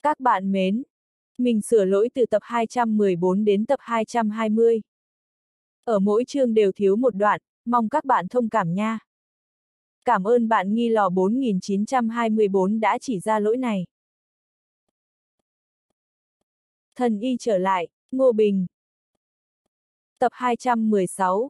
Các bạn mến, mình sửa lỗi từ tập 214 đến tập 220. Ở mỗi chương đều thiếu một đoạn, mong các bạn thông cảm nha. Cảm ơn bạn Nghi Lò 4924 đã chỉ ra lỗi này. Thần y trở lại, Ngô Bình. Tập 216.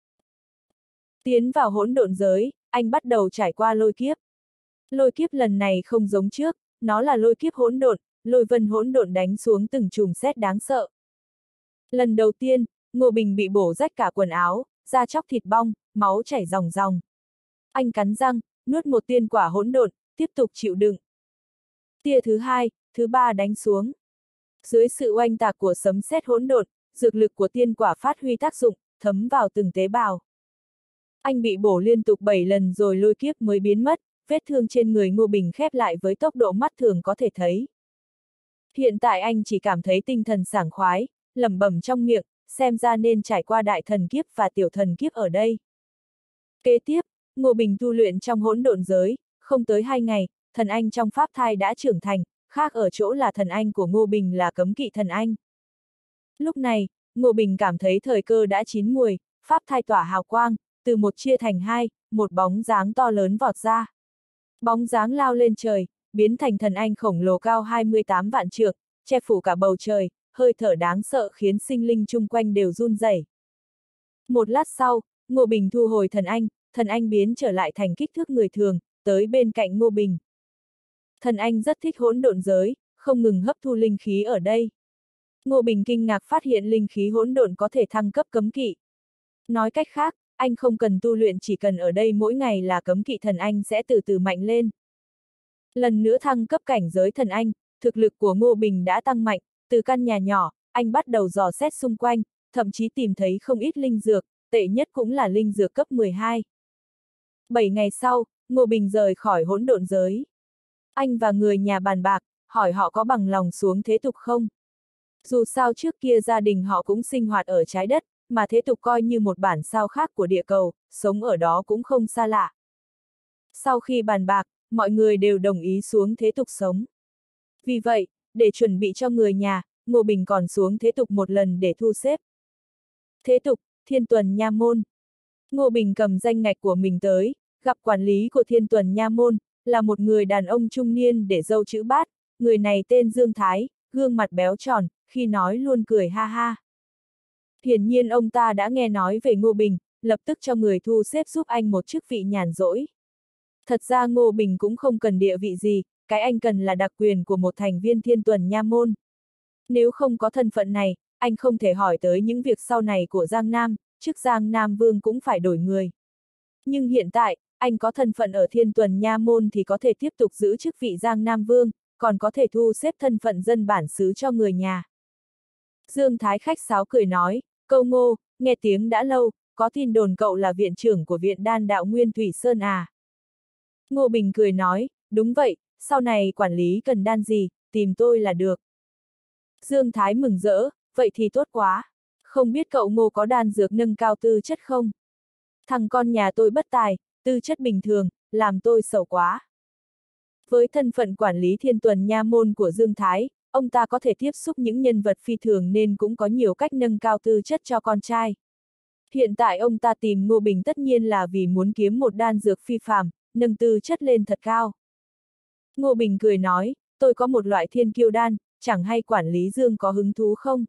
Tiến vào hỗn độn giới, anh bắt đầu trải qua lôi kiếp. Lôi kiếp lần này không giống trước, nó là lôi kiếp hỗn độn, lôi vân hỗn độn đánh xuống từng chùm sét đáng sợ. Lần đầu tiên, Ngô Bình bị bổ rách cả quần áo, da chóc thịt bong, máu chảy ròng ròng. Anh cắn răng, nuốt một tiên quả hỗn độn, tiếp tục chịu đựng. Tia thứ hai, thứ ba đánh xuống. Dưới sự oanh tạc của sấm sét hỗn độn, dược lực của tiên quả phát huy tác dụng, thấm vào từng tế bào. Anh bị bổ liên tục 7 lần rồi lôi kiếp mới biến mất, vết thương trên người Ngô Bình khép lại với tốc độ mắt thường có thể thấy. Hiện tại anh chỉ cảm thấy tinh thần sảng khoái, lẩm bẩm trong miệng, xem ra nên trải qua đại thần kiếp và tiểu thần kiếp ở đây. Kế tiếp, Ngô Bình tu luyện trong hỗn độn giới, không tới 2 ngày, thần anh trong pháp thai đã trưởng thành, khác ở chỗ là thần anh của Ngô Bình là cấm kỵ thần anh. Lúc này, Ngô Bình cảm thấy thời cơ đã chín muồi, pháp thai tỏa hào quang, từ một chia thành hai, một bóng dáng to lớn vọt ra. Bóng dáng lao lên trời, biến thành thần anh khổng lồ cao 28 vạn trượng, che phủ cả bầu trời, hơi thở đáng sợ khiến sinh linh chung quanh đều run rẩy. Một lát sau, Ngô Bình thu hồi thần anh biến trở lại thành kích thước người thường, tới bên cạnh Ngô Bình. Thần anh rất thích hỗn độn giới, không ngừng hấp thu linh khí ở đây. Ngô Bình kinh ngạc phát hiện linh khí hỗn độn có thể thăng cấp cấm kỵ. Nói cách khác, anh không cần tu luyện, chỉ cần ở đây mỗi ngày là cấm kỵ thần anh sẽ từ từ mạnh lên. Lần nữa thăng cấp cảnh giới thần anh, thực lực của Ngô Bình đã tăng mạnh, từ căn nhà nhỏ, anh bắt đầu dò xét xung quanh, thậm chí tìm thấy không ít linh dược, tệ nhất cũng là linh dược cấp 12. 7 ngày sau, Ngô Bình rời khỏi hỗn độn giới. Anh và người nhà bàn bạc, hỏi họ có bằng lòng xuống thế tục không? Dù sao trước kia gia đình họ cũng sinh hoạt ở trái đất, mà thế tục coi như một bản sao khác của địa cầu, sống ở đó cũng không xa lạ. Sau khi bàn bạc, mọi người đều đồng ý xuống thế tục sống. Vì vậy, để chuẩn bị cho người nhà, Ngô Bình còn xuống thế tục một lần để thu xếp. Thế tục, Thiên Tuần Nha Môn. Ngô Bình cầm danh ngạch của mình tới, gặp quản lý của Thiên Tuần Nha Môn, là một người đàn ông trung niên để râu chữ bát, người này tên Dương Thái, gương mặt béo tròn, khi nói luôn cười ha ha. Hiển nhiên ông ta đã nghe nói về Ngô Bình, lập tức cho người thu xếp giúp anh một chức vị nhàn rỗi. Thật ra Ngô Bình cũng không cần địa vị gì, cái anh cần là đặc quyền của một thành viên Thiên Tuần Nha Môn. Nếu không có thân phận này, anh không thể hỏi tới những việc sau này của Giang Nam, chức Giang Nam Vương cũng phải đổi người. Nhưng hiện tại, anh có thân phận ở Thiên Tuần Nha Môn thì có thể tiếp tục giữ chức vị Giang Nam Vương, còn có thể thu xếp thân phận dân bản xứ cho người nhà. Dương Thái khách sáo cười nói, Câu Ngô, nghe tiếng đã lâu, có tin đồn cậu là viện trưởng của Viện Đan Đạo Nguyên Thủy Sơn à? Ngô Bình cười nói, đúng vậy, sau này quản lý cần đan gì, tìm tôi là được. Dương Thái mừng rỡ, vậy thì tốt quá. Không biết cậu Ngô có đan dược nâng cao tư chất không? Thằng con nhà tôi bất tài, tư chất bình thường, làm tôi sầu quá. Với thân phận quản lý Thiên Tuần Nha Môn của Dương Thái, ông ta có thể tiếp xúc những nhân vật phi thường nên cũng có nhiều cách nâng cao tư chất cho con trai. Hiện tại ông ta tìm Ngô Bình tất nhiên là vì muốn kiếm một đan dược phi phàm, nâng tư chất lên thật cao. Ngô Bình cười nói, tôi có một loại thiên kiêu đan, chẳng hay quản lý Dương có hứng thú không?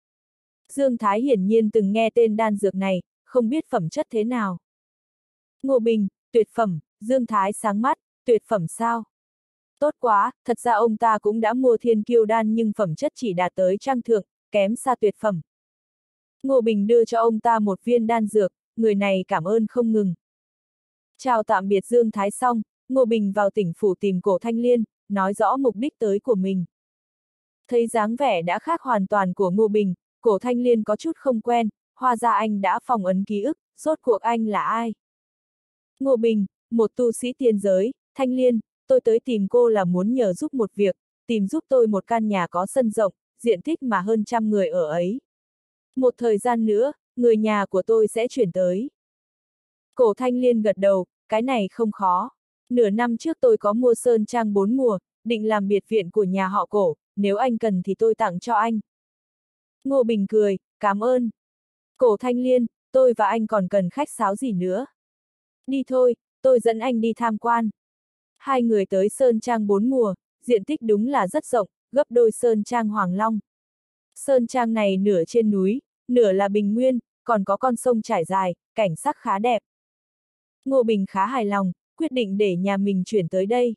Dương Thái hiển nhiên từng nghe tên đan dược này, không biết phẩm chất thế nào. Ngô Bình, tuyệt phẩm, Dương Thái sáng mắt, tuyệt phẩm sao? Tốt quá, thật ra ông ta cũng đã mua thiên kiêu đan nhưng phẩm chất chỉ đạt tới trang thượng, kém xa tuyệt phẩm. Ngô Bình đưa cho ông ta một viên đan dược, người này cảm ơn không ngừng. Chào tạm biệt Dương Thái xong, Ngô Bình vào tỉnh phủ tìm Cổ Thanh Liên, nói rõ mục đích tới của mình. Thấy dáng vẻ đã khác hoàn toàn của Ngô Bình, Cổ Thanh Liên có chút không quen, hóa ra anh đã phong ấn ký ức, rốt cuộc anh là ai? Ngô Bình, một tu sĩ tiên giới, Thanh Liên, tôi tới tìm cô là muốn nhờ giúp một việc, tìm giúp tôi một căn nhà có sân rộng, diện tích mà hơn 100 người ở ấy. Một thời gian nữa, người nhà của tôi sẽ chuyển tới. Cổ Thanh Liên gật đầu, cái này không khó. Nửa năm trước tôi có mua sơn trang 4 mùa, định làm biệt viện của nhà họ Cổ, nếu anh cần thì tôi tặng cho anh. Ngô Bình cười, cảm ơn. Cổ Thanh Liên, tôi và anh còn cần khách sáo gì nữa? Đi thôi, tôi dẫn anh đi tham quan. Hai người tới sơn trang 4 mùa, diện tích đúng là rất rộng, gấp đôi sơn trang Hoàng Long. Sơn trang này nửa trên núi, nửa là bình nguyên, còn có con sông trải dài, cảnh sắc khá đẹp. Ngô Bình khá hài lòng, quyết định để nhà mình chuyển tới đây.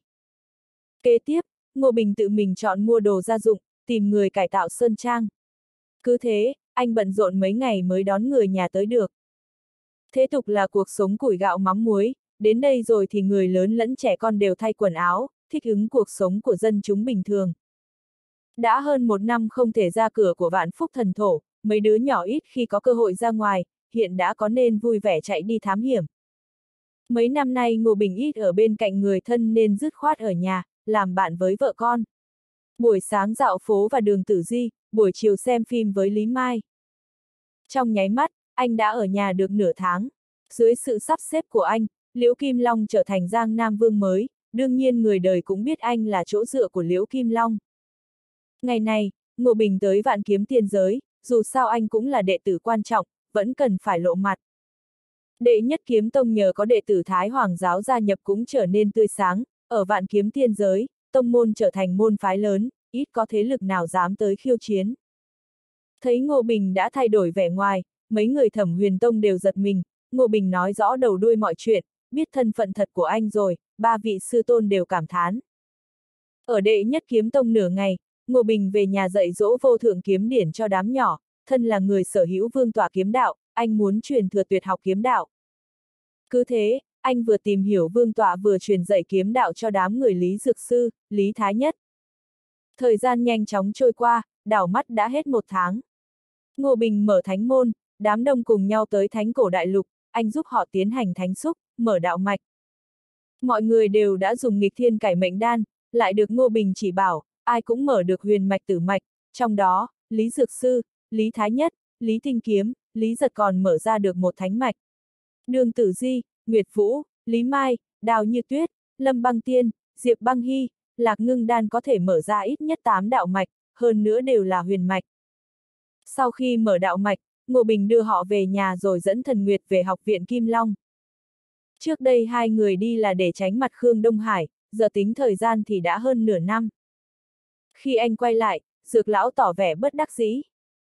Kế tiếp, Ngô Bình tự mình chọn mua đồ gia dụng, tìm người cải tạo sơn trang. Cứ thế, anh bận rộn mấy ngày mới đón người nhà tới được. Thế tục là cuộc sống củi gạo mắm muối, đến đây rồi thì người lớn lẫn trẻ con đều thay quần áo, thích ứng cuộc sống của dân chúng bình thường. Đã hơn 1 năm không thể ra cửa của Vạn Phúc Thần Thổ, mấy đứa nhỏ ít khi có cơ hội ra ngoài, hiện đã có nên vui vẻ chạy đi thám hiểm. Mấy năm nay Ngô Bình ít ở bên cạnh người thân nên dứt khoát ở nhà, làm bạn với vợ con. Buổi sáng dạo phố và đường Tử Di, buổi chiều xem phim với Lý Mai. Trong nháy mắt, anh đã ở nhà được nửa tháng. Dưới sự sắp xếp của anh, Liễu Kim Long trở thành Giang Nam Vương mới, đương nhiên người đời cũng biết anh là chỗ dựa của Liễu Kim Long. Ngày này, Ngô Bình tới Vạn Kiếm Tiên Giới, dù sao anh cũng là đệ tử quan trọng, vẫn cần phải lộ mặt. Đệ Nhất Kiếm Tông nhờ có đệ tử Thái Hoàng giáo gia nhập cũng trở nên tươi sáng, ở Vạn Kiếm Tiên Giới, tông môn trở thành môn phái lớn, ít có thế lực nào dám tới khiêu chiến. Thấy Ngô Bình đã thay đổi vẻ ngoài, mấy người Thẩm Huyền Tông đều giật mình, Ngô Bình nói rõ đầu đuôi mọi chuyện, biết thân phận thật của anh rồi, ba vị sư tôn đều cảm thán. Ở Đệ Nhất Kiếm Tông nửa ngày, Ngô Bình về nhà dạy dỗ vô thượng kiếm điển cho đám nhỏ, thân là người sở hữu vương tọa kiếm đạo, anh muốn truyền thừa tuyệt học kiếm đạo. Cứ thế, anh vừa tìm hiểu vương tọa vừa truyền dạy kiếm đạo cho đám người Lý Dược Sư, Lý Thái Nhất. Thời gian nhanh chóng trôi qua, đảo mắt đã hết 1 tháng. Ngô Bình mở thánh môn, đám đông cùng nhau tới Thánh Cổ Đại Lục, anh giúp họ tiến hành thánh xúc, mở đạo mạch. Mọi người đều đã dùng nghịch thiên cải mệnh đan, lại được Ngô Bình chỉ bảo, ai cũng mở được huyền mạch tử mạch, trong đó, Lý Dược Sư, Lý Thái Nhất, Lý Tinh Kiếm, Lý Giật còn mở ra được một thánh mạch. Đường Tử Di, Nguyệt Vũ, Lý Mai, Đào Như Tuyết, Lâm Băng Tiên, Diệp Băng Hy, Lạc Ngưng Đan có thể mở ra ít nhất 8 đạo mạch, hơn nữa đều là huyền mạch. Sau khi mở đạo mạch, Ngô Bình đưa họ về nhà rồi dẫn Thần Nguyệt về học viện Kim Long. Trước đây hai người đi là để tránh mặt Khương Đông Hải, giờ tính thời gian thì đã hơn nửa năm. Khi anh quay lại, Dược lão tỏ vẻ bất đắc dĩ.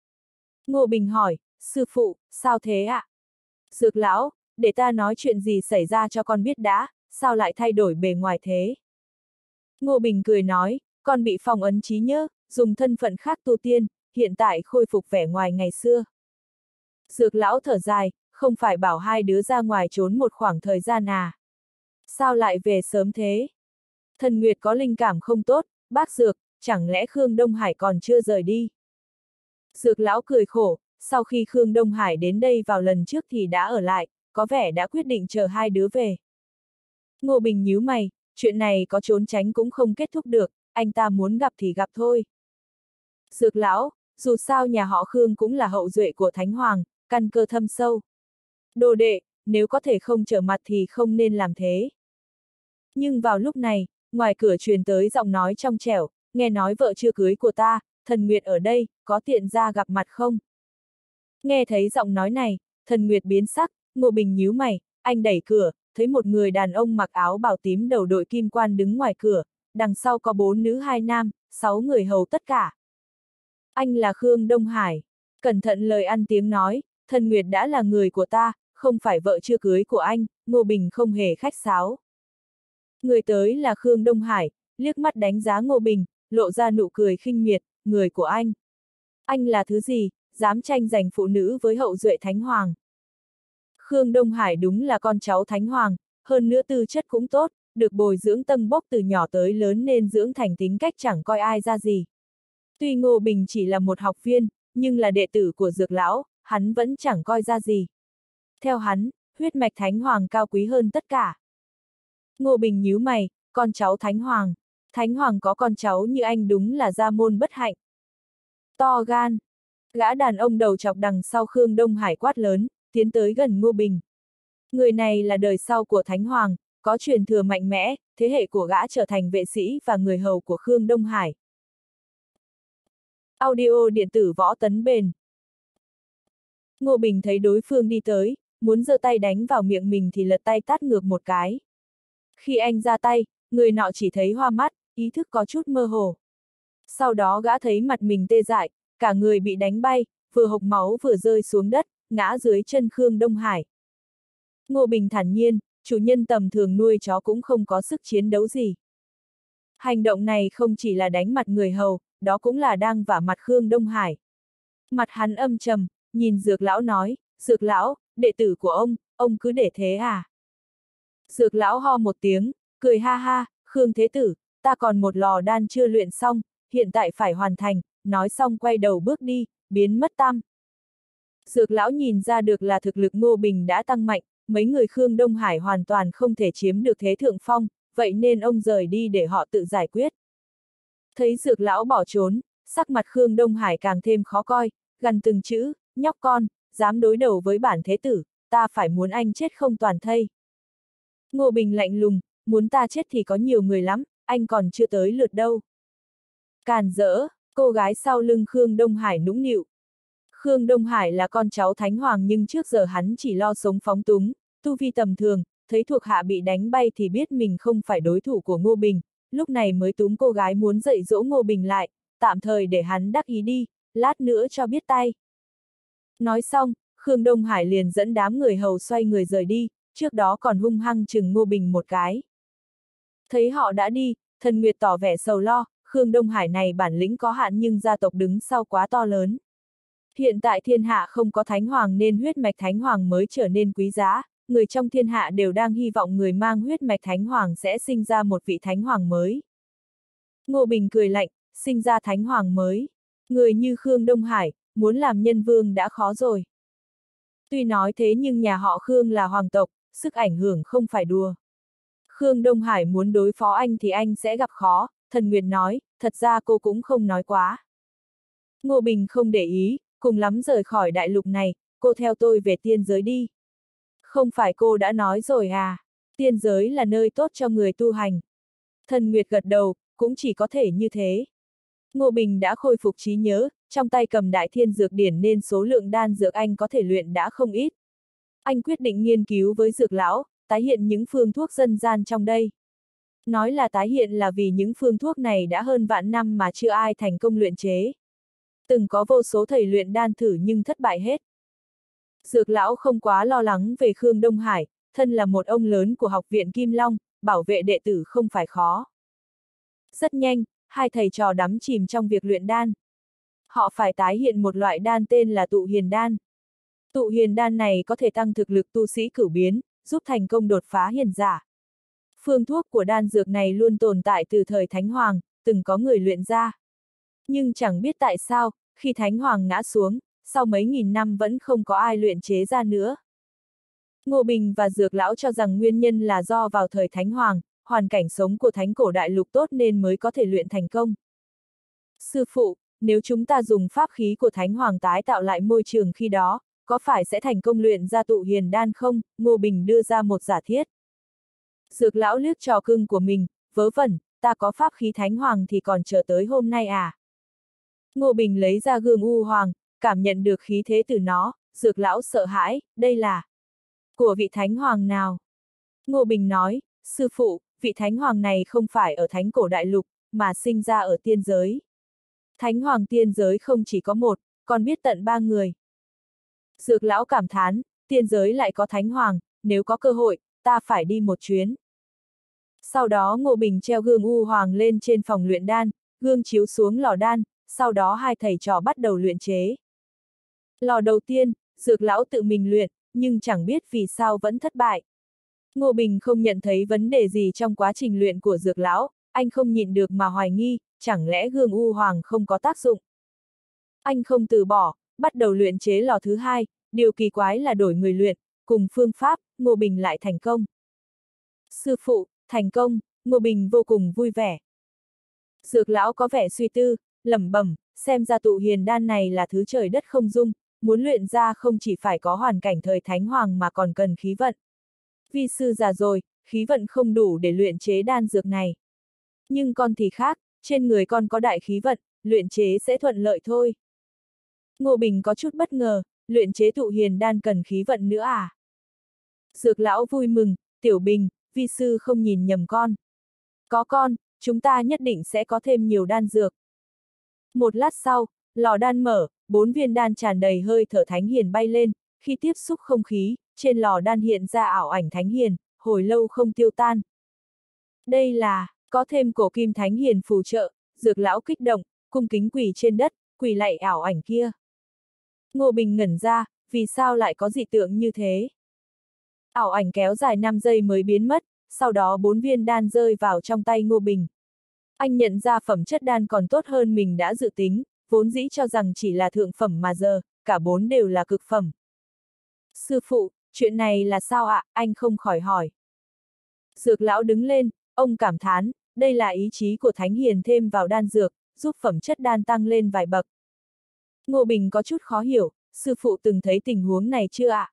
Ngô Bình hỏi, sư phụ, sao thế ạ? Dược lão, để ta nói chuyện gì xảy ra cho con biết đã, sao lại thay đổi bề ngoài thế? Ngô Bình cười nói, con bị phong ấn trí nhớ, dùng thân phận khác tu tiên, hiện tại khôi phục vẻ ngoài ngày xưa. Dược lão thở dài, không phải bảo hai đứa ra ngoài trốn một khoảng thời gian à? Sao lại về sớm thế? Thần Nguyệt có linh cảm không tốt, bác Dược, chẳng lẽ Khương Đông Hải còn chưa rời đi? Dược lão cười khổ, sau khi Khương Đông Hải đến đây vào lần trước thì đã ở lại, có vẻ đã quyết định chờ hai đứa về. Ngô Bình nhíu mày, chuyện này có trốn tránh cũng không kết thúc được, anh ta muốn gặp thì gặp thôi. Dược lão, dù sao nhà họ Khương cũng là hậu duệ của Thánh Hoàng, căn cơ thâm sâu. Đồ đệ, nếu có thể không trở mặt thì không nên làm thế. Nhưng vào lúc này, ngoài cửa truyền tới giọng nói trong trẻo, nghe nói vợ chưa cưới của ta, Thần Nguyệt ở đây, có tiện ra gặp mặt không? Nghe thấy giọng nói này, Thần Nguyệt biến sắc, Ngô Bình nhíu mày, anh đẩy cửa, thấy một người đàn ông mặc áo bào tím đầu đội kim quan đứng ngoài cửa, đằng sau có 4 nữ 2 nam, 6 người hầu tất cả. Anh là Khương Đông Hải. Cẩn thận lời ăn tiếng nói, Thần Nguyệt đã là người của ta, không phải vợ chưa cưới của anh, Ngô Bình không hề khách sáo. Người tới là Khương Đông Hải, liếc mắt đánh giá Ngô Bình, lộ ra nụ cười khinh miệt, người của anh. Anh là thứ gì, dám tranh giành phụ nữ với hậu duệ Thánh Hoàng. Khương Đông Hải đúng là con cháu Thánh Hoàng, hơn nữa tư chất cũng tốt, được bồi dưỡng tâng bốc từ nhỏ tới lớn nên dưỡng thành tính cách chẳng coi ai ra gì. Tuy Ngô Bình chỉ là một học viên, nhưng là đệ tử của Dược lão, hắn vẫn chẳng coi ra gì. Theo hắn, huyết mạch Thánh Hoàng cao quý hơn tất cả. Ngô Bình nhíu mày, con cháu Thánh Hoàng. Thánh Hoàng có con cháu như anh đúng là gia môn bất hạnh. To gan. Gã đàn ông đầu chọc đằng sau Khương Đông Hải quát lớn, tiến tới gần Ngô Bình. Người này là đời sau của Thánh Hoàng, có truyền thừa mạnh mẽ, thế hệ của gã trở thành vệ sĩ và người hầu của Khương Đông Hải. Audio điện tử Võ Tấn Bền. Ngô Bình thấy đối phương đi tới, muốn giơ tay đánh vào miệng mình thì lật tay tát ngược một cái. Khi anh ra tay, người nọ chỉ thấy hoa mắt, ý thức có chút mơ hồ. Sau đó gã thấy mặt mình tê dại, cả người bị đánh bay, vừa hộc máu vừa rơi xuống đất, ngã dưới chân Khương Đông Hải. Ngô Bình thản nhiên, chủ nhân tầm thường nuôi chó cũng không có sức chiến đấu gì. Hành động này không chỉ là đánh mặt người hầu, đó cũng là đang vả mặt Khương Đông Hải. Mặt hắn âm trầm, nhìn Dược lão nói, Dược lão, đệ tử của ông cứ để thế à? Dược lão ho một tiếng, cười ha ha, Khương thế tử, ta còn một lò đan chưa luyện xong, hiện tại phải hoàn thành, nói xong quay đầu bước đi, biến mất tăm. Dược lão nhìn ra được là thực lực Ngô Bình đã tăng mạnh, mấy người Khương Đông Hải hoàn toàn không thể chiếm được thế thượng phong, vậy nên ông rời đi để họ tự giải quyết. Thấy Dược lão bỏ trốn, sắc mặt Khương Đông Hải càng thêm khó coi, gằn từng chữ, nhóc con, dám đối đầu với bản thế tử, ta phải muốn anh chết không toàn thây. Ngô Bình lạnh lùng, muốn ta chết thì có nhiều người lắm, anh còn chưa tới lượt đâu. Càn rỡ, cô gái sau lưng Khương Đông Hải nũng nịu. Khương Đông Hải là con cháu Thánh Hoàng nhưng trước giờ hắn chỉ lo sống phóng túng, tu vi tầm thường, thấy thuộc hạ bị đánh bay thì biết mình không phải đối thủ của Ngô Bình, lúc này mới túm cô gái muốn dạy dỗ Ngô Bình lại, tạm thời để hắn đắc ý đi, lát nữa cho biết tay. Nói xong, Khương Đông Hải liền dẫn đám người hầu xoay người rời đi, trước đó còn hung hăng chừng Ngô Bình một cái. Thấy họ đã đi, Thần Nguyệt tỏ vẻ sầu lo, Khương Đông Hải này bản lĩnh có hạn nhưng gia tộc đứng sau quá to lớn. Hiện tại thiên hạ không có Thánh Hoàng nên huyết mạch Thánh Hoàng mới trở nên quý giá, người trong thiên hạ đều đang hy vọng người mang huyết mạch Thánh Hoàng sẽ sinh ra một vị Thánh Hoàng mới. Ngô Bình cười lạnh, sinh ra Thánh Hoàng mới. Người như Khương Đông Hải, muốn làm nhân vương đã khó rồi. Tuy nói thế nhưng nhà họ Khương là hoàng tộc, sức ảnh hưởng không phải đùa. Khương Đông Hải muốn đối phó anh thì anh sẽ gặp khó, Thần Nguyệt nói, thật ra cô cũng không nói quá. Ngô Bình không để ý, cùng lắm rời khỏi đại lục này, cô theo tôi về tiên giới đi. Không phải cô đã nói rồi à, tiên giới là nơi tốt cho người tu hành. Thần Nguyệt gật đầu, cũng chỉ có thể như thế. Ngô Bình đã khôi phục trí nhớ, trong tay cầm Đại Thiên Dược Điển nên số lượng đan dược anh có thể luyện đã không ít. Anh quyết định nghiên cứu với Dược lão, tái hiện những phương thuốc dân gian trong đây. Nói là tái hiện là vì những phương thuốc này đã hơn vạn năm mà chưa ai thành công luyện chế. Từng có vô số thầy luyện đan thử nhưng thất bại hết. Dược lão không quá lo lắng về Khương Đông Hải, thân là một ông lớn của học viện Kim Long, bảo vệ đệ tử không phải khó. Rất nhanh, hai thầy trò đắm chìm trong việc luyện đan. Họ phải tái hiện một loại đan tên là tụ hiền đan. Tụ hiền đan này có thể tăng thực lực tu sĩ cửu biến, giúp thành công đột phá hiền giả. Phương thuốc của đan dược này luôn tồn tại từ thời Thánh Hoàng, từng có người luyện ra. Nhưng chẳng biết tại sao, khi Thánh Hoàng ngã xuống, sau mấy nghìn năm vẫn không có ai luyện chế ra nữa. Ngô Bình và Dược lão cho rằng nguyên nhân là do vào thời Thánh Hoàng, hoàn cảnh sống của Thánh cổ đại lục tốt nên mới có thể luyện thành công. Sư phụ, nếu chúng ta dùng pháp khí của Thánh Hoàng tái tạo lại môi trường khi đó, có phải sẽ thành công luyện ra tụ hiền đan không? Ngô Bình đưa ra một giả thiết. Dược lão liếc trò cưng của mình, vớ vẩn, ta có pháp khí Thánh Hoàng thì còn chờ tới hôm nay à? Ngô Bình lấy ra gương u hoàng, cảm nhận được khí thế từ nó, Dược lão sợ hãi, đây là của vị Thánh Hoàng nào? Ngô Bình nói, sư phụ, vị Thánh Hoàng này không phải ở Thánh cổ đại lục, mà sinh ra ở tiên giới. Thánh Hoàng tiên giới không chỉ có một, còn biết tận 3 người. Dược lão cảm thán, tiên giới lại có Thánh Hoàng, nếu có cơ hội, ta phải đi một chuyến. Sau đó Ngô Bình treo gương u hoàng lên trên phòng luyện đan, gương chiếu xuống lò đan, sau đó hai thầy trò bắt đầu luyện chế. Lò đầu tiên, Dược lão tự mình luyện, nhưng chẳng biết vì sao vẫn thất bại. Ngô Bình không nhận thấy vấn đề gì trong quá trình luyện của Dược lão, anh không nhịn được mà hoài nghi, chẳng lẽ gương u hoàng không có tác dụng. Anh không từ bỏ, bắt đầu luyện chế lò thứ hai, điều kỳ quái là đổi người luyện, cùng phương pháp, Ngô Bình lại thành công. Sư phụ, thành công, Ngô Bình vô cùng vui vẻ. Dược lão có vẻ suy tư, lẩm bẩm, xem ra tụ hiền đan này là thứ trời đất không dung, muốn luyện ra không chỉ phải có hoàn cảnh thời Thánh Hoàng mà còn cần khí vận. Vi sư già rồi, khí vận không đủ để luyện chế đan dược này. Nhưng con thì khác, trên người con có đại khí vận, luyện chế sẽ thuận lợi thôi. Ngô Bình có chút bất ngờ, luyện chế tụ hiền đan cần khí vận nữa à? Dược lão vui mừng, Tiểu Bình, vi sư không nhìn nhầm con. Có con, chúng ta nhất định sẽ có thêm nhiều đan dược. Một lát sau, lò đan mở, 4 viên đan tràn đầy hơi thở thánh hiền bay lên, khi tiếp xúc không khí, trên lò đan hiện ra ảo ảnh thánh hiền, hồi lâu không tiêu tan. Đây là, có thêm cổ kim thánh hiền phù trợ, dược lão kích động, cung kính quỳ trên đất, quỳ lạy ảo ảnh kia. Ngô Bình ngẩn ra, vì sao lại có dị tượng như thế? Ảo ảnh kéo dài 5 giây mới biến mất, sau đó 4 viên đan rơi vào trong tay Ngô Bình. Anh nhận ra phẩm chất đan còn tốt hơn mình đã dự tính, vốn dĩ cho rằng chỉ là thượng phẩm mà giờ, cả 4 đều là cực phẩm. Sư phụ, chuyện này là sao ạ? Anh không khỏi hỏi. Dược lão đứng lên, ông cảm thán, đây là ý chí của thánh hiền thêm vào đan dược, giúp phẩm chất đan tăng lên vài bậc. Ngô Bình có chút khó hiểu, sư phụ từng thấy tình huống này chưa ạ?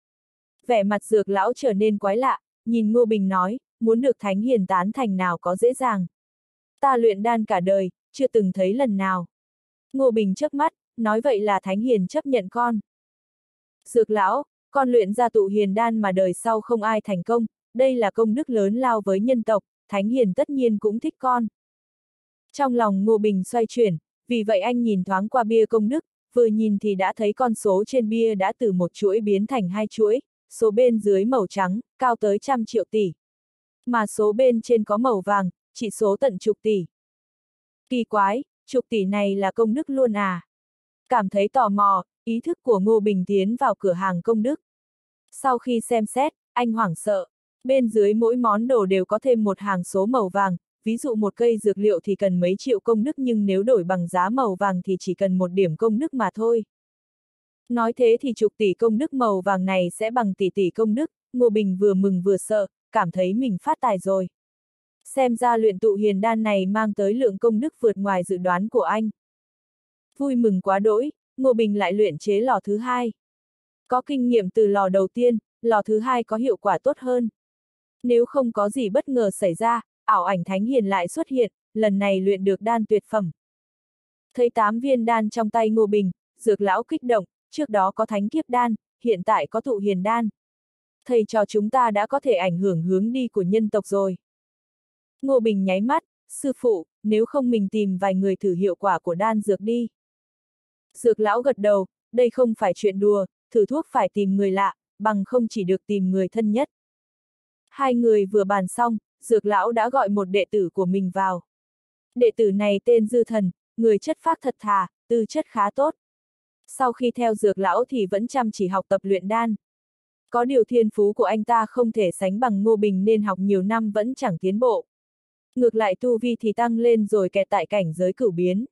Vẻ mặt dược lão trở nên quái lạ, nhìn Ngô Bình nói, muốn được thánh hiền tán thành nào có dễ dàng. Ta luyện đan cả đời, chưa từng thấy lần nào. Ngô Bình chớp mắt, nói vậy là thánh hiền chấp nhận con. Dược lão, con luyện ra tụ hiền đan mà đời sau không ai thành công, đây là công đức lớn lao với nhân tộc, thánh hiền tất nhiên cũng thích con. Trong lòng Ngô Bình xoay chuyển, vì vậy anh nhìn thoáng qua bia công đức, vừa nhìn thì đã thấy con số trên bia đã từ một chuỗi biến thành 2 chuỗi, số bên dưới màu trắng, cao tới 100 triệu tỷ. Mà số bên trên có màu vàng, chỉ số tận chục tỷ. Kỳ quái, chục tỷ này là công đức luôn à? Cảm thấy tò mò, ý thức của Ngô Bình tiến vào cửa hàng công đức. Sau khi xem xét, anh hoảng sợ. Bên dưới mỗi món đồ đều có thêm một hàng số màu vàng, ví dụ một cây dược liệu thì cần mấy triệu công đức nhưng nếu đổi bằng giá màu vàng thì chỉ cần 1 điểm công đức mà thôi. Nói thế thì chục tỷ công đức màu vàng này sẽ bằng tỷ tỷ công đức, Ngô Bình vừa mừng vừa sợ, cảm thấy mình phát tài rồi. Xem ra luyện tụ hiền đan này mang tới lượng công đức vượt ngoài dự đoán của anh. Vui mừng quá đỗi, Ngô Bình lại luyện chế lò thứ 2. Có kinh nghiệm từ lò đầu tiên, lò thứ 2 có hiệu quả tốt hơn. Nếu không có gì bất ngờ xảy ra, ảo ảnh thánh hiền lại xuất hiện, lần này luyện được đan tuyệt phẩm. Thấy 8 viên đan trong tay Ngô Bình, dược lão kích động, trước đó có thánh kiếp đan, hiện tại có tụ hiền đan. Thầy trò chúng ta đã có thể ảnh hưởng hướng đi của nhân tộc rồi. Ngô Bình nháy mắt, sư phụ, nếu không mình tìm vài người thử hiệu quả của đan dược đi. Dược lão gật đầu, đây không phải chuyện đùa, thử thuốc phải tìm người lạ, bằng không chỉ được tìm người thân nhất. Hai người vừa bàn xong, dược lão đã gọi một đệ tử của mình vào. Đệ tử này tên Dư Thần, người chất phác thật thà, tư chất khá tốt. Sau khi theo dược lão thì vẫn chăm chỉ học tập luyện đan. Có điều thiên phú của anh ta không thể sánh bằng Ngô Bình nên học nhiều năm vẫn chẳng tiến bộ. Ngược lại tu vi thì tăng lên rồi kẹt tại cảnh giới cửu biến.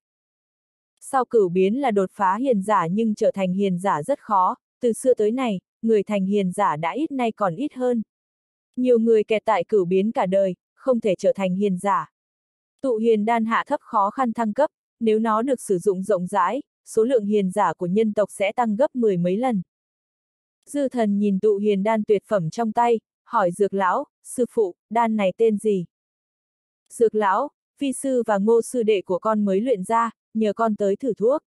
Sau cửu biến là đột phá hiền giả nhưng trở thành hiền giả rất khó, từ xưa tới nay, người thành hiền giả đã ít nay còn ít hơn. Nhiều người kẹt tại cửu biến cả đời, không thể trở thành hiền giả. Tụ hiền đan hạ thấp khó khăn thăng cấp, nếu nó được sử dụng rộng rãi, số lượng hiền giả của nhân tộc sẽ tăng gấp 10 mấy lần. Dư Thần nhìn tụ hiền đan tuyệt phẩm trong tay, hỏi dược lão, sư phụ, đan này tên gì? Dược lão, phi sư và Ngô sư đệ của con mới luyện ra, nhờ con tới thử thuốc.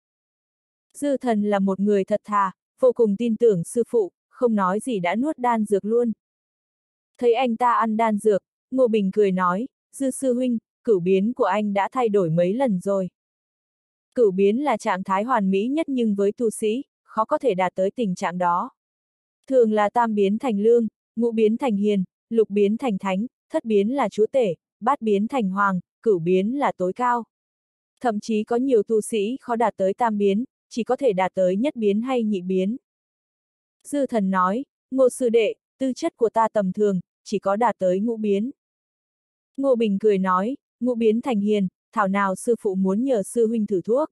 Dư Thần là một người thật thà, vô cùng tin tưởng sư phụ, không nói gì đã nuốt đan dược luôn. Thấy anh ta ăn đan dược, Ngô Bình cười nói, Dư sư huynh, cửu biến của anh đã thay đổi mấy lần rồi. Cửu biến là trạng thái hoàn mỹ nhất nhưng với tu sĩ, khó có thể đạt tới tình trạng đó. Thường là tam biến thành lương, ngũ biến thành hiền, lục biến thành thánh, thất biến là chúa tể, bát biến thành hoàng, cửu biến là tối cao. Thậm chí có nhiều tu sĩ khó đạt tới tam biến, chỉ có thể đạt tới nhất biến hay nhị biến. Dư Thần nói, Ngô sư đệ, tư chất của ta tầm thường, chỉ có đạt tới ngũ biến. Ngô Bình cười nói, ngũ biến thành hiền, thảo nào sư phụ muốn nhờ sư huynh thử thuốc.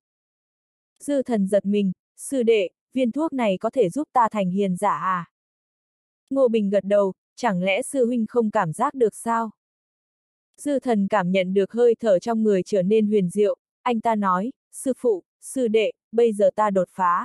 Dư Thần giật mình, sư đệ, viên thuốc này có thể giúp ta thành hiền giả à? Ngô Bình gật đầu, chẳng lẽ sư huynh không cảm giác được sao? Dư Thần cảm nhận được hơi thở trong người trở nên huyền diệu, anh ta nói, sư phụ, sư đệ, bây giờ ta đột phá.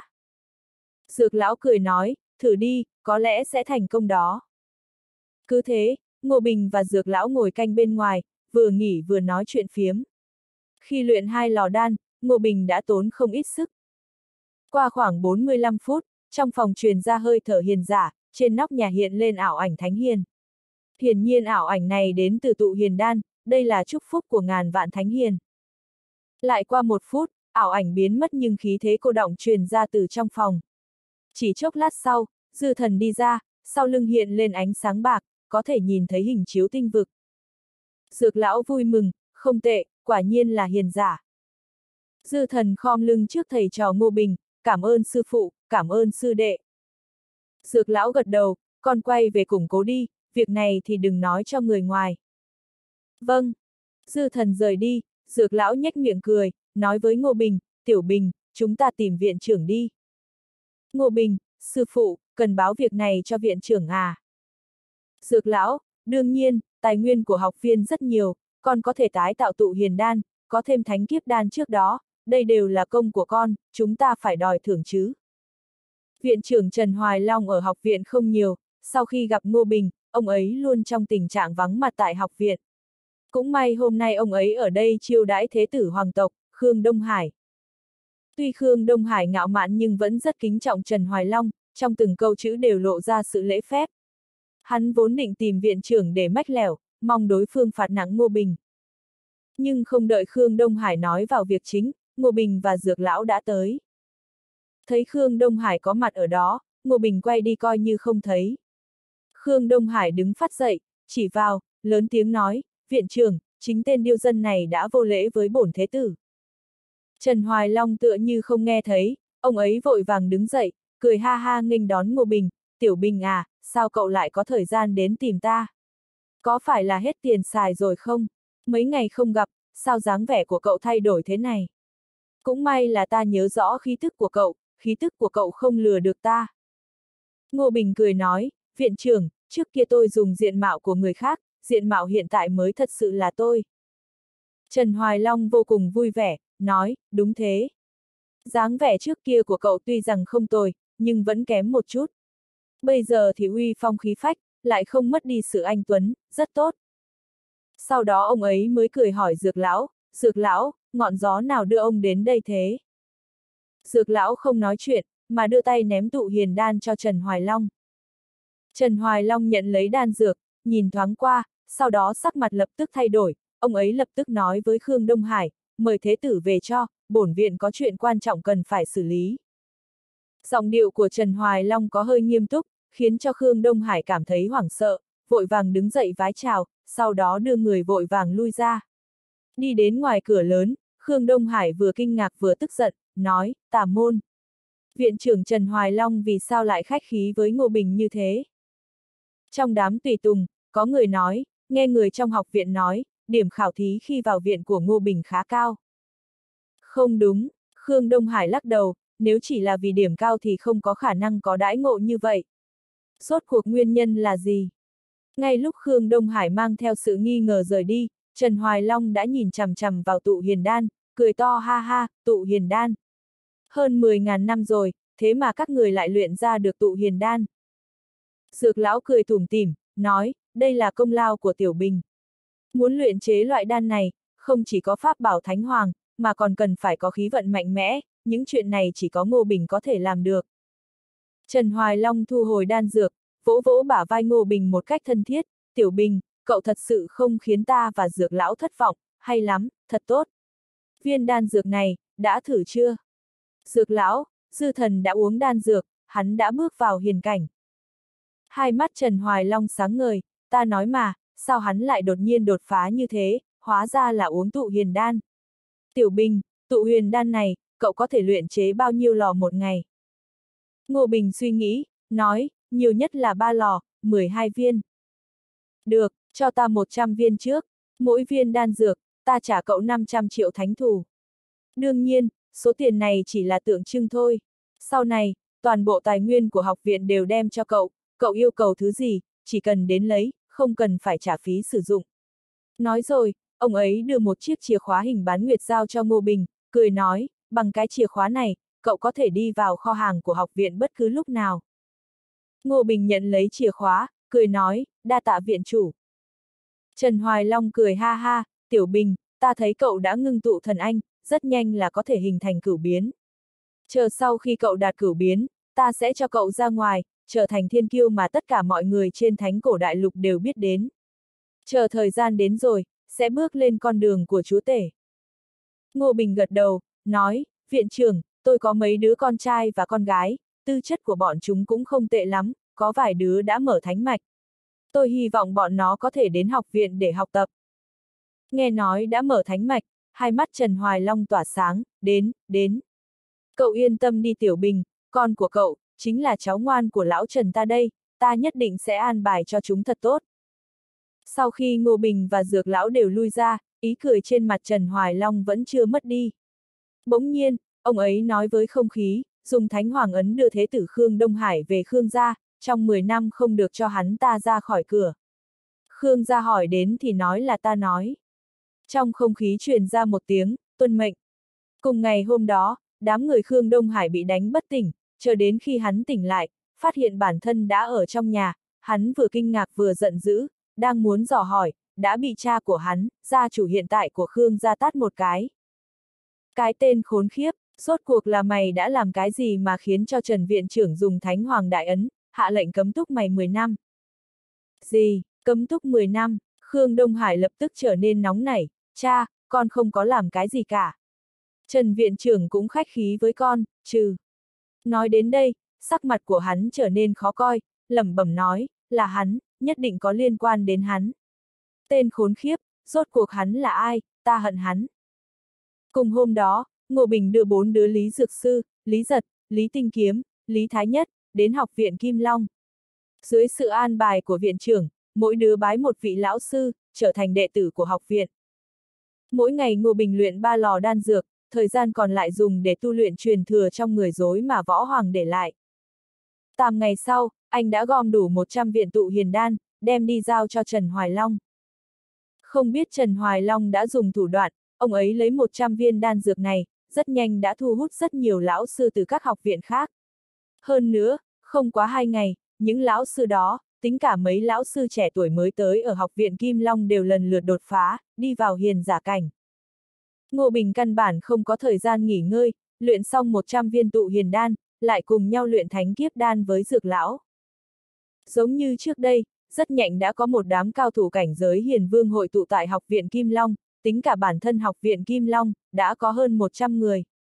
Dược lão cười nói, thử đi, có lẽ sẽ thành công đó. Cứ thế, Ngô Bình và Dược Lão ngồi canh bên ngoài, vừa nghỉ vừa nói chuyện phiếm. Khi luyện 2 lò đan, Ngô Bình đã tốn không ít sức. Qua khoảng 45 phút, trong phòng truyền ra hơi thở hiền giả, trên nóc nhà hiện lên ảo ảnh Thánh Hiền. Hiển nhiên ảo ảnh này đến từ tụ hiền đan, đây là chúc phúc của ngàn vạn Thánh Hiền. Lại qua 1 phút, ảo ảnh biến mất nhưng khí thế cô đọng truyền ra từ trong phòng. Chỉ chốc lát sau, Dư Thần đi ra, sau lưng hiện lên ánh sáng bạc, có thể nhìn thấy hình chiếu tinh vực. Dược Lão vui mừng, không tệ, quả nhiên là hiền giả. Dư Thần khom lưng trước thầy trò Ngô Bình, cảm ơn sư phụ, cảm ơn sư đệ. Dược Lão gật đầu, con quay về củng cố đi, việc này thì đừng nói cho người ngoài. Vâng. Dư Thần rời đi, Dược Lão nhếch miệng cười, nói với Ngô Bình, Tiểu Bình, chúng ta tìm viện trưởng đi. Ngô Bình, sư phụ, cần báo việc này cho viện trưởng à? Dược Lão, đương nhiên, tài nguyên của học viên rất nhiều, con có thể tái tạo tụ hiền đan, có thêm thánh kiếp đan trước đó, đây đều là công của con, chúng ta phải đòi thưởng chứ. Viện trưởng Trần Hoài Long ở học viện không nhiều, sau khi gặp Ngô Bình, ông ấy luôn trong tình trạng vắng mặt tại học viện. Cũng may hôm nay ông ấy ở đây chiêu đãi thế tử hoàng tộc, Khương Đông Hải. Tuy Khương Đông Hải ngạo mạn nhưng vẫn rất kính trọng Trần Hoài Long, trong từng câu chữ đều lộ ra sự lễ phép. Hắn vốn định tìm viện trưởng để mách lẻo, mong đối phương phạt nặng Ngô Bình. Nhưng không đợi Khương Đông Hải nói vào việc chính, Ngô Bình và Dược Lão đã tới. Thấy Khương Đông Hải có mặt ở đó, Ngô Bình quay đi coi như không thấy. Khương Đông Hải đứng phát dậy, chỉ vào, lớn tiếng nói, viện trưởng, chính tên điêu dân này đã vô lễ với bổn thế tử. Trần Hoài Long tựa như không nghe thấy, ông ấy vội vàng đứng dậy, cười ha ha nghênh đón Ngô Bình, Tiểu Bình à, sao cậu lại có thời gian đến tìm ta? Có phải là hết tiền xài rồi không? Mấy ngày không gặp, sao dáng vẻ của cậu thay đổi thế này? Cũng may là ta nhớ rõ khí tức của cậu không lừa được ta. Ngô Bình cười nói, viện trưởng, trước kia tôi dùng diện mạo của người khác, diện mạo hiện tại mới thật sự là tôi. Trần Hoài Long vô cùng vui vẻ, nói, đúng thế. Dáng vẻ trước kia của cậu tuy rằng không tồi, nhưng vẫn kém một chút. Bây giờ thì uy phong khí phách, lại không mất đi sự anh tuấn, rất tốt. Sau đó ông ấy mới cười hỏi Dược Lão, ngọn gió nào đưa ông đến đây thế? Dược Lão không nói chuyện, mà đưa tay ném tụ hiền đan cho Trần Hoài Long. Trần Hoài Long nhận lấy đan dược, nhìn thoáng qua, sau đó sắc mặt lập tức thay đổi, ông ấy lập tức nói với Khương Đông Hải, mời thế tử về cho, bổn viện có chuyện quan trọng cần phải xử lý. Giọng điệu của Trần Hoài Long có hơi nghiêm túc, khiến cho Khương Đông Hải cảm thấy hoảng sợ, vội vàng đứng dậy vái chào, sau đó đưa người vội vàng lui ra. Đi đến ngoài cửa lớn, Khương Đông Hải vừa kinh ngạc vừa tức giận, nói, tà môn. Viện trưởng Trần Hoài Long vì sao lại khách khí với Ngô Bình như thế? Trong đám tùy tùng, có người nói, nghe người trong học viện nói, điểm khảo thí khi vào viện của Ngô Bình khá cao. Không đúng, Khương Đông Hải lắc đầu, nếu chỉ là vì điểm cao thì không có khả năng có đãi ngộ như vậy. Rốt cuộc nguyên nhân là gì? Ngay lúc Khương Đông Hải mang theo sự nghi ngờ rời đi, Trần Hoài Long đã nhìn chằm chằm vào tụ hiền đan, cười to ha ha, tụ hiền đan. Hơn 10.000 năm rồi, thế mà các người lại luyện ra được tụ hiền đan. Dược Lão cười tủm tỉm, nói, đây là công lao của Tiểu Bình. Muốn luyện chế loại đan này, không chỉ có pháp bảo thánh hoàng, mà còn cần phải có khí vận mạnh mẽ, những chuyện này chỉ có Ngô Bình có thể làm được. Trần Hoài Long thu hồi đan dược, vỗ vỗ bả vai Ngô Bình một cách thân thiết, Tiểu Bình, cậu thật sự không khiến ta và Dược Lão thất vọng, hay lắm, thật tốt. Viên đan dược này, đã thử chưa? Dược Lão, Dư Thần đã uống đan dược, hắn đã bước vào hiền cảnh. Hai mắt Trần Hoài Long sáng ngời, ta nói mà, sao hắn lại đột nhiên đột phá như thế, hóa ra là uống tụ hiền đan. Tiểu Bình, tụ huyền đan này, cậu có thể luyện chế bao nhiêu lò một ngày? Ngô Bình suy nghĩ, nói, nhiều nhất là 3 lò, 12 viên. Được, cho ta 100 viên trước, mỗi viên đan dược, ta trả cậu 500 triệu thánh thù. Đương nhiên, số tiền này chỉ là tượng trưng thôi. Sau này, toàn bộ tài nguyên của học viện đều đem cho cậu yêu cầu thứ gì, chỉ cần đến lấy, không cần phải trả phí sử dụng. Nói rồi, ông ấy đưa một chiếc chìa khóa hình bán nguyệt giao cho Ngô Bình, cười nói, bằng cái chìa khóa này, cậu có thể đi vào kho hàng của học viện bất cứ lúc nào. Ngô Bình nhận lấy chìa khóa, cười nói, đa tạ viện chủ. Trần Hoài Long cười ha ha, Tiểu Bình, ta thấy cậu đã ngưng tụ thần anh, rất nhanh là có thể hình thành cửu biến. Chờ sau khi cậu đạt cửu biến, ta sẽ cho cậu ra ngoài, trở thành thiên kiêu mà tất cả mọi người trên thánh cổ đại lục đều biết đến. Chờ thời gian đến rồi, sẽ bước lên con đường của chúa tể. Ngô Bình gật đầu, nói, viện trưởng, tôi có mấy đứa con trai và con gái, tư chất của bọn chúng cũng không tệ lắm, có vài đứa đã mở thánh mạch. Tôi hy vọng bọn nó có thể đến học viện để học tập. Nghe nói đã mở thánh mạch, hai mắt Trần Hoài Long tỏa sáng, đến. Cậu yên tâm đi Tiểu Bình, con của cậu, chính là cháu ngoan của lão Trần ta đây, ta nhất định sẽ an bài cho chúng thật tốt. Sau khi Ngô Bình và Dược lão đều lui ra, ý cười trên mặt Trần Hoài Long vẫn chưa mất đi. Bỗng nhiên, ông ấy nói với không khí, dùng Thánh Hoàng ấn đưa thế tử Khương Đông Hải về Khương gia, trong 10 năm không được cho hắn ta ra khỏi cửa. Khương gia hỏi đến thì nói là ta nói. Trong không khí truyền ra một tiếng, tuân mệnh. Cùng ngày hôm đó, đám người Khương Đông Hải bị đánh bất tỉnh, chờ đến khi hắn tỉnh lại, phát hiện bản thân đã ở trong nhà, hắn vừa kinh ngạc vừa giận dữ, đang muốn dò hỏi, đã bị cha của hắn, gia chủ hiện tại của Khương gia tát một cái. Cái tên khốn khiếp, rốt cuộc là mày đã làm cái gì mà khiến cho Trần viện trưởng dùng Thánh Hoàng đại ấn, hạ lệnh cấm túc mày 10 năm. Gì, cấm túc 10 năm, Khương Đông Hải lập tức trở nên nóng nảy, cha, con không có làm cái gì cả. Trần viện trưởng cũng khách khí với con, trừ. Nói đến đây, sắc mặt của hắn trở nên khó coi, lẩm bẩm nói, là hắn, nhất định có liên quan đến hắn. Tên khốn khiếp, rốt cuộc hắn là ai, ta hận hắn. Cùng hôm đó, Ngô Bình đưa 4 đứa Lý Dược Sư, Lý Giật, Lý Tinh Kiếm, Lý Thái Nhất, đến học viện Kim Long. Dưới sự an bài của viện trưởng, mỗi đứa bái một vị lão sư, trở thành đệ tử của học viện. Mỗi ngày Ngô Bình luyện 3 lò đan dược, thời gian còn lại dùng để tu luyện truyền thừa trong người rối mà Võ Hoàng để lại. 8 ngày sau, anh đã gom đủ 100 viên tụ hiền đan, đem đi giao cho Trần Hoài Long. Không biết Trần Hoài Long đã dùng thủ đoạn, ông ấy lấy 100 viên đan dược này, rất nhanh đã thu hút rất nhiều lão sư từ các học viện khác. Hơn nữa, không quá 2 ngày, những lão sư đó, tính cả mấy lão sư trẻ tuổi mới tới ở học viện Kim Long đều lần lượt đột phá, đi vào hiền giả cảnh. Ngô Bình căn bản không có thời gian nghỉ ngơi, luyện xong 100 viên tụ hiền đan, lại cùng nhau luyện thánh kiếp đan với Dược lão. Giống như trước đây, rất nhanh đã có một đám cao thủ cảnh giới hiền vương hội tụ tại học viện Kim Long, tính cả bản thân học viện Kim Long, đã có hơn 100 người.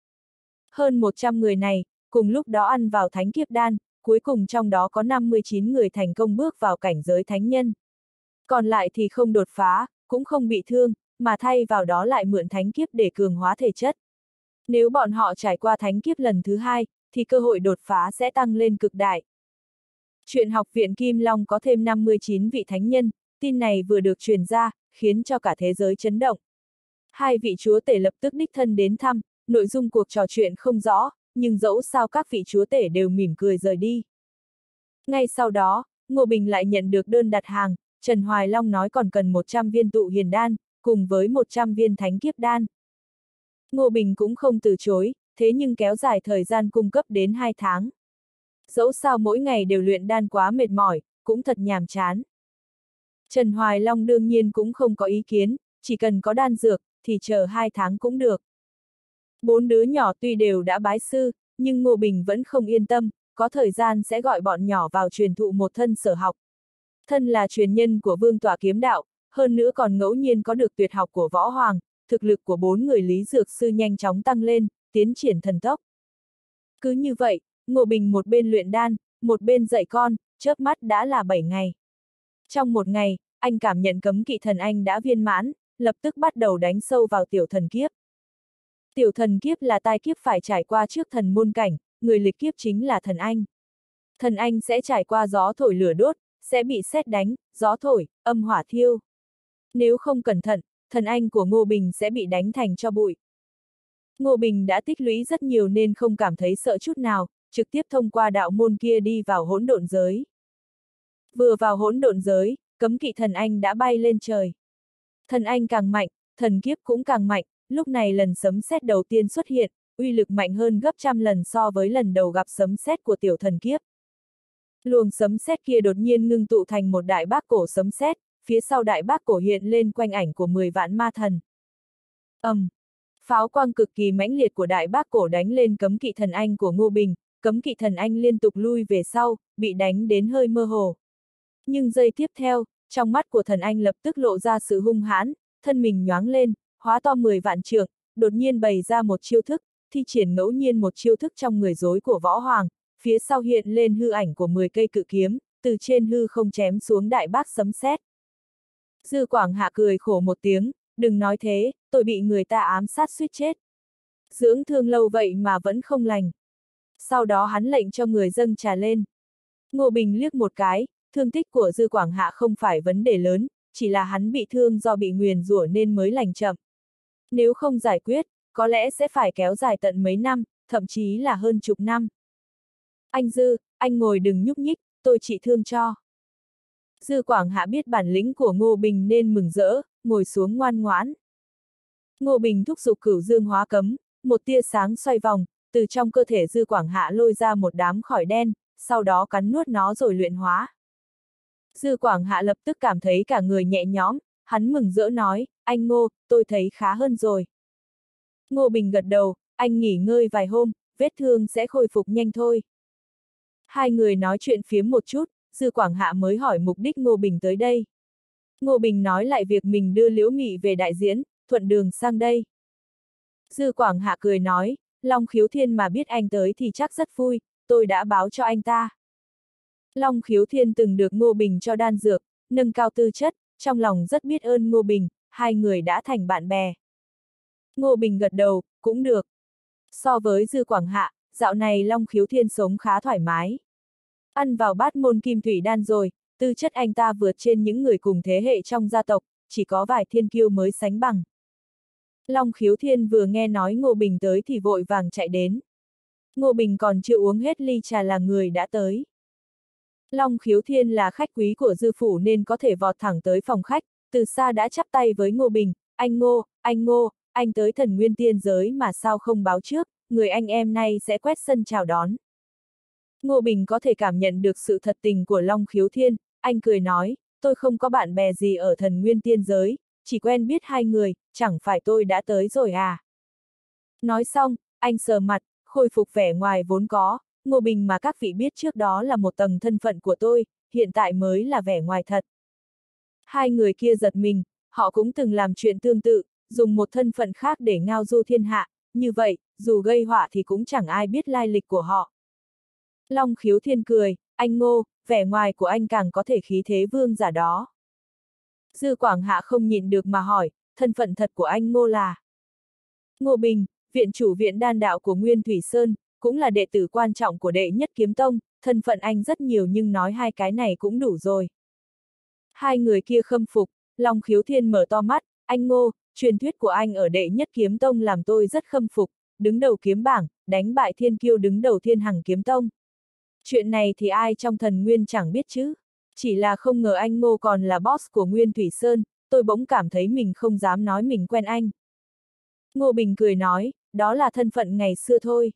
Hơn 100 người này, cùng lúc đó ăn vào thánh kiếp đan, cuối cùng trong đó có 59 người thành công bước vào cảnh giới thánh nhân. Còn lại thì không đột phá, cũng không bị thương, mà thay vào đó lại mượn thánh kiếp để cường hóa thể chất. Nếu bọn họ trải qua thánh kiếp lần thứ 2, thì cơ hội đột phá sẽ tăng lên cực đại. Chuyện học viện Kim Long có thêm 59 vị thánh nhân, tin này vừa được truyền ra, khiến cho cả thế giới chấn động. Hai vị chúa tể lập tức đích thân đến thăm, nội dung cuộc trò chuyện không rõ, nhưng dẫu sao các vị chúa tể đều mỉm cười rời đi. Ngay sau đó, Ngô Bình lại nhận được đơn đặt hàng, Trần Hoài Long nói còn cần 100 viên tụ hiền đan, cùng với 100 viên thánh kiếp đan. Ngô Bình cũng không từ chối, thế nhưng kéo dài thời gian cung cấp đến 2 tháng. Dẫu sao mỗi ngày đều luyện đan quá mệt mỏi, cũng thật nhàm chán. Trần Hoài Long đương nhiên cũng không có ý kiến, chỉ cần có đan dược, thì chờ 2 tháng cũng được. 4 đứa nhỏ tuy đều đã bái sư, nhưng Ngô Bình vẫn không yên tâm, có thời gian sẽ gọi bọn nhỏ vào truyền thụ một thân sở học. Thân là truyền nhân của Vương Tọa Kiếm Đạo, hơn nữa còn ngẫu nhiên có được tuyệt học của Võ Hoàng, thực lực của 4 người Lý Dược Sư nhanh chóng tăng lên, tiến triển thần tốc. Cứ như vậy, Ngô Bình một bên luyện đan, một bên dạy con, chớp mắt đã là 7 ngày. Trong một ngày, anh cảm nhận cấm kỵ thần anh đã viên mãn, lập tức bắt đầu đánh sâu vào tiểu thần kiếp. Tiểu thần kiếp là tai kiếp phải trải qua trước thần môn cảnh, người lịch kiếp chính là thần anh. Thần anh sẽ trải qua gió thổi lửa đốt, sẽ bị sét đánh, gió thổi, âm hỏa thiêu. Nếu không cẩn thận, thần anh của Ngô Bình sẽ bị đánh thành tro bụi. Ngô Bình đã tích lũy rất nhiều nên không cảm thấy sợ chút nào, trực tiếp thông qua đạo môn kia đi vào hỗn độn giới. Vừa vào hỗn độn giới, cấm kỵ thần anh đã bay lên trời. Thần anh càng mạnh, thần kiếp cũng càng mạnh, lúc này lần sấm sét đầu tiên xuất hiện, uy lực mạnh hơn gấp trăm lần so với lần đầu gặp sấm sét của tiểu thần kiếp. Luồng sấm sét kia đột nhiên ngưng tụ thành một đại bác cổ sấm sét, phía sau đại bác cổ hiện lên quanh ảnh của 10 vạn ma thần. Pháo quang cực kỳ mãnh liệt của đại bác cổ đánh lên cấm kỵ thần anh của Ngô Bình, cấm kỵ thần anh liên tục lui về sau, bị đánh đến hơi mơ hồ. Nhưng giây tiếp theo, trong mắt của thần anh lập tức lộ ra sự hung hãn, thân mình nhoáng lên, hóa to 10 vạn trượng, đột nhiên bày ra một chiêu thức, thi triển ngẫu nhiên một chiêu thức trong người rối của võ hoàng, phía sau hiện lên hư ảnh của 10 cây cự kiếm, từ trên hư không chém xuống đại bác sấm sét. Dư Quảng Hạ cười khổ một tiếng, đừng nói thế, tôi bị người ta ám sát suýt chết. Dưỡng thương lâu vậy mà vẫn không lành. Sau đó hắn lệnh cho người dâng trà lên. Ngô Bình liếc một cái, thương tích của Dư Quảng Hạ không phải vấn đề lớn, chỉ là hắn bị thương do bị nguyền rủa nên mới lành chậm. Nếu không giải quyết, có lẽ sẽ phải kéo dài tận mấy năm, thậm chí là hơn chục năm. Anh Dư, anh ngồi đừng nhúc nhích, tôi trị thương cho. Dư Quảng Hạ biết bản lĩnh của Ngô Bình nên mừng rỡ, ngồi xuống ngoan ngoãn. Ngô Bình thúc giục Cửu Dương hóa cấm, một tia sáng xoay vòng, từ trong cơ thể Dư Quảng Hạ lôi ra một đám khói đen, sau đó cắn nuốt nó rồi luyện hóa. Dư Quảng Hạ lập tức cảm thấy cả người nhẹ nhõm, hắn mừng rỡ nói, anh Ngô, tôi thấy khá hơn rồi. Ngô Bình gật đầu, anh nghỉ ngơi vài hôm, vết thương sẽ khôi phục nhanh thôi. Hai người nói chuyện phiếm một chút, Dư Quảng Hạ mới hỏi mục đích Ngô Bình tới đây. Ngô Bình nói lại việc mình đưa Liễu Mị về đại diễn, thuận đường sang đây. Dư Quảng Hạ cười nói, Long Khiếu Thiên mà biết anh tới thì chắc rất vui, tôi đã báo cho anh ta. Long Khiếu Thiên từng được Ngô Bình cho đan dược, nâng cao tư chất, trong lòng rất biết ơn Ngô Bình, hai người đã thành bạn bè. Ngô Bình gật đầu, cũng được. So với Dư Quảng Hạ, dạo này Long Khiếu Thiên sống khá thoải mái. Ăn vào bát môn kim thủy đan rồi, tư chất anh ta vượt trên những người cùng thế hệ trong gia tộc, chỉ có vài thiên kiêu mới sánh bằng. Long Khiếu Thiên vừa nghe nói Ngô Bình tới thì vội vàng chạy đến. Ngô Bình còn chưa uống hết ly trà là người đã tới. Long Khiếu Thiên là khách quý của Dư phủ nên có thể vọt thẳng tới phòng khách, từ xa đã chắp tay với Ngô Bình, anh Ngô, anh tới Thần Nguyên Tiên giới mà sao không báo trước, người anh em nay sẽ quét sân chào đón. Ngô Bình có thể cảm nhận được sự thật tình của Long Khiếu Thiên, anh cười nói, tôi không có bạn bè gì ở Thần Nguyên Tiên giới, chỉ quen biết hai người, chẳng phải tôi đã tới rồi à. Nói xong, anh sờ mặt, khôi phục vẻ ngoài vốn có, Ngô Bình mà các vị biết trước đó là một tầng thân phận của tôi, hiện tại mới là vẻ ngoài thật. Hai người kia giật mình, họ cũng từng làm chuyện tương tự, dùng một thân phận khác để ngao du thiên hạ, như vậy, dù gây họa thì cũng chẳng ai biết lai lịch của họ. Long Khiếu Thiên cười, anh Ngô, vẻ ngoài của anh càng có thể khí thế vương giả đó. Dư Quảng Hạ không nhịn được mà hỏi, thân phận thật của anh Ngô là? Ngô Bình, viện chủ viện đan đạo của Nguyên Thủy Sơn, cũng là đệ tử quan trọng của đệ nhất kiếm tông, thân phận anh rất nhiều nhưng nói hai cái này cũng đủ rồi. Hai người kia khâm phục, Long Khiếu Thiên mở to mắt, anh Ngô, truyền thuyết của anh ở đệ nhất kiếm tông làm tôi rất khâm phục, đứng đầu kiếm bảng, đánh bại thiên kiêu đứng đầu Thiên Hằng kiếm tông. Chuyện này thì ai trong Thần Nguyên chẳng biết chứ, chỉ là không ngờ anh Ngô còn là boss của Nguyên Thủy Sơn, tôi bỗng cảm thấy mình không dám nói mình quen anh. Ngô Bình cười nói, đó là thân phận ngày xưa thôi.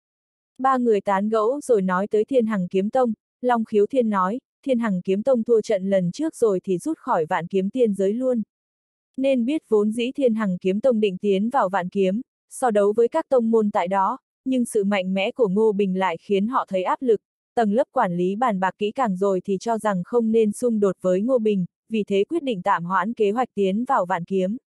Ba người tán gẫu rồi nói tới Thiên Hằng kiếm tông, Long Khiếu Thiên nói, Thiên Hằng kiếm tông thua trận lần trước rồi thì rút khỏi Vạn Kiếm Tiên giới luôn. Nên biết vốn dĩ Thiên Hằng kiếm tông định tiến vào Vạn Kiếm, so đấu với các tông môn tại đó, nhưng sự mạnh mẽ của Ngô Bình lại khiến họ thấy áp lực, tầng lớp quản lý bàn bạc kỹ càng rồi thì cho rằng không nên xung đột với Ngô Bình, vì thế quyết định tạm hoãn kế hoạch tiến vào Vạn Kiếm.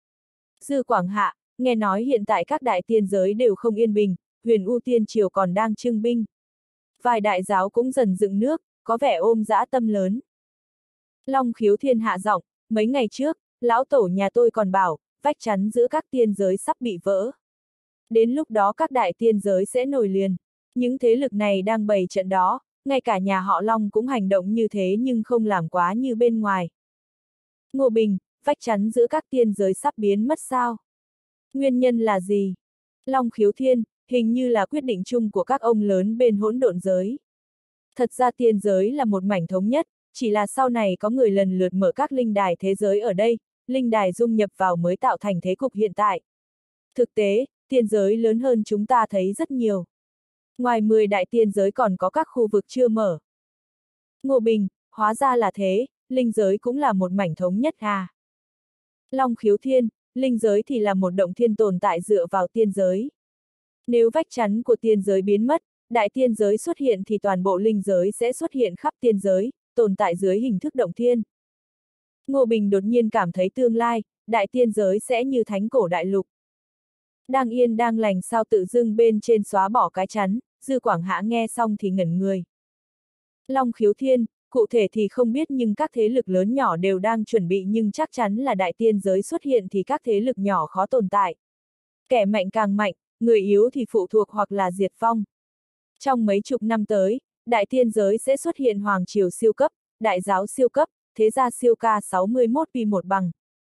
Dư Quảng Hạ, nghe nói hiện tại các đại tiên giới đều không yên bình, Huyền U Tiên Triều còn đang trưng binh. Vài đại giáo cũng dần dựng nước, có vẻ ôm dã tâm lớn. Long Khiếu Thiên hạ giọng, mấy ngày trước, lão tổ nhà tôi còn bảo, vách chắn giữa các tiên giới sắp bị vỡ. Đến lúc đó các đại tiên giới sẽ nổi liền. Những thế lực này đang bày trận đó, ngay cả nhà họ Long cũng hành động như thế nhưng không làm quá như bên ngoài. Ngô Bình, vách chắn giữa các tiên giới sắp biến mất sao? Nguyên nhân là gì? Long Khiếu Thiên, hình như là quyết định chung của các ông lớn bên hỗn độn giới. Thật ra tiên giới là một mảnh thống nhất, chỉ là sau này có người lần lượt mở các linh đài thế giới ở đây, linh đài dung nhập vào mới tạo thành thế cục hiện tại. Thực tế, tiên giới lớn hơn chúng ta thấy rất nhiều. Ngoài 10 đại tiên giới còn có các khu vực chưa mở. Ngô Bình, hóa ra là thế, linh giới cũng là một mảnh thống nhất à. Long Khiếu Thiên, linh giới thì là một động thiên tồn tại dựa vào tiên giới. Nếu vách chắn của tiên giới biến mất, đại tiên giới xuất hiện thì toàn bộ linh giới sẽ xuất hiện khắp tiên giới, tồn tại dưới hình thức động thiên. Ngô Bình đột nhiên cảm thấy tương lai, đại tiên giới sẽ như thánh cổ đại lục. Đang yên đang lành sao tự dưng bên trên xóa bỏ cái chắn, Dư Quảng Hã nghe xong thì ngẩn người. Long Khiếu Thiên, cụ thể thì không biết nhưng các thế lực lớn nhỏ đều đang chuẩn bị nhưng chắc chắn là đại tiên giới xuất hiện thì các thế lực nhỏ khó tồn tại. Kẻ mạnh càng mạnh, người yếu thì phụ thuộc hoặc là diệt vong. Trong mấy chục năm tới, đại tiên giới sẽ xuất hiện hoàng triều siêu cấp, đại giáo siêu cấp, thế gia siêu ca 61 pi một bằng.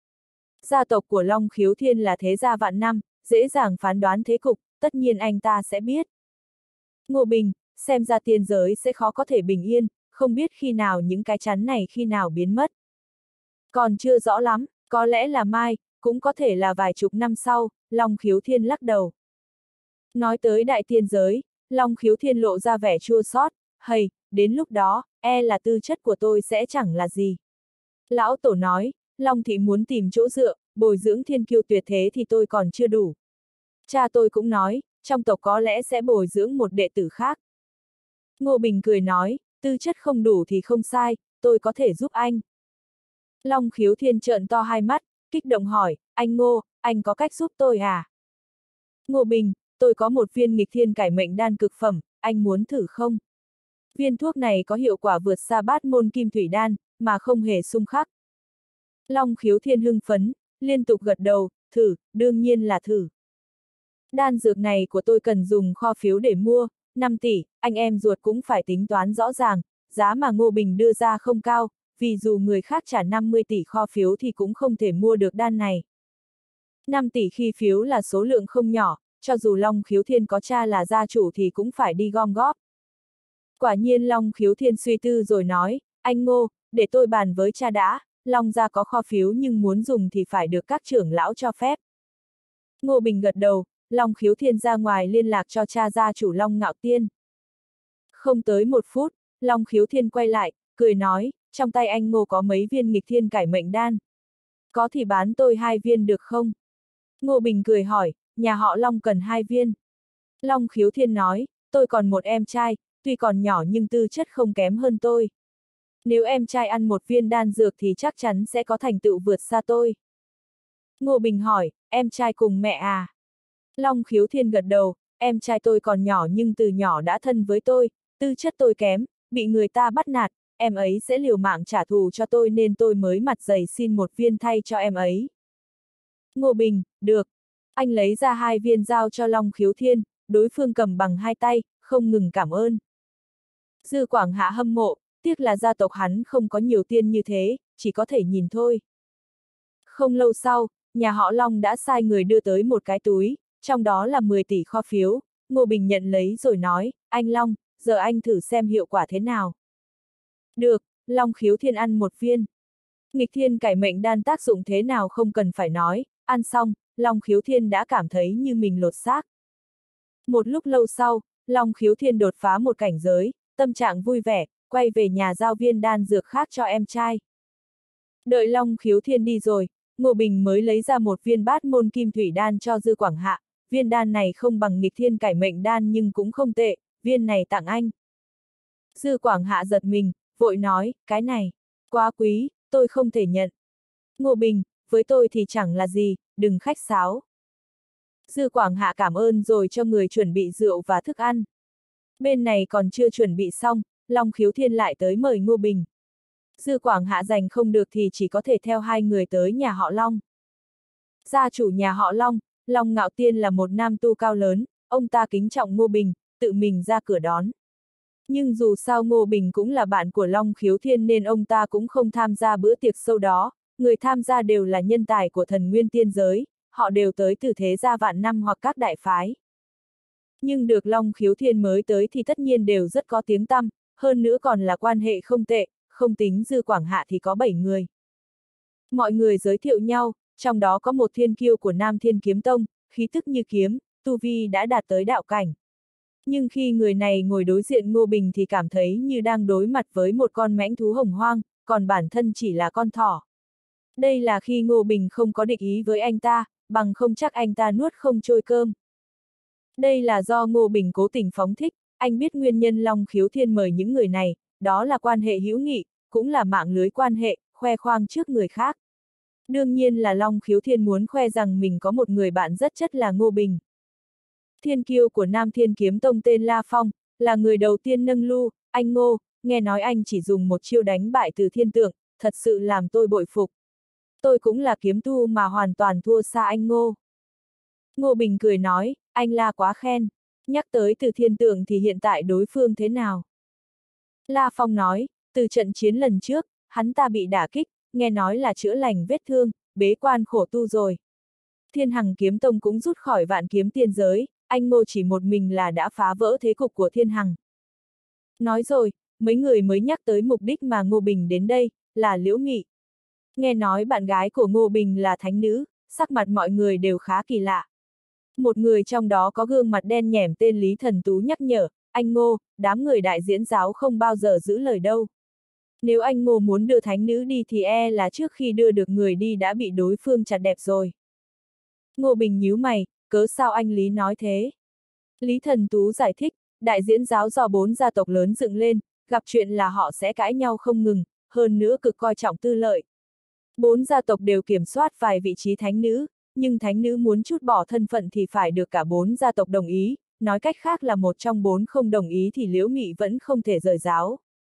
Gia tộc của Long Khiếu Thiên là thế gia vạn năm, dễ dàng phán đoán thế cục, tất nhiên anh ta sẽ biết. Ngô Bình, xem ra tiên giới sẽ khó có thể bình yên, không biết khi nào những cái chắn này khi nào biến mất. Còn chưa rõ lắm, có lẽ là mai, cũng có thể là vài chục năm sau, Long Khiếu Thiên lắc đầu. Nói tới đại tiên giới, Long Khiếu Thiên lộ ra vẻ chua xót, hầy, đến lúc đó, e là tư chất của tôi sẽ chẳng là gì. Lão Tổ nói, Long Thị muốn tìm chỗ dựa, bồi dưỡng thiên kiêu tuyệt thế thì tôi còn chưa đủ. Cha tôi cũng nói, trong tộc có lẽ sẽ bồi dưỡng một đệ tử khác. Ngô Bình cười nói, tư chất không đủ thì không sai, tôi có thể giúp anh. Long Khiếu Thiên trợn to hai mắt, kích động hỏi, anh Ngô, anh có cách giúp tôi à? Ngô Bình, tôi có một viên nghịch thiên cải mệnh đan cực phẩm, anh muốn thử không? Viên thuốc này có hiệu quả vượt xa bát môn kim thủy đan, mà không hề xung khắc. Long Khiếu Thiên hưng phấn, liên tục gật đầu, thử, đương nhiên là thử. Đan dược này của tôi cần dùng kho phiếu để mua, 5 tỷ, anh em ruột cũng phải tính toán rõ ràng, giá mà Ngô Bình đưa ra không cao, vì dù người khác trả 50 tỷ kho phiếu thì cũng không thể mua được đan này. 5 tỷ khi phiếu là số lượng không nhỏ, cho dù Long Khiếu Thiên có cha là gia chủ thì cũng phải đi gom góp. Quả nhiên Long Khiếu Thiên suy tư rồi nói, anh Ngô, để tôi bàn với cha đã, Long gia có kho phiếu nhưng muốn dùng thì phải được các trưởng lão cho phép. Ngô Bình gật đầu, Long Khiếu Thiên ra ngoài liên lạc cho cha gia chủ Long Ngạo Tiên. Không tới 1 phút, Long Khiếu Thiên quay lại, cười nói, trong tay anh Ngô có mấy viên nghịch thiên cải mệnh đan. Có thì bán tôi 2 viên được không? Ngô Bình cười hỏi, nhà họ Long cần 2 viên. Long Khiếu Thiên nói, tôi còn một em trai, tuy còn nhỏ nhưng tư chất không kém hơn tôi. Nếu em trai ăn một viên đan dược thì chắc chắn sẽ có thành tựu vượt xa tôi. Ngô Bình hỏi, em trai cùng mẹ à? Long Khiếu Thiên gật đầu, em trai tôi còn nhỏ nhưng từ nhỏ đã thân với tôi, tư chất tôi kém, bị người ta bắt nạt, em ấy sẽ liều mạng trả thù cho tôi nên tôi mới mặt dày xin 1 viên thay cho em ấy. Ngô Bình, được. Anh lấy ra 2 viên giao cho Long Khiếu Thiên, đối phương cầm bằng 2 tay, không ngừng cảm ơn. Dư Quảng Hạ hâm mộ, tiếc là gia tộc hắn không có nhiều tiền như thế, chỉ có thể nhìn thôi. Không lâu sau, nhà họ Long đã sai người đưa tới một cái túi, trong đó là 10 tỷ kho phiếu, Ngô Bình nhận lấy rồi nói, anh Long, giờ anh thử xem hiệu quả thế nào. Được, Long Khiếu Thiên ăn 1 viên. Nghịch thiên cải mệnh đan tác dụng thế nào không cần phải nói, ăn xong, Long Khiếu Thiên đã cảm thấy như mình lột xác. Một lúc lâu sau, Long Khiếu Thiên đột phá một cảnh giới, tâm trạng vui vẻ, quay về nhà giao viên đan dược khác cho em trai. Đợi Long Khiếu Thiên đi rồi, Ngô Bình mới lấy ra một viên bát môn kim thủy đan cho Dư Quảng Hạ, viên đan này không bằng nghịch thiên cải mệnh đan nhưng cũng không tệ, viên này tặng anh. Dư Quảng Hạ giật mình, vội nói, cái này, quá quý, tôi không thể nhận. Ngô Bình, với tôi thì chẳng là gì, đừng khách sáo. Dư Quảng Hạ cảm ơn rồi cho người chuẩn bị rượu và thức ăn. Bên này còn chưa chuẩn bị xong, Long Khiếu Thiên lại tới mời Ngô Bình. Dư Quảng Hạ giành không được thì chỉ có thể theo 2 người tới nhà họ Long. Gia chủ nhà họ Long, Long Ngạo Tiên là một nam tu cao lớn, ông ta kính trọng Ngô Bình, tự mình ra cửa đón. Nhưng dù sao Ngô Bình cũng là bạn của Long Khiếu Thiên nên ông ta cũng không tham gia bữa tiệc sâu đó, người tham gia đều là nhân tài của thần nguyên tiên giới, họ đều tới từ thế gia vạn năm hoặc các đại phái. Nhưng được Long Khiếu Thiên mới tới thì tất nhiên đều rất có tiếng tăm, hơn nữa còn là quan hệ không tệ, không tính Dư Quảng Hạ thì có 7 người. Mọi người giới thiệu nhau, trong đó có một thiên kiêu của Nam Thiên Kiếm Tông, khí tức như kiếm, tu vi đã đạt tới đạo cảnh. Nhưng khi người này ngồi đối diện Ngô Bình thì cảm thấy như đang đối mặt với một con mãnh thú hồng hoang, còn bản thân chỉ là con thỏ. Đây là khi Ngô Bình không có địch ý với anh ta, bằng không chắc anh ta nuốt không trôi cơm. Đây là do Ngô Bình cố tình phóng thích, anh biết nguyên nhân Long Khiếu Thiên mời những người này, đó là quan hệ hữu nghị, cũng là mạng lưới quan hệ, khoe khoang trước người khác. Đương nhiên là Long Khiếu Thiên muốn khoe rằng mình có một người bạn rất chất là Ngô Bình. Thiên kiêu của Nam Thiên Kiếm Tông tên La Phong, là người đầu tiên nâng lu, anh Ngô, nghe nói anh chỉ dùng một chiêu đánh bại Từ Thiên Tượng, thật sự làm tôi bội phục. Tôi cũng là kiếm tu mà hoàn toàn thua xa anh Ngô. Ngô Bình cười nói, anh La quá khen. Nhắc tới Từ Thiên Tượng thì hiện tại đối phương thế nào? La Phong nói, từ trận chiến lần trước, hắn ta bị đả kích, nghe nói là chữa lành vết thương, bế quan khổ tu rồi. Thiên Hằng Kiếm Tông cũng rút khỏi Vạn Kiếm Tiên giới, anh Ngô chỉ một mình là đã phá vỡ thế cục của Thiên Hằng. Nói rồi, mấy người mới nhắc tới mục đích mà Ngô Bình đến đây, là Liễu Nghị. Nghe nói bạn gái của Ngô Bình là thánh nữ, sắc mặt mọi người đều khá kỳ lạ. Một người trong đó có gương mặt đen nhẻm tên Lý Thần Tú nhắc nhở, anh Ngô, đám người đại diễn giáo không bao giờ giữ lời đâu. Nếu anh Ngô muốn đưa thánh nữ đi thì là trước khi đưa được người đi đã bị đối phương chặt đẹp rồi. Ngô Bình nhíu mày, cớ sao anh Lý nói thế? Lý Thần Tú giải thích, đại diễn giáo do 4 gia tộc lớn dựng lên, gặp chuyện là họ sẽ cãi nhau không ngừng, hơn nữa cực coi trọng tư lợi. 4 gia tộc đều kiểm soát vài vị trí thánh nữ, nhưng thánh nữ muốn trút bỏ thân phận thì phải được cả 4 gia tộc đồng ý, nói cách khác là một trong 4 không đồng ý thì Liễu Nghị vẫn không thể rời giáo.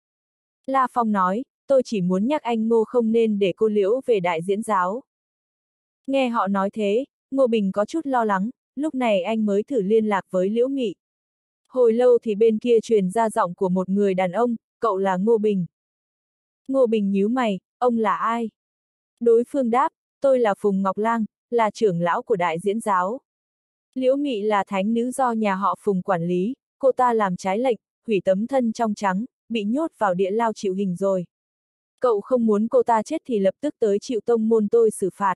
La Phong nói, tôi chỉ muốn nhắc anh Ngô không nên để cô Liễu về đại diễn giáo. Nghe họ nói thế, Ngô Bình có chút lo lắng, lúc này anh mới thử liên lạc với Liễu Nghị. Hồi lâu thì bên kia truyền ra giọng của một người đàn ông, cậu là Ngô Bình. Ngô Bình nhíu mày, ông là ai? Đối phương đáp, tôi là Phùng Ngọc Lang, là trưởng lão của đại diễn giáo. Liễu Nghị là thánh nữ do nhà họ Phùng quản lý, cô ta làm trái lệnh, hủy tấm thân trong trắng, bị nhốt vào địa lao chịu hình rồi. Cậu không muốn cô ta chết thì lập tức tới chịu tông môn tôi xử phạt.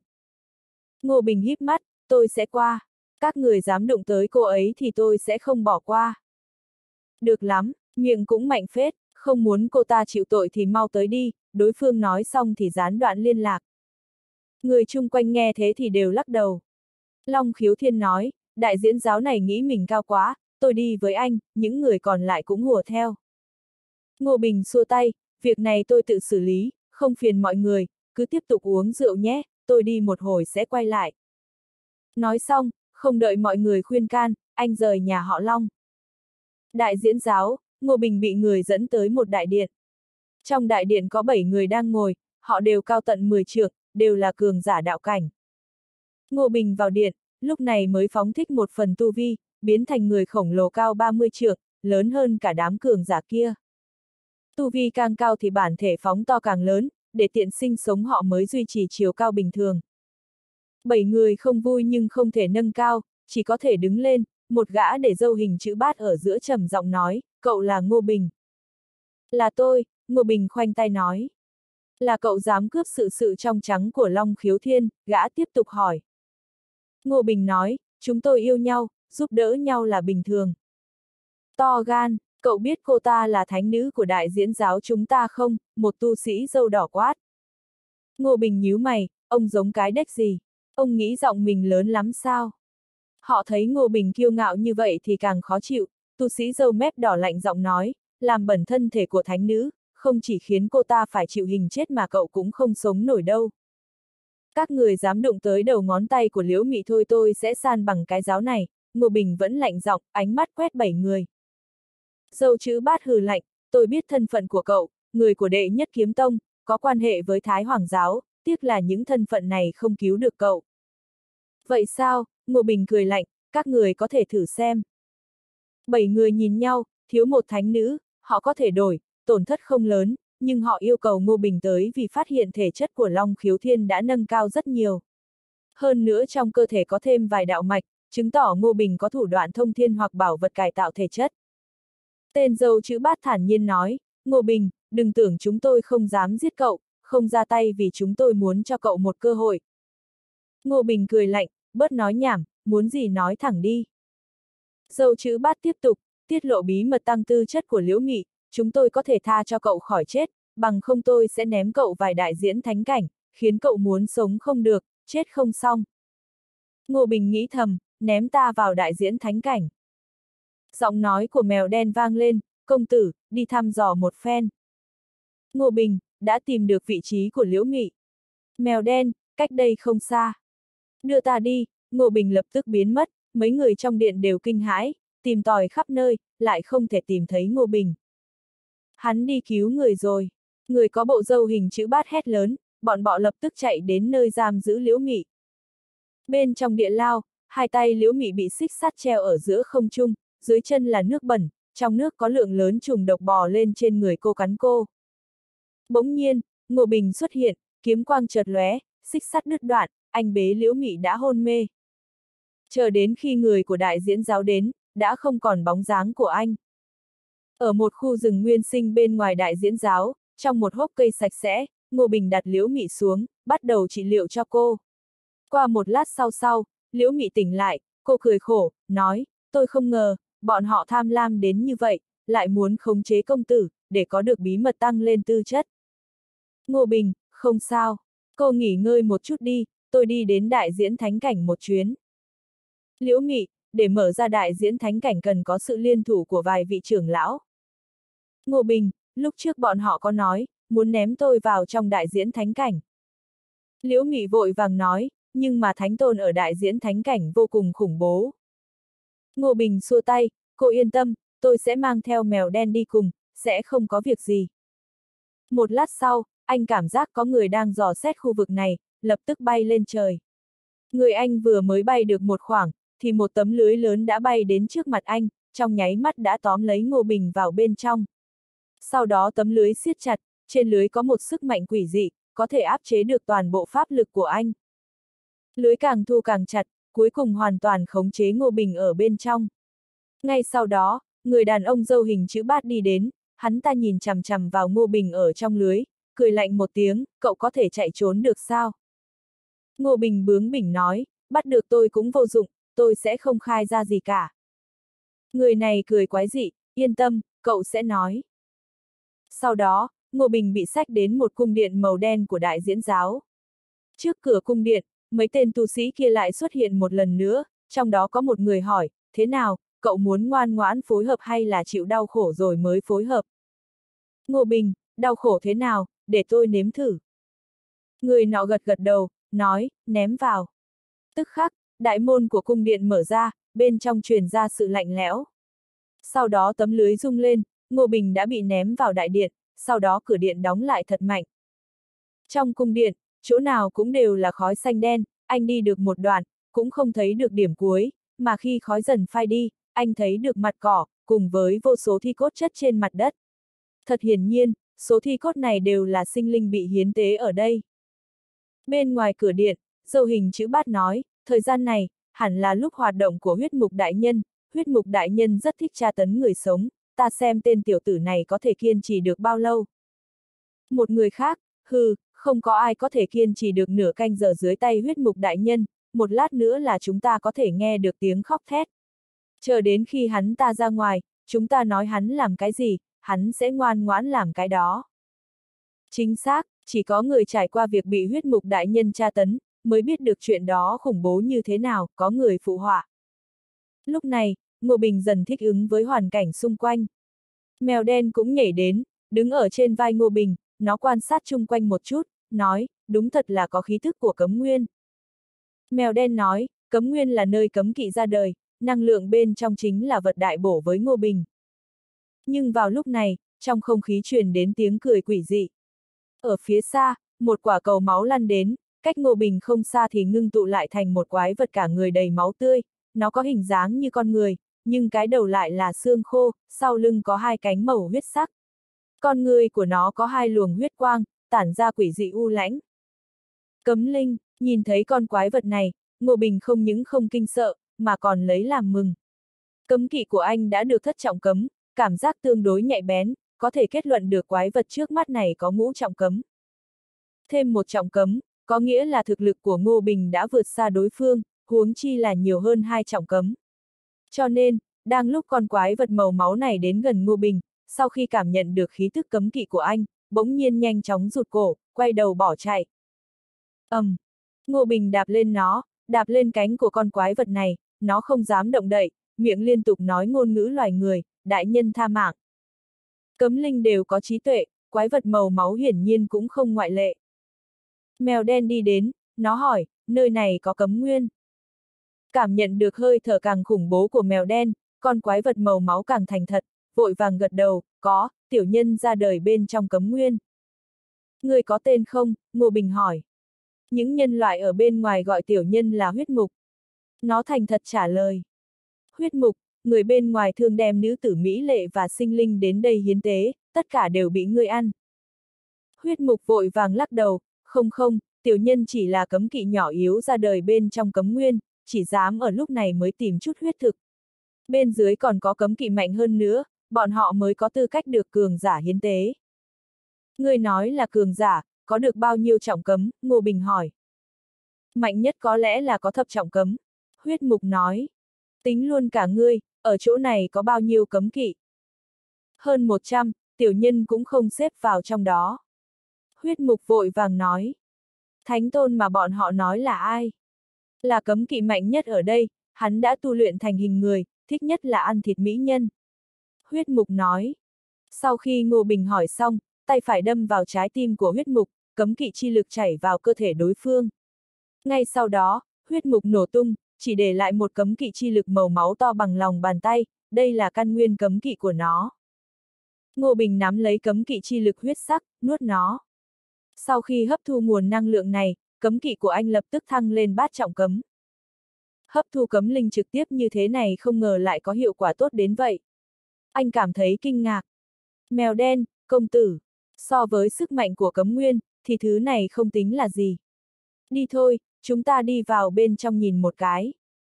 Ngô Bình híp mắt, tôi sẽ qua. Các người dám đụng tới cô ấy thì tôi sẽ không bỏ qua. Được lắm, miệng cũng mạnh phết, không muốn cô ta chịu tội thì mau tới đi, đối phương nói xong thì gián đoạn liên lạc. Người chung quanh nghe thế thì đều lắc đầu. Long Khiếu Thiên nói, đại diễn giáo này nghĩ mình cao quá, tôi đi với anh, những người còn lại cũng hùa theo. Ngô Bình xua tay, việc này tôi tự xử lý, không phiền mọi người, cứ tiếp tục uống rượu nhé, tôi đi một hồi sẽ quay lại. Nói xong, không đợi mọi người khuyên can, anh rời nhà họ Long. Đại diễn giáo, Ngô Bình bị người dẫn tới một đại điện. Trong đại điện có 7 người đang ngồi, họ đều cao tận 10 trượng, đều là cường giả đạo cảnh. Ngô Bình vào điện, lúc này mới phóng thích một phần tu vi, biến thành người khổng lồ cao 30 trượng, lớn hơn cả đám cường giả kia. Tu vi càng cao thì bản thể phóng to càng lớn, để tiện sinh sống họ mới duy trì chiều cao bình thường. 7 người không vui nhưng không thể nâng cao, chỉ có thể đứng lên, một gã để râu hình chữ bát ở giữa trầm giọng nói, cậu là Ngô Bình. Là tôi, Ngô Bình khoanh tay nói. Là cậu dám cướp sự trong trắng của Long Khiếu Thiên, gã tiếp tục hỏi. Ngô Bình nói, chúng tôi yêu nhau, giúp đỡ nhau là bình thường. To gan, cậu biết cô ta là thánh nữ của đại diễn giáo chúng ta không, một tu sĩ râu đỏ quát. Ngô Bình nhíu mày, ông giống cái đếch gì? Ông nghĩ giọng mình lớn lắm sao? Họ thấy Ngô Bình kiêu ngạo như vậy thì càng khó chịu, tu sĩ râu mép đỏ lạnh giọng nói, làm bẩn thân thể của thánh nữ, không chỉ khiến cô ta phải chịu hình chết mà cậu cũng không sống nổi đâu. Các người dám đụng tới đầu ngón tay của Liễu Nghị thôi tôi sẽ san bằng cái giáo này, Ngô Bình vẫn lạnh giọng, ánh mắt quét 7 người. Dâu chữ bát hừ lạnh, tôi biết thân phận của cậu, người của đệ nhất kiếm tông, có quan hệ với Thái Hoàng giáo, tiếc là những thân phận này không cứu được cậu. Vậy sao, Ngô Bình cười lạnh, các người có thể thử xem. 7 người nhìn nhau, thiếu một thánh nữ, họ có thể đổi, tổn thất không lớn, nhưng họ yêu cầu Ngô Bình tới vì phát hiện thể chất của Long Khiếu Thiên đã nâng cao rất nhiều. Hơn nữa trong cơ thể có thêm vài đạo mạch, chứng tỏ Ngô Bình có thủ đoạn thông thiên hoặc bảo vật cải tạo thể chất. Tên dâu chữ bát thản nhiên nói, Ngô Bình, đừng tưởng chúng tôi không dám giết cậu, không ra tay vì chúng tôi muốn cho cậu một cơ hội. Ngô Bình cười lạnh, bớt nói nhảm, muốn gì nói thẳng đi. Dâu chữ bát tiếp tục, tiết lộ bí mật tăng tư chất của Liễu Nghị, chúng tôi có thể tha cho cậu khỏi chết, bằng không tôi sẽ ném cậu vào đại diễn thánh cảnh, khiến cậu muốn sống không được, chết không xong. Ngô Bình nghĩ thầm, ném ta vào đại diễn thánh cảnh. Giọng nói của mèo đen vang lên, công tử, đi thăm dò một phen. Ngô Bình, đã tìm được vị trí của Liễu Nghị. Mèo đen, cách đây không xa. Đưa ta đi, Ngô Bình lập tức biến mất, mấy người trong điện đều kinh hãi, tìm tòi khắp nơi, lại không thể tìm thấy Ngô Bình. Hắn đi cứu người rồi. Người có bộ râu hình chữ bát hét lớn, bọn bọ lập tức chạy đến nơi giam giữ Liễu Nghị. Bên trong địa lao, hai tay Liễu Nghị bị xích sắt treo ở giữa không trung, dưới chân là nước bẩn, trong nước có lượng lớn trùng độc bò lên trên người cô cắn cô. Bỗng nhiên, Ngô Bình xuất hiện, kiếm quang chợt lóe, xích sắt đứt đoạn, anh bế Liễu Nghị đã hôn mê. Chờ đến khi người của đại diễn giáo đến, đã không còn bóng dáng của anh. Ở một khu rừng nguyên sinh bên ngoài đại diễn giáo, trong một hốc cây sạch sẽ, Ngô Bình đặt Liễu Nghị xuống, bắt đầu trị liệu cho cô. Qua một lát sau, Liễu Nghị tỉnh lại, cô cười khổ, nói, tôi không ngờ, bọn họ tham lam đến như vậy, lại muốn khống chế công tử, để có được bí mật tăng lên tư chất. Ngô Bình, không sao, cô nghỉ ngơi một chút đi, tôi đi đến đại diễn thánh cảnh một chuyến. Liễu Nghị, để mở ra đại diễn thánh cảnh cần có sự liên thủ của vài vị trưởng lão. Ngô Bình, lúc trước bọn họ có nói, muốn ném tôi vào trong đại diễn thánh cảnh. Liễu Nghị vội vàng nói, nhưng mà thánh tôn ở đại diễn thánh cảnh vô cùng khủng bố. Ngô Bình xua tay, cô yên tâm, tôi sẽ mang theo mèo đen đi cùng, sẽ không có việc gì. Một lát sau, anh cảm giác có người đang dò xét khu vực này, lập tức bay lên trời. Người anh vừa mới bay được một khoảng, thì một tấm lưới lớn đã bay đến trước mặt anh, trong nháy mắt đã tóm lấy Ngô Bình vào bên trong. Sau đó tấm lưới siết chặt, trên lưới có một sức mạnh quỷ dị, có thể áp chế được toàn bộ pháp lực của anh. Lưới càng thu càng chặt, cuối cùng hoàn toàn khống chế Ngô Bình ở bên trong. Ngay sau đó, người đàn ông râu hình chữ bát đi đến, hắn ta nhìn chằm chằm vào Ngô Bình ở trong lưới, cười lạnh một tiếng, cậu có thể chạy trốn được sao? Ngô Bình bướng bỉnh nói, bắt được tôi cũng vô dụng, tôi sẽ không khai ra gì cả. Người này cười quái dị, yên tâm, cậu sẽ nói. Sau đó, Ngô Bình bị xách đến một cung điện màu đen của đại diễn giáo. Trước cửa cung điện, mấy tên tu sĩ kia lại xuất hiện một lần nữa, trong đó có một người hỏi, thế nào, cậu muốn ngoan ngoãn phối hợp hay là chịu đau khổ rồi mới phối hợp? Ngô Bình, đau khổ thế nào, để tôi nếm thử. Người nọ gật gật đầu, nói, ném vào. Tức khắc, đại môn của cung điện mở ra, bên trong truyền ra sự lạnh lẽo. Sau đó tấm lưới rung lên, Ngô Bình đã bị ném vào đại điện, sau đó cửa điện đóng lại thật mạnh. Trong cung điện, chỗ nào cũng đều là khói xanh đen, anh đi được một đoạn, cũng không thấy được điểm cuối, mà khi khói dần phai đi, anh thấy được mặt cỏ, cùng với vô số thi cốt chất trên mặt đất. Thật hiển nhiên, số thi cốt này đều là sinh linh bị hiến tế ở đây. Bên ngoài cửa điện, râu hình chữ bát nói, thời gian này, hẳn là lúc hoạt động của huyết mục đại nhân, huyết mục đại nhân rất thích tra tấn người sống, ta xem tên tiểu tử này có thể kiên trì được bao lâu. Một người khác, hừ, không có ai có thể kiên trì được nửa canh giờ dưới tay huyết mục đại nhân, một lát nữa là chúng ta có thể nghe được tiếng khóc thét. Chờ đến khi hắn ta ra ngoài, chúng ta nói hắn làm cái gì, hắn sẽ ngoan ngoãn làm cái đó. Chính xác, chỉ có người trải qua việc bị huyết mục đại nhân tra tấn, mới biết được chuyện đó khủng bố như thế nào, có người phụ họa. Lúc này, Ngô Bình dần thích ứng với hoàn cảnh xung quanh. Mèo đen cũng nhảy đến, đứng ở trên vai Ngô Bình, nó quan sát chung quanh một chút, nói, đúng thật là có khí thức của cấm nguyên. Mèo đen nói, cấm nguyên là nơi cấm kỵ ra đời, năng lượng bên trong chính là vật đại bổ với Ngô Bình. Nhưng vào lúc này, trong không khí truyền đến tiếng cười quỷ dị. Ở phía xa, một quả cầu máu lăn đến, cách Ngô Bình không xa thì ngưng tụ lại thành một quái vật cả người đầy máu tươi, nó có hình dáng như con người, nhưng cái đầu lại là xương khô, sau lưng có hai cánh màu huyết sắc. Con người của nó có hai luồng huyết quang, tản ra quỷ dị u lãnh. Cấm linh, nhìn thấy con quái vật này, Ngô Bình không những không kinh sợ, mà còn lấy làm mừng. Cấm kỵ của anh đã được thất trọng cấm, cảm giác tương đối nhạy bén, có thể kết luận được quái vật trước mắt này có ngũ trọng cấm. Thêm một trọng cấm, có nghĩa là thực lực của Ngô Bình đã vượt xa đối phương, huống chi là nhiều hơn hai trọng cấm. Cho nên, đang lúc con quái vật màu máu này đến gần Ngô Bình, sau khi cảm nhận được khí tức cấm kỵ của anh, bỗng nhiên nhanh chóng rụt cổ, quay đầu bỏ chạy. Ngô Bình đạp lên nó, đạp lên cánh của con quái vật này, nó không dám động đậy, miệng liên tục nói ngôn ngữ loài người, đại nhân tha mạng. Cấm linh đều có trí tuệ, quái vật màu máu hiển nhiên cũng không ngoại lệ. Mèo đen đi đến, nó hỏi, nơi này có cấm nguyên. Cảm nhận được hơi thở càng khủng bố của mèo đen, con quái vật màu máu càng thành thật, vội vàng gật đầu, có, tiểu nhân ra đời bên trong cấm nguyên. Người có tên không? Ngô Bình hỏi. Những nhân loại ở bên ngoài gọi tiểu nhân là huyết mục. Nó thành thật trả lời. Huyết mục, người bên ngoài thường đem nữ tử mỹ lệ và sinh linh đến đây hiến tế, tất cả đều bị ngươi ăn. Huyết mục vội vàng lắc đầu, không không, tiểu nhân chỉ là cấm kỵ nhỏ yếu ra đời bên trong cấm nguyên, chỉ dám ở lúc này mới tìm chút huyết thực. Bên dưới còn có cấm kỵ mạnh hơn nữa, bọn họ mới có tư cách được cường giả hiến tế. Ngươi nói là cường giả, có được bao nhiêu trọng cấm? Ngô Bình hỏi. Mạnh nhất có lẽ là có thập trọng cấm. Huyết mục nói. Tính luôn cả ngươi, ở chỗ này có bao nhiêu cấm kỵ? Hơn 100, tiểu nhân cũng không xếp vào trong đó. Huyết mục vội vàng nói. Thánh tôn mà bọn họ nói là ai? Là cấm kỵ mạnh nhất ở đây, hắn đã tu luyện thành hình người, thích nhất là ăn thịt mỹ nhân. Huyết mục nói. Sau khi Ngô Bình hỏi xong, tay phải đâm vào trái tim của huyết mục, cấm kỵ chi lực chảy vào cơ thể đối phương. Ngay sau đó, huyết mục nổ tung, chỉ để lại một cấm kỵ chi lực màu máu to bằng lòng bàn tay, đây là căn nguyên cấm kỵ của nó. Ngô Bình nắm lấy cấm kỵ chi lực huyết sắc, nuốt nó. Sau khi hấp thu nguồn năng lượng này, cấm kỵ của anh lập tức thăng lên bát trọng cấm. Hấp thu cấm linh trực tiếp như thế này không ngờ lại có hiệu quả tốt đến vậy. Anh cảm thấy kinh ngạc. Mèo đen, công tử, so với sức mạnh của cấm nguyên, thì thứ này không tính là gì. Đi thôi, chúng ta đi vào bên trong nhìn một cái.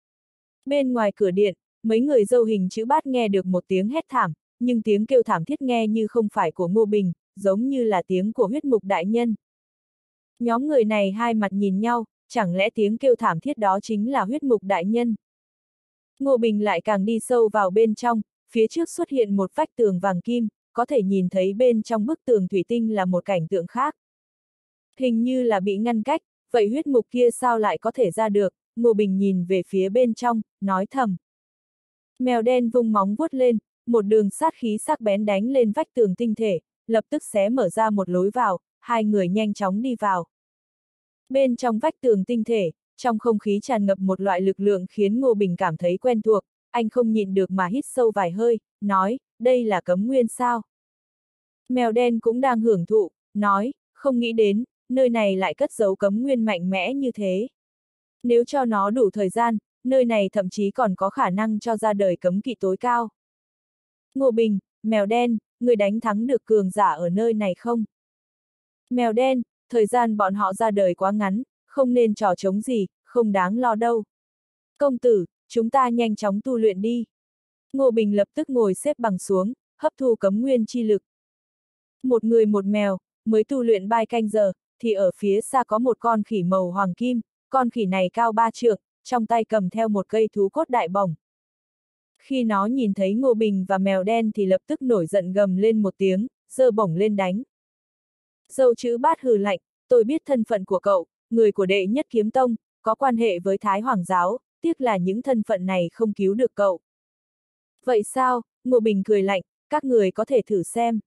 Bên ngoài cửa điện, mấy người dâu hình chữ bát nghe được một tiếng hét thảm, nhưng tiếng kêu thảm thiết nghe như không phải của Ngô Bình, giống như là tiếng của huyết mục đại nhân. Nhóm người này hai mặt nhìn nhau, chẳng lẽ tiếng kêu thảm thiết đó chính là huyết mục đại nhân? Ngô Bình lại càng đi sâu vào bên trong, phía trước xuất hiện một vách tường vàng kim, có thể nhìn thấy bên trong bức tường thủy tinh là một cảnh tượng khác. Hình như là bị ngăn cách, vậy huyết mục kia sao lại có thể ra được? Ngô Bình nhìn về phía bên trong, nói thầm. Mèo đen vung móng vuốt lên, một đường sát khí sắc bén đánh lên vách tường tinh thể, lập tức xé mở ra một lối vào, hai người nhanh chóng đi vào. Bên trong vách tường tinh thể, trong không khí tràn ngập một loại lực lượng khiến Ngô Bình cảm thấy quen thuộc, anh không nhịn được mà hít sâu vài hơi, nói, đây là cấm nguyên sao? Mèo đen cũng đang hưởng thụ, nói, không nghĩ đến, nơi này lại cất giấu cấm nguyên mạnh mẽ như thế. Nếu cho nó đủ thời gian, nơi này thậm chí còn có khả năng cho ra đời cấm kỵ tối cao. Ngô Bình, mèo đen, người đánh thắng được cường giả ở nơi này không? Mèo đen, thời gian bọn họ ra đời quá ngắn, không nên trò trống gì, không đáng lo đâu. Công tử, chúng ta nhanh chóng tu luyện đi. Ngô Bình lập tức ngồi xếp bằng xuống, hấp thu cấm nguyên chi lực. Một người một mèo, mới tu luyện 3 canh giờ, thì ở phía xa có một con khỉ màu hoàng kim, con khỉ này cao 3 trượng, trong tay cầm theo một cây thú cốt đại bổng. Khi nó nhìn thấy Ngô Bình và mèo đen thì lập tức nổi giận gầm lên một tiếng, giơ bổng lên đánh. Dâu chữ bát hừ lạnh, tôi biết thân phận của cậu, người của đệ nhất kiếm tông, có quan hệ với Thái Hoàng giáo, tiếc là những thân phận này không cứu được cậu. Vậy sao? Ngô Bình cười lạnh, các người có thể thử xem.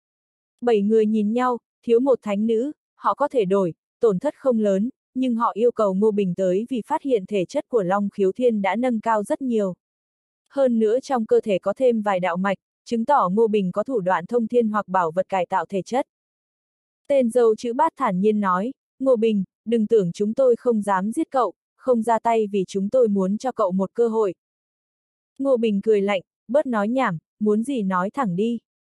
7 người nhìn nhau, thiếu một thánh nữ, họ có thể đổi, tổn thất không lớn, nhưng họ yêu cầu Ngô Bình tới vì phát hiện thể chất của Long Khiếu Thiên đã nâng cao rất nhiều. Hơn nữa trong cơ thể có thêm vài đạo mạch, chứng tỏ Ngô Bình có thủ đoạn thông thiên hoặc bảo vật cải tạo thể chất. Tên dâu chữ bát thản nhiên nói, Ngô Bình, đừng tưởng chúng tôi không dám giết cậu, không ra tay vì chúng tôi muốn cho cậu một cơ hội. Ngô Bình cười lạnh, bớt nói nhảm, muốn gì nói thẳng đi.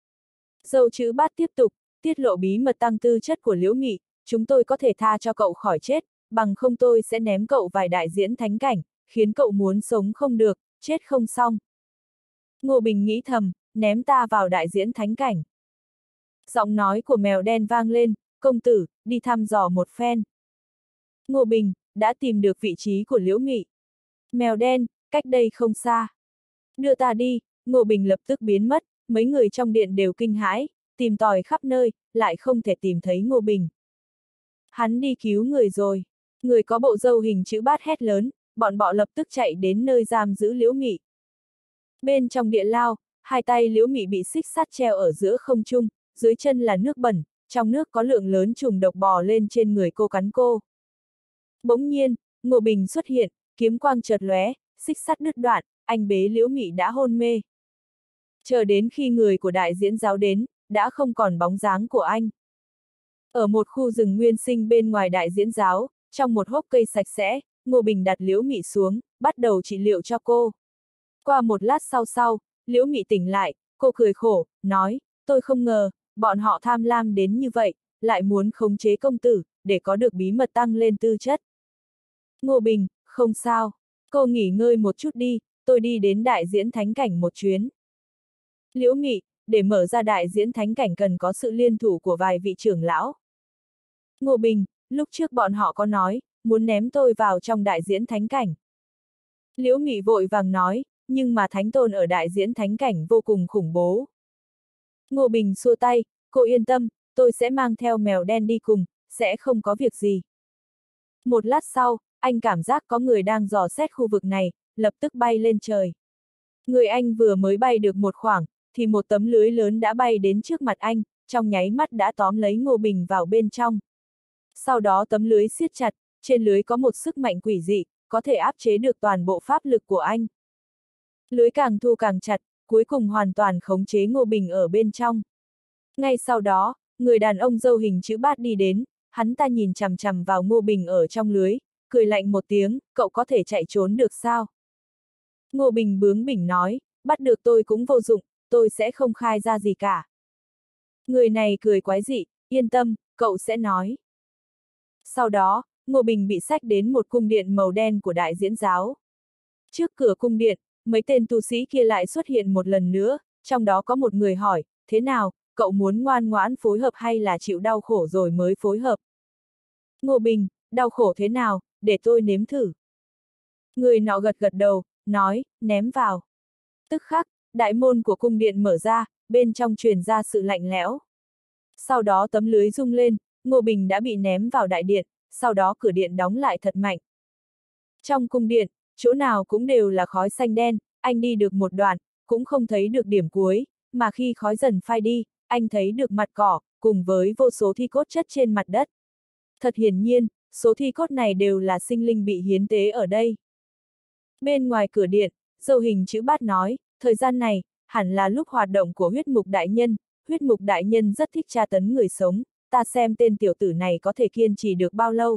Dâu chữ bát tiếp tục, tiết lộ bí mật tăng tư chất của Liễu Nghị, chúng tôi có thể tha cho cậu khỏi chết, bằng không tôi sẽ ném cậu vài đại diễn thánh cảnh, khiến cậu muốn sống không được, chết không xong. Ngô Bình nghĩ thầm, ném ta vào đại diễn thánh cảnh. Giọng nói của mèo đen vang lên, công tử, đi thăm dò một phen. Ngô Bình, đã tìm được vị trí của Liễu Nghị. Mèo đen, cách đây không xa. Đưa ta đi, Ngô Bình lập tức biến mất, mấy người trong điện đều kinh hãi, tìm tòi khắp nơi, lại không thể tìm thấy Ngô Bình. Hắn đi cứu người rồi. Người có bộ râu hình chữ bát hét lớn, bọn bọ lập tức chạy đến nơi giam giữ Liễu Mị. Bên trong địa lao, hai tay Liễu Mị bị xích sắt treo ở giữa không trung, dưới chân là nước bẩn, trong nước có lượng lớn trùng độc bò lên trên người cô cắn cô. Bỗng nhiên, Ngô Bình xuất hiện, kiếm quang chợt lóe, xích sắt đứt đoạn, anh bế Liễu Mị đã hôn mê. Chờ đến khi người của đại diễn giáo đến, đã không còn bóng dáng của anh. Ở một khu rừng nguyên sinh bên ngoài đại diễn giáo, trong một hốc cây sạch sẽ, Ngô Bình đặt Liễu Mị xuống, bắt đầu trị liệu cho cô. Qua một lát sau, Liễu Mị tỉnh lại, cô cười khổ, nói, tôi không ngờ, bọn họ tham lam đến như vậy, lại muốn khống chế công tử, để có được bí mật tăng lên tư chất. Ngô Bình, không sao, cô nghỉ ngơi một chút đi, tôi đi đến đại diễn thánh cảnh một chuyến. Liễu Mị, để mở ra đại diễn thánh cảnh cần có sự liên thủ của vài vị trưởng lão. Ngô Bình, lúc trước bọn họ có nói, muốn ném tôi vào trong đại diễn thánh cảnh. Liễu Mị vội vàng nói, nhưng mà thánh tôn ở đại diễn thánh cảnh vô cùng khủng bố. Ngô Bình xua tay, cô yên tâm, tôi sẽ mang theo mèo đen đi cùng, sẽ không có việc gì. Một lát sau, anh cảm giác có người đang dò xét khu vực này, lập tức bay lên trời. Người anh vừa mới bay được một khoảng, thì một tấm lưới lớn đã bay đến trước mặt anh, trong nháy mắt đã tóm lấy Ngô Bình vào bên trong. Sau đó tấm lưới siết chặt, trên lưới có một sức mạnh quỷ dị, có thể áp chế được toàn bộ pháp lực của anh. Lưới càng thu càng chặt, cuối cùng hoàn toàn khống chế Ngô Bình ở bên trong. Ngay sau đó, người đàn ông râu hình chữ bát đi đến, hắn ta nhìn chằm chằm vào Ngô Bình ở trong lưới, cười lạnh một tiếng, cậu có thể chạy trốn được sao? Ngô Bình bướng bỉnh nói, bắt được tôi cũng vô dụng, tôi sẽ không khai ra gì cả. Người này cười quái dị, yên tâm, cậu sẽ nói. Sau đó, Ngô Bình bị xách đến một cung điện màu đen của đại diễn giáo. Trước cửa cung điện, mấy tên tu sĩ kia lại xuất hiện một lần nữa, trong đó có một người hỏi, thế nào, cậu muốn ngoan ngoãn phối hợp hay là chịu đau khổ rồi mới phối hợp? Ngô Bình, đau khổ thế nào, để tôi nếm thử. Người nọ gật gật đầu, nói, ném vào. Tức khắc, đại môn của cung điện mở ra, bên trong truyền ra sự lạnh lẽo. Sau đó tấm lưới rung lên, Ngô Bình đã bị ném vào đại điện, sau đó cửa điện đóng lại thật mạnh. Trong cung điện, chỗ nào cũng đều là khói xanh đen, anh đi được một đoạn, cũng không thấy được điểm cuối, mà khi khói dần phai đi, anh thấy được mặt cỏ, cùng với vô số thi cốt chất trên mặt đất. Thật hiển nhiên, số thi cốt này đều là sinh linh bị hiến tế ở đây. Bên ngoài cửa điện, râu hình chữ bát nói, thời gian này, hẳn là lúc hoạt động của huyết mục đại nhân, huyết mục đại nhân rất thích tra tấn người sống, ta xem tên tiểu tử này có thể kiên trì được bao lâu.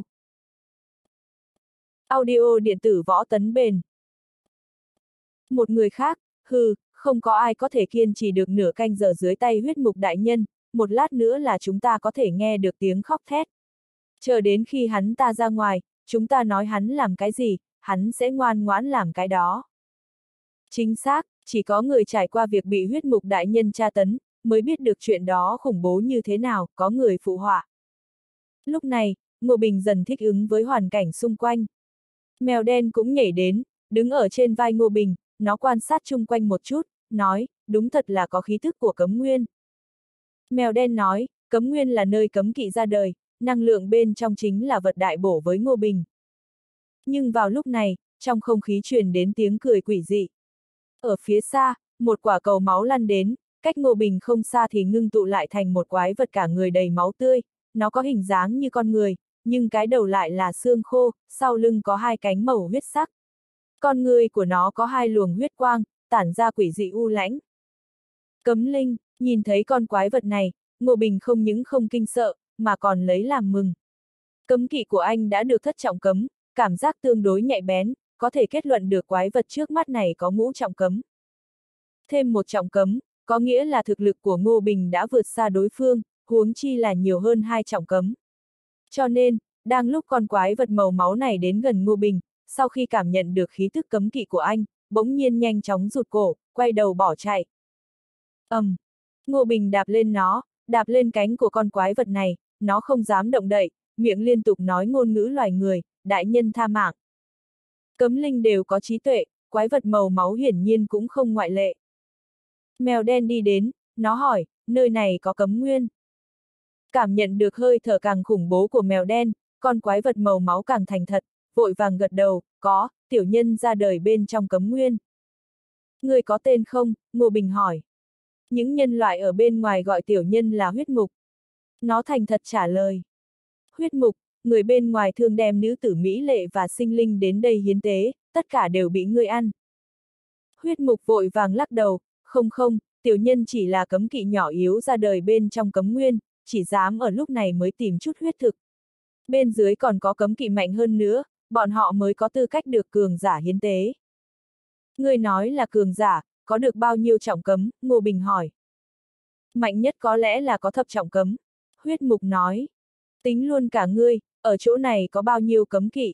Audio điện tử võ tấn bền. Một người khác, không có ai có thể kiên trì được nửa canh giờ dưới tay huyết mục đại nhân, một lát nữa là chúng ta có thể nghe được tiếng khóc thét. Chờ đến khi hắn ta ra ngoài, chúng ta nói hắn làm cái gì, hắn sẽ ngoan ngoãn làm cái đó. Chính xác, chỉ có người trải qua việc bị huyết mục đại nhân tra tấn, mới biết được chuyện đó khủng bố như thế nào, có người phụ họa. Lúc này, Ngô Bình dần thích ứng với hoàn cảnh xung quanh. Mèo đen cũng nhảy đến, đứng ở trên vai Ngô Bình, nó quan sát chung quanh một chút, nói, đúng thật là có khí thức của cấm nguyên. Mèo đen nói, cấm nguyên là nơi cấm kỵ ra đời, năng lượng bên trong chính là vật đại bổ với Ngô Bình. Nhưng vào lúc này, trong không khí truyền đến tiếng cười quỷ dị. Ở phía xa, một quả cầu máu lăn đến, cách Ngô Bình không xa thì ngưng tụ lại thành một quái vật cả người đầy máu tươi, nó có hình dáng như con người, nhưng cái đầu lại là xương khô, sau lưng có hai cánh màu huyết sắc. Con người của nó có hai luồng huyết quang, tản ra quỷ dị u lãnh. Cấm linh, nhìn thấy con quái vật này, Ngô Bình không những không kinh sợ, mà còn lấy làm mừng. Cấm kỵ của anh đã được thất trọng cấm, cảm giác tương đối nhạy bén, có thể kết luận được quái vật trước mắt này có ngũ trọng cấm. Thêm một trọng cấm, có nghĩa là thực lực của Ngô Bình đã vượt xa đối phương, huống chi là nhiều hơn hai trọng cấm. Cho nên, đang lúc con quái vật màu máu này đến gần Ngô Bình, sau khi cảm nhận được khí thức cấm kỵ của anh, bỗng nhiên nhanh chóng rụt cổ, quay đầu bỏ chạy. Ngô Bình đạp lên nó, đạp lên cánh của con quái vật này, nó không dám động đậy, miệng liên tục nói ngôn ngữ loài người, đại nhân tha mạng. Cấm linh đều có trí tuệ, quái vật màu máu hiển nhiên cũng không ngoại lệ. Mèo đen đi đến, nó hỏi, nơi này có cấm nguyên. Cảm nhận được hơi thở càng khủng bố của mèo đen, con quái vật màu máu càng thành thật, vội vàng gật đầu, có, tiểu nhân ra đời bên trong cấm nguyên. Người có tên không? Ngô Bình hỏi. Những nhân loại ở bên ngoài gọi tiểu nhân là huyết mục. Nó thành thật trả lời. Huyết mục, người bên ngoài thường đem nữ tử mỹ lệ và sinh linh đến đây hiến tế, tất cả đều bị ngươi ăn. Huyết mục vội vàng lắc đầu, không không, tiểu nhân chỉ là cấm kỵ nhỏ yếu ra đời bên trong cấm nguyên, chỉ dám ở lúc này mới tìm chút huyết thực. Bên dưới còn có cấm kỵ mạnh hơn nữa, bọn họ mới có tư cách được cường giả hiến tế. Ngươi nói là cường giả, có được bao nhiêu trọng cấm? Ngô Bình hỏi. Mạnh nhất có lẽ là có thập trọng cấm. Huyết mục nói. Tính luôn cả ngươi, ở chỗ này có bao nhiêu cấm kỵ?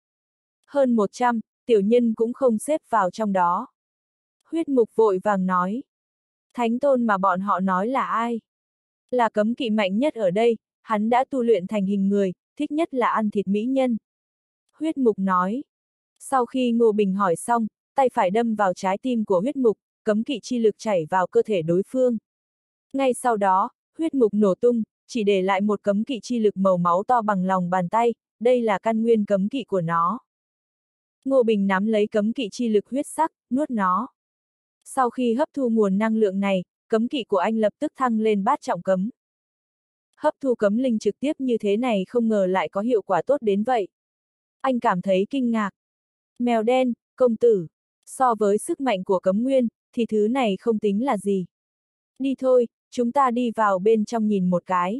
Hơn 100, tiểu nhân cũng không xếp vào trong đó. Huyết mục vội vàng nói. Thánh tôn mà bọn họ nói là ai? Là cấm kỵ mạnh nhất ở đây, hắn đã tu luyện thành hình người, thích nhất là ăn thịt mỹ nhân. Huyết mục nói. Sau khi Ngô Bình hỏi xong, tay phải đâm vào trái tim của huyết mục, cấm kỵ chi lực chảy vào cơ thể đối phương. Ngay sau đó, huyết mục nổ tung, chỉ để lại một cấm kỵ chi lực màu máu to bằng lòng bàn tay, đây là căn nguyên cấm kỵ của nó. Ngô Bình nắm lấy cấm kỵ chi lực huyết sắc, nuốt nó. Sau khi hấp thu nguồn năng lượng này, cấm kỵ của anh lập tức thăng lên bát trọng cấm. Hấp thu cấm linh trực tiếp như thế này không ngờ lại có hiệu quả tốt đến vậy. Anh cảm thấy kinh ngạc. Mèo đen, công tử, so với sức mạnh của cấm nguyên, thì thứ này không tính là gì. Đi thôi, chúng ta đi vào bên trong nhìn một cái.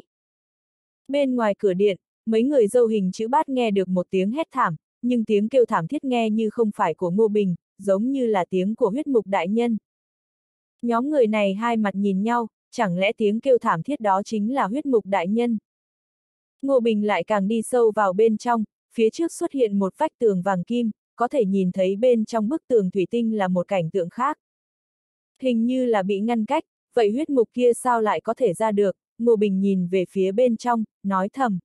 Bên ngoài cửa điện, mấy người dâu hình chữ bát nghe được một tiếng hét thảm, nhưng tiếng kêu thảm thiết nghe như không phải của Ngô Bình, giống như là tiếng của huyết mục đại nhân. Nhóm người này hai mặt nhìn nhau, chẳng lẽ tiếng kêu thảm thiết đó chính là huyết mục đại nhân? Ngô Bình lại càng đi sâu vào bên trong, phía trước xuất hiện một vách tường vàng kim, có thể nhìn thấy bên trong bức tường thủy tinh là một cảnh tượng khác. Hình như là bị ngăn cách, vậy huyết mục kia sao lại có thể ra được? Ngô Bình nhìn về phía bên trong, nói thầm.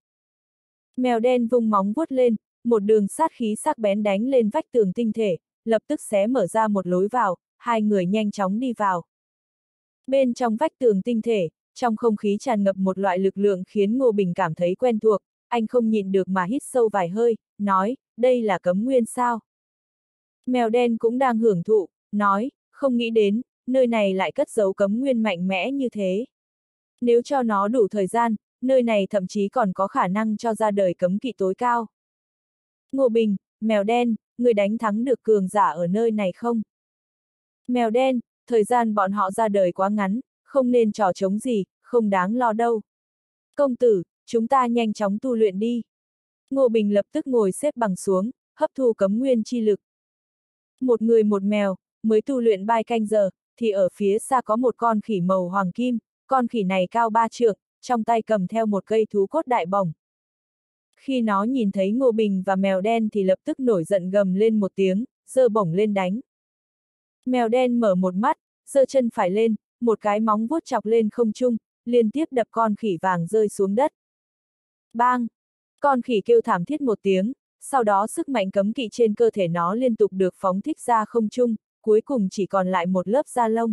Mèo đen vung móng vuốt lên, một đường sát khí sắc bén đánh lên vách tường tinh thể, lập tức xé mở ra một lối vào, hai người nhanh chóng đi vào. Bên trong vách tường tinh thể, trong không khí tràn ngập một loại lực lượng khiến Ngô Bình cảm thấy quen thuộc, anh không nhịn được mà hít sâu vài hơi, nói, đây là cấm nguyên sao? Mèo đen cũng đang hưởng thụ, nói, không nghĩ đến, nơi này lại cất giấu cấm nguyên mạnh mẽ như thế. Nếu cho nó đủ thời gian, nơi này thậm chí còn có khả năng cho ra đời cấm kỵ tối cao. Ngô Bình, mèo đen, người đánh thắng được cường giả ở nơi này không? Mèo đen, thời gian bọn họ ra đời quá ngắn, không nên trò trống gì, không đáng lo đâu. Công tử, chúng ta nhanh chóng tu luyện đi. Ngô Bình lập tức ngồi xếp bằng xuống, hấp thu cấm nguyên chi lực. Một người một mèo, mới tu luyện 3 canh giờ, thì ở phía xa có một con khỉ màu hoàng kim, con khỉ này cao 3 trượng, trong tay cầm theo một cây thú cốt đại bổng. Khi nó nhìn thấy Ngô Bình và mèo đen thì lập tức nổi giận gầm lên một tiếng, giơ bổng lên đánh. Mèo đen mở một mắt, giơ chân phải lên, một cái móng vuốt chọc lên không trung, liên tiếp đập con khỉ vàng rơi xuống đất. Bang! Con khỉ kêu thảm thiết một tiếng, sau đó sức mạnh cấm kỵ trên cơ thể nó liên tục được phóng thích ra không trung, cuối cùng chỉ còn lại một lớp da lông.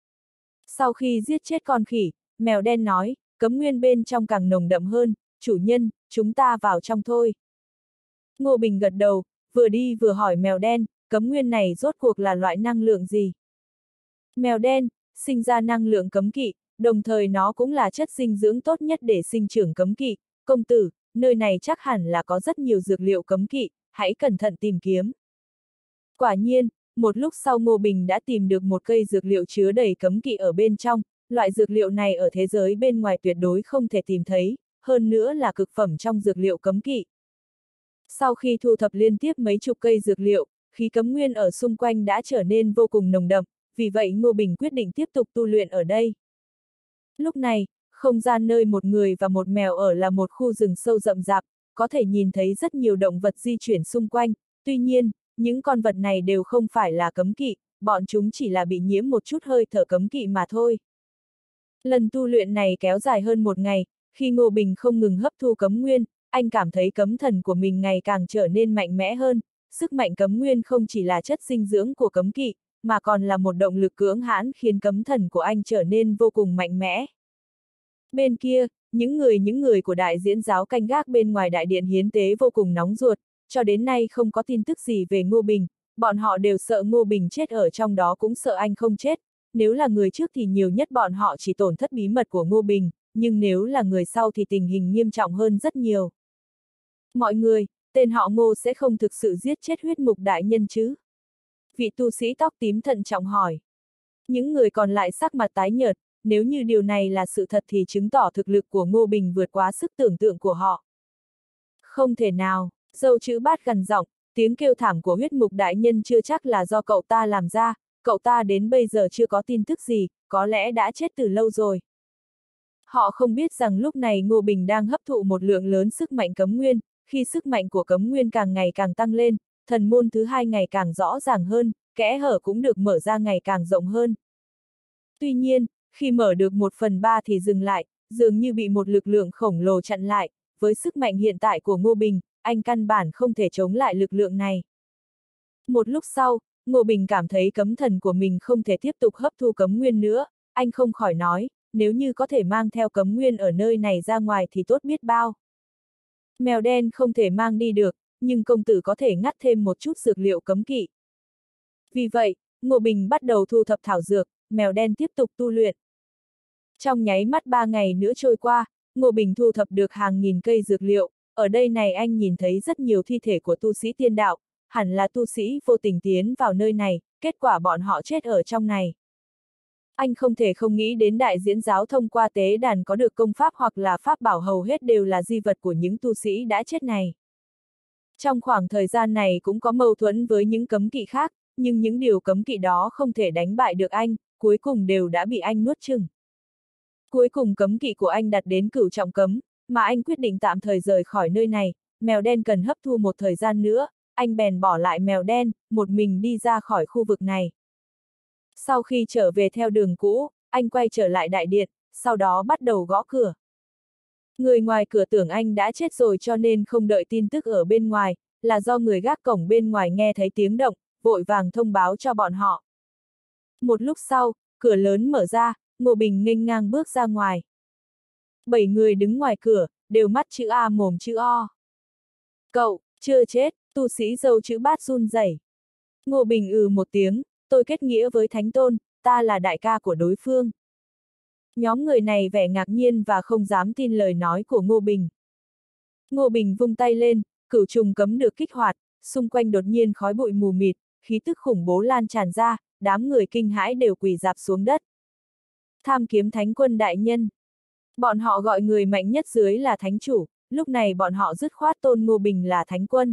Sau khi giết chết con khỉ, mèo đen nói, cấm nguyên bên trong càng nồng đậm hơn, chủ nhân, chúng ta vào trong thôi. Ngô Bình gật đầu, vừa đi vừa hỏi mèo đen, cấm nguyên này rốt cuộc là loại năng lượng gì? Mèo đen, sinh ra năng lượng cấm kỵ, đồng thời nó cũng là chất dinh dưỡng tốt nhất để sinh trưởng cấm kỵ. Công tử, nơi này chắc hẳn là có rất nhiều dược liệu cấm kỵ, hãy cẩn thận tìm kiếm. Quả nhiên, một lúc sau Ngô Bình đã tìm được một cây dược liệu chứa đầy cấm kỵ ở bên trong, loại dược liệu này ở thế giới bên ngoài tuyệt đối không thể tìm thấy, hơn nữa là cực phẩm trong dược liệu cấm kỵ. Sau khi thu thập liên tiếp mấy chục cây dược liệu, khí cấm nguyên ở xung quanh đã trở nên vô cùng nồng đậm, vì vậy Ngô Bình quyết định tiếp tục tu luyện ở đây. Lúc này, không gian nơi một người và một mèo ở là một khu rừng sâu rậm rạp, có thể nhìn thấy rất nhiều động vật di chuyển xung quanh, tuy nhiên, những con vật này đều không phải là cấm kỵ, bọn chúng chỉ là bị nhiễm một chút hơi thở cấm kỵ mà thôi. Lần tu luyện này kéo dài hơn một ngày, khi Ngô Bình không ngừng hấp thu cấm nguyên, anh cảm thấy cấm thần của mình ngày càng trở nên mạnh mẽ hơn, sức mạnh cấm nguyên không chỉ là chất dinh dưỡng của cấm kỵ, mà còn là một động lực cưỡng hãn khiến cấm thần của anh trở nên vô cùng mạnh mẽ. Bên kia, những người của đại diễn giáo canh gác bên ngoài đại điện hiến tế vô cùng nóng ruột, cho đến nay không có tin tức gì về Ngô Bình, bọn họ đều sợ Ngô Bình chết ở trong đó cũng sợ anh không chết, nếu là người trước thì nhiều nhất bọn họ chỉ tổn thất bí mật của Ngô Bình, nhưng nếu là người sau thì tình hình nghiêm trọng hơn rất nhiều. Mọi người, tên họ Ngô sẽ không thực sự giết chết huyết mục đại nhân chứ? Vị tu sĩ tóc tím thận trọng hỏi. Những người còn lại sắc mặt tái nhợt, nếu như điều này là sự thật thì chứng tỏ thực lực của Ngô Bình vượt quá sức tưởng tượng của họ. Không thể nào, dâu chữ bát gằn giọng, tiếng kêu thảm của huyết mục đại nhân chưa chắc là do cậu ta làm ra, cậu ta đến bây giờ chưa có tin tức gì, có lẽ đã chết từ lâu rồi. Họ không biết rằng lúc này Ngô Bình đang hấp thụ một lượng lớn sức mạnh cấm nguyên, khi sức mạnh của cấm nguyên càng ngày càng tăng lên, thần môn thứ hai ngày càng rõ ràng hơn, kẽ hở cũng được mở ra ngày càng rộng hơn. Tuy nhiên, khi mở được 1/3 thì dừng lại, dường như bị một lực lượng khổng lồ chặn lại, với sức mạnh hiện tại của Ngô Bình, anh căn bản không thể chống lại lực lượng này. Một lúc sau, Ngô Bình cảm thấy cấm thần của mình không thể tiếp tục hấp thu cấm nguyên nữa, anh không khỏi nói, nếu như có thể mang theo cấm nguyên ở nơi này ra ngoài thì tốt biết bao. Mèo đen không thể mang đi được, nhưng công tử có thể ngắt thêm một chút dược liệu cấm kỵ. Vì vậy, Ngô Bình bắt đầu thu thập thảo dược, mèo đen tiếp tục tu luyện. Trong nháy mắt 3 ngày nữa trôi qua, Ngô Bình thu thập được hàng nghìn cây dược liệu, ở đây này anh nhìn thấy rất nhiều thi thể của tu sĩ tiên đạo, hẳn là tu sĩ vô tình tiến vào nơi này, kết quả bọn họ chết ở trong này. Anh không thể không nghĩ đến đại diễn giáo thông qua tế đàn có được công pháp hoặc là pháp bảo hầu hết đều là di vật của những tu sĩ đã chết này. Trong khoảng thời gian này cũng có mâu thuẫn với những cấm kỵ khác, nhưng những điều cấm kỵ đó không thể đánh bại được anh, cuối cùng đều đã bị anh nuốt chửng. Cuối cùng cấm kỵ của anh đặt đến cửu trọng cấm, mà anh quyết định tạm thời rời khỏi nơi này, mèo đen cần hấp thu một thời gian nữa, anh bèn bỏ lại mèo đen, một mình đi ra khỏi khu vực này. Sau khi trở về theo đường cũ, anh quay trở lại đại điện, sau đó bắt đầu gõ cửa. Người ngoài cửa tưởng anh đã chết rồi cho nên không đợi tin tức ở bên ngoài, là do người gác cổng bên ngoài nghe thấy tiếng động, vội vàng thông báo cho bọn họ. Một lúc sau, cửa lớn mở ra, Ngô Bình nghênh ngang bước ra ngoài. 7 người đứng ngoài cửa, đều mắt chữ A mồm chữ O. Cậu, chưa chết, tu sĩ dâu chữ bát run rẩy. Ngô Bình một tiếng, tôi kết nghĩa với Thánh Tôn, ta là đại ca của đối phương. Nhóm người này vẻ ngạc nhiên và không dám tin lời nói của Ngô Bình. Ngô Bình vung tay lên, cửu trùng cấm được kích hoạt, xung quanh đột nhiên khói bụi mù mịt, khí tức khủng bố lan tràn ra, đám người kinh hãi đều quỳ rạp xuống đất. Tham kiếm thánh quân đại nhân. Bọn họ gọi người mạnh nhất dưới là thánh chủ, lúc này bọn họ dứt khoát tôn Ngô Bình là thánh quân.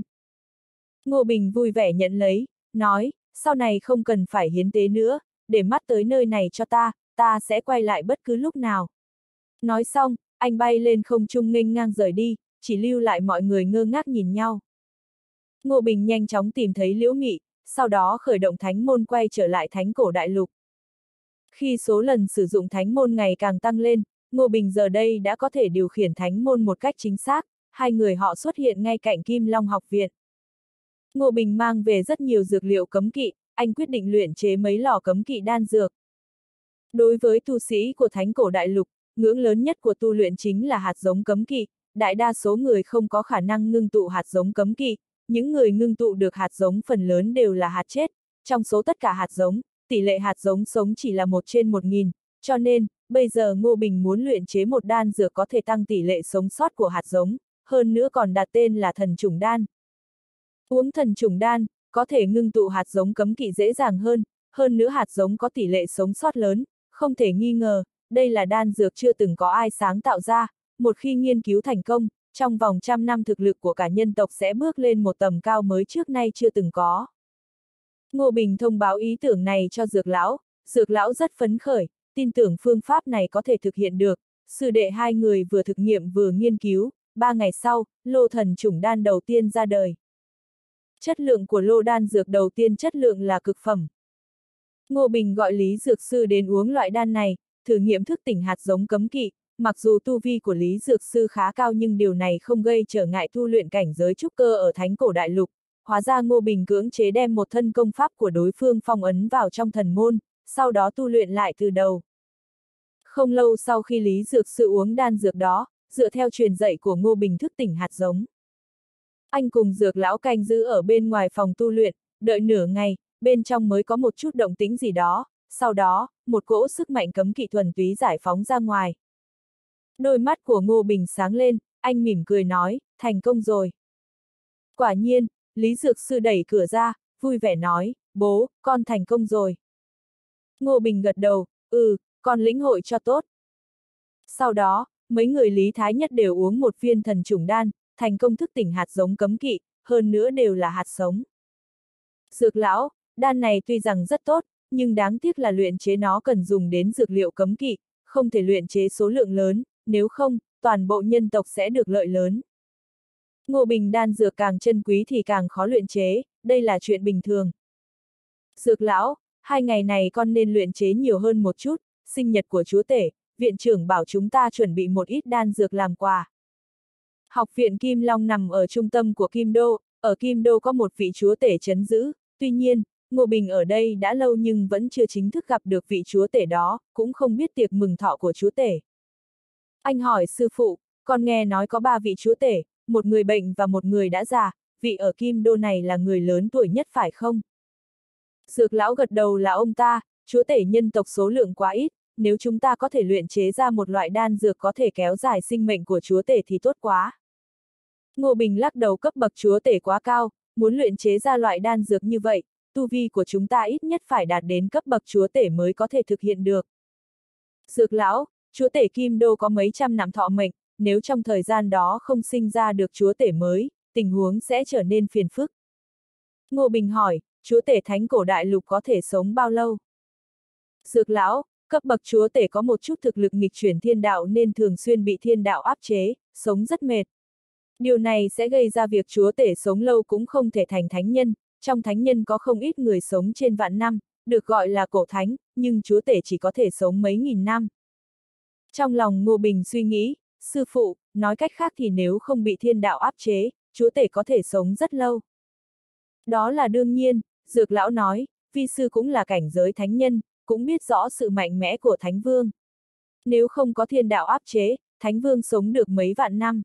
Ngô Bình vui vẻ nhận lấy, nói, sau này không cần phải hiến tế nữa, để mắt tới nơi này cho ta sẽ quay lại bất cứ lúc nào. Nói xong, anh bay lên không trung nghênh ngang rời đi, chỉ lưu lại mọi người ngơ ngác nhìn nhau. Ngô Bình nhanh chóng tìm thấy Liễu Nghị, sau đó khởi động thánh môn quay trở lại thánh cổ đại lục. Khi số lần sử dụng thánh môn ngày càng tăng lên, Ngô Bình giờ đây đã có thể điều khiển thánh môn một cách chính xác, hai người họ xuất hiện ngay cạnh Kim Long học viện. Ngô Bình mang về rất nhiều dược liệu cấm kỵ, anh quyết định luyện chế mấy lò cấm kỵ đan dược. Đối với tu sĩ của thánh cổ đại lục, ngưỡng lớn nhất của tu luyện chính là hạt giống cấm kỵ, đại đa số người không có khả năng ngưng tụ hạt giống cấm kỵ, những người ngưng tụ được hạt giống phần lớn đều là hạt chết, trong số tất cả hạt giống, tỷ lệ hạt giống sống chỉ là 1/1000, cho nên, bây giờ Ngô Bình muốn luyện chế một đan dược có thể tăng tỷ lệ sống sót của hạt giống, hơn nữa còn đặt tên là thần trùng đan. Uống thần trùng đan, có thể ngưng tụ hạt giống cấm kỵ dễ dàng hơn nữa hạt giống có tỷ lệ sống sót lớn, không thể nghi ngờ, đây là đan dược chưa từng có ai sáng tạo ra, một khi nghiên cứu thành công, trong vòng 100 năm thực lực của cả nhân tộc sẽ bước lên một tầm cao mới trước nay chưa từng có. Ngô Bình thông báo ý tưởng này cho Dược Lão rất phấn khởi, tin tưởng phương pháp này có thể thực hiện được, sư đệ hai người vừa thực nghiệm vừa nghiên cứu, 3 ngày sau, lô thần trùng đan đầu tiên ra đời. Chất lượng của lô đan dược đầu tiên chất lượng là cực phẩm. Ngô Bình gọi Lý Dược Sư đến uống loại đan này, thử nghiệm thức tỉnh hạt giống cấm kỵ, mặc dù tu vi của Lý Dược Sư khá cao nhưng điều này không gây trở ngại tu luyện cảnh giới trúc cơ ở thánh cổ đại lục, hóa ra Ngô Bình cưỡng chế đem một thân công pháp của đối phương phong ấn vào trong thần môn, sau đó tu luyện lại từ đầu. Không lâu sau khi Lý Dược Sư uống đan dược đó, dựa theo truyền dạy của Ngô Bình thức tỉnh hạt giống. Anh cùng Dược lão canh giữ ở bên ngoài phòng tu luyện, đợi nửa ngày, bên trong mới có một chút động tĩnh gì đó, sau đó, một cỗ sức mạnh cấm kỵ thuần túy giải phóng ra ngoài. Đôi mắt của Ngô Bình sáng lên, anh mỉm cười nói, thành công rồi. Quả nhiên, Lý Dược Sư đẩy cửa ra, vui vẻ nói, bố, con thành công rồi. Ngô Bình gật đầu, con lĩnh hội cho tốt. Sau đó, mấy người Lý Thái Nhất đều uống một viên thần trùng đan, thành công thức tỉnh hạt giống cấm kỵ, hơn nữa đều là hạt sống. Dược lão, đan này tuy rằng rất tốt, nhưng đáng tiếc là luyện chế nó cần dùng đến dược liệu cấm kỵ, không thể luyện chế số lượng lớn, nếu không, toàn bộ nhân tộc sẽ được lợi lớn. Ngô Bình đan dược càng chân quý thì càng khó luyện chế, đây là chuyện bình thường. Dược lão, 2 ngày này con nên luyện chế nhiều hơn một chút, sinh nhật của chúa tể, viện trưởng bảo chúng ta chuẩn bị một ít đan dược làm quà. Học viện Kim Long nằm ở trung tâm của Kim Đô, ở Kim Đô có một vị chúa tể trấn giữ, tuy nhiên, Ngô Bình ở đây đã lâu nhưng vẫn chưa chính thức gặp được vị chúa tể đó, cũng không biết tiệc mừng thọ của chúa tể. Anh hỏi sư phụ, con nghe nói có 3 vị chúa tể, một người bệnh và một người đã già, vị ở Kim Đô này là người lớn tuổi nhất phải không? Dược lão gật đầu là ông ta, chúa tể nhân tộc số lượng quá ít, nếu chúng ta có thể luyện chế ra một loại đan dược có thể kéo dài sinh mệnh của chúa tể thì tốt quá. Ngô Bình lắc đầu, cấp bậc chúa tể quá cao, muốn luyện chế ra loại đan dược như vậy, tu vi của chúng ta ít nhất phải đạt đến cấp bậc chúa tể mới có thể thực hiện được. Dược lão, chúa tể Kim Đô có mấy trăm năm thọ mệnh, nếu trong thời gian đó không sinh ra được chúa tể mới, tình huống sẽ trở nên phiền phức. Ngô Bình hỏi, chúa tể thánh cổ đại lục có thể sống bao lâu? Dược lão, cấp bậc chúa tể có một chút thực lực nghịch chuyển thiên đạo nên thường xuyên bị thiên đạo áp chế, sống rất mệt. Điều này sẽ gây ra việc chúa tể sống lâu cũng không thể thành thánh nhân, trong thánh nhân có không ít người sống trên vạn năm, được gọi là cổ thánh, nhưng chúa tể chỉ có thể sống mấy nghìn năm. Trong lòng Ngô Bình suy nghĩ, sư phụ, nói cách khác thì nếu không bị thiên đạo áp chế, chúa tể có thể sống rất lâu. Đó là đương nhiên, Dược lão nói, vi sư cũng là cảnh giới thánh nhân, cũng biết rõ sự mạnh mẽ của thánh vương. Nếu không có thiên đạo áp chế, thánh vương sống được mấy vạn năm.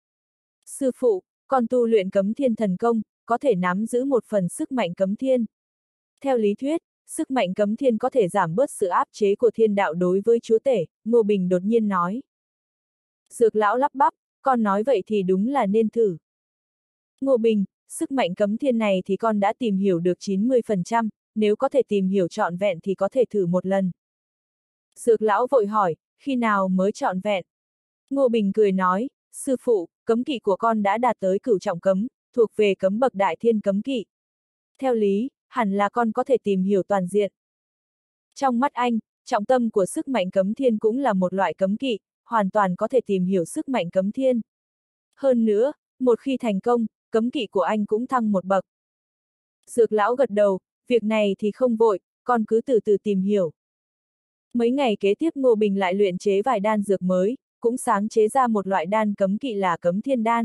Sư phụ, con tu luyện cấm thiên thần công, có thể nắm giữ một phần sức mạnh cấm thiên. Theo lý thuyết, sức mạnh cấm thiên có thể giảm bớt sự áp chế của thiên đạo đối với chúa tể, Ngô Bình đột nhiên nói. Dược lão lắp bắp, con nói vậy thì đúng là nên thử. Ngô Bình, sức mạnh cấm thiên này thì con đã tìm hiểu được 90%, nếu có thể tìm hiểu trọn vẹn thì có thể thử một lần. Dược lão vội hỏi, khi nào mới trọn vẹn? Ngô Bình cười nói, sư phụ, cấm kỵ của con đã đạt tới cửu trọng cấm, thuộc về cấm bậc đại thiên cấm kỵ. Theo lý, hẳn là con có thể tìm hiểu toàn diện. Trong mắt anh, trọng tâm của sức mạnh cấm thiên cũng là một loại cấm kỵ, hoàn toàn có thể tìm hiểu sức mạnh cấm thiên. Hơn nữa, một khi thành công, cấm kỵ của anh cũng thăng một bậc. Dược lão gật đầu, việc này thì không vội, con cứ từ từ tìm hiểu. Mấy ngày kế tiếp Ngô Bình lại luyện chế vài đan dược mới, cũng sáng chế ra một loại đan cấm kỵ là cấm thiên đan.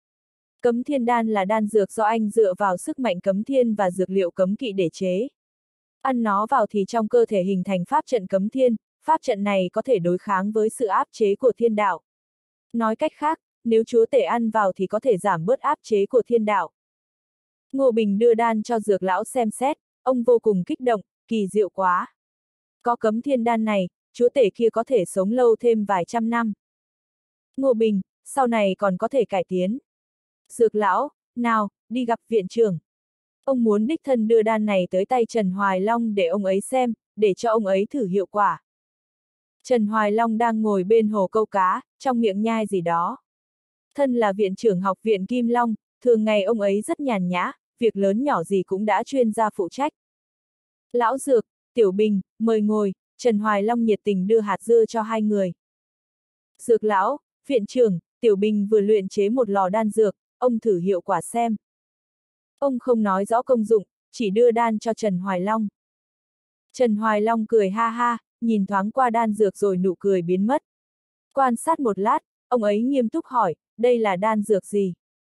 Cấm thiên đan là đan dược do anh dựa vào sức mạnh cấm thiên và dược liệu cấm kỵ để chế. Ăn nó vào thì trong cơ thể hình thành pháp trận cấm thiên, pháp trận này có thể đối kháng với sự áp chế của thiên đạo. Nói cách khác, nếu chúa tể ăn vào thì có thể giảm bớt áp chế của thiên đạo. Ngô Bình đưa đan cho dược lão xem xét, ông vô cùng kích động, kỳ diệu quá. Có cấm thiên đan này, chúa tể kia có thể sống lâu thêm vài trăm năm. Ngô Bình, sau này còn có thể cải tiến. Dược lão, nào, đi gặp viện trưởng. Ông muốn đích thân đưa đan này tới tay Trần Hoài Long để ông ấy xem, để cho ông ấy thử hiệu quả. Trần Hoài Long đang ngồi bên hồ câu cá, trong miệng nhai gì đó. Thân là viện trưởng học viện Kim Long, thường ngày ông ấy rất nhàn nhã, việc lớn nhỏ gì cũng đã chuyên gia phụ trách. Lão Dược, Tiểu Bình, mời ngồi, Trần Hoài Long nhiệt tình đưa hạt dưa cho hai người. Dược lão, viện trưởng, Tiểu Bình vừa luyện chế một lò đan dược, ông thử hiệu quả xem. Ông không nói rõ công dụng, chỉ đưa đan cho Trần Hoài Long. Trần Hoài Long cười ha ha, nhìn thoáng qua đan dược rồi nụ cười biến mất. Quan sát một lát, ông ấy nghiêm túc hỏi, đây là đan dược gì?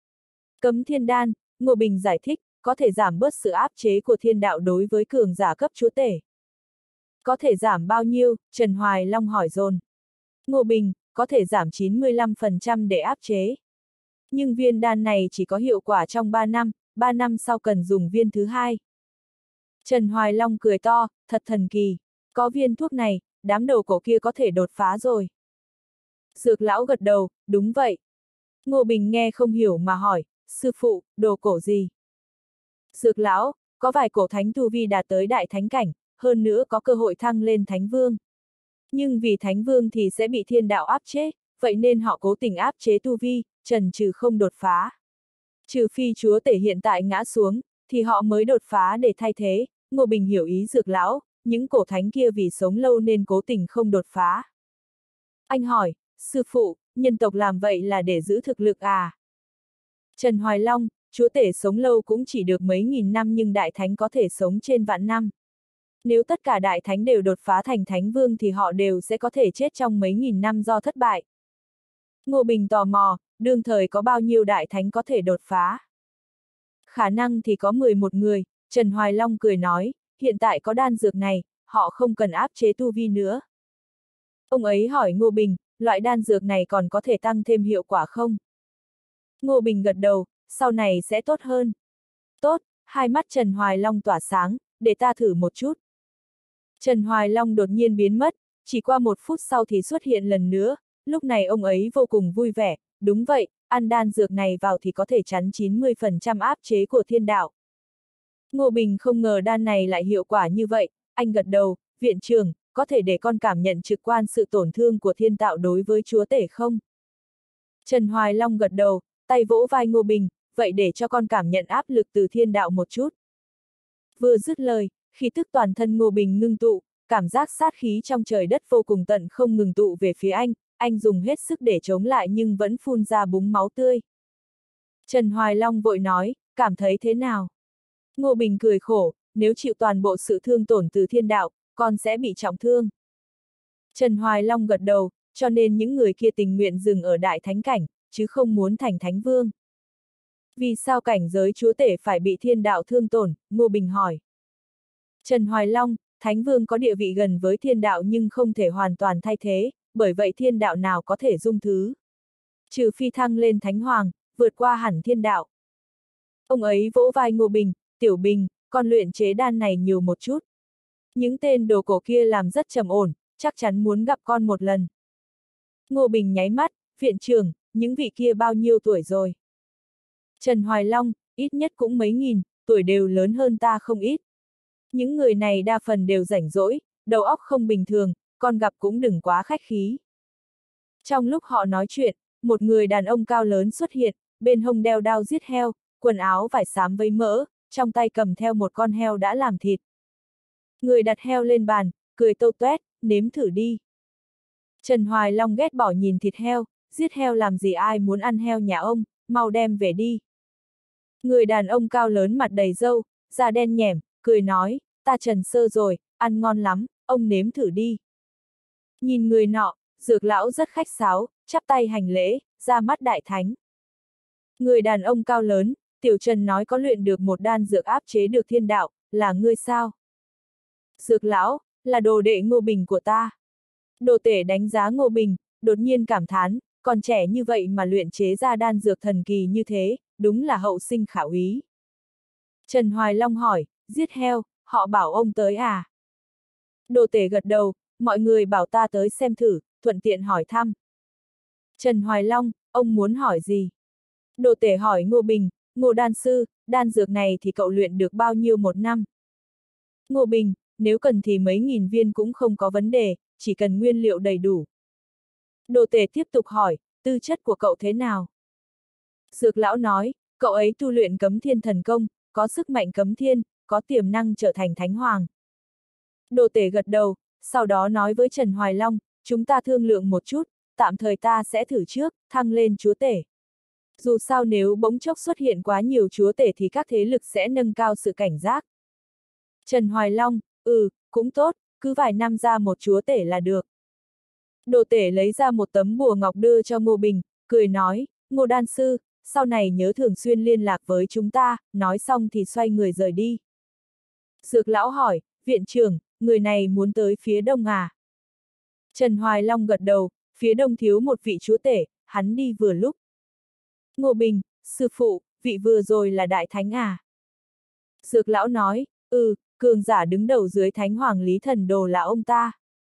Cấm thiên đan, Ngô Bình giải thích, có thể giảm bớt sự áp chế của thiên đạo đối với cường giả cấp chúa tể. Có thể giảm bao nhiêu? Trần Hoài Long hỏi dồn. Ngô Bình, có thể giảm 95% để áp chế. Nhưng viên đan này chỉ có hiệu quả trong 3 năm, 3 năm sau cần dùng viên thứ hai. Trần Hoài Long cười to, thật thần kỳ. Có viên thuốc này, đám đầu cổ kia có thể đột phá rồi. Dược lão gật đầu, đúng vậy. Ngô Bình nghe không hiểu mà hỏi, sư phụ, đồ cổ gì? Dược lão, có vài cổ thánh tu vi đạt tới đại thánh cảnh, hơn nữa có cơ hội thăng lên thánh vương. Nhưng vì thánh vương thì sẽ bị thiên đạo áp chế, vậy nên họ cố tình áp chế tu vi, trần trừ không đột phá. Trừ phi chúa tể hiện tại ngã xuống, thì họ mới đột phá để thay thế. Ngô Bình hiểu ý dược lão, những cổ thánh kia vì sống lâu nên cố tình không đột phá. Anh hỏi, sư phụ, nhân tộc làm vậy là để giữ thực lực à? Trần Hoài Long, chúa tể sống lâu cũng chỉ được mấy nghìn năm nhưng đại thánh có thể sống trên vạn năm. Nếu tất cả đại thánh đều đột phá thành thánh vương thì họ đều sẽ có thể chết trong mấy nghìn năm do thất bại. Ngô Bình tò mò, đương thời có bao nhiêu đại thánh có thể đột phá? Khả năng thì có 11 người, Trần Hoài Long cười nói, hiện tại có đan dược này, họ không cần áp chế tu vi nữa. Ông ấy hỏi Ngô Bình, loại đan dược này còn có thể tăng thêm hiệu quả không? Ngô Bình gật đầu, sau này sẽ tốt hơn. Tốt, hai mắt Trần Hoài Long tỏa sáng, để ta thử một chút. Trần Hoài Long đột nhiên biến mất, chỉ qua 1 phút sau thì xuất hiện lần nữa, lúc này ông ấy vô cùng vui vẻ, đúng vậy, ăn đan dược này vào thì có thể chắn 90% áp chế của thiên đạo. Ngô Bình không ngờ đan này lại hiệu quả như vậy, anh gật đầu, viện trưởng, có thể để con cảm nhận trực quan sự tổn thương của thiên đạo đối với chúa tể không? Trần Hoài Long gật đầu, tay vỗ vai Ngô Bình, vậy để cho con cảm nhận áp lực từ thiên đạo một chút. Vừa dứt lời, khí tức toàn thân Ngô Bình ngưng tụ, cảm giác sát khí trong trời đất vô cùng tận không ngừng tụ về phía anh dùng hết sức để chống lại nhưng vẫn phun ra búng máu tươi. Trần Hoài Long vội nói, cảm thấy thế nào? Ngô Bình cười khổ, nếu chịu toàn bộ sự thương tổn từ thiên đạo, con sẽ bị trọng thương. Trần Hoài Long gật đầu, cho nên những người kia tình nguyện dừng ở đại thánh cảnh, chứ không muốn thành thánh vương. Vì sao cảnh giới chúa tể phải bị thiên đạo thương tổn? Ngô Bình hỏi. Trần Hoài Long, thánh vương có địa vị gần với thiên đạo nhưng không thể hoàn toàn thay thế, bởi vậy thiên đạo nào có thể dung thứ? Trừ phi thăng lên thánh hoàng, vượt qua hẳn thiên đạo. Ông ấy vỗ vai Ngô Bình, Tiểu Bình, con luyện chế đan này nhiều một chút. Những tên đồ cổ kia làm rất trầm ổn, chắc chắn muốn gặp con một lần. Ngô Bình nháy mắt, viện trưởng, những vị kia bao nhiêu tuổi rồi? Trần Hoài Long, ít nhất cũng mấy nghìn, tuổi đều lớn hơn ta không ít. Những người này đa phần đều rảnh rỗi, đầu óc không bình thường, con gặp cũng đừng quá khách khí. Trong lúc họ nói chuyện, một người đàn ông cao lớn xuất hiện, bên hông đeo đao giết heo, quần áo vải xám vấy mỡ, trong tay cầm theo một con heo đã làm thịt. Người đặt heo lên bàn, cười tâu tuét, nếm thử đi. Trần Hoài Long ghét bỏ nhìn thịt heo, giết heo làm gì ai muốn ăn heo nhà ông, mau đem về đi. Người đàn ông cao lớn mặt đầy râu, da đen nhẻm, cười nói, ta Trần Sơ rồi, ăn ngon lắm, ông nếm thử đi. Nhìn người nọ, dược lão rất khách sáo, chắp tay hành lễ, ra mắt đại thánh. Người đàn ông cao lớn, Tiểu Trần nói có luyện được một đan dược áp chế được thiên đạo, là ngươi sao? Dược lão, là đồ đệ Ngô Bình của ta. Đồ tể đánh giá Ngô Bình, đột nhiên cảm thán, còn trẻ như vậy mà luyện chế ra đan dược thần kỳ như thế, đúng là hậu sinh khả úy. Trần Hoài Long hỏi, giết heo, họ bảo ông tới à? Đồ tể gật đầu, mọi người bảo ta tới xem thử, thuận tiện hỏi thăm. Trần Hoài Long, ông muốn hỏi gì? Đồ tể hỏi Ngô Bình, Ngô đan sư, đan dược này thì cậu luyện được bao nhiêu một năm? Ngô Bình, nếu cần thì mấy nghìn viên cũng không có vấn đề, chỉ cần nguyên liệu đầy đủ. Đồ tể tiếp tục hỏi, tư chất của cậu thế nào? Dược lão nói, cậu ấy tu luyện cấm thiên thần công, có sức mạnh cấm thiên, có tiềm năng trở thành thánh hoàng. Đồ tể gật đầu, sau đó nói với Trần Hoài Long, chúng ta thương lượng một chút, tạm thời ta sẽ thử trước, thăng lên chúa tể. Dù sao nếu bỗng chốc xuất hiện quá nhiều chúa tể thì các thế lực sẽ nâng cao sự cảnh giác. Trần Hoài Long, cũng tốt, cứ vài năm ra một chúa tể là được. Đồ tể lấy ra một tấm bùa ngọc đưa cho Ngô Bình, cười nói, Ngô đan sư, sau này nhớ thường xuyên liên lạc với chúng ta, nói xong thì xoay người rời đi. Dược lão hỏi, viện trưởng, người này muốn tới phía đông à? Trần Hoài Long gật đầu, phía đông thiếu một vị chúa tể, hắn đi vừa lúc. Ngô Bình, sư phụ, vị vừa rồi là đại thánh à? Dược lão nói, cường giả đứng đầu dưới thánh hoàng Lý Thần Đồ là ông ta.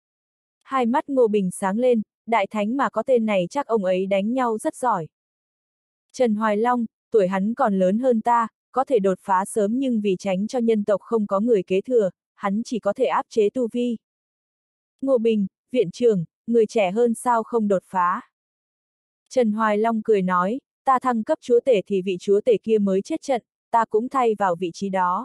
Hai mắt Ngô Bình sáng lên, đại thánh mà có tên này chắc ông ấy đánh nhau rất giỏi. Trần Hoài Long, tuổi hắn còn lớn hơn ta, có thể đột phá sớm nhưng vì tránh cho nhân tộc không có người kế thừa, hắn chỉ có thể áp chế tu vi. Ngô Bình, viện trưởng, người trẻ hơn sao không đột phá? Trần Hoài Long cười nói, ta thăng cấp chúa tể thì vị chúa tể kia mới chết trận, ta cũng thay vào vị trí đó.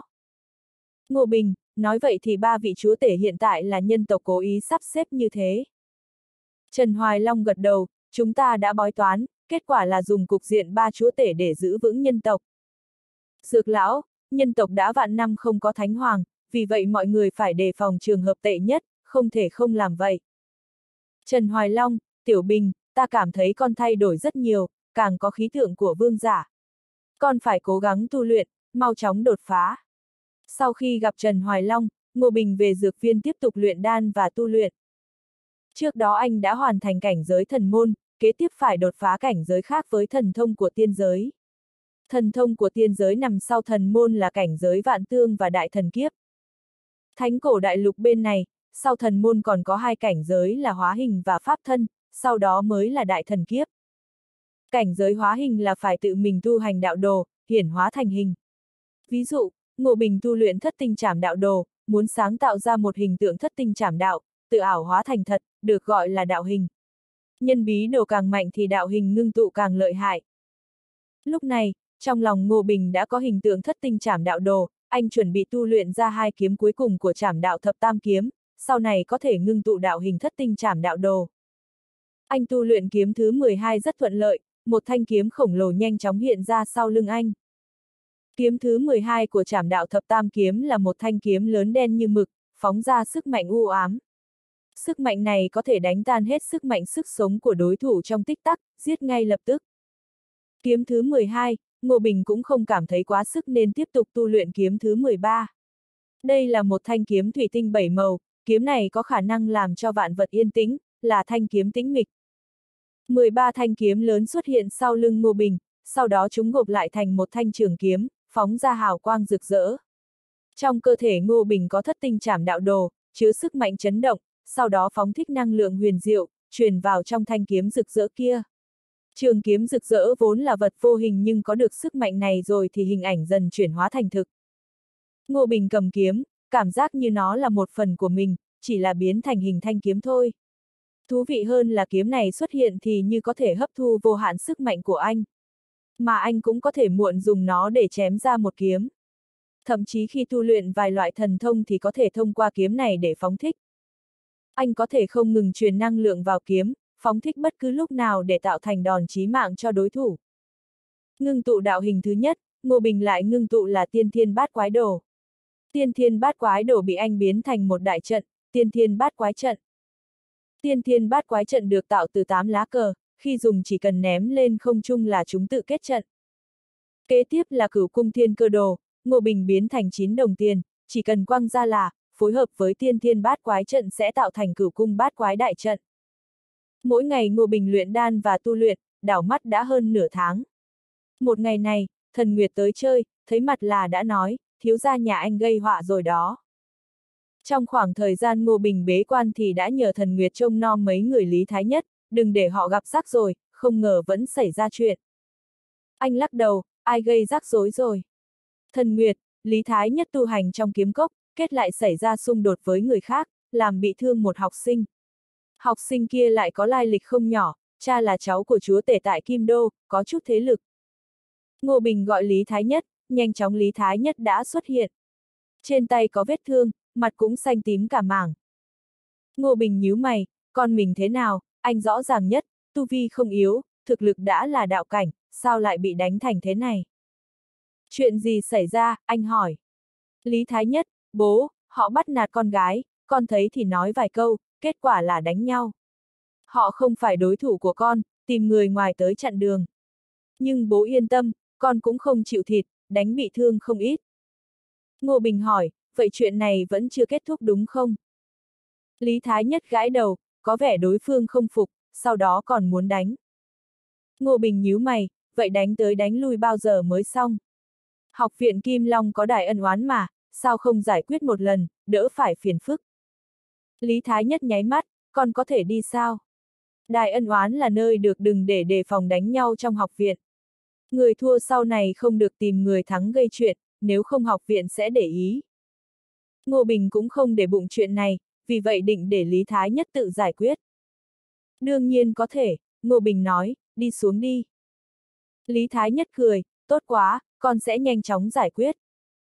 Ngô Bình, nói vậy thì ba vị chúa tể hiện tại là nhân tộc cố ý sắp xếp như thế. Trần Hoài Long gật đầu, chúng ta đã bói toán, kết quả là dùng cục diện ba chúa tể để giữ vững nhân tộc. Dược lão, nhân tộc đã vạn năm không có thánh hoàng, vì vậy mọi người phải đề phòng trường hợp tệ nhất, không thể không làm vậy. Trần Hoài Long, Tiểu Bình, ta cảm thấy con thay đổi rất nhiều, càng có khí tượng của vương giả. Con phải cố gắng tu luyện, mau chóng đột phá. Sau khi gặp Trần Hoài Long, Ngô Bình về dược viên tiếp tục luyện đan và tu luyện. Trước đó anh đã hoàn thành cảnh giới thần môn, kế tiếp phải đột phá cảnh giới khác với thần thông của tiên giới. Thần thông của tiên giới nằm sau thần môn là cảnh giới vạn tương và đại thần kiếp. Thánh cổ đại lục bên này, sau thần môn còn có hai cảnh giới là hóa hình và pháp thân, sau đó mới là đại thần kiếp. Cảnh giới hóa hình là phải tự mình tu hành đạo đồ, hiển hóa thành hình. Ví dụ, Ngô Bình tu luyện thất tinh trảm đạo đồ, muốn sáng tạo ra một hình tượng thất tinh trảm đạo, tự ảo hóa thành thật, được gọi là đạo hình. Nhân bí đồ càng mạnh thì đạo hình ngưng tụ càng lợi hại. Lúc này, trong lòng Ngô Bình đã có hình tượng thất tinh trảm đạo đồ, anh chuẩn bị tu luyện ra hai kiếm cuối cùng của trảm đạo thập tam kiếm, sau này có thể ngưng tụ đạo hình thất tinh trảm đạo đồ. Anh tu luyện kiếm thứ 12 rất thuận lợi, một thanh kiếm khổng lồ nhanh chóng hiện ra sau lưng anh. Kiếm thứ 12 của trảm đạo thập tam kiếm là một thanh kiếm lớn đen như mực, phóng ra sức mạnh u ám. Sức mạnh này có thể đánh tan hết sức mạnh sức sống của đối thủ trong tích tắc, giết ngay lập tức. Kiếm thứ 12, Ngô Bình cũng không cảm thấy quá sức nên tiếp tục tu luyện kiếm thứ 13. Đây là một thanh kiếm thủy tinh 7 màu, kiếm này có khả năng làm cho vạn vật yên tĩnh, là thanh kiếm tĩnh mịch. 13 thanh kiếm lớn xuất hiện sau lưng Ngô Bình, sau đó chúng gộp lại thành một thanh trường kiếm, phóng ra hào quang rực rỡ. Trong cơ thể Ngô Bình có thất tinh trảm đạo đồ, chứa sức mạnh chấn động, sau đó phóng thích năng lượng huyền diệu, truyền vào trong thanh kiếm rực rỡ kia. Trường kiếm rực rỡ vốn là vật vô hình nhưng có được sức mạnh này rồi thì hình ảnh dần chuyển hóa thành thực. Ngô Bình cầm kiếm, cảm giác như nó là một phần của mình, chỉ là biến thành hình thanh kiếm thôi. Thú vị hơn là kiếm này xuất hiện thì như có thể hấp thu vô hạn sức mạnh của anh. Mà anh cũng có thể muộn dùng nó để chém ra một kiếm. Thậm chí khi tu luyện vài loại thần thông thì có thể thông qua kiếm này để phóng thích. Anh có thể không ngừng truyền năng lượng vào kiếm, phóng thích bất cứ lúc nào để tạo thành đòn chí mạng cho đối thủ. Ngưng tụ đạo hình thứ nhất, Ngô Bình lại ngưng tụ là tiên thiên bát quái đồ. Tiên thiên bát quái đồ bị anh biến thành một đại trận, tiên thiên bát quái trận. Tiên thiên bát quái trận được tạo từ 8 lá cờ, khi dùng chỉ cần ném lên không trung là chúng tự kết trận. Kế tiếp là cửu cung thiên cơ đồ, Ngô Bình biến thành 9 đồng tiền, chỉ cần quăng ra là, phối hợp với tiên thiên bát quái trận sẽ tạo thành cửu cung bát quái đại trận. Mỗi ngày Ngô Bình luyện đan và tu luyện, đảo mắt đã hơn nửa tháng. Một ngày này, Thần Nguyệt tới chơi, thấy mặt là đã nói, thiếu gia nhà anh gây họa rồi đó. Trong khoảng thời gian Ngô Bình bế quan thì đã nhờ Thần Nguyệt trông nom mấy người Lý Thái Nhất, đừng để họ gặp rắc rồi, không ngờ vẫn xảy ra chuyện. Anh lắc đầu, ai gây rắc rối rồi? Thần Nguyệt, Lý Thái Nhất tu hành trong kiếm cốc, kết lại xảy ra xung đột với người khác, làm bị thương một học sinh. Học sinh kia lại có lai lịch không nhỏ, cha là cháu của chúa tể tại Kim Đô, có chút thế lực. Ngô Bình gọi Lý Thái Nhất, nhanh chóng Lý Thái Nhất đã xuất hiện. Trên tay có vết thương, mặt cũng xanh tím cả mảng. Ngô Bình nhíu mày, con mình thế nào, anh rõ ràng nhất, tu vi không yếu, thực lực đã là đạo cảnh, sao lại bị đánh thành thế này? Chuyện gì xảy ra, anh hỏi. Lý Thái Nhất, bố, họ bắt nạt con gái, con thấy thì nói vài câu, kết quả là đánh nhau. Họ không phải đối thủ của con, tìm người ngoài tới chặn đường. Nhưng bố yên tâm, con cũng không chịu thịt, đánh bị thương không ít. Ngô Bình hỏi, vậy chuyện này vẫn chưa kết thúc đúng không? Lý Thái Nhất gãi đầu, có vẻ đối phương không phục, sau đó còn muốn đánh. Ngô Bình nhíu mày, vậy đánh tới đánh lui bao giờ mới xong? Học viện Kim Long có đại ân oán mà, sao không giải quyết một lần, đỡ phải phiền phức. Lý Thái Nhất nháy mắt, còn có thể đi sao? Đại ân oán là nơi được đừng để đề phòng đánh nhau trong học viện. Người thua sau này không được tìm người thắng gây chuyện, nếu không học viện sẽ để ý. Ngô Bình cũng không để bụng chuyện này, vì vậy định để Lý Thái Nhất tự giải quyết. Đương nhiên có thể, Ngô Bình nói, đi xuống đi. Lý Thái Nhất cười, tốt quá, con sẽ nhanh chóng giải quyết.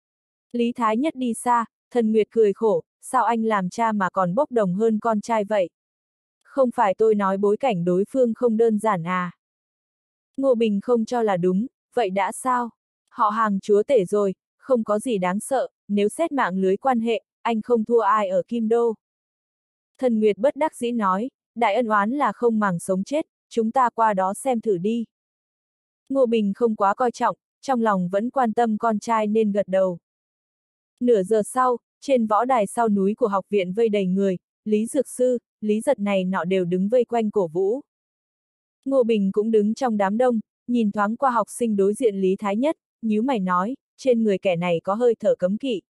Lý Thái Nhất đi xa, Thần Nguyệt cười khổ, sao anh làm cha mà còn bốc đồng hơn con trai vậy? Không phải tôi nói bối cảnh đối phương không đơn giản à? Ngô Bình không cho là đúng, vậy đã sao? Họ hàng chúa tể rồi, không có gì đáng sợ, nếu xét mạng lưới quan hệ, anh không thua ai ở Kim Đô. Thần Nguyệt bất đắc dĩ nói, đại ân oán là không màng sống chết, chúng ta qua đó xem thử đi. Ngô Bình không quá coi trọng, trong lòng vẫn quan tâm con trai nên gật đầu. Nửa giờ sau, trên võ đài sau núi của học viện vây đầy người, Lý Dược Sư, Lý Giật này nọ đều đứng vây quanh cổ vũ. Ngô Bình cũng đứng trong đám đông, nhìn thoáng qua học sinh đối diện Lý Thái Nhất, nhíu mày nói, trên người kẻ này có hơi thở cấm kỵ.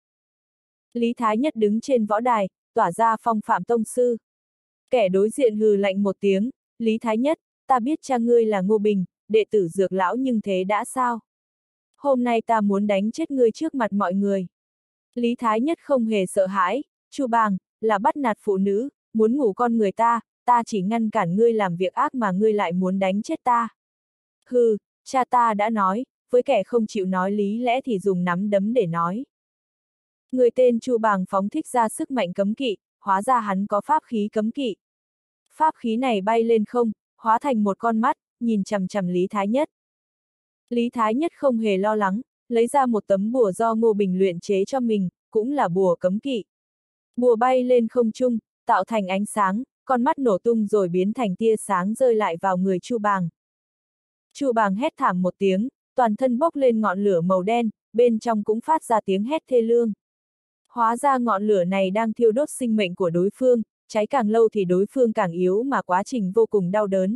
Lý Thái Nhất đứng trên võ đài, tỏa ra phong phạm tông sư. Kẻ đối diện hừ lạnh một tiếng, Lý Thái Nhất, ta biết cha ngươi là Ngô Bình, đệ tử Dược lão nhưng thế đã sao? Hôm nay ta muốn đánh chết ngươi trước mặt mọi người. Lý Thái Nhất không hề sợ hãi, Chu Bàng, là bắt nạt phụ nữ, muốn ngủ con người ta chỉ ngăn cản ngươi làm việc ác mà ngươi lại muốn đánh chết ta. Hừ, cha ta đã nói, với kẻ không chịu nói lý lẽ thì dùng nắm đấm để nói. Người tên Chu Bàng phóng thích ra sức mạnh cấm kỵ, hóa ra hắn có pháp khí cấm kỵ. Pháp khí này bay lên không, hóa thành một con mắt, nhìn chằm chằm Lý Thái Nhất. Lý Thái Nhất không hề lo lắng, lấy ra một tấm bùa do Ngô Bình luyện chế cho mình, cũng là bùa cấm kỵ. Bùa bay lên không trung, tạo thành ánh sáng, con mắt nổ tung rồi biến thành tia sáng rơi lại vào người Chu Bàng. Chu Bàng hét thảm một tiếng, toàn thân bốc lên ngọn lửa màu đen, bên trong cũng phát ra tiếng hét thê lương. Hóa ra ngọn lửa này đang thiêu đốt sinh mệnh của đối phương, cháy càng lâu thì đối phương càng yếu mà quá trình vô cùng đau đớn.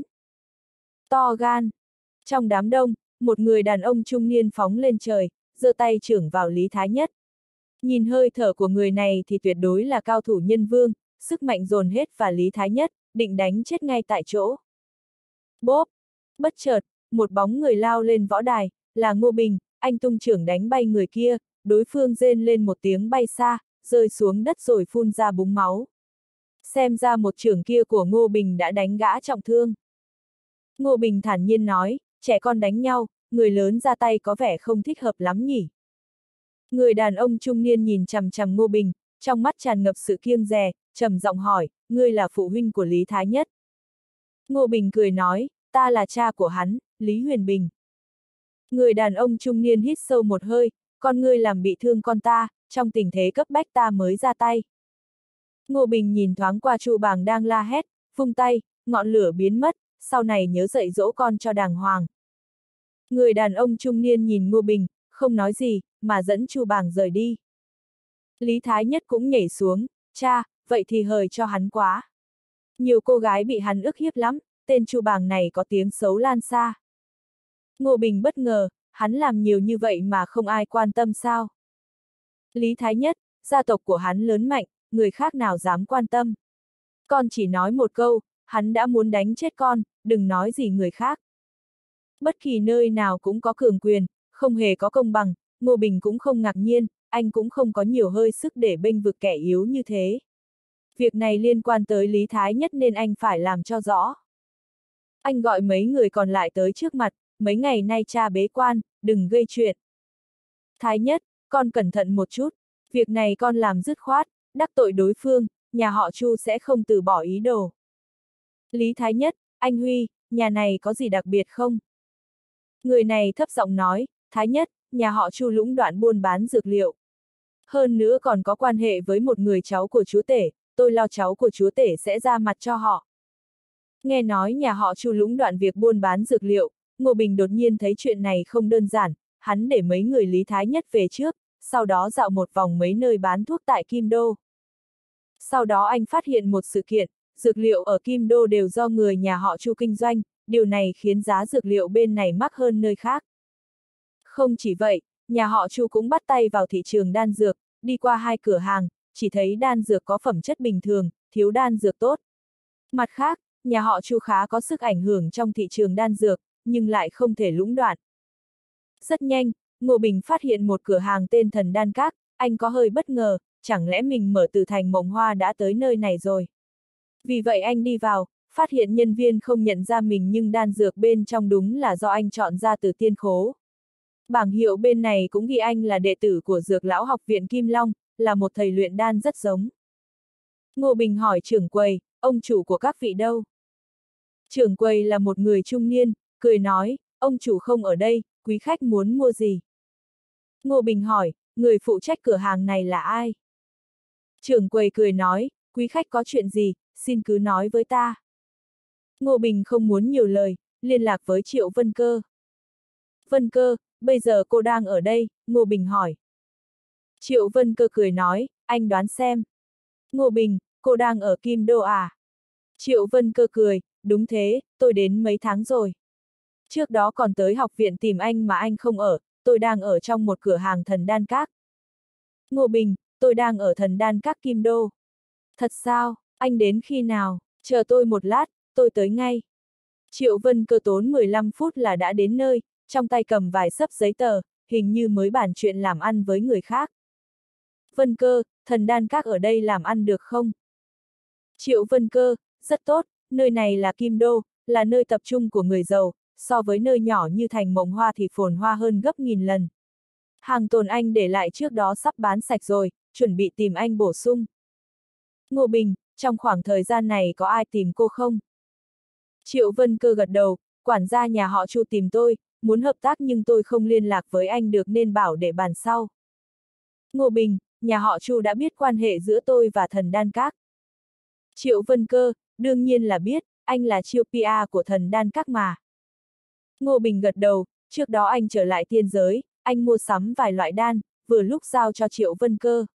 To gan! Trong đám đông, một người đàn ông trung niên phóng lên trời, giơ tay chưởng vào Lý Thái Nhất. Nhìn hơi thở của người này thì tuyệt đối là cao thủ nhân vương, sức mạnh dồn hết vào Lý Thái Nhất, định đánh chết ngay tại chỗ. Bốp! Bất chợt, một bóng người lao lên võ đài, là Ngô Bình, anh tung chưởng đánh bay người kia, đối phương rên lên một tiếng bay xa, rơi xuống đất rồi phun ra búng máu. Xem ra một chưởng kia của Ngô Bình đã đánh gã trọng thương. Ngô Bình thản nhiên nói, trẻ con đánh nhau, người lớn ra tay có vẻ không thích hợp lắm nhỉ. Người đàn ông trung niên nhìn chằm chằm Ngô Bình, trong mắt tràn ngập sự kiêng dè, trầm giọng hỏi, ngươi là phụ huynh của Lý Thái Nhất. Ngô Bình cười nói, ta là cha của hắn, Lý Huyền Bình. Người đàn ông trung niên hít sâu một hơi, con ngươi làm bị thương con ta, trong tình thế cấp bách ta mới ra tay. Ngô Bình nhìn thoáng qua Chu Bàng đang la hét, vung tay, ngọn lửa biến mất, sau này nhớ dạy dỗ con cho đàng hoàng. Người đàn ông trung niên nhìn Ngô Bình, không nói gì, mà dẫn Chu Bàng rời đi. Lý Thái Nhất cũng nhảy xuống, cha, vậy thì hời cho hắn quá. Nhiều cô gái bị hắn ức hiếp lắm, tên Chu Bàng này có tiếng xấu lan xa. Ngô Bình bất ngờ, hắn làm nhiều như vậy mà không ai quan tâm sao? Lý Thái Nhất, gia tộc của hắn lớn mạnh, người khác nào dám quan tâm. Con chỉ nói một câu, hắn đã muốn đánh chết con, đừng nói gì người khác. Bất kỳ nơi nào cũng có cường quyền, không hề có công bằng, Ngô Bình cũng không ngạc nhiên, anh cũng không có nhiều hơi sức để bênh vực kẻ yếu như thế. Việc này liên quan tới Lý Thái Nhất nên anh phải làm cho rõ. Anh gọi mấy người còn lại tới trước mặt, mấy ngày nay cha bế quan, đừng gây chuyện. Thái Nhất, con cẩn thận một chút, việc này con làm dứt khoát, đắc tội đối phương, nhà họ Chu sẽ không từ bỏ ý đồ. Lý Thái Nhất, anh Huy, nhà này có gì đặc biệt không? Người này thấp giọng nói, Thái Nhất, nhà họ Chu lũng đoạn buôn bán dược liệu. Hơn nữa còn có quan hệ với một người cháu của chúa tể, tôi lo cháu của chúa tể sẽ ra mặt cho họ. Nghe nói nhà họ Chu lũng đoạn việc buôn bán dược liệu, Ngô Bình đột nhiên thấy chuyện này không đơn giản, hắn để mấy người Lý Thái Nhất về trước, sau đó dạo một vòng mấy nơi bán thuốc tại Kim Đô. Sau đó anh phát hiện một sự kiện, dược liệu ở Kim Đô đều do người nhà họ Chu kinh doanh, điều này khiến giá dược liệu bên này mắc hơn nơi khác. Không chỉ vậy, nhà họ Chu cũng bắt tay vào thị trường đan dược, đi qua 2 cửa hàng, chỉ thấy đan dược có phẩm chất bình thường, thiếu đan dược tốt. Mặt khác, nhà họ Chu khá có sức ảnh hưởng trong thị trường đan dược, nhưng lại không thể lũng đoạn. Rất nhanh, Ngô Bình phát hiện một cửa hàng tên Thần Đan Các, anh có hơi bất ngờ, chẳng lẽ mình mở từ thành Mộng Hoa đã tới nơi này rồi. Vì vậy anh đi vào, phát hiện nhân viên không nhận ra mình nhưng đan dược bên trong đúng là do anh chọn ra từ tiên khố. Bảng hiệu bên này cũng ghi anh là đệ tử của Dược Lão Học viện Kim Long, là một thầy luyện đan rất giống. Ngô Bình hỏi trưởng quầy, ông chủ của các vị đâu? Trưởng quầy là một người trung niên, cười nói, ông chủ không ở đây, quý khách muốn mua gì? Ngô Bình hỏi, người phụ trách cửa hàng này là ai? Trưởng quầy cười nói, quý khách có chuyện gì, xin cứ nói với ta. Ngô Bình không muốn nhiều lời, liên lạc với Triệu Vân Cơ. Vân Cơ, bây giờ cô đang ở đây, Ngô Bình hỏi. Triệu Vân Cơ cười nói, anh đoán xem. Ngô Bình, cô đang ở Kim Đô à? Triệu Vân Cơ cười, đúng thế, tôi đến mấy tháng rồi. Trước đó còn tới học viện tìm anh mà anh không ở, tôi đang ở trong một cửa hàng Thần Đan Các. Ngô Bình, tôi đang ở Thần Đan Các Kim Đô. Thật sao, anh đến khi nào? Chờ tôi một lát, tôi tới ngay. Triệu Vân Cơ tốn 15 phút là đã đến nơi, trong tay cầm vài xấp giấy tờ, hình như mới bàn chuyện làm ăn với người khác. Vân Cơ, Thần Đan Các ở đây làm ăn được không? Triệu Vân Cơ, rất tốt, nơi này là Kim Đô, là nơi tập trung của người giàu, so với nơi nhỏ như thành Mộng Hoa thì phồn hoa hơn gấp nghìn lần. Hàng tồn anh để lại trước đó sắp bán sạch rồi, chuẩn bị tìm anh bổ sung. Ngô Bình, trong khoảng thời gian này có ai tìm cô không? Triệu Vân Cơ gật đầu, quản gia nhà họ Chu tìm tôi, muốn hợp tác nhưng tôi không liên lạc với anh được nên bảo để bàn sau. Ngô Bình, nhà họ Chu đã biết quan hệ giữa tôi và Thần Đan Các. Triệu Vân Cơ, đương nhiên là biết, anh là Chiêu PR của Thần Đan Các mà. Ngô Bình gật đầu, trước đó anh trở lại tiên giới, anh mua sắm vài loại đan, vừa lúc giao cho Triệu Vân Cơ.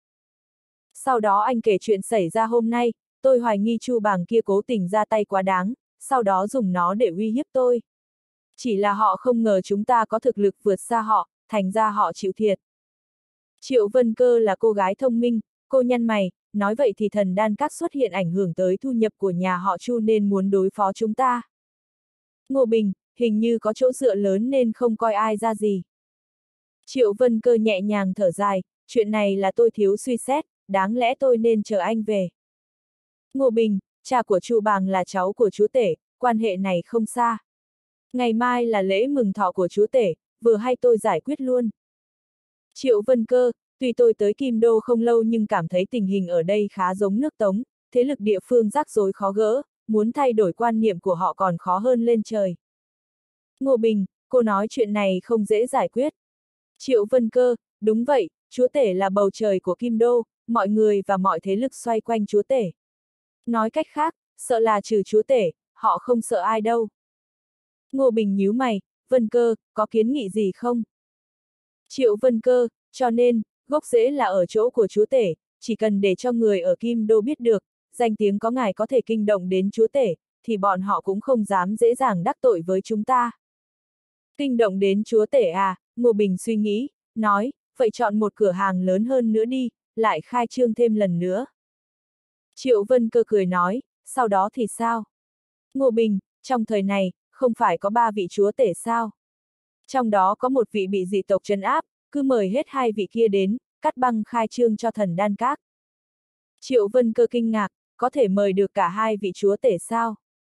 Sau đó anh kể chuyện xảy ra hôm nay, tôi hoài nghi Chu Bàng kia cố tình ra tay quá đáng, sau đó dùng nó để uy hiếp tôi. Chỉ là họ không ngờ chúng ta có thực lực vượt xa họ, thành ra họ chịu thiệt. Triệu Vân Cơ là cô gái thông minh, cô nhăn mày, nói vậy thì Thần Đan Các xuất hiện ảnh hưởng tới thu nhập của nhà họ Chu nên muốn đối phó chúng ta. Ngô Bình, hình như có chỗ dựa lớn nên không coi ai ra gì. Triệu Vân Cơ nhẹ nhàng thở dài, chuyện này là tôi thiếu suy xét, đáng lẽ tôi nên chờ anh về. Ngô Bình, cha của Chu Bàng là cháu của chúa tể, quan hệ này không xa. Ngày mai là lễ mừng thọ của chúa tể, vừa hay tôi giải quyết luôn. Triệu Vân Cơ, tuy tôi tới Kim Đô không lâu nhưng cảm thấy tình hình ở đây khá giống nước Tống, thế lực địa phương rắc rối khó gỡ, muốn thay đổi quan niệm của họ còn khó hơn lên trời. Ngô Bình, cô nói chuyện này không dễ giải quyết. Triệu Vân Cơ, đúng vậy, chúa tể là bầu trời của Kim Đô, mọi người và mọi thế lực xoay quanh chúa tể. Nói cách khác, sợ là trừ chúa tể, họ không sợ ai đâu. Ngô Bình nhíu mày, Vân Cơ, có kiến nghị gì không? Triệu Vân Cơ, cho nên, gốc rễ là ở chỗ của chúa tể, chỉ cần để cho người ở Kim Đô biết được, danh tiếng có ngài có thể kinh động đến chúa tể, thì bọn họ cũng không dám dễ dàng đắc tội với chúng ta. Kinh động đến chúa tể à, Ngô Bình suy nghĩ, nói, vậy chọn một cửa hàng lớn hơn nữa đi, lại khai trương thêm lần nữa. Triệu Vân Cơ cười nói, sau đó thì sao? Ngô Bình, trong thời này, không phải có 3 vị chúa tể sao? Trong đó có một vị bị dị tộc trấn áp, cứ mời hết 2 vị kia đến, cắt băng khai trương cho Thần Đan Các. Triệu Vân Cơ kinh ngạc, có thể mời được cả 2 vị chúa tể sao?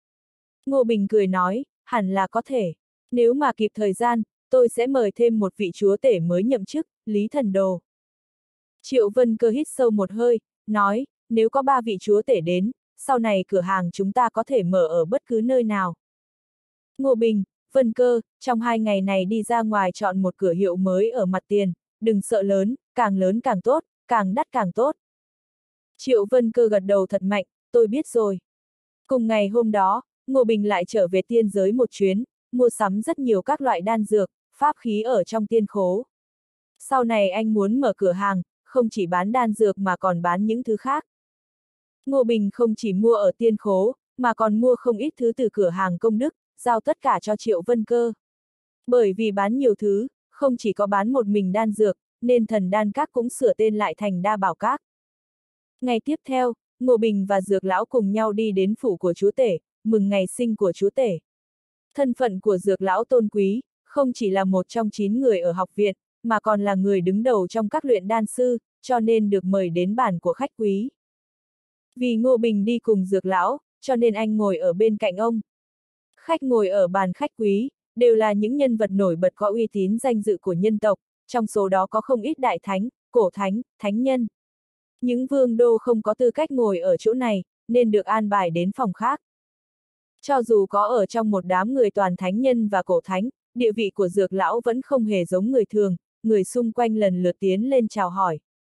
Ngô Bình cười nói, hẳn là có thể. Nếu mà kịp thời gian, tôi sẽ mời thêm một vị chúa tể mới nhậm chức, Lý Thần Đồ. Triệu Vân Cơ hít sâu một hơi, nói, nếu có 3 vị chúa tể đến, sau này cửa hàng chúng ta có thể mở ở bất cứ nơi nào. Ngô Bình, Vân Cơ, trong 2 ngày này đi ra ngoài chọn một cửa hiệu mới ở mặt tiền, đừng sợ lớn càng tốt, càng đắt càng tốt. Triệu Vân Cơ gật đầu thật mạnh, tôi biết rồi. Cùng ngày hôm đó, Ngô Bình lại trở về tiên giới một chuyến, mua sắm rất nhiều các loại đan dược, pháp khí ở trong tiên khố. Sau này anh muốn mở cửa hàng, không chỉ bán đan dược mà còn bán những thứ khác. Ngô Bình không chỉ mua ở Tiên Khố, mà còn mua không ít thứ từ cửa hàng công đức, giao tất cả cho Triệu Vân Cơ. Bởi vì bán nhiều thứ, không chỉ có bán một mình đan dược, nên Thần Đan Các cũng sửa tên lại thành Đa Bảo Các. Ngày tiếp theo, Ngô Bình và Dược Lão cùng nhau đi đến phủ của chúa tể, mừng ngày sinh của chúa tể. Thân phận của Dược Lão tôn quý, không chỉ là một trong 9 người ở học viện, mà còn là người đứng đầu trong các luyện đan sư, cho nên được mời đến bàn của khách quý. Vì Ngô Bình đi cùng Dược Lão, cho nên anh ngồi ở bên cạnh ông. Khách ngồi ở bàn khách quý, đều là những nhân vật nổi bật có uy tín danh dự của nhân tộc, trong số đó có không ít đại thánh, cổ thánh, thánh nhân. Những vương đô không có tư cách ngồi ở chỗ này, nên được an bài đến phòng khác. Cho dù có ở trong một đám người toàn thánh nhân và cổ thánh, địa vị của Dược Lão vẫn không hề giống người thường, người xung quanh lần lượt tiến lên chào hỏi.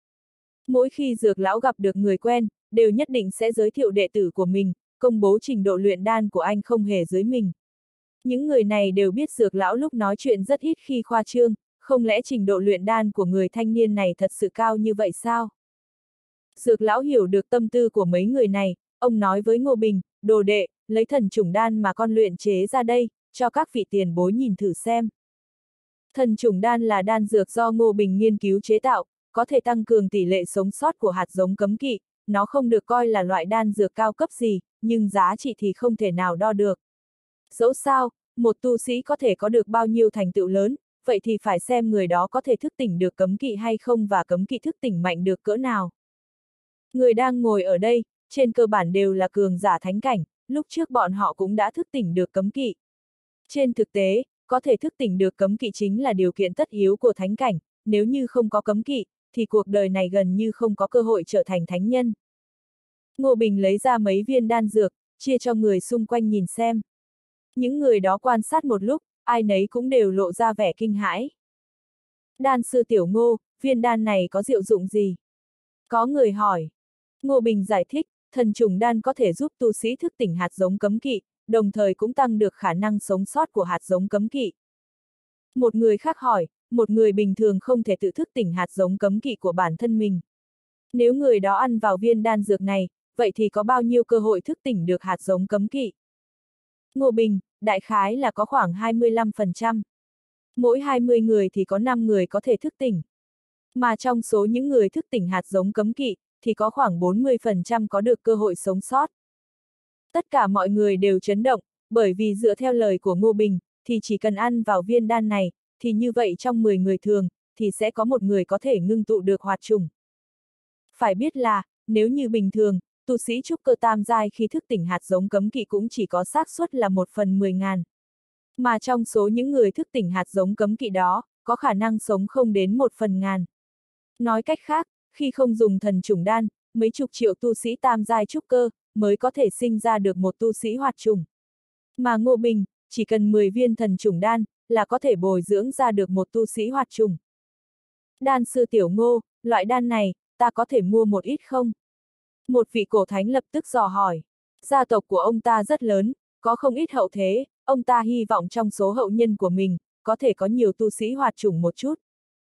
Mỗi khi Dược Lão gặp được người quen, đều nhất định sẽ giới thiệu đệ tử của mình, công bố trình độ luyện đan của anh không hề dưới mình. Những người này đều biết Dược Lão lúc nói chuyện rất ít khi khoa trương, không lẽ trình độ luyện đan của người thanh niên này thật sự cao như vậy sao? Dược Lão hiểu được tâm tư của mấy người này, ông nói với Ngô Bình, đồ đệ, lấy thần chủng đan mà con luyện chế ra đây, cho các vị tiền bối nhìn thử xem. Thần chủng đan là đan dược do Ngô Bình nghiên cứu chế tạo, có thể tăng cường tỷ lệ sống sót của hạt giống cấm kỵ, nó không được coi là loại đan dược cao cấp gì, nhưng giá trị thì không thể nào đo được. Dẫu sao, một tu sĩ có thể có được bao nhiêu thành tựu lớn, vậy thì phải xem người đó có thể thức tỉnh được cấm kỵ hay không và cấm kỵ thức tỉnh mạnh được cỡ nào. Người đang ngồi ở đây, trên cơ bản đều là cường giả thánh cảnh, lúc trước bọn họ cũng đã thức tỉnh được cấm kỵ. Trên thực tế, có thể thức tỉnh được cấm kỵ chính là điều kiện tất yếu của thánh cảnh, nếu như không có cấm kỵ, thì cuộc đời này gần như không có cơ hội trở thành thánh nhân. Ngô Bình lấy ra mấy viên đan dược, chia cho người xung quanh nhìn xem. Những người đó quan sát một lúc, ai nấy cũng đều lộ ra vẻ kinh hãi. Đan sư Tiểu Ngô, viên đan này có diệu dụng gì? Có người hỏi. Ngô Bình giải thích, thần trùng đan có thể giúp tu sĩ thức tỉnh hạt giống cấm kỵ, đồng thời cũng tăng được khả năng sống sót của hạt giống cấm kỵ. Một người khác hỏi, một người bình thường không thể tự thức tỉnh hạt giống cấm kỵ của bản thân mình. Nếu người đó ăn vào viên đan dược này, vậy thì có bao nhiêu cơ hội thức tỉnh được hạt giống cấm kỵ? Ngô Bình, đại khái là có khoảng 25%. Mỗi 20 người thì có 5 người có thể thức tỉnh. Mà trong số những người thức tỉnh hạt giống cấm kỵ, thì có khoảng 40% có được cơ hội sống sót. Tất cả mọi người đều chấn động, bởi vì dựa theo lời của Ngô Bình, thì chỉ cần ăn vào viên đan này, thì như vậy trong 10 người thường, thì sẽ có một người có thể ngưng tụ được hoạt trùng. Phải biết là, nếu như bình thường, tu sĩ trúc cơ tam giai khi thức tỉnh hạt giống cấm kỵ cũng chỉ có xác suất là 1/10.000. Mà trong số những người thức tỉnh hạt giống cấm kỵ đó, có khả năng sống không đến 1/1000. Nói cách khác, khi không dùng thần trùng đan, mấy chục triệu tu sĩ tam giai trúc cơ, mới có thể sinh ra được một tu sĩ hoạt trùng. Mà Ngô Bình, chỉ cần 10 viên thần trùng đan, là có thể bồi dưỡng ra được một tu sĩ hoạt trùng. Đan sư Tiểu Ngô, loại đan này, ta có thể mua một ít không? Một vị cổ thánh lập tức dò hỏi. Gia tộc của ông ta rất lớn, có không ít hậu thế, ông ta hy vọng trong số hậu nhân của mình, có thể có nhiều tu sĩ hoạt chủng một chút.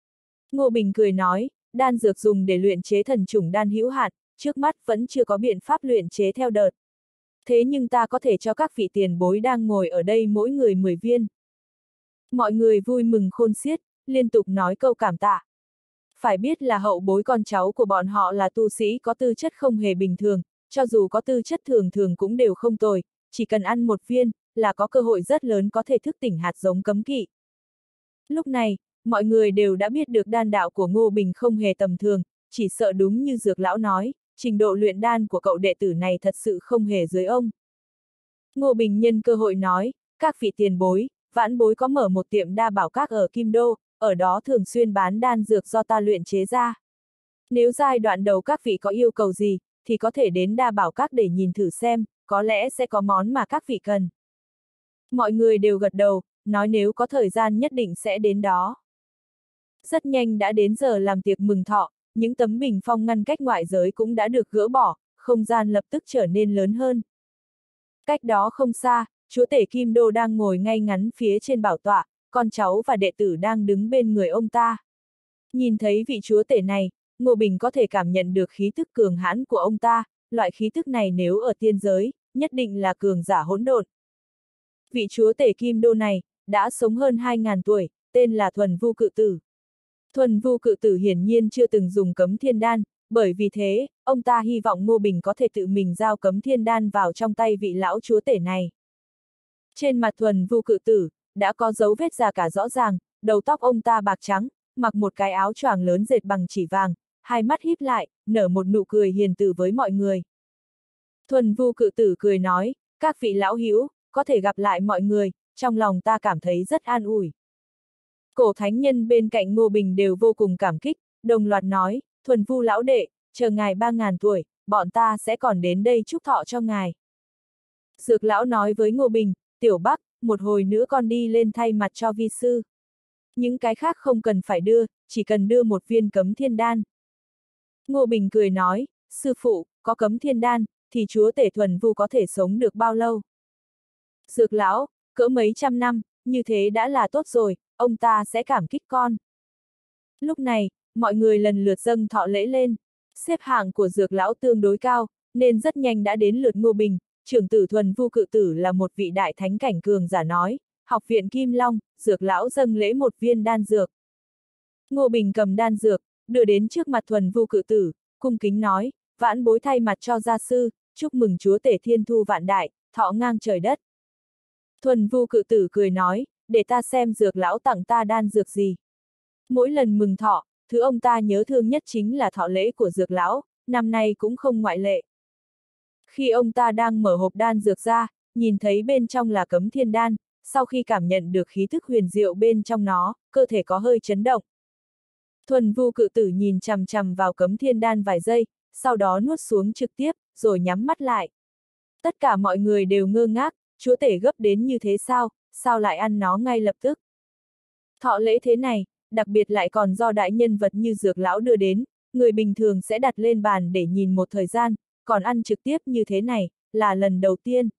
Ngô Bình cười nói, đan dược dùng để luyện chế thần chủng đan hữu hạn, trước mắt vẫn chưa có biện pháp luyện chế theo đợt. Thế nhưng ta có thể cho các vị tiền bối đang ngồi ở đây mỗi người 10 viên. Mọi người vui mừng khôn xiết, liên tục nói câu cảm tạ. Phải biết là hậu bối con cháu của bọn họ là tu sĩ có tư chất không hề bình thường, cho dù có tư chất thường thường cũng đều không tồi, chỉ cần ăn một viên, là có cơ hội rất lớn có thể thức tỉnh hạt giống cấm kỵ. Lúc này, mọi người đều đã biết được đan đạo của Ngô Bình không hề tầm thường, chỉ sợ đúng như Dược Lão nói, trình độ luyện đan của cậu đệ tử này thật sự không hề dưới ông. Ngô Bình nhân cơ hội nói, các vị tiền bối, vãn bối có mở một tiệm đa bảo các ở Kim Đô, ở đó thường xuyên bán đan dược do ta luyện chế ra. Nếu giai đoạn đầu các vị có yêu cầu gì, thì có thể đến đa bảo các để nhìn thử xem, có lẽ sẽ có món mà các vị cần. Mọi người đều gật đầu, nói nếu có thời gian nhất định sẽ đến đó. Rất nhanh đã đến giờ làm tiệc mừng thọ, những tấm bình phong ngăn cách ngoại giới cũng đã được gỡ bỏ, không gian lập tức trở nên lớn hơn. Cách đó không xa, chúa tể Kim Đô đang ngồi ngay ngắn phía trên bảo tọa, con cháu và đệ tử đang đứng bên người ông ta. Nhìn thấy vị chúa tể này, Ngô Bình có thể cảm nhận được khí tức cường hãn của ông ta, loại khí tức này nếu ở tiên giới, nhất định là cường giả hỗn độn. Vị chúa tể Kim Đô này, đã sống hơn 2.000 tuổi, tên là Thuần Vu Cự Tử. Thuần Vu Cự Tử hiển nhiên chưa từng dùng cấm thiên đan, bởi vì thế, ông ta hy vọng Ngô Bình có thể tự mình giao cấm thiên đan vào trong tay vị lão chúa tể này. Trên mặt Thuần Vu Cự Tử, đã có dấu vết già cả rõ ràng, đầu tóc ông ta bạc trắng, mặc một cái áo choàng lớn dệt bằng chỉ vàng, hai mắt híp lại, nở một nụ cười hiền từ với mọi người. Thuần Vu Cự Tử cười nói, các vị lão hữu, có thể gặp lại mọi người, trong lòng ta cảm thấy rất an ủi. Cổ thánh nhân bên cạnh Ngô Bình đều vô cùng cảm kích, đồng loạt nói, Thuần Vu lão đệ, chờ ngài 3.000 tuổi, bọn ta sẽ còn đến đây chúc thọ cho ngài. Dược lão nói với Ngô Bình, Tiểu Bắc, một hồi nữa con đi lên thay mặt cho vi sư. Những cái khác không cần phải đưa, chỉ cần đưa một viên cấm thiên đan. Ngô Bình cười nói, sư phụ, có cấm thiên đan, thì chúa tể Thuần Vu có thể sống được bao lâu? Dược lão, cỡ mấy trăm năm, như thế đã là tốt rồi, ông ta sẽ cảm kích con. Lúc này, mọi người lần lượt dâng thọ lễ lên. Xếp hạng của dược lão tương đối cao, nên rất nhanh đã đến lượt Ngô Bình. Trưởng tử Thuần Vu Cự Tử là một vị đại thánh cảnh cường giả nói, học viện Kim Long, dược lão dâng lễ một viên đan dược. Ngô Bình cầm đan dược, đưa đến trước mặt Thuần Vu Cự Tử, cung kính nói, vãn bối thay mặt cho gia sư, chúc mừng chúa tể thiên thu vạn đại, thọ ngang trời đất. Thuần Vu Cự Tử cười nói, để ta xem dược lão tặng ta đan dược gì. Mỗi lần mừng thọ, thứ ông ta nhớ thương nhất chính là thọ lễ của dược lão, năm nay cũng không ngoại lệ. Khi ông ta đang mở hộp đan dược ra, nhìn thấy bên trong là cấm thiên đan, sau khi cảm nhận được khí thức huyền diệu bên trong nó, cơ thể có hơi chấn động. Thuần Vu Cự Tử nhìn chằm chằm vào cấm thiên đan vài giây, sau đó nuốt xuống trực tiếp, rồi nhắm mắt lại. Tất cả mọi người đều ngơ ngác, chúa tể gấp đến như thế sao lại ăn nó ngay lập tức. Thọ lễ thế này, đặc biệt lại còn do đại nhân vật như dược lão đưa đến, người bình thường sẽ đặt lên bàn để nhìn một thời gian, còn ăn trực tiếp như thế này, là lần đầu tiên.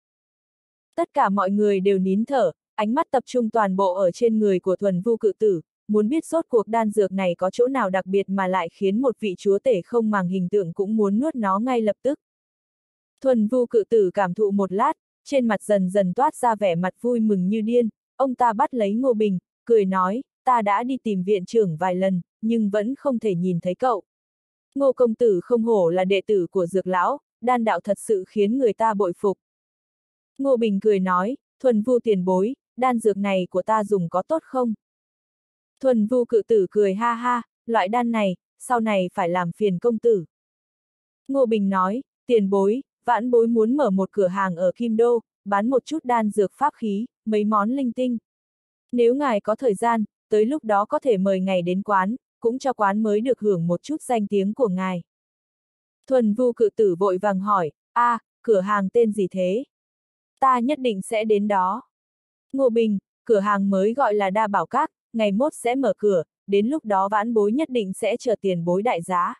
Tất cả mọi người đều nín thở, ánh mắt tập trung toàn bộ ở trên người của Thuần Vu Cự Tử, muốn biết rốt cuộc đan dược này có chỗ nào đặc biệt mà lại khiến một vị chúa tể không màng hình tượng cũng muốn nuốt nó ngay lập tức. Thuần Vu Cự Tử cảm thụ một lát, trên mặt dần dần toát ra vẻ mặt vui mừng như điên, ông ta bắt lấy Ngô Bình, cười nói, ta đã đi tìm viện trưởng vài lần, nhưng vẫn không thể nhìn thấy cậu. Ngô công tử không hổ là đệ tử của dược lão, đan đạo thật sự khiến người ta bội phục. Ngô Bình cười nói, Thuần Vu tiền bối, đan dược này của ta dùng có tốt không? Thuần Vu Cự Tử cười ha ha, loại đan này, sau này phải làm phiền công tử. Ngô Bình nói, tiền bối, vãn bối muốn mở một cửa hàng ở Kim Đô, bán một chút đan dược pháp khí, mấy món linh tinh. Nếu ngài có thời gian, tới lúc đó có thể mời ngài đến quán, cũng cho quán mới được hưởng một chút danh tiếng của ngài. Thuần Vu Cự Tử vội vàng hỏi, cửa hàng tên gì thế? Ta nhất định sẽ đến đó. Ngô Bình, cửa hàng mới gọi là Đa Bảo Các, ngày mốt sẽ mở cửa, đến lúc đó vãn bối nhất định sẽ chờ tiền bối đại giá.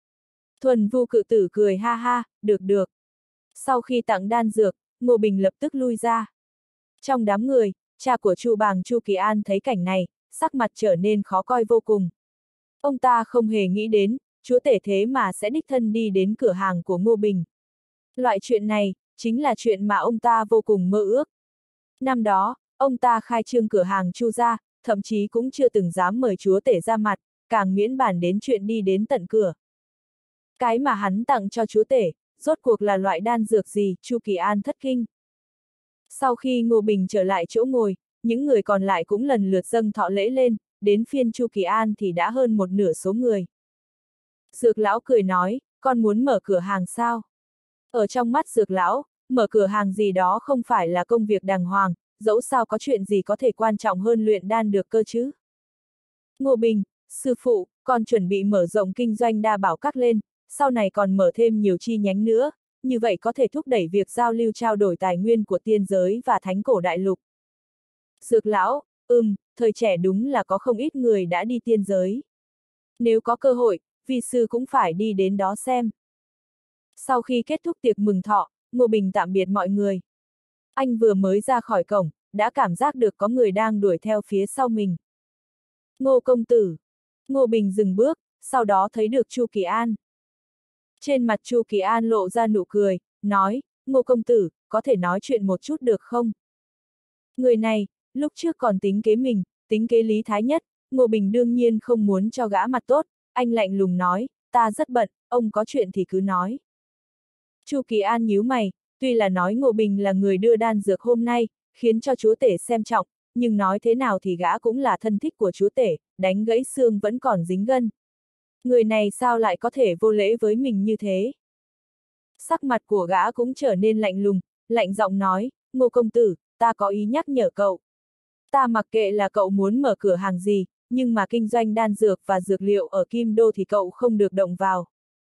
Thuần Vu Cự Tử cười ha ha, được. Sau khi tặng đan dược, Ngô Bình lập tức lui ra. Trong đám người, cha của Chu Bàng Chu Kỳ An thấy cảnh này, sắc mặt trở nên khó coi vô cùng. Ông ta không hề nghĩ đến, chúa tể thế mà sẽ đích thân đi đến cửa hàng của Ngô Bình. Loại chuyện này, chính là chuyện mà ông ta vô cùng mơ ước. Năm đó, ông ta khai trương cửa hàng Chu gia, thậm chí cũng chưa từng dám mời chúa tể ra mặt, càng miễn bàn đến chuyện đi đến tận cửa. Cái mà hắn tặng cho chúa tể, rốt cuộc là loại đan dược gì, Chu Kỳ An thất kinh. Sau khi Ngô Bình trở lại chỗ ngồi, những người còn lại cũng lần lượt dâng thọ lễ lên, đến phiên Chu Kỳ An thì đã hơn một nửa số người. Dược lão cười nói, con muốn mở cửa hàng sao? Ở trong mắt dược lão, mở cửa hàng gì đó không phải là công việc đàng hoàng, dẫu sao có chuyện gì có thể quan trọng hơn luyện đan được cơ chứ? Ngô Bình, sư phụ, con chuẩn bị mở rộng kinh doanh Đa Bảo Các lên, sau này còn mở thêm nhiều chi nhánh nữa, như vậy có thể thúc đẩy việc giao lưu trao đổi tài nguyên của tiên giới và thánh cổ đại lục. Dược lão, thời trẻ đúng là có không ít người đã đi tiên giới. Nếu có cơ hội, vi sư cũng phải đi đến đó xem. Sau khi kết thúc tiệc mừng thọ, Ngô Bình tạm biệt mọi người. Anh vừa mới ra khỏi cổng, đã cảm giác được có người đang đuổi theo phía sau mình. Ngô công tử. Ngô Bình dừng bước, sau đó thấy được Chu Kỳ An. Trên mặt Chu Kỳ An lộ ra nụ cười, nói, Ngô công tử, có thể nói chuyện một chút được không? Người này, lúc trước còn tính kế mình, tính kế Lý Thái Nhất, Ngô Bình đương nhiên không muốn cho gã mặt tốt, anh lạnh lùng nói, ta rất bận, ông có chuyện thì cứ nói. Chu Kỳ An nhíu mày, tuy là nói Ngô Bình là người đưa đan dược hôm nay, khiến cho chúa tể xem trọng, nhưng nói thế nào thì gã cũng là thân thích của chúa tể, đánh gãy xương vẫn còn dính gân. Người này sao lại có thể vô lễ với mình như thế? Sắc mặt của gã cũng trở nên lạnh lùng, lạnh giọng nói, Ngô công tử, ta có ý nhắc nhở cậu. Ta mặc kệ là cậu muốn mở cửa hàng gì, nhưng mà kinh doanh đan dược và dược liệu ở Kim Đô thì cậu không được động vào.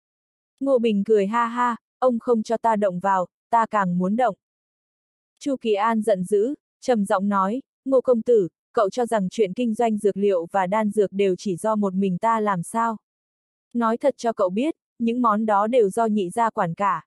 Ngô Bình cười ha ha, ông không cho ta động vào, ta càng muốn động. Chu Kỳ An giận dữ, trầm giọng nói, Ngô công tử, cậu cho rằng chuyện kinh doanh dược liệu và đan dược đều chỉ do một mình ta làm sao? Nói thật cho cậu biết, những món đó đều do nhị gia quản cả.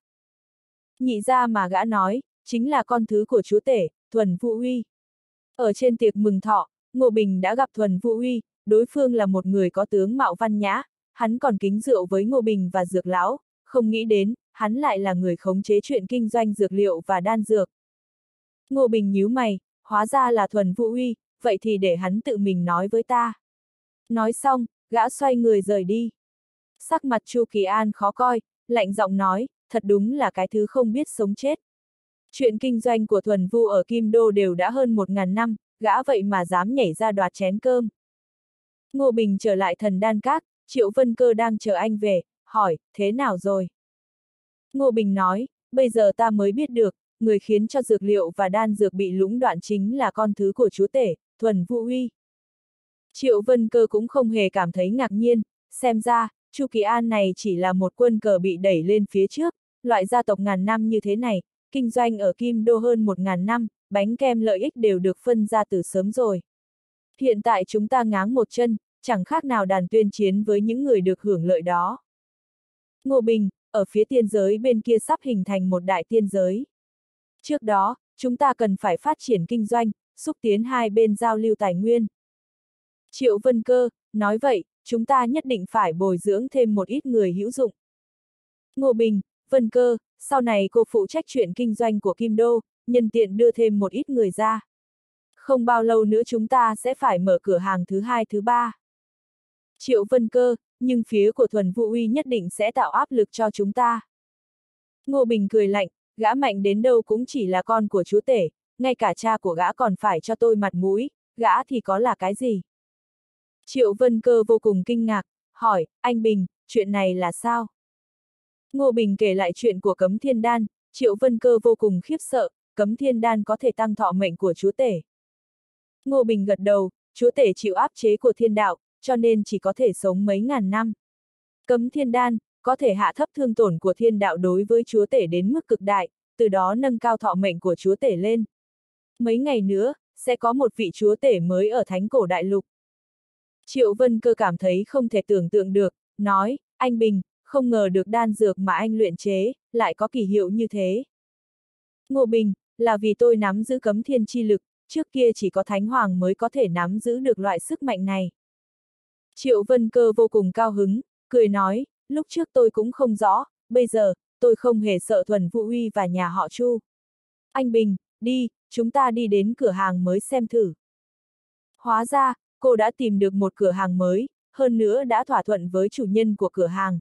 Nhị gia mà gã nói, chính là con thứ của chúa tể, Thuần Vũ Uy. Ở trên tiệc mừng thọ, Ngô Bình đã gặp Thuần Vũ Uy, đối phương là một người có tướng mạo văn nhã, hắn còn kính rượu với Ngô Bình và Dược Lão, không nghĩ đến, hắn lại là người khống chế chuyện kinh doanh dược liệu và đan dược. Ngô Bình nhíu mày, hóa ra là Thuần Vũ Uy, vậy thì để hắn tự mình nói với ta. Nói xong, gã xoay người rời đi. Sắc mặt Chu Kỳ An khó coi, lạnh giọng nói, thật đúng là cái thứ không biết sống chết. Chuyện kinh doanh của Thuần Vu ở Kim Đô đều đã hơn 1000 năm, gã vậy mà dám nhảy ra đoạt chén cơm. Ngô Bình trở lại Thần Đan Các, Triệu Vân Cơ đang chờ anh về, hỏi, thế nào rồi? Ngô Bình nói, bây giờ ta mới biết được, người khiến cho dược liệu và đan dược bị lũng đoạn chính là con thứ của chúa tể, Thuần Vu Uy. Triệu Vân Cơ cũng không hề cảm thấy ngạc nhiên, xem ra, Chu Kỳ An này chỉ là một quân cờ bị đẩy lên phía trước, loại gia tộc ngàn năm như thế này, kinh doanh ở Kim Đô hơn 1000 năm, bánh kem lợi ích đều được phân ra từ sớm rồi. Hiện tại chúng ta ngáng một chân, chẳng khác nào đàn tuyên chiến với những người được hưởng lợi đó. Ngô Bình, ở phía tiên giới bên kia sắp hình thành một đại tiên giới. Trước đó, chúng ta cần phải phát triển kinh doanh, xúc tiến hai bên giao lưu tài nguyên. Triệu Vân Cơ, nói vậy, chúng ta nhất định phải bồi dưỡng thêm một ít người hữu dụng. Ngô Bình, Vân Cơ, sau này cô phụ trách chuyện kinh doanh của Kim Đô, nhân tiện đưa thêm một ít người ra. Không bao lâu nữa chúng ta sẽ phải mở cửa hàng thứ hai thứ ba. Triệu Vân Cơ, nhưng phía của Thuần Vũ Uy nhất định sẽ tạo áp lực cho chúng ta. Ngô Bình cười lạnh, gã mạnh đến đâu cũng chỉ là con của chúa tể, ngay cả cha của gã còn phải cho tôi mặt mũi, gã thì có là cái gì? Triệu Vân Cơ vô cùng kinh ngạc, hỏi, anh Bình, chuyện này là sao? Ngô Bình kể lại chuyện của Cấm Thiên Đan, Triệu Vân Cơ vô cùng khiếp sợ, Cấm Thiên Đan có thể tăng thọ mệnh của chúa tể. Ngô Bình gật đầu, chúa tể chịu áp chế của thiên đạo, cho nên chỉ có thể sống mấy ngàn năm. Cấm Thiên Đan, có thể hạ thấp thương tổn của thiên đạo đối với chúa tể đến mức cực đại, từ đó nâng cao thọ mệnh của chúa tể lên. Mấy ngày nữa, sẽ có một vị chúa tể mới ở Thánh Cổ Đại Lục. Triệu Vân Cơ cảm thấy không thể tưởng tượng được, nói, anh Bình, không ngờ được đan dược mà anh luyện chế, lại có kỳ hiệu như thế. Ngô Bình, là vì tôi nắm giữ cấm thiên chi lực, trước kia chỉ có Thánh Hoàng mới có thể nắm giữ được loại sức mạnh này. Triệu Vân Cơ vô cùng cao hứng, cười nói, lúc trước tôi cũng không rõ, bây giờ, tôi không hề sợ Thuần Vũ Uy và nhà họ Chu. Anh Bình, đi, chúng ta đi đến cửa hàng mới xem thử. Hóa ra, cô đã tìm được một cửa hàng mới, hơn nữa đã thỏa thuận với chủ nhân của cửa hàng.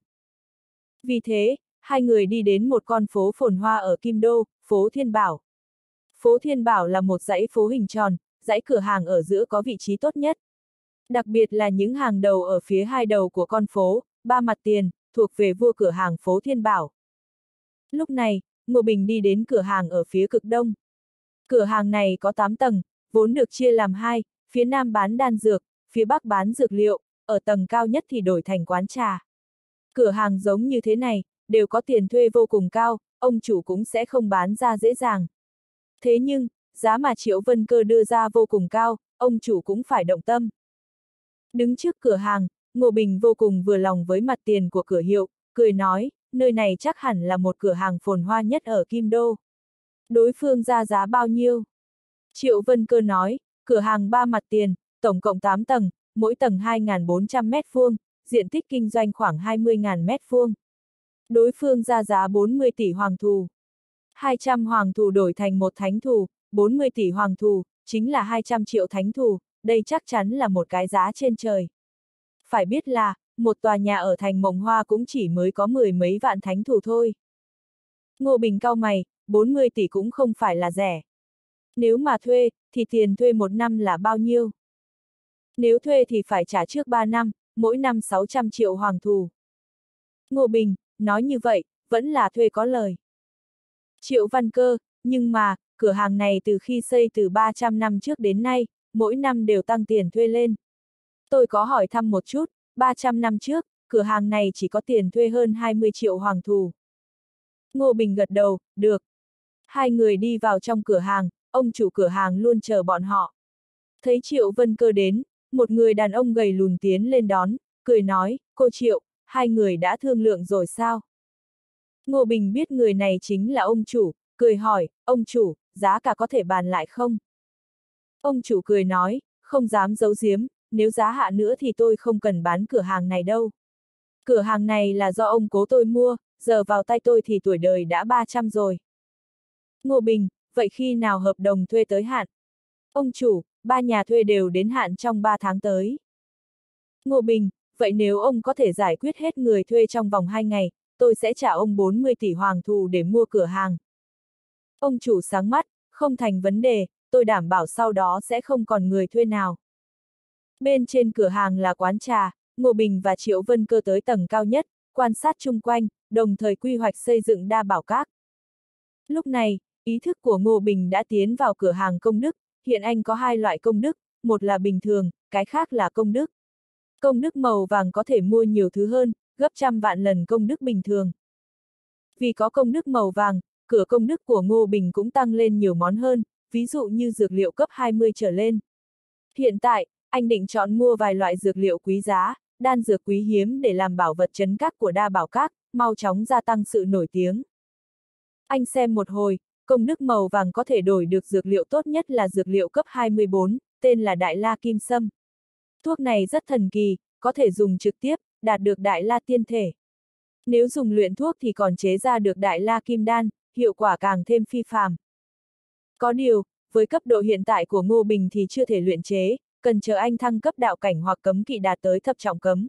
Vì thế, hai người đi đến một con phố phồn hoa ở Kim Đô, phố Thiên Bảo. Phố Thiên Bảo là một dãy phố hình tròn, dãy cửa hàng ở giữa có vị trí tốt nhất. Đặc biệt là những hàng đầu ở phía hai đầu của con phố, ba mặt tiền, thuộc về vua cửa hàng phố Thiên Bảo. Lúc này, Ngô Bình đi đến cửa hàng ở phía cực đông. Cửa hàng này có 8 tầng, vốn được chia làm hai, phía nam bán đan dược, phía bắc bán dược liệu, ở tầng cao nhất thì đổi thành quán trà. Cửa hàng giống như thế này, đều có tiền thuê vô cùng cao, ông chủ cũng sẽ không bán ra dễ dàng. Thế nhưng, giá mà Triệu Vân Cơ đưa ra vô cùng cao, ông chủ cũng phải động tâm. Đứng trước cửa hàng, Ngô Bình vô cùng vừa lòng với mặt tiền của cửa hiệu, cười nói, nơi này chắc hẳn là một cửa hàng phồn hoa nhất ở Kim Đô. Đối phương ra giá bao nhiêu? Triệu Vân Cơ nói, cửa hàng ba mặt tiền, tổng cộng 8 tầng, mỗi tầng 2.400 mét vuông, diện tích kinh doanh khoảng 20.000 mét vuông. Đối phương ra giá 40 tỷ hoàng thù. 200 hoàng thù đổi thành một thánh thù, 40 tỷ hoàng thù, chính là 200 triệu thánh thù, đây chắc chắn là một cái giá trên trời. Phải biết là, một tòa nhà ở thành Mộng Hoa cũng chỉ mới có 10 mấy vạn thánh thù thôi. Ngô Bình cau mày, 40 tỷ cũng không phải là rẻ. Nếu mà thuê, thì tiền thuê một năm là bao nhiêu? Nếu thuê thì phải trả trước 3 năm, mỗi năm 600 triệu hoàng thù. Ngô Bình, nói như vậy, vẫn là thuê có lời. Triệu Văn Cơ, nhưng mà, cửa hàng này từ khi xây từ 300 năm trước đến nay, mỗi năm đều tăng tiền thuê lên. Tôi có hỏi thăm một chút, 300 năm trước, cửa hàng này chỉ có tiền thuê hơn 20 triệu hoàng thù. Ngô Bình gật đầu, được. Hai người đi vào trong cửa hàng, ông chủ cửa hàng luôn chờ bọn họ. Thấy Triệu Vân Cơ đến, một người đàn ông gầy lùn tiến lên đón, cười nói, cô Triệu, hai người đã thương lượng rồi sao? Ngô Bình biết người này chính là ông chủ, cười hỏi, ông chủ, giá cả có thể bàn lại không? Ông chủ cười nói, không dám giấu giếm, nếu giá hạ nữa thì tôi không cần bán cửa hàng này đâu. Cửa hàng này là do ông cố tôi mua, giờ vào tay tôi thì tuổi đời đã 300 rồi. Ngô Bình, vậy khi nào hợp đồng thuê tới hạn? Ông chủ, ba nhà thuê đều đến hạn trong 3 tháng tới. Ngô Bình, vậy nếu ông có thể giải quyết hết người thuê trong vòng 2 ngày, tôi sẽ trả ông 40 tỷ hoàng thù để mua cửa hàng. Ông chủ sáng mắt, không thành vấn đề, tôi đảm bảo sau đó sẽ không còn người thuê nào. Bên trên cửa hàng là quán trà, Ngô Bình và Triệu Vân Cơ tới tầng cao nhất, quan sát chung quanh, đồng thời quy hoạch xây dựng đa bảo các. Lúc này, ý thức của Ngô Bình đã tiến vào cửa hàng công đức, hiện anh có hai loại công đức, một là bình thường, cái khác là công đức. Công đức màu vàng có thể mua nhiều thứ hơn, gấp trăm vạn lần công đức bình thường. Vì có công đức màu vàng, cửa công đức của Ngô Bình cũng tăng lên nhiều món hơn, ví dụ như dược liệu cấp 20 trở lên. Hiện tại, anh định chọn mua vài loại dược liệu quý giá, đan dược quý hiếm để làm bảo vật trấn các của đa bảo các, mau chóng gia tăng sự nổi tiếng. Anh xem một hồi, công đức màu vàng có thể đổi được dược liệu tốt nhất là dược liệu cấp 24, tên là Đại La Kim Sâm. Thuốc này rất thần kỳ, có thể dùng trực tiếp, đạt được Đại La Tiên Thể. Nếu dùng luyện thuốc thì còn chế ra được Đại La Kim Đan, hiệu quả càng thêm phi phàm. Có điều, với cấp độ hiện tại của Ngô Bình thì chưa thể luyện chế, cần chờ anh thăng cấp đạo cảnh hoặc cấm kỵ đạt tới thập trọng cấm.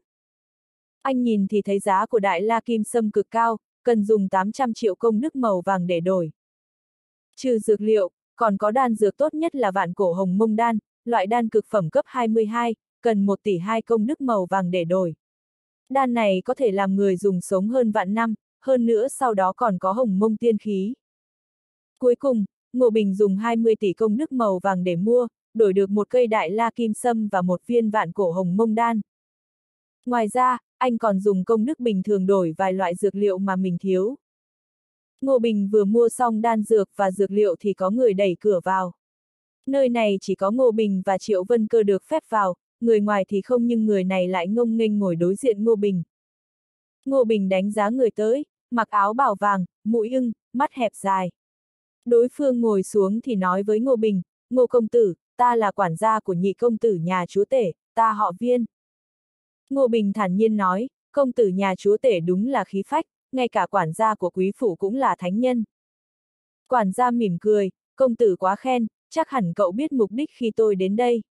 Anh nhìn thì thấy giá của Đại La Kim Sâm cực cao, cần dùng 800 triệu công đức màu vàng để đổi. Trừ dược liệu, còn có đan dược tốt nhất là Vạn Cổ Hồng Mông Đan, loại đan cực phẩm cấp 22, cần 1 tỷ 2 công đức màu vàng để đổi. Đan này có thể làm người dùng sống hơn vạn năm, hơn nữa sau đó còn có hồng mông tiên khí. Cuối cùng, Ngô Bình dùng 20 tỷ công đức màu vàng để mua, đổi được một cây Đại La Kim Sâm và một viên Vạn Cổ Hồng Mông Đan. Ngoài ra, anh còn dùng công đức bình thường đổi vài loại dược liệu mà mình thiếu. Ngô Bình vừa mua xong đan dược và dược liệu thì có người đẩy cửa vào. Nơi này chỉ có Ngô Bình và Triệu Vân Cơ được phép vào, người ngoài thì không, nhưng người này lại ngông nghênh ngồi đối diện Ngô Bình. Ngô Bình đánh giá người tới, mặc áo bào vàng, mũi ưng, mắt hẹp dài. Đối phương ngồi xuống thì nói với Ngô Bình, Ngô công tử, ta là quản gia của nhị công tử nhà chúa tể, ta họ Viên. Ngô Bình thản nhiên nói, công tử nhà chúa tể đúng là khí phách, ngay cả quản gia của quý phủ cũng là thánh nhân. Quản gia mỉm cười, công tử quá khen, chắc hẳn cậu biết mục đích khi tôi đến đây.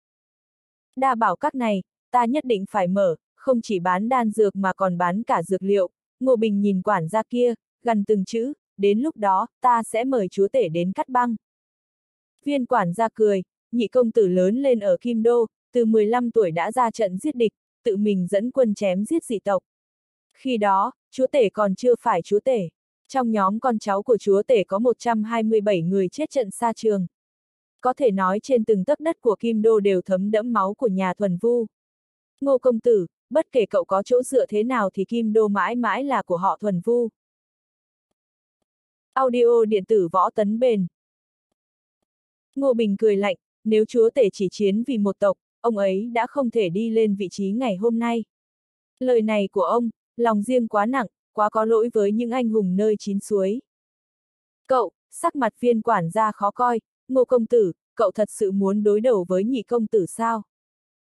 Đa bảo các này, ta nhất định phải mở, không chỉ bán đan dược mà còn bán cả dược liệu. Ngô Bình nhìn quản gia kia, gằn từng chữ, đến lúc đó, ta sẽ mời chúa tể đến cắt băng. Viên quản gia cười, nhị công tử lớn lên ở Kim Đô, từ 15 tuổi đã ra trận giết địch, tự mình dẫn quân chém giết dị tộc. Khi đó, chúa tể còn chưa phải chúa tể. Trong nhóm con cháu của chúa tể có 127 người chết trận xa trường. Có thể nói trên từng tấc đất của Kim Đô đều thấm đẫm máu của nhà Thuần Vu. Ngô công tử, bất kể cậu có chỗ dựa thế nào thì Kim Đô mãi mãi là của họ Thuần Vu. Audio điện tử Võ Tấn Bền. Ngô Bình cười lạnh, nếu chúa tể chỉ chiến vì một tộc, ông ấy đã không thể đi lên vị trí ngày hôm nay. Lời này của ông, lòng riêng quá nặng, quá có lỗi với những anh hùng nơi chín suối. Cậu, sắc mặt viên quản gia khó coi, Ngô công tử, cậu thật sự muốn đối đầu với nhị công tử sao?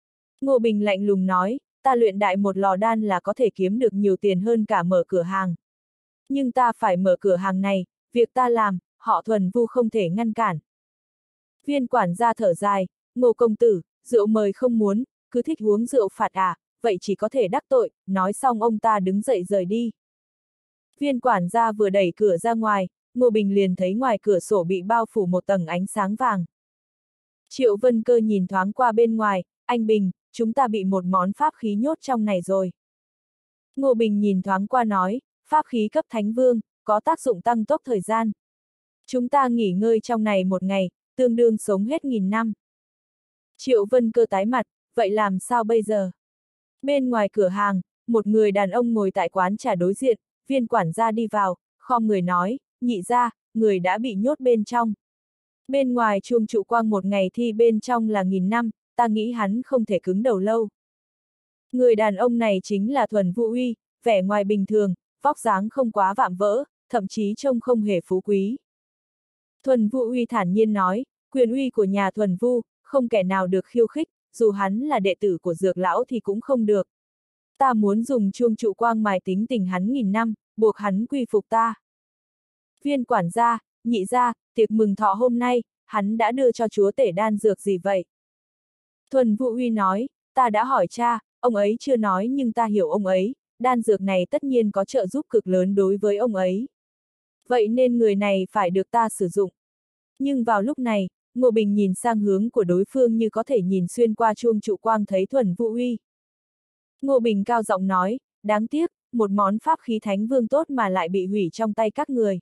Ngô Bình lạnh lùng nói, ta luyện đại một lò đan là có thể kiếm được nhiều tiền hơn cả mở cửa hàng. Nhưng ta phải mở cửa hàng này, việc ta làm, họ Thuần Vu không thể ngăn cản. Viên quản gia thở dài, Ngô công tử, rượu mời không muốn, cứ thích uống rượu phạt à, vậy chỉ có thể đắc tội, nói xong ông ta đứng dậy rời đi. Viên quản gia vừa đẩy cửa ra ngoài, Ngô Bình liền thấy ngoài cửa sổ bị bao phủ một tầng ánh sáng vàng. Triệu Vân Cơ nhìn thoáng qua bên ngoài, anh Bình, chúng ta bị một món pháp khí nhốt trong này rồi. Ngô Bình nhìn thoáng qua nói, pháp khí cấp Thánh Vương, có tác dụng tăng tốc thời gian. Chúng ta nghỉ ngơi trong này một ngày, tương đương sống hết 1000 năm. Triệu Vân Cơ tái mặt, vậy làm sao bây giờ? Bên ngoài cửa hàng, một người đàn ông ngồi tại quán trà đối diện, viên quản gia đi vào, khom người nói, nhị ra, người đã bị nhốt bên trong. Bên ngoài chuông trụ quang một ngày thì bên trong là 1000 năm, ta nghĩ hắn không thể cứng đầu lâu. Người đàn ông này chính là Thuần Vu Uy, vẻ ngoài bình thường, vóc dáng không quá vạm vỡ, thậm chí trông không hề phú quý. Thuần Vu Uy thản nhiên nói, quyền uy của nhà Thuần Vu, không kẻ nào được khiêu khích, dù hắn là đệ tử của Dược lão thì cũng không được. Ta muốn dùng chuông trụ quang mài tính tình hắn 1000 năm, buộc hắn quy phục ta. Viên quản gia, nhị gia, tiệc mừng thọ hôm nay, hắn đã đưa cho chúa tể đan dược gì vậy? Thuần Vu Uy nói, ta đã hỏi cha, ông ấy chưa nói nhưng ta hiểu ông ấy, đan dược này tất nhiên có trợ giúp cực lớn đối với ông ấy. Vậy nên người này phải được ta sử dụng. Nhưng vào lúc này, Ngô Bình nhìn sang hướng của đối phương như có thể nhìn xuyên qua chuông trụ quang thấy Thuần Vu Uy. Ngô Bình cao giọng nói, đáng tiếc, một món pháp khí Thánh Vương tốt mà lại bị hủy trong tay các người.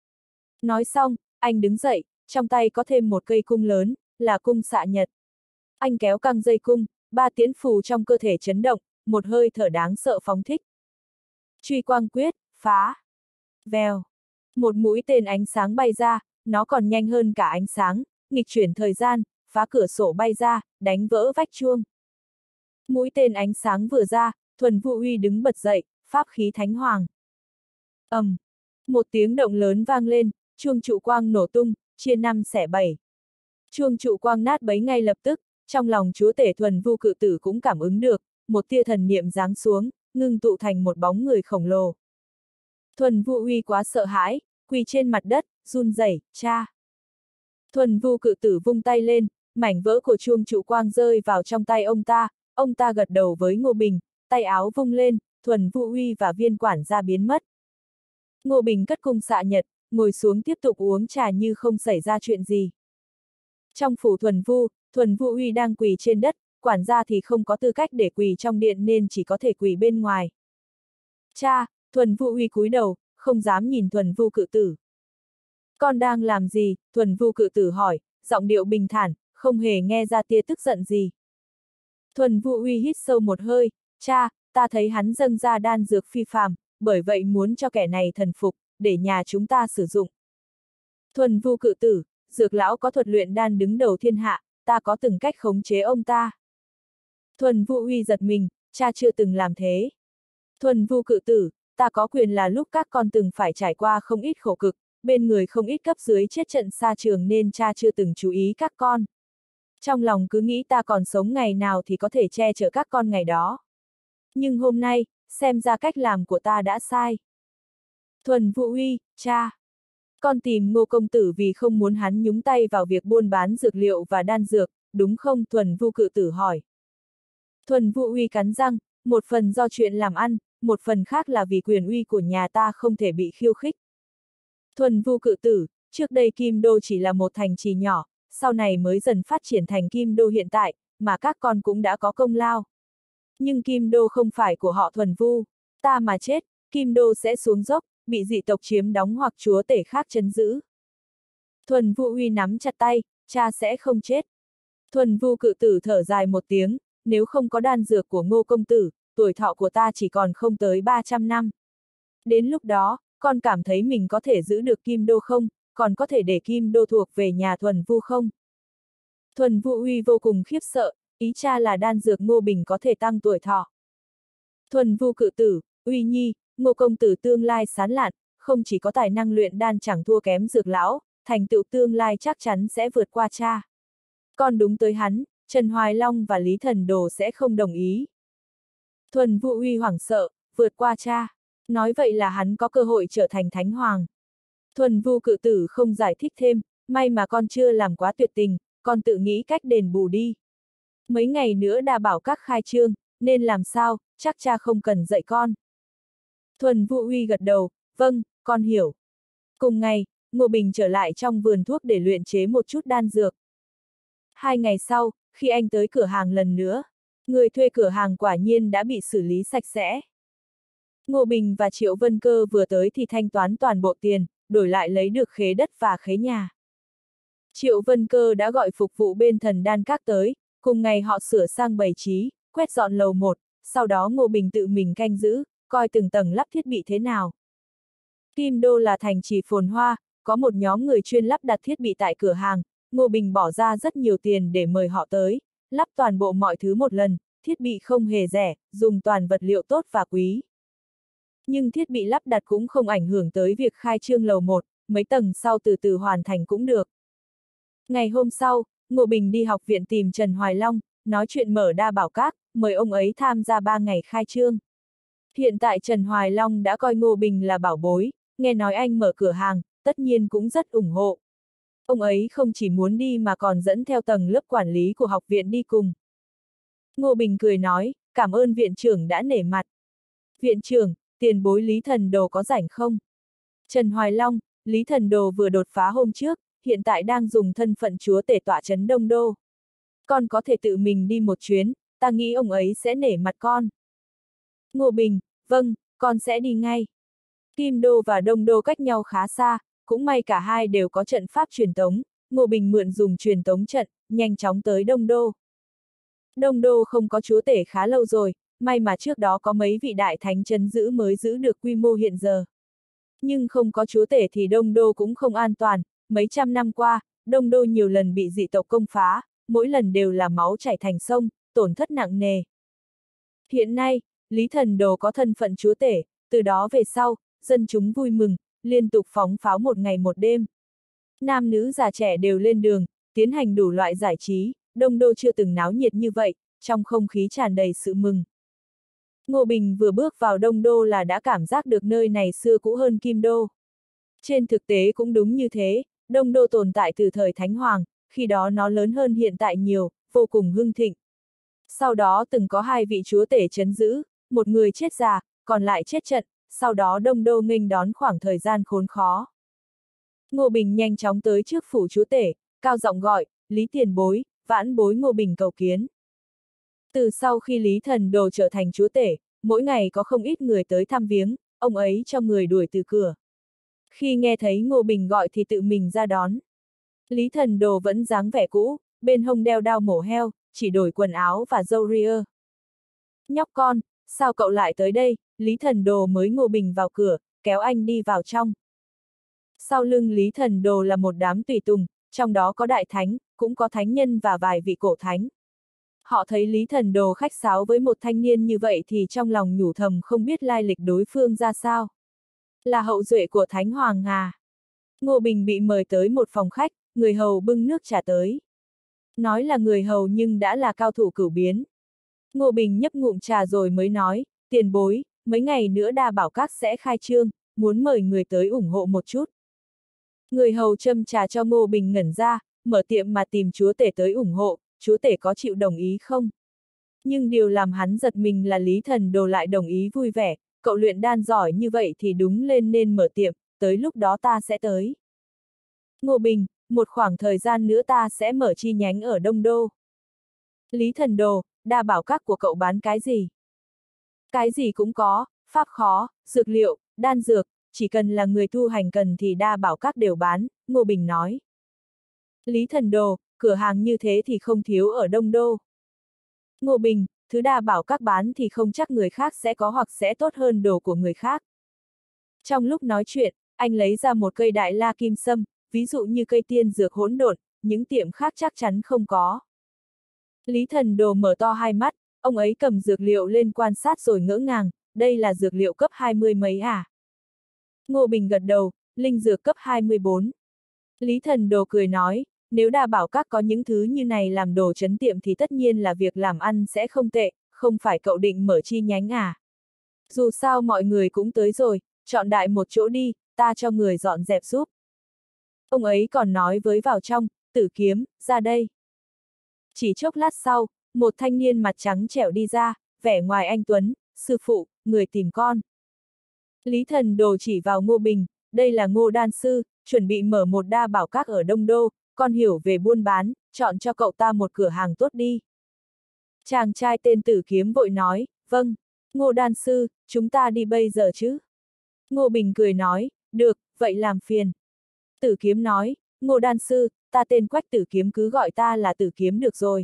Nói xong, anh đứng dậy, trong tay có thêm một cây cung lớn, là cung xạ nhật. Anh kéo căng dây cung, 3 tiễn phù trong cơ thể chấn động, một hơi thở đáng sợ phóng thích. Truy quang quyết, phá. Vèo. Một mũi tên ánh sáng bay ra, nó còn nhanh hơn cả ánh sáng, nghịch chuyển thời gian, phá cửa sổ bay ra, đánh vỡ vách chuông. Mũi tên ánh sáng vừa ra, Thuần Vu Uy đứng bật dậy, pháp khí Thánh Hoàng. Một tiếng động lớn vang lên, chuông trụ quang nổ tung, chia 5 xẻ 7. Chuông trụ quang nát bấy ngay lập tức, trong lòng chúa tể Thuần Vu cự tử cũng cảm ứng được, một tia thần niệm giáng xuống, ngưng tụ thành một bóng người khổng lồ. Thuần Vu Uy quá sợ hãi, quỳ trên mặt đất, run rẩy, cha. Thuần Vu cự tử vung tay lên, mảnh vỡ của chuông trụ quang rơi vào trong tay ông ta gật đầu với Ngô Bình, tay áo vung lên, Thuần Vu Uy và viên quản gia biến mất. Ngô Bình cất cung xạ nhật, ngồi xuống tiếp tục uống trà như không xảy ra chuyện gì. Trong phủ Thuần Vu Uy đang quỳ trên đất, quản gia thì không có tư cách để quỳ trong điện nên chỉ có thể quỳ bên ngoài. Cha, Thuần Vu Uy cúi đầu, không dám nhìn Thuần Vu cự tử. Con đang làm gì? Thuần Vu cự tử hỏi, giọng điệu bình thản, không hề nghe ra tia tức giận gì. Thuần Vu Uy hít sâu một hơi, cha, ta thấy hắn dâng ra đan dược phi phàm, bởi vậy muốn cho kẻ này thần phục, để nhà chúng ta sử dụng. Thuần Vu cự tử, Dược lão có thuật luyện đan đứng đầu thiên hạ, ta có từng cách khống chế ông ta. Thuần Vu Uy giật mình, cha chưa từng làm thế. Thuần Vu cự tử, ta có quyền là lúc các con từng phải trải qua không ít khổ cực, bên người không ít cấp dưới chết trận xa trường nên cha chưa từng chú ý các con. Trong lòng cứ nghĩ ta còn sống ngày nào thì có thể che chở các con ngày đó. Nhưng hôm nay, xem ra cách làm của ta đã sai. Thuần Vu Uy, cha. Con tìm Ngô công tử vì không muốn hắn nhúng tay vào việc buôn bán dược liệu và đan dược, đúng không? Thuần Vu cự tử hỏi. Thuần Vu Uy cắn răng, một phần do chuyện làm ăn, một phần khác là vì quyền uy của nhà ta không thể bị khiêu khích. Thuần Vu cự tử, trước đây Kim Đô chỉ là một thành trì nhỏ, sau này mới dần phát triển thành Kim Đô hiện tại, mà các con cũng đã có công lao. Nhưng Kim Đô không phải của họ Thuần Vu, ta mà chết, Kim Đô sẽ xuống dốc, bị dị tộc chiếm đóng hoặc chúa tể khác trấn giữ. Thuần Vu Uy nắm chặt tay, cha sẽ không chết. Thuần Vu cự tử thở dài một tiếng, nếu không có đan dược của Ngô công tử, tuổi thọ của ta chỉ còn không tới 300 năm. Đến lúc đó, con cảm thấy mình có thể giữ được Kim Đô không, còn có thể để Kim Đô thuộc về nhà Thuần Vu không? Thuần Vu Uy vô cùng khiếp sợ, ý cha là đan dược Ngô Bình có thể tăng tuổi thọ. Thuần Vu cự tử, Uy nhi, Ngô công tử tương lai sáng lạn, không chỉ có tài năng luyện đan chẳng thua kém Dược lão, thành tựu tương lai chắc chắn sẽ vượt qua cha. Con đúng tới hắn, Trần Hoài Long và Lý Thần Đồ sẽ không đồng ý. Thuần Vũ Uy hoảng sợ, vượt qua cha. Nói vậy là hắn có cơ hội trở thành thánh hoàng. Thuần Vu cự tử không giải thích thêm, may mà con chưa làm quá tuyệt tình, con tự nghĩ cách đền bù đi. Mấy ngày nữa Đa Bảo Các khai trương, nên làm sao, chắc cha không cần dạy con. Thuần Vu Uy gật đầu, vâng, con hiểu. Cùng ngày, Ngô Bình trở lại trong vườn thuốc để luyện chế một chút đan dược. 2 ngày sau, khi anh tới cửa hàng lần nữa, người thuê cửa hàng quả nhiên đã bị xử lý sạch sẽ. Ngô Bình và Triệu Vân Cơ vừa tới thì thanh toán toàn bộ tiền, đổi lại lấy được khế đất và khế nhà. Triệu Vân Cơ đã gọi phục vụ bên Thần Đan Các tới, cùng ngày họ sửa sang bày trí, quét dọn lầu 1, sau đó Ngô Bình tự mình canh giữ, coi từng tầng lắp thiết bị thế nào. Kim Đô là thành trì phồn hoa, có một nhóm người chuyên lắp đặt thiết bị tại cửa hàng, Ngô Bình bỏ ra rất nhiều tiền để mời họ tới, lắp toàn bộ mọi thứ một lần, thiết bị không hề rẻ, dùng toàn vật liệu tốt và quý. Nhưng thiết bị lắp đặt cũng không ảnh hưởng tới việc khai trương lầu 1, mấy tầng sau từ từ hoàn thành cũng được. Ngày hôm sau, Ngô Bình đi học viện tìm Trần Hoài Long, nói chuyện mở Đa Bảo Các, mời ông ấy tham gia 3 ngày khai trương. Hiện tại Trần Hoài Long đã coi Ngô Bình là bảo bối, nghe nói anh mở cửa hàng, tất nhiên cũng rất ủng hộ. Ông ấy không chỉ muốn đi mà còn dẫn theo tầng lớp quản lý của học viện đi cùng. Ngô Bình cười nói, cảm ơn viện trưởng đã nể mặt. Viện trưởng, tiền bối Lý Thần Đồ có rảnh không? Trần Hoài Long, Lý Thần Đồ vừa đột phá hôm trước, hiện tại đang dùng thân phận chúa tể tọa trấn Đông Đô. Con có thể tự mình đi một chuyến, ta nghĩ ông ấy sẽ nể mặt con. Ngô Bình, vâng, con sẽ đi ngay. Kim Đô và Đông Đô cách nhau khá xa, cũng may cả hai đều có trận pháp truyền tống, Ngô Bình mượn dùng truyền tống trận, nhanh chóng tới Đông Đô. Đông Đô không có chúa tể khá lâu rồi, may mà trước đó có mấy vị đại thánh trấn giữ mới giữ được quy mô hiện giờ. Nhưng không có chúa tể thì Đông Đô cũng không an toàn, mấy trăm năm qua, Đông Đô nhiều lần bị dị tộc công phá, mỗi lần đều là máu chảy thành sông, tổn thất nặng nề. Hiện nay, Lý Thần Đồ có thân phận chúa tể, từ đó về sau, dân chúng vui mừng, liên tục phóng pháo một ngày một đêm. Nam nữ già trẻ đều lên đường, tiến hành đủ loại giải trí, Đông Đô chưa từng náo nhiệt như vậy, trong không khí tràn đầy sự mừng. Ngô Bình vừa bước vào Đông Đô là đã cảm giác được nơi này xưa cũ hơn Kim Đô. Trên thực tế cũng đúng như thế, Đông Đô tồn tại từ thời Thánh Hoàng, khi đó nó lớn hơn hiện tại nhiều, vô cùng hưng thịnh. Sau đó từng có 2 vị chúa tể trấn giữ, một người chết già, còn lại chết trận, sau đó Đông Đô nghênh đón khoảng thời gian khốn khó. Ngô Bình nhanh chóng tới trước phủ chúa tể, cao giọng gọi, Lý tiền bối, vãn bối Ngô Bình cầu kiến. Từ sau khi Lý Thần Đồ trở thành chúa tể, mỗi ngày có không ít người tới thăm viếng, ông ấy cho người đuổi từ cửa. Khi nghe thấy Ngô Bình gọi thì tự mình ra đón. Lý Thần Đồ vẫn dáng vẻ cũ, bên hông đeo đao mổ heo, chỉ đổi quần áo và râu ria. Nhóc con, sao cậu lại tới đây? Lý Thần Đồ mới Ngô Bình vào cửa, kéo anh đi vào trong. Sau lưng Lý Thần Đồ là một đám tùy tùng, trong đó có đại thánh, cũng có thánh nhân và vài vị cổ thánh. Họ thấy Lý Thần Đồ khách sáo với một thanh niên như vậy thì trong lòng nhủ thầm không biết lai lịch đối phương ra sao. Là hậu duệ của Thánh Hoàng à? Ngô Bình bị mời tới một phòng khách, người hầu bưng nước trà tới. Nói là người hầu nhưng đã là cao thủ cửu biến. Ngô Bình nhấp ngụm trà rồi mới nói, tiền bối, mấy ngày nữa Đa Bảo Các sẽ khai trương, muốn mời người tới ủng hộ một chút. Người hầu châm trà cho Ngô Bình ngẩn ra, mở tiệm mà tìm chúa tể tới ủng hộ, chúa tể có chịu đồng ý không? Nhưng điều làm hắn giật mình là Lý Thần Đồ lại đồng ý vui vẻ, cậu luyện đan giỏi như vậy thì đúng lên nên mở tiệm, tới lúc đó ta sẽ tới. Ngô Bình, một khoảng thời gian nữa ta sẽ mở chi nhánh ở Đông Đô. Lý Thần Đồ, Đa Bảo Các của cậu bán cái gì? Cái gì cũng có, pháp khó, dược liệu, đan dược, chỉ cần là người tu hành cần thì Đa Bảo Các đều bán, Ngô Bình nói. Lý Thần Đồ, cửa hàng như thế thì không thiếu ở Đông Đô. Ngô Bình, thứ Đa Bảo Các bán thì không chắc người khác sẽ có hoặc sẽ tốt hơn đồ của người khác. Trong lúc nói chuyện, anh lấy ra một cây đại la kim sâm, ví dụ như cây tiên dược hỗn độn, những tiệm khác chắc chắn không có. Lý Thần Đồ mở to hai mắt, ông ấy cầm dược liệu lên quan sát rồi ngỡ ngàng, đây là dược liệu cấp 20 mấy à? Ngô Bình gật đầu, linh dược cấp 24. Lý Thần Đồ cười nói, nếu Đa Bảo Các có những thứ như này làm đồ trấn tiệm thì tất nhiên là việc làm ăn sẽ không tệ, không phải cậu định mở chi nhánh à? Dù sao mọi người cũng tới rồi, chọn đại một chỗ đi, ta cho người dọn dẹp giúp. Ông ấy còn nói với vào trong, Tử Kiếm, ra đây. Chỉ chốc lát sau, một thanh niên mặt trắng trẻo đi ra, vẻ ngoài anh tuấn, sư phụ, người tìm con. Lý Thần Đồ chỉ vào Ngô Bình, đây là Ngô đan sư, chuẩn bị mở một Đa Bảo Các ở Đông Đô, con hiểu về buôn bán, chọn cho cậu ta một cửa hàng tốt đi. Chàng trai tên Tử Kiếm vội nói, vâng, Ngô đan sư, chúng ta đi bây giờ chứ? Ngô Bình cười nói, được, vậy làm phiền. Tử Kiếm nói, Ngô đan sư, ta tên Quách Tử Kiếm, cứ gọi ta là Tử Kiếm được rồi.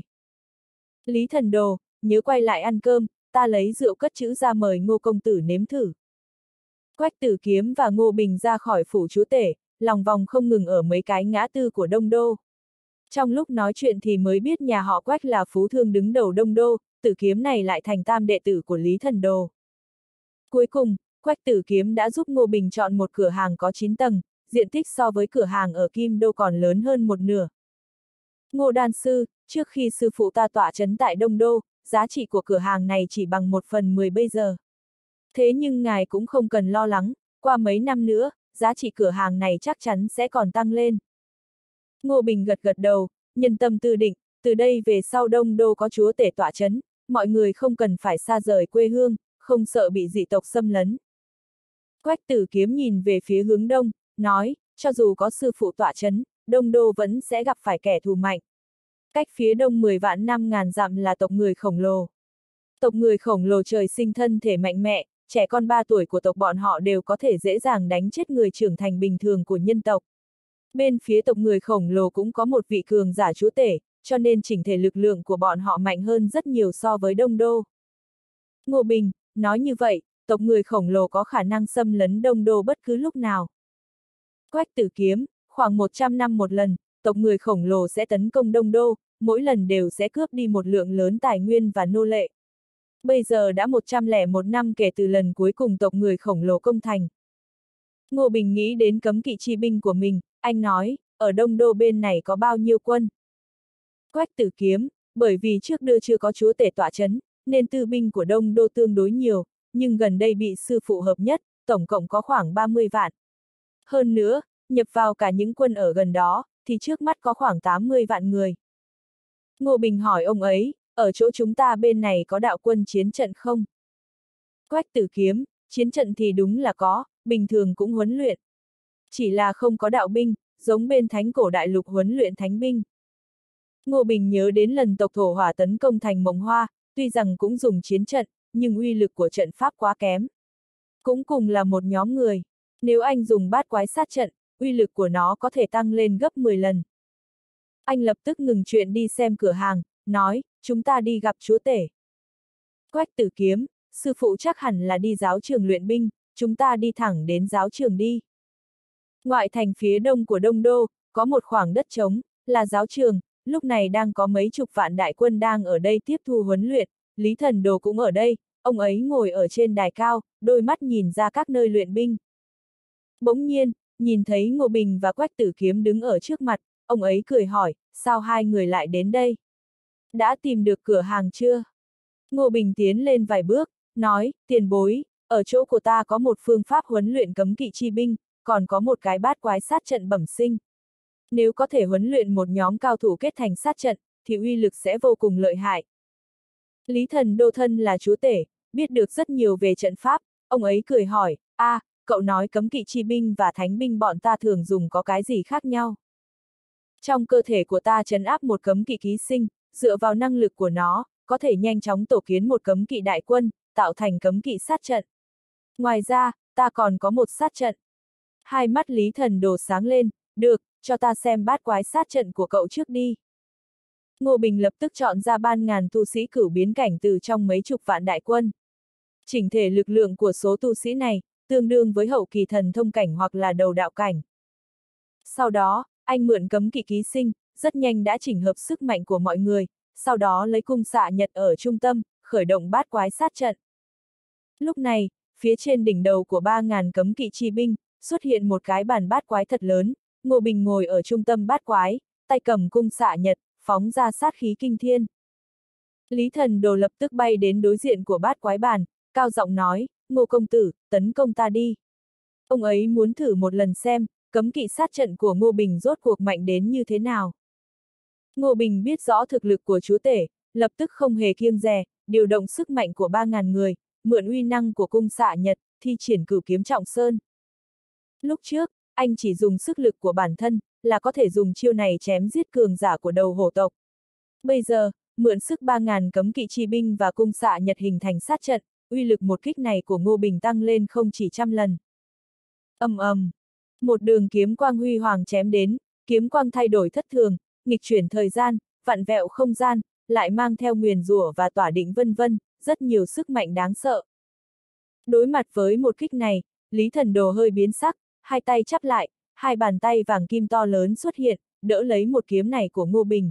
Lý Thần Đồ, nhớ quay lại ăn cơm, ta lấy rượu cất chữ ra mời Ngô công tử nếm thử. Quách Tử Kiếm và Ngô Bình ra khỏi phủ chúa tể, lòng vòng không ngừng ở mấy cái ngã tư của Đông Đô. Trong lúc nói chuyện thì mới biết nhà họ Quách là phú thương đứng đầu Đông Đô, Tử Kiếm này lại thành tam đệ tử của Lý Thần Đồ. Cuối cùng, Quách Tử Kiếm đã giúp Ngô Bình chọn một cửa hàng có 9 tầng, diện tích so với cửa hàng ở Kim Đô còn lớn hơn một nửa. Ngô đan sư, trước khi sư phụ ta tọa trấn tại Đông Đô, giá trị của cửa hàng này chỉ bằng 1/10 bây giờ. Thế nhưng ngài cũng không cần lo lắng, qua mấy năm nữa, giá trị cửa hàng này chắc chắn sẽ còn tăng lên. Ngô Bình gật gật đầu, nhân tâm tư định, từ đây về sau Đông Đô có chúa tể tọa trấn, mọi người không cần phải xa rời quê hương, không sợ bị dị tộc xâm lấn. Quách Tử Kiếm nhìn về phía hướng đông, nói, cho dù có sư phụ tọa trấn, Đông Đô vẫn sẽ gặp phải kẻ thù mạnh. Cách phía đông 10 vạn 5.000 dặm là tộc người khổng lồ. Tộc người khổng lồ trời sinh thân thể mạnh mẽ, trẻ con 3 tuổi của tộc bọn họ đều có thể dễ dàng đánh chết người trưởng thành bình thường của nhân tộc. Bên phía tộc người khổng lồ cũng có một vị cường giả chúa tể, cho nên chỉnh thể lực lượng của bọn họ mạnh hơn rất nhiều so với Đông Đô. Ngô Bình, nói như vậy, tộc người khổng lồ có khả năng xâm lấn Đông Đô bất cứ lúc nào. Quách Tử Kiếm, khoảng 100 năm một lần, tộc người khổng lồ sẽ tấn công Đông Đô, mỗi lần đều sẽ cướp đi một lượng lớn tài nguyên và nô lệ. Bây giờ đã 101 năm kể từ lần cuối cùng tộc người khổng lồ công thành. Ngô Bình nghĩ đến cấm kỵ chi binh của mình, anh nói, ở Đông Đô bên này có bao nhiêu quân? Quách Tử Kiếm, bởi vì trước đưa chưa có chúa tể tọa trấn, nên tư binh của Đông Đô tương đối nhiều, nhưng gần đây bị sư phụ hợp nhất, tổng cộng có khoảng 30 vạn. Hơn nữa, nhập vào cả những quân ở gần đó, thì trước mắt có khoảng 80 vạn người. Ngô Bình hỏi ông ấy, ở chỗ chúng ta bên này có đạo quân chiến trận không? Quách Tử Kiếm, chiến trận thì đúng là có, bình thường cũng huấn luyện. Chỉ là không có đạo binh, giống bên Thánh Cổ Đại Lục huấn luyện thánh binh. Ngô Bình nhớ đến lần tộc Thổ Hỏa tấn công thành Mộng Hoa, tuy rằng cũng dùng chiến trận, nhưng uy lực của trận pháp quá kém. Cũng cùng là một nhóm người, nếu anh dùng bát quái sát trận, uy lực của nó có thể tăng lên gấp 10 lần. Anh lập tức ngừng chuyện đi xem cửa hàng, nói, chúng ta đi gặp chúa tể. Quách Tử Kiếm, sư phụ chắc hẳn là đi giáo trường luyện binh, chúng ta đi thẳng đến giáo trường đi. Ngoại thành phía đông của Đông Đô, có một khoảng đất trống, là giáo trường, lúc này đang có mấy chục vạn đại quân đang ở đây tiếp thu huấn luyện, Lý Thần Đồ cũng ở đây, ông ấy ngồi ở trên đài cao, đôi mắt nhìn ra các nơi luyện binh. Bỗng nhiên, nhìn thấy Ngô Bình và Quách Tử Kiếm đứng ở trước mặt, ông ấy cười hỏi, sao hai người lại đến đây? Đã tìm được cửa hàng chưa? Ngô Bình tiến lên vài bước, nói, tiền bối, ở chỗ của ta có một phương pháp huấn luyện cấm kỵ chi binh, còn có một cái bát quái sát trận bẩm sinh. Nếu có thể huấn luyện một nhóm cao thủ kết thành sát trận, thì uy lực sẽ vô cùng lợi hại. Lý Thần Đô thân là chúa tể, biết được rất nhiều về trận pháp, ông ấy cười hỏi, cậu nói cấm kỵ chi binh và thánh binh bọn ta thường dùng có cái gì khác nhau? Trong cơ thể của ta trấn áp một cấm kỵ ký sinh, dựa vào năng lực của nó, có thể nhanh chóng tổ kiến một cấm kỵ đại quân, tạo thành cấm kỵ sát trận. Ngoài ra, ta còn có một sát trận. Hai mắt Lý Thần Đồ sáng lên, được, cho ta xem bát quái sát trận của cậu trước đi. Ngô Bình lập tức chọn ra 3.000 tu sĩ cửu biến cảnh từ trong mấy chục vạn đại quân. Chỉnh thể lực lượng của số tu sĩ này, tương đương với hậu kỳ thần thông cảnh hoặc là đầu đạo cảnh. Sau đó, anh mượn cấm kỵ ký sinh, rất nhanh đã chỉnh hợp sức mạnh của mọi người, sau đó lấy cung xạ nhật ở trung tâm, khởi động bát quái sát trận. Lúc này, phía trên đỉnh đầu của 3.000 cấm kỵ chi binh, xuất hiện một cái bàn bát quái thật lớn, Ngô Bình ngồi ở trung tâm bát quái, tay cầm cung xạ nhật, phóng ra sát khí kinh thiên. Lý Thần Đồ lập tức bay đến đối diện của bát quái bàn, cao giọng nói, Ngô công tử, tấn công ta đi. Ông ấy muốn thử một lần xem, cấm kỵ sát trận của Ngô Bình rốt cuộc mạnh đến như thế nào. Ngô Bình biết rõ thực lực của chúa tể, lập tức không hề kiêng dè, điều động sức mạnh của 3.000 người, mượn uy năng của cung xạ nhật, thi triển cửu kiếm trọng sơn. Lúc trước, anh chỉ dùng sức lực của bản thân, là có thể dùng chiêu này chém giết cường giả của đầu hổ tộc. Bây giờ, mượn sức 3.000 cấm kỵ chi binh và cung xạ nhật hình thành sát trận, uy lực một kích này của Ngô Bình tăng lên không chỉ trăm lần. Ầm ầm, một đường kiếm quang huy hoàng chém đến, kiếm quang thay đổi thất thường, nghịch chuyển thời gian, vặn vẹo không gian, lại mang theo nguyền rủa và tỏa định vân vân, rất nhiều sức mạnh đáng sợ. Đối mặt với một kích này, Lý Thần Đồ hơi biến sắc, hai tay chắp lại, hai bàn tay vàng kim to lớn xuất hiện, đỡ lấy một kiếm này của Ngô Bình.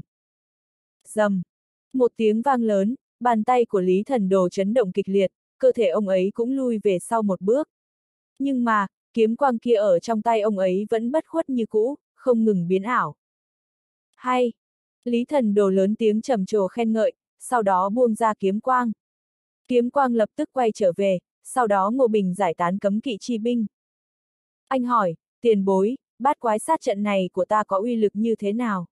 Rầm, một tiếng vang lớn, bàn tay của Lý Thần Đồ chấn động kịch liệt, cơ thể ông ấy cũng lui về sau một bước. Nhưng mà, kiếm quang kia ở trong tay ông ấy vẫn bất khuất như cũ, không ngừng biến ảo. Hay! Lý Thần Đồ lớn tiếng trầm trồ khen ngợi, sau đó buông ra kiếm quang. Kiếm quang lập tức quay trở về, sau đó Ngô Bình giải tán cấm kỵ chi binh. Anh hỏi, tiền bối, bát quái sát trận này của ta có uy lực như thế nào?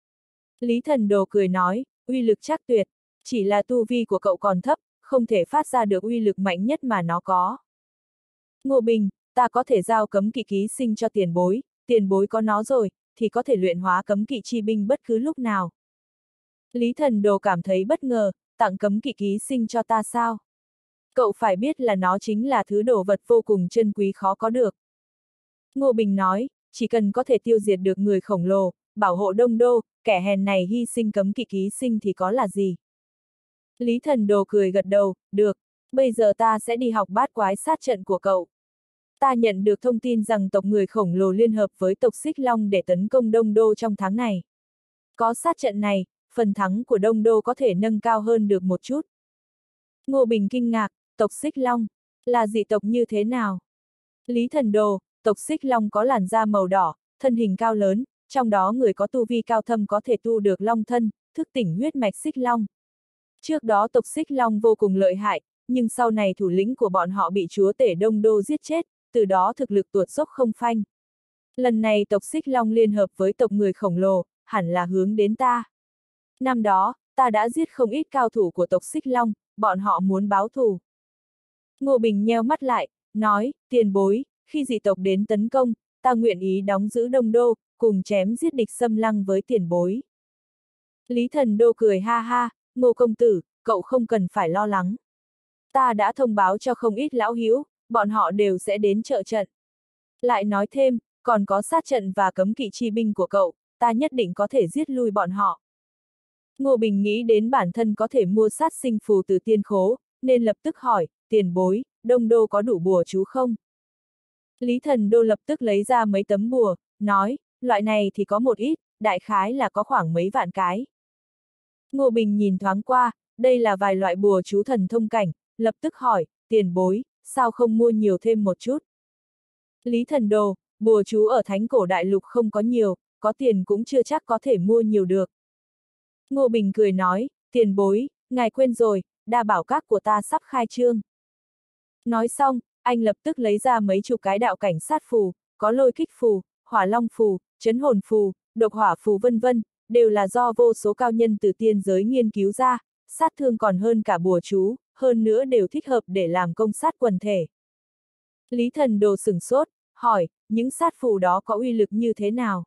Lý Thần Đồ cười nói, uy lực chắc tuyệt, chỉ là tu vi của cậu còn thấp, không thể phát ra được uy lực mạnh nhất mà nó có. Ngô Bình, ta có thể giao cấm kỵ ký sinh cho tiền bối có nó rồi, thì có thể luyện hóa cấm kỵ chi binh bất cứ lúc nào. Lý Thần Đồ cảm thấy bất ngờ, tặng cấm kỵ ký sinh cho ta sao? Cậu phải biết là nó chính là thứ đồ vật vô cùng chân quý khó có được. Ngô Bình nói, chỉ cần có thể tiêu diệt được người khổng lồ, bảo hộ Đông Đô, kẻ hèn này hy sinh cấm kỵ ký sinh thì có là gì? Lý Thần Đồ cười gật đầu, được, bây giờ ta sẽ đi học bát quái sát trận của cậu. Ta nhận được thông tin rằng tộc người khổng lồ liên hợp với tộc Xích Long để tấn công Đông Đô trong tháng này. Có sát trận này, phần thắng của Đông Đô có thể nâng cao hơn được một chút. Ngô Bình kinh ngạc, tộc Xích Long, là dị tộc như thế nào? Lý Thần Đồ, tộc Xích Long có làn da màu đỏ, thân hình cao lớn, trong đó người có tu vi cao thâm có thể tu được long thân, thức tỉnh huyết mạch Xích Long. Trước đó tộc Xích Long vô cùng lợi hại, nhưng sau này thủ lĩnh của bọn họ bị chúa tể Đông Đô giết chết, từ đó thực lực tuột dốc không phanh. Lần này tộc Xích Long liên hợp với tộc người khổng lồ, hẳn là hướng đến ta. Năm đó, ta đã giết không ít cao thủ của tộc Xích Long, bọn họ muốn báo thù. Ngô Bình nheo mắt lại, nói, tiền bối, khi dị tộc đến tấn công, ta nguyện ý đóng giữ Đông Đô, cùng chém giết địch xâm lăng với tiền bối. Lý Thần Đô cười ha ha, Ngô công tử, cậu không cần phải lo lắng. Ta đã thông báo cho không ít lão hữu, bọn họ đều sẽ đến trợ trận. Lại nói thêm, còn có sát trận và cấm kỵ chi binh của cậu, ta nhất định có thể giết lui bọn họ. Ngô Bình nghĩ đến bản thân có thể mua sát sinh phù từ tiên khố, nên lập tức hỏi, tiền bối, Đông Đô có đủ bùa chú không? Lý Thần Đô lập tức lấy ra mấy tấm bùa, nói, loại này thì có một ít, đại khái là có khoảng mấy vạn cái. Ngô Bình nhìn thoáng qua, đây là vài loại bùa chú thần thông cảnh, lập tức hỏi, tiền bối, sao không mua nhiều thêm một chút? Lý Thần Đồ, bùa chú ở Thánh Cổ Đại Lục không có nhiều, có tiền cũng chưa chắc có thể mua nhiều được. Ngô Bình cười nói, tiền bối, ngài quên rồi, đa bảo các của ta sắp khai trương. Nói xong, anh lập tức lấy ra mấy chục cái đạo cảnh sát phù, có lôi kích phù, hỏa long phù, chấn hồn phù, độc hỏa phù vân vân, đều là do vô số cao nhân từ tiên giới nghiên cứu ra, sát thương còn hơn cả bùa chú, hơn nữa đều thích hợp để làm công sát quần thể. Lý Thần Đồ sửng sốt, hỏi, những sát phù đó có uy lực như thế nào?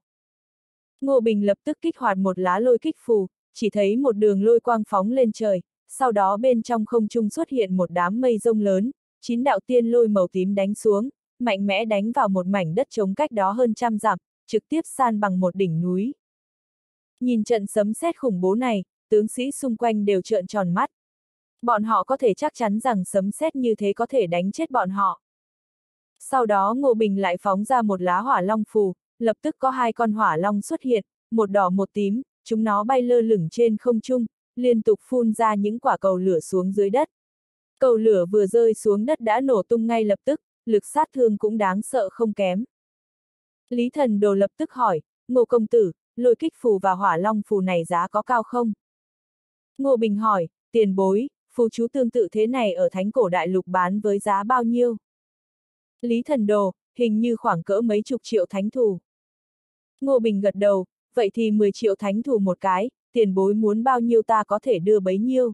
Ngô Bình lập tức kích hoạt một lá lôi kích phù, chỉ thấy một đường lôi quang phóng lên trời, sau đó bên trong không trung xuất hiện một đám mây rông lớn, 9 đạo tiên lôi màu tím đánh xuống, mạnh mẽ đánh vào một mảnh đất trống cách đó hơn 100 dặm, trực tiếp san bằng một đỉnh núi. Nhìn trận sấm sét khủng bố này, tướng sĩ xung quanh đều trợn tròn mắt. Bọn họ có thể chắc chắn rằng sấm sét như thế có thể đánh chết bọn họ. Sau đó Ngô Bình lại phóng ra một lá hỏa long phù, lập tức có 2 con hỏa long xuất hiện, một đỏ một tím, chúng nó bay lơ lửng trên không trung, liên tục phun ra những quả cầu lửa xuống dưới đất. Cầu lửa vừa rơi xuống đất đã nổ tung ngay lập tức, lực sát thương cũng đáng sợ không kém. Lý Thần Đồ lập tức hỏi, Ngô công tử, lôi kích phù và hỏa long phù này giá có cao không? Ngô Bình hỏi, tiền bối, phù chú tương tự thế này ở Thánh Cổ Đại Lục bán với giá bao nhiêu? Lý Thần Đồ, hình như khoảng cỡ mấy chục triệu thánh thù. Ngô Bình gật đầu, vậy thì 10 triệu thánh thù một cái, tiền bối muốn bao nhiêu ta có thể đưa bấy nhiêu.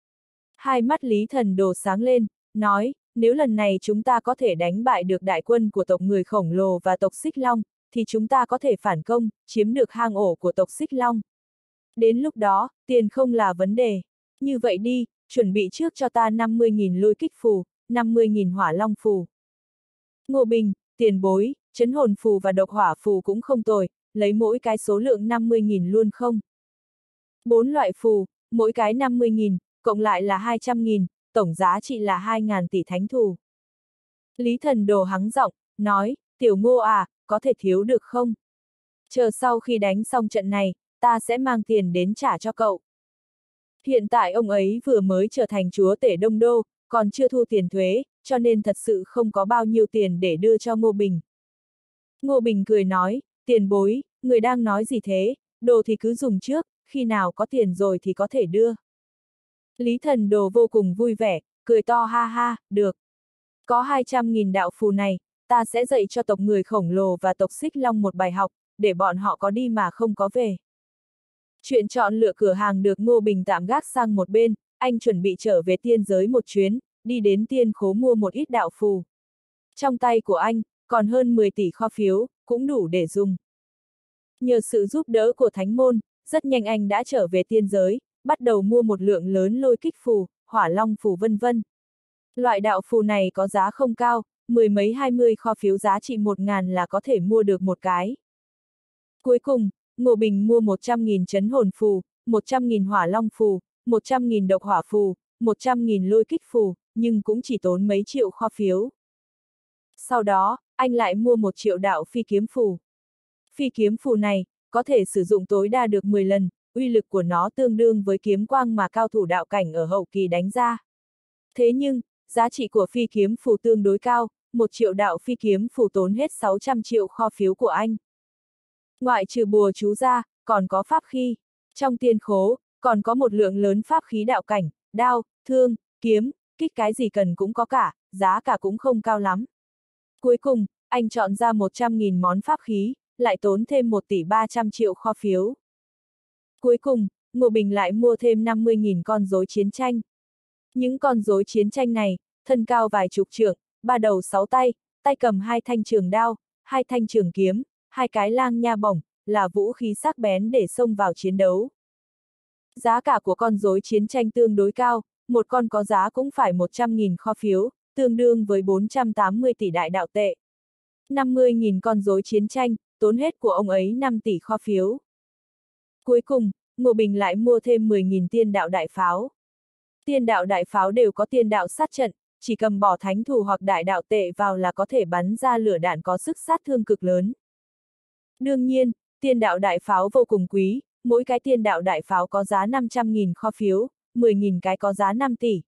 Hai mắt Lý Thần Đồ sáng lên, nói, nếu lần này chúng ta có thể đánh bại được đại quân của tộc người khổng lồ và tộc Xích Long, thì chúng ta có thể phản công, chiếm được hang ổ của tộc Xích Long. Đến lúc đó, tiền không là vấn đề. Như vậy đi, chuẩn bị trước cho ta 50.000 lôi kích phù, 50.000 hỏa long phù. Ngô Bình, tiền bối, chấn hồn phù và độc hỏa phù cũng không tồi, lấy mỗi cái số lượng 50.000 luôn không? 4 loại phù, mỗi cái 50.000, cộng lại là 200.000, tổng giá trị là 2.000 tỷ thánh thù. Lý Thần Đồ hắng giọng, nói, tiểu Ngô à, có thể thiếu được không? Chờ sau khi đánh xong trận này, ta sẽ mang tiền đến trả cho cậu. Hiện tại ông ấy vừa mới trở thành chúa tể Đông Đô, còn chưa thu tiền thuế, cho nên thật sự không có bao nhiêu tiền để đưa cho Ngô Bình. Ngô Bình cười nói, tiền bối, người đang nói gì thế, đồ thì cứ dùng trước, khi nào có tiền rồi thì có thể đưa. Lý Thần Đồ vô cùng vui vẻ, cười to ha ha, được. Có 200.000 đạo phù này, ta sẽ dạy cho tộc người khổng lồ và tộc Xích Long một bài học, để bọn họ có đi mà không có về. Chuyện chọn lựa cửa hàng được Ngô Bình tạm gác sang một bên, anh chuẩn bị trở về tiên giới một chuyến, đi đến tiên khố mua một ít đạo phù. Trong tay của anh, còn hơn 10 tỷ kho phiếu, cũng đủ để dùng. Nhờ sự giúp đỡ của Thánh Môn, rất nhanh anh đã trở về tiên giới, bắt đầu mua một lượng lớn lôi kích phù, hỏa long phù vân vân. Loại đạo phù này có giá không cao, mười mấy 20 kho phiếu giá trị 1.000 là có thể mua được một cái. Cuối cùng, Ngô Bình mua 100.000 chấn hồn phù, 100.000 hỏa long phù, 100.000 độc hỏa phù, 100.000 lôi kích phù, nhưng cũng chỉ tốn mấy triệu kho phiếu. Sau đó, anh lại mua 1 triệu đạo phi kiếm phù. Phi kiếm phù này, có thể sử dụng tối đa được 10 lần, uy lực của nó tương đương với kiếm quang mà cao thủ đạo cảnh ở hậu kỳ đánh ra. Thế nhưng, giá trị của phi kiếm phù tương đối cao, 1 triệu đạo phi kiếm phù tốn hết 600 triệu kho phiếu của anh. Ngoại trừ bùa chú ra, còn có pháp khí. Trong tiên khố, còn có một lượng lớn pháp khí đạo cảnh, đao, thương, kiếm, kích cái gì cần cũng có cả, giá cả cũng không cao lắm. Cuối cùng, anh chọn ra 100.000 món pháp khí, lại tốn thêm 1 tỷ 300 triệu kho phiếu. Cuối cùng, Ngô Bình lại mua thêm 50.000 con rối chiến tranh. Những con rối chiến tranh này, thân cao vài chục trượng, ba đầu 6 tay, tay cầm 2 thanh trường đao, 2 thanh trường kiếm, 2 cái lang nha bổng, là vũ khí sắc bén để xông vào chiến đấu. Giá cả của con rối chiến tranh tương đối cao, một con có giá cũng phải 100.000 kho phiếu, tương đương với 480 tỷ đại đạo tệ. 50.000 con rối chiến tranh, tốn hết của ông ấy 5 tỷ kho phiếu. Cuối cùng, Ngô Bình lại mua thêm 10.000 tiên đạo đại pháo. Tiên đạo đại pháo đều có tiên đạo sát trận, chỉ cầm bỏ thánh thù hoặc đại đạo tệ vào là có thể bắn ra lửa đạn có sức sát thương cực lớn. Đương nhiên, tiên đạo đại pháo vô cùng quý, mỗi cái tiên đạo đại pháo có giá 500.000 kho phiếu, 10.000 cái có giá 5 tỷ.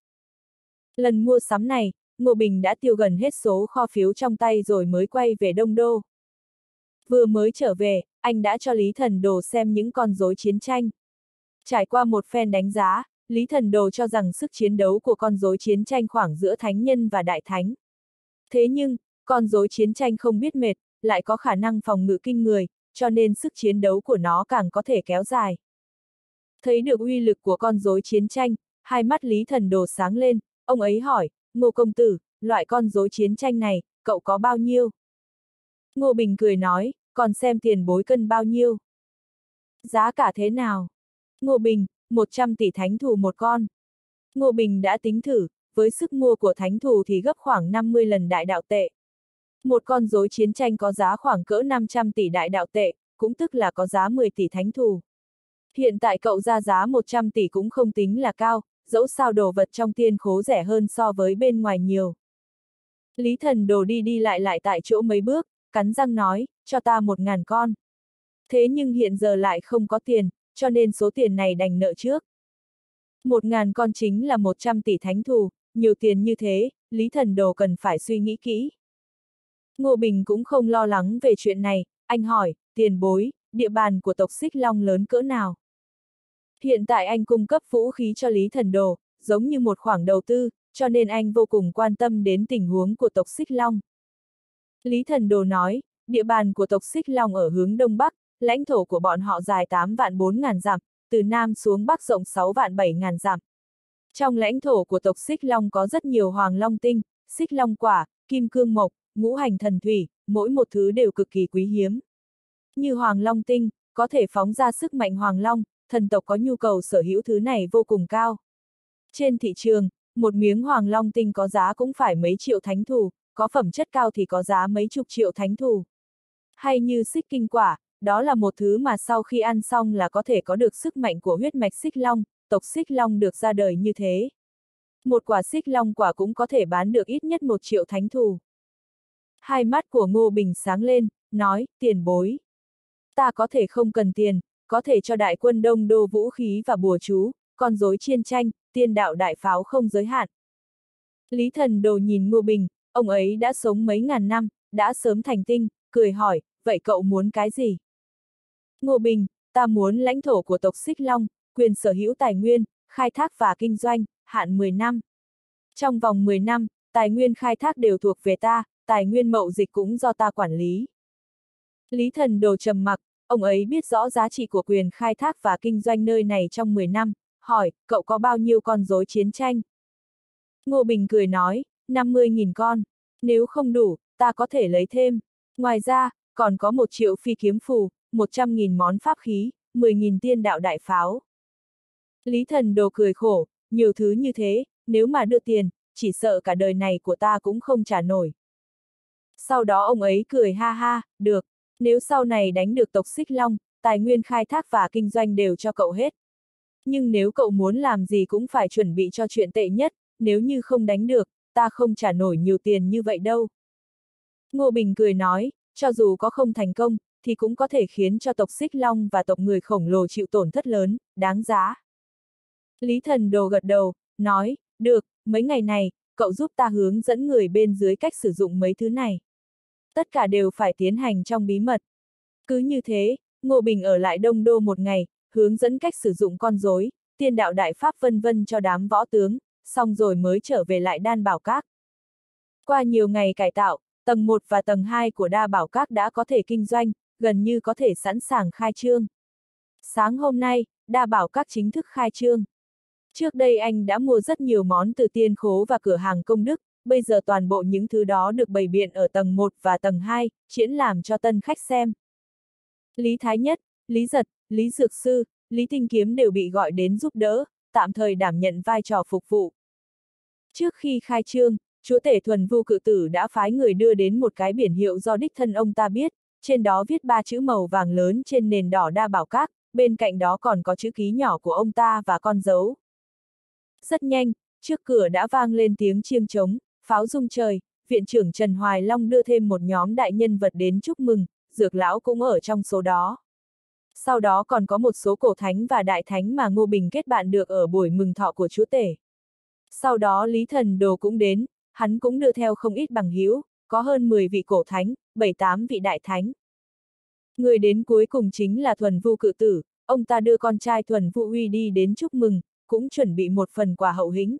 Lần mua sắm này, Ngô Bình đã tiêu gần hết số kho phiếu trong tay rồi mới quay về Đông Đô. Vừa mới trở về, anh đã cho Lý Thần Đồ xem những con rối chiến tranh. Trải qua một phen đánh giá, Lý Thần Đồ cho rằng sức chiến đấu của con rối chiến tranh khoảng giữa thánh nhân và đại thánh. Thế nhưng, con rối chiến tranh không biết mệt, lại có khả năng phòng ngự kinh người, cho nên sức chiến đấu của nó càng có thể kéo dài. Thấy được uy lực của con rối chiến tranh, hai mắt Lý Thần Đồ sáng lên, ông ấy hỏi, Ngô công tử, loại con rối chiến tranh này, cậu có bao nhiêu? Ngô Bình cười nói, còn xem tiền bối cân bao nhiêu? Giá cả thế nào? Ngô Bình, 100 tỷ thánh thù một con. Ngô Bình đã tính thử, với sức mua của thánh thù thì gấp khoảng 50 lần đại đạo tệ. Một con rối chiến tranh có giá khoảng cỡ 500 tỷ đại đạo tệ, cũng tức là có giá 10 tỷ thánh thù. Hiện tại cậu ra giá 100 tỷ cũng không tính là cao, dẫu sao đồ vật trong tiên khố rẻ hơn so với bên ngoài nhiều. Lý Thần Đồ đi đi lại tại chỗ mấy bước, cắn răng nói, cho ta 1.000 con. Thế nhưng hiện giờ lại không có tiền, cho nên số tiền này đành nợ trước. 1.000 con chính là 100 tỷ thánh thù, nhiều tiền như thế, Lý Thần Đồ cần phải suy nghĩ kỹ. Ngô Bình cũng không lo lắng về chuyện này, anh hỏi, tiền bối, địa bàn của tộc Xích Long lớn cỡ nào. Hiện tại anh cung cấp vũ khí cho Lý Thần Đồ, giống như một khoản đầu tư, cho nên anh vô cùng quan tâm đến tình huống của tộc Xích Long. Lý Thần Đồ nói, địa bàn của tộc Xích Long ở hướng Đông Bắc, lãnh thổ của bọn họ dài 8 vạn 4 ngàn dặm, từ Nam xuống Bắc rộng 6 vạn 7 ngàn dặm. Trong lãnh thổ của tộc Xích Long có rất nhiều Hoàng Long tinh, Xích Long quả, Kim Cương Mộc, Ngũ Hành Thần Thủy, mỗi một thứ đều cực kỳ quý hiếm. Như Hoàng Long tinh, có thể phóng ra sức mạnh Hoàng Long, thần tộc có nhu cầu sở hữu thứ này vô cùng cao. Trên thị trường, một miếng Hoàng Long tinh có giá cũng phải mấy triệu thánh thù, có phẩm chất cao thì có giá mấy chục triệu thánh thù. Hay như Xích Kinh quả, đó là một thứ mà sau khi ăn xong là có thể có được sức mạnh của huyết mạch Xích Long, tộc Xích Long được ra đời như thế. Một quả Xích Long quả cũng có thể bán được ít nhất 1 triệu thánh thù. Hai mắt của Ngô Bình sáng lên, nói, tiền bối. Ta có thể không cần tiền, có thể cho đại quân Đông Đô vũ khí và bùa chú, con rối chiến tranh, tiên đạo đại pháo không giới hạn. Lý Thần Đồ nhìn Ngô Bình, ông ấy đã sống mấy ngàn năm, đã sớm thành tinh, cười hỏi, vậy cậu muốn cái gì? Ngô Bình, ta muốn lãnh thổ của tộc Xích Long, quyền sở hữu tài nguyên, khai thác và kinh doanh, hạn 10 năm. Trong vòng 10 năm, tài nguyên khai thác đều thuộc về ta, tài nguyên mậu dịch cũng do ta quản lý. Lý Thần Đồ trầm mặc, ông ấy biết rõ giá trị của quyền khai thác và kinh doanh nơi này trong 10 năm, hỏi, cậu có bao nhiêu con rối chiến tranh? Ngô Bình cười nói, 50.000 con, nếu không đủ, ta có thể lấy thêm. Ngoài ra, còn có 1 triệu phi kiếm phù, 100.000 món pháp khí, 10.000 tiên đạo đại pháo. Lý Thần Đồ cười khổ, nhiều thứ như thế, nếu mà đưa tiền, chỉ sợ cả đời này của ta cũng không trả nổi. Sau đó ông ấy cười ha ha, được, nếu sau này đánh được tộc Xích Long, tài nguyên khai thác và kinh doanh đều cho cậu hết. Nhưng nếu cậu muốn làm gì cũng phải chuẩn bị cho chuyện tệ nhất, nếu như không đánh được, ta không trả nổi nhiều tiền như vậy đâu. Ngô Bình cười nói, cho dù có không thành công, thì cũng có thể khiến cho tộc Xích Long và tộc người khổng lồ chịu tổn thất lớn, đáng giá. Lý Thần Đồ gật đầu, nói, được, mấy ngày này, cậu giúp ta hướng dẫn người bên dưới cách sử dụng mấy thứ này. Tất cả đều phải tiến hành trong bí mật. Cứ như thế, Ngô Bình ở lại Đông Đô một ngày, hướng dẫn cách sử dụng con rối, tiên đạo đại pháp vân vân cho đám võ tướng, xong rồi mới trở về lại Đan Bảo Các. Qua nhiều ngày cải tạo, tầng 1 và tầng 2 của Đa Bảo Các đã có thể kinh doanh, gần như có thể sẵn sàng khai trương. Sáng hôm nay, Đa Bảo Các chính thức khai trương. Trước đây anh đã mua rất nhiều món từ Tiên Khố và cửa hàng công đức, bây giờ toàn bộ những thứ đó được bày biện ở tầng 1 và tầng 2, triển lãm cho tân khách xem. Lý Thái Nhất, Lý Giật, Lý Dược Sư, Lý Tinh Kiếm đều bị gọi đến giúp đỡ, tạm thời đảm nhận vai trò phục vụ. Trước khi khai trương, chúa tể Thuần Vu Cự Tử đã phái người đưa đến một cái biển hiệu do đích thân ông ta biết, trên đó viết 3 chữ màu vàng lớn trên nền đỏ Đa Bảo Các, bên cạnh đó còn có chữ ký nhỏ của ông ta và con dấu. Rất nhanh, trước cửa đã vang lên tiếng chiêng trống, pháo rung trời, viện trưởng Trần Hoài Long đưa thêm một nhóm đại nhân vật đến chúc mừng, Dược lão cũng ở trong số đó. Sau đó còn có một số cổ thánh và đại thánh mà Ngô Bình kết bạn được ở buổi mừng thọ của chúa tể. Sau đó Lý Thần Đồ cũng đến, hắn cũng đưa theo không ít bằng hữu, có hơn 10 vị cổ thánh, 7-8 vị đại thánh. Người đến cuối cùng chính là Thuần Vu Cự Tử, ông ta đưa con trai Thuần Vu Uy đi đến chúc mừng, cũng chuẩn bị một phần quà hậu hĩnh.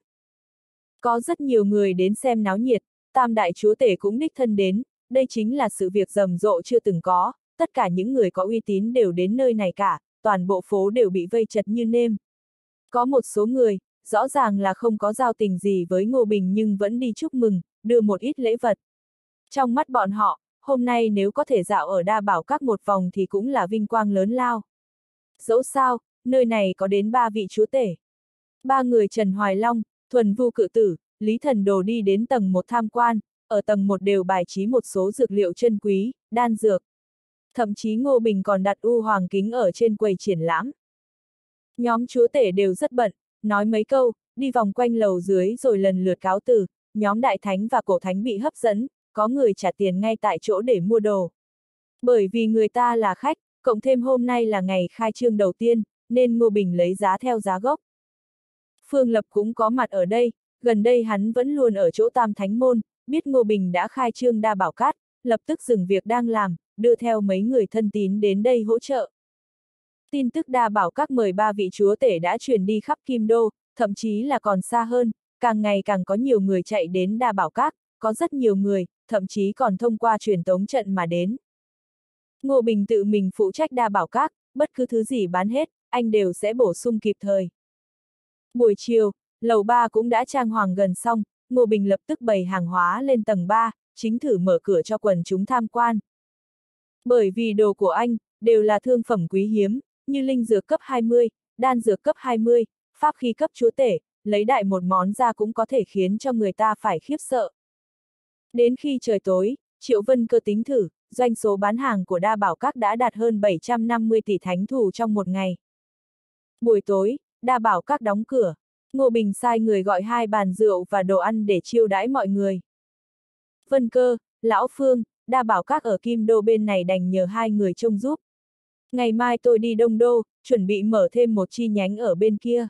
Có rất nhiều người đến xem náo nhiệt, Tam đại chúa tể cũng đích thân đến, đây chính là sự việc rầm rộ chưa từng có, tất cả những người có uy tín đều đến nơi này cả, toàn bộ phố đều bị vây chật như nêm. Có một số người, rõ ràng là không có giao tình gì với Ngô Bình nhưng vẫn đi chúc mừng, đưa một ít lễ vật. Trong mắt bọn họ, hôm nay nếu có thể dạo ở Đa Bảo Các một vòng thì cũng là vinh quang lớn lao. Dẫu sao, nơi này có đến 3 vị chúa tể. 3 người Trần Hoài Long, Thuần Vu Cự Tử, Lý Thần Đồ đi đến tầng 1 tham quan, ở tầng 1 đều bài trí một số dược liệu chân quý, đan dược. Thậm chí Ngô Bình còn đặt u hoàng kính ở trên quầy triển lãm. Nhóm chúa tể đều rất bận, nói mấy câu, đi vòng quanh lầu dưới rồi lần lượt cáo từ, nhóm đại thánh và cổ thánh bị hấp dẫn, có người trả tiền ngay tại chỗ để mua đồ. Bởi vì người ta là khách, cộng thêm hôm nay là ngày khai trương đầu tiên, nên Ngô Bình lấy giá theo giá gốc. Phương Lập cũng có mặt ở đây, gần đây hắn vẫn luôn ở chỗ Tam Thánh Môn, biết Ngô Bình đã khai trương Đa Bảo Cát, lập tức dừng việc đang làm, đưa theo mấy người thân tín đến đây hỗ trợ. Tin tức Đa Bảo Các mời 3 vị chúa tể đã truyền đi khắp Kim Đô, thậm chí là còn xa hơn, càng ngày càng có nhiều người chạy đến Đa Bảo Các, có rất nhiều người, thậm chí còn thông qua truyền tống trận mà đến. Ngô Bình tự mình phụ trách Đa Bảo Các, bất cứ thứ gì bán hết, anh đều sẽ bổ sung kịp thời. Buổi chiều, lầu 3 cũng đã trang hoàng gần xong, Ngô Bình lập tức bày hàng hóa lên tầng 3, chính thử mở cửa cho quần chúng tham quan. Bởi vì đồ của anh, đều là thương phẩm quý hiếm, như linh dược cấp 20, đan dược cấp 20, pháp khí cấp chúa tể, lấy đại một món ra cũng có thể khiến cho người ta phải khiếp sợ. Đến khi trời tối, Triệu Vân Cơ tính thử, doanh số bán hàng của Đa Bảo Các đã đạt hơn 750 tỷ thánh thù trong một ngày. Buổi tối, Đa Bảo Các đóng cửa, Ngô Bình sai người gọi 2 bàn rượu và đồ ăn để chiêu đãi mọi người. Vân Cơ, Lão Phương, Đa Bảo Các ở Kim Đô bên này đành nhờ 2 người trông giúp. Ngày mai tôi đi Đông Đô, chuẩn bị mở thêm một chi nhánh ở bên kia.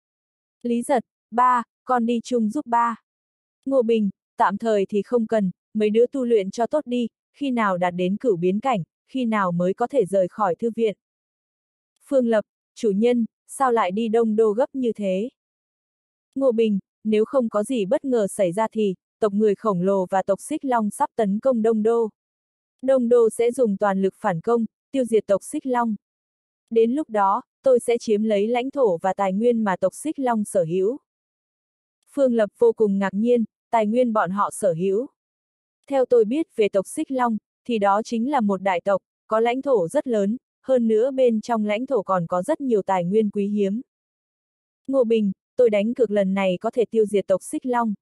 Lý Giật, ba, con đi chung giúp ba. Ngô Bình, tạm thời thì không cần, mấy đứa tu luyện cho tốt đi, khi nào đạt đến cửu biến cảnh, khi nào mới có thể rời khỏi thư viện. Phương Lập, chủ nhân, sao lại đi Đông Đô gấp như thế? Ngô Bình, nếu không có gì bất ngờ xảy ra thì, tộc người khổng lồ và tộc Xích Long sắp tấn công Đông Đô. Đông Đô sẽ dùng toàn lực phản công, tiêu diệt tộc Xích Long. Đến lúc đó, tôi sẽ chiếm lấy lãnh thổ và tài nguyên mà tộc Xích Long sở hữu. Phương Lập vô cùng ngạc nhiên, tài nguyên bọn họ sở hữu. Theo tôi biết về tộc Xích Long, thì đó chính là một đại tộc, có lãnh thổ rất lớn, hơn nữa bên trong lãnh thổ còn có rất nhiều tài nguyên quý hiếm. Ngô Bình, tôi đánh cược lần này có thể tiêu diệt tộc Xích Long.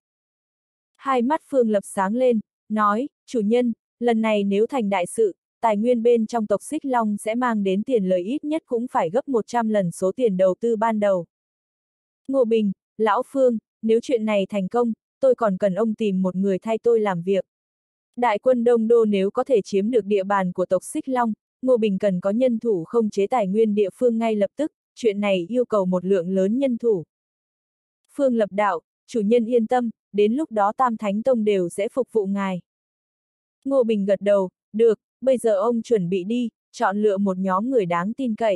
Hai mắt Phương Lập sáng lên, nói, chủ nhân, lần này nếu thành đại sự, tài nguyên bên trong tộc Xích Long sẽ mang đến tiền lời ít nhất cũng phải gấp 100 lần số tiền đầu tư ban đầu. Ngô Bình, Lão Phương, nếu chuyện này thành công, tôi còn cần ông tìm một người thay tôi làm việc. Đại quân Đông Đô nếu có thể chiếm được địa bàn của tộc Xích Long, Ngô Bình cần có nhân thủ không chế tài nguyên địa phương ngay lập tức, chuyện này yêu cầu một lượng lớn nhân thủ. Phương Lập đạo, chủ nhân yên tâm, đến lúc đó Tam Thánh Tông đều sẽ phục vụ ngài. Ngô Bình gật đầu, được, bây giờ ông chuẩn bị đi, chọn lựa một nhóm người đáng tin cậy.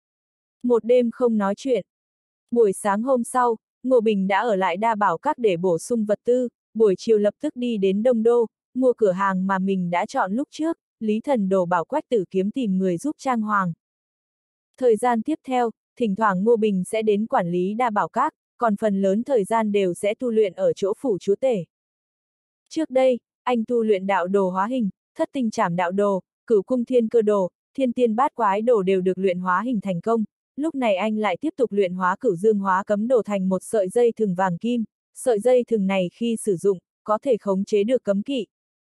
Một đêm không nói chuyện. Buổi sáng hôm sau, Ngô Bình đã ở lại Đa Bảo Các để bổ sung vật tư, buổi chiều lập tức đi đến Đông Đô, mua cửa hàng mà mình đã chọn lúc trước, Lý Thần Đồ bảo Quách Tử Kiếm tìm người giúp trang hoàng. Thời gian tiếp theo, thỉnh thoảng Ngô Bình sẽ đến quản lý Đa Bảo Các, còn phần lớn thời gian đều sẽ tu luyện ở chỗ phủ chúa tể. Trước đây, anh tu luyện đạo đồ hóa hình, thất tinh trảm đạo đồ, cửu cung thiên cơ đồ, thiên tiên bát quái đồ đều được luyện hóa hình thành công. Lúc này anh lại tiếp tục luyện hóa cửu dương hóa cấm đồ thành một sợi dây thừng vàng kim, sợi dây thừng này khi sử dụng, có thể khống chế được cấm kỵ.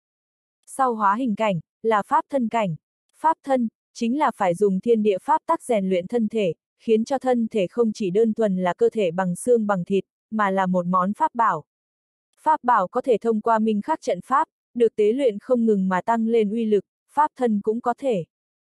Sau hóa hình cảnh, là pháp thân cảnh. Pháp thân, chính là phải dùng thiên địa pháp tắc rèn luyện thân thể, khiến cho thân thể không chỉ đơn thuần là cơ thể bằng xương bằng thịt, mà là một món pháp bảo. Pháp bảo có thể thông qua minh khắc trận pháp, được tế luyện không ngừng mà tăng lên uy lực, pháp thân cũng có thể.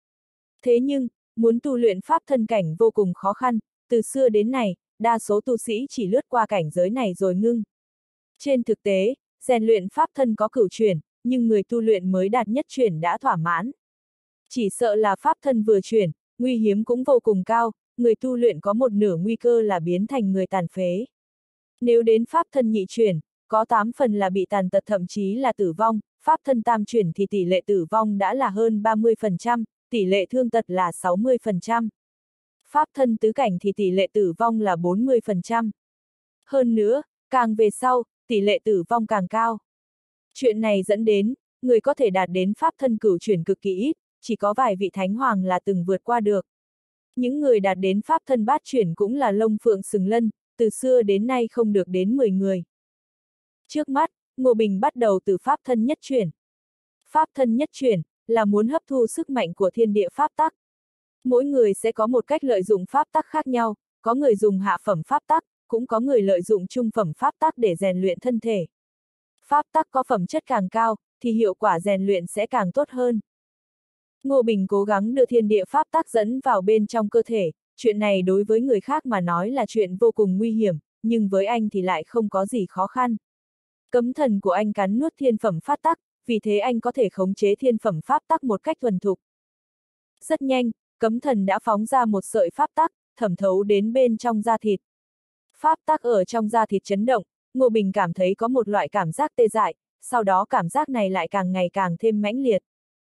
Thế nhưng, muốn tu luyện pháp thân cảnh vô cùng khó khăn, từ xưa đến nay, đa số tu sĩ chỉ lướt qua cảnh giới này rồi ngưng. Trên thực tế, rèn luyện pháp thân có cửu chuyển, nhưng người tu luyện mới đạt nhất chuyển đã thỏa mãn. Chỉ sợ là pháp thân vừa chuyển, nguy hiểm cũng vô cùng cao, người tu luyện có một nửa nguy cơ là biến thành người tàn phế. Nếu đến pháp thân nhị chuyển, có 8 phần là bị tàn tật thậm chí là tử vong, pháp thân tam chuyển thì tỷ lệ tử vong đã là hơn 30%, tỷ lệ thương tật là 60%. Pháp thân tứ cảnh thì tỷ lệ tử vong là 40%. Hơn nữa, càng về sau, tỷ lệ tử vong càng cao. Chuyện này dẫn đến, người có thể đạt đến pháp thân cửu chuyển cực kỳ ít, chỉ có vài vị thánh hoàng là từng vượt qua được. Những người đạt đến pháp thân bát chuyển cũng là lông phượng sừng lân, từ xưa đến nay không được đến 10 người. Trước mắt, Ngô Bình bắt đầu từ pháp thân nhất chuyển. Pháp thân nhất chuyển, là muốn hấp thu sức mạnh của thiên địa pháp tắc. Mỗi người sẽ có một cách lợi dụng pháp tắc khác nhau, có người dùng hạ phẩm pháp tắc, cũng có người lợi dụng trung phẩm pháp tắc để rèn luyện thân thể. Pháp tắc có phẩm chất càng cao, thì hiệu quả rèn luyện sẽ càng tốt hơn. Ngô Bình cố gắng đưa thiên địa pháp tắc dẫn vào bên trong cơ thể, chuyện này đối với người khác mà nói là chuyện vô cùng nguy hiểm, nhưng với anh thì lại không có gì khó khăn. Cấm thần của anh cắn nuốt thiên phẩm pháp tắc, vì thế anh có thể khống chế thiên phẩm pháp tắc một cách thuần thục. Rất nhanh, cấm thần đã phóng ra một sợi pháp tắc, thẩm thấu đến bên trong da thịt. Pháp tắc ở trong da thịt chấn động, Ngô Bình cảm thấy có một loại cảm giác tê dại, sau đó cảm giác này lại càng ngày càng thêm mãnh liệt.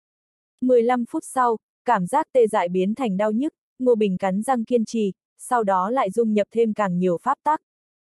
15 phút sau, cảm giác tê dại biến thành đau nhức, Ngô Bình cắn răng kiên trì, sau đó lại dung nhập thêm càng nhiều pháp tắc.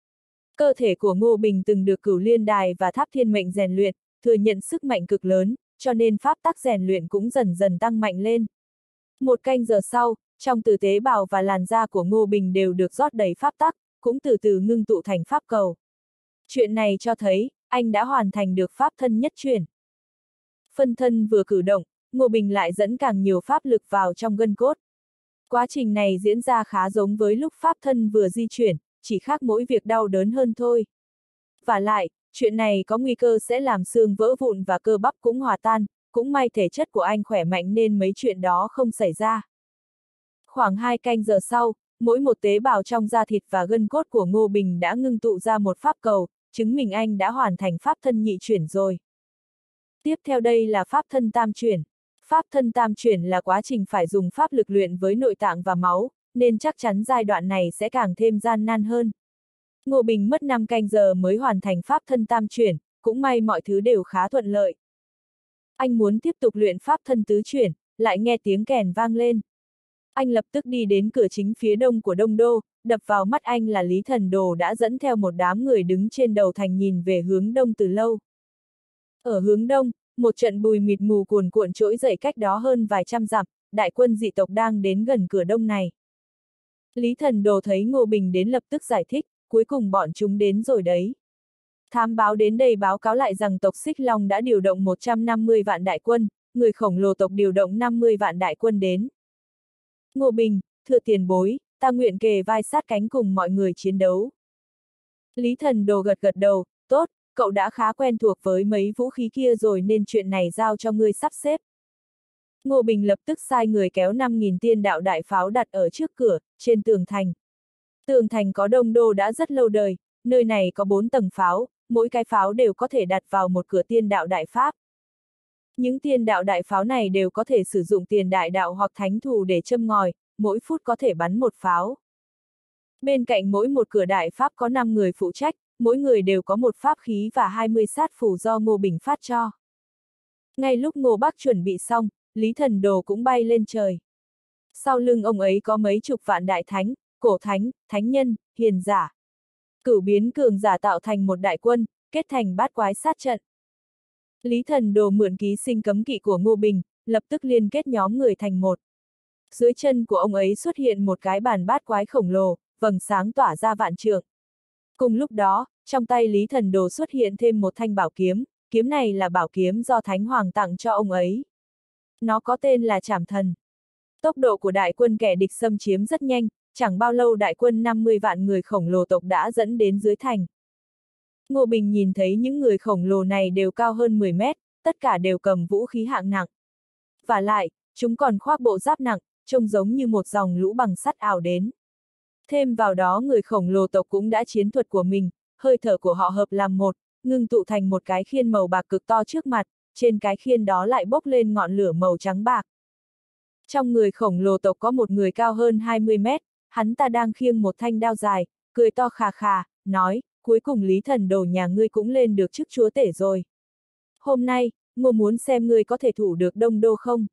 Cơ thể của Ngô Bình từng được Cửu Liên Đài và Tháp Thiên Mệnh rèn luyện, thừa nhận sức mạnh cực lớn, cho nên pháp tắc rèn luyện cũng dần dần tăng mạnh lên. 1 canh giờ sau, trong từ tế bào và làn da của Ngô Bình đều được rót đầy pháp tắc, cũng từ từ ngưng tụ thành pháp cầu. Chuyện này cho thấy, anh đã hoàn thành được pháp thân nhất chuyển. Phân thân vừa cử động, Ngô Bình lại dẫn càng nhiều pháp lực vào trong gân cốt. Quá trình này diễn ra khá giống với lúc pháp thân vừa di chuyển, chỉ khác mỗi việc đau đớn hơn thôi. Và lại, chuyện này có nguy cơ sẽ làm xương vỡ vụn và cơ bắp cũng hòa tan, cũng may thể chất của anh khỏe mạnh nên mấy chuyện đó không xảy ra. Khoảng 2 canh giờ sau, mỗi một tế bào trong da thịt và gân cốt của Ngô Bình đã ngưng tụ ra một pháp cầu, chứng minh anh đã hoàn thành pháp thân nhị chuyển rồi. Tiếp theo đây là pháp thân tam chuyển. Pháp thân tam chuyển là quá trình phải dùng pháp lực luyện với nội tạng và máu, nên chắc chắn giai đoạn này sẽ càng thêm gian nan hơn. Ngô Bình mất 5 canh giờ mới hoàn thành pháp thân tam chuyển, cũng may mọi thứ đều khá thuận lợi. Anh muốn tiếp tục luyện pháp thân tứ chuyển, lại nghe tiếng kèn vang lên. Anh lập tức đi đến cửa chính phía đông của Đông Đô, đập vào mắt anh là Lý Thần Đồ đã dẫn theo một đám người đứng trên đầu thành nhìn về hướng đông từ lâu. Ở hướng đông, một trận bụi mịt mù cuồn cuộn trỗi dậy cách đó hơn vài trăm dặm, đại quân dị tộc đang đến gần cửa đông này. Lý Thần Đồ thấy Ngô Bình đến lập tức giải thích, cuối cùng bọn chúng đến rồi đấy. Thám báo đến đây báo cáo lại rằng tộc Xích Long đã điều động 150 vạn đại quân, người khổng lồ tộc điều động 50 vạn đại quân đến. Ngô Bình, thưa tiền bối, ta nguyện kề vai sát cánh cùng mọi người chiến đấu. Lý Thần Đồ gật gật đầu, tốt, cậu đã khá quen thuộc với mấy vũ khí kia rồi nên chuyện này giao cho ngươi sắp xếp. Ngô Bình lập tức sai người kéo 5.000 tiên đạo đại pháo đặt ở trước cửa, trên tường thành. Tường thành có Đông Đô đã rất lâu đời, nơi này có 4 tầng pháo, mỗi cái pháo đều có thể đặt vào một cửa tiên đạo đại pháp. Những tiên đạo đại pháo này đều có thể sử dụng tiền đại đạo hoặc thánh thù để châm ngòi, mỗi phút có thể bắn một pháo. Bên cạnh mỗi một cửa đại pháp có 5 người phụ trách, mỗi người đều có một pháp khí và 20 sát phù do Ngô Bình phát cho. Ngay lúc Ngô Bắc chuẩn bị xong, Lý Thần Đồ cũng bay lên trời. Sau lưng ông ấy có mấy chục vạn đại thánh, cổ thánh, thánh nhân, hiền giả. Cửu biến cường giả tạo thành một đại quân, kết thành bát quái sát trận. Lý Thần Đồ mượn ký sinh cấm kỵ của Ngô Bình, lập tức liên kết nhóm người thành một. Dưới chân của ông ấy xuất hiện một cái bàn bát quái khổng lồ, vầng sáng tỏa ra vạn trượng. Cùng lúc đó, trong tay Lý Thần Đồ xuất hiện thêm một thanh bảo kiếm, kiếm này là bảo kiếm do Thánh Hoàng tặng cho ông ấy. Nó có tên là Trảm Thần. Tốc độ của đại quân kẻ địch xâm chiếm rất nhanh, chẳng bao lâu đại quân 50 vạn người khổng lồ tộc đã dẫn đến dưới thành. Ngô Bình nhìn thấy những người khổng lồ này đều cao hơn 10 mét, tất cả đều cầm vũ khí hạng nặng. Và lại, chúng còn khoác bộ giáp nặng, trông giống như một dòng lũ bằng sắt ào đến. Thêm vào đó người khổng lồ tộc cũng đã chiến thuật của mình, hơi thở của họ hợp làm một, ngưng tụ thành một cái khiên màu bạc cực to trước mặt, trên cái khiên đó lại bốc lên ngọn lửa màu trắng bạc. Trong người khổng lồ tộc có một người cao hơn 20 mét, hắn ta đang khiêng một thanh đao dài, cười to khà khà, nói, cuối cùng Lý Thần Đồ nhà ngươi cũng lên được chức chúa tể rồi. Hôm nay, Ngô muốn xem ngươi có thể thủ được Đông Đô không?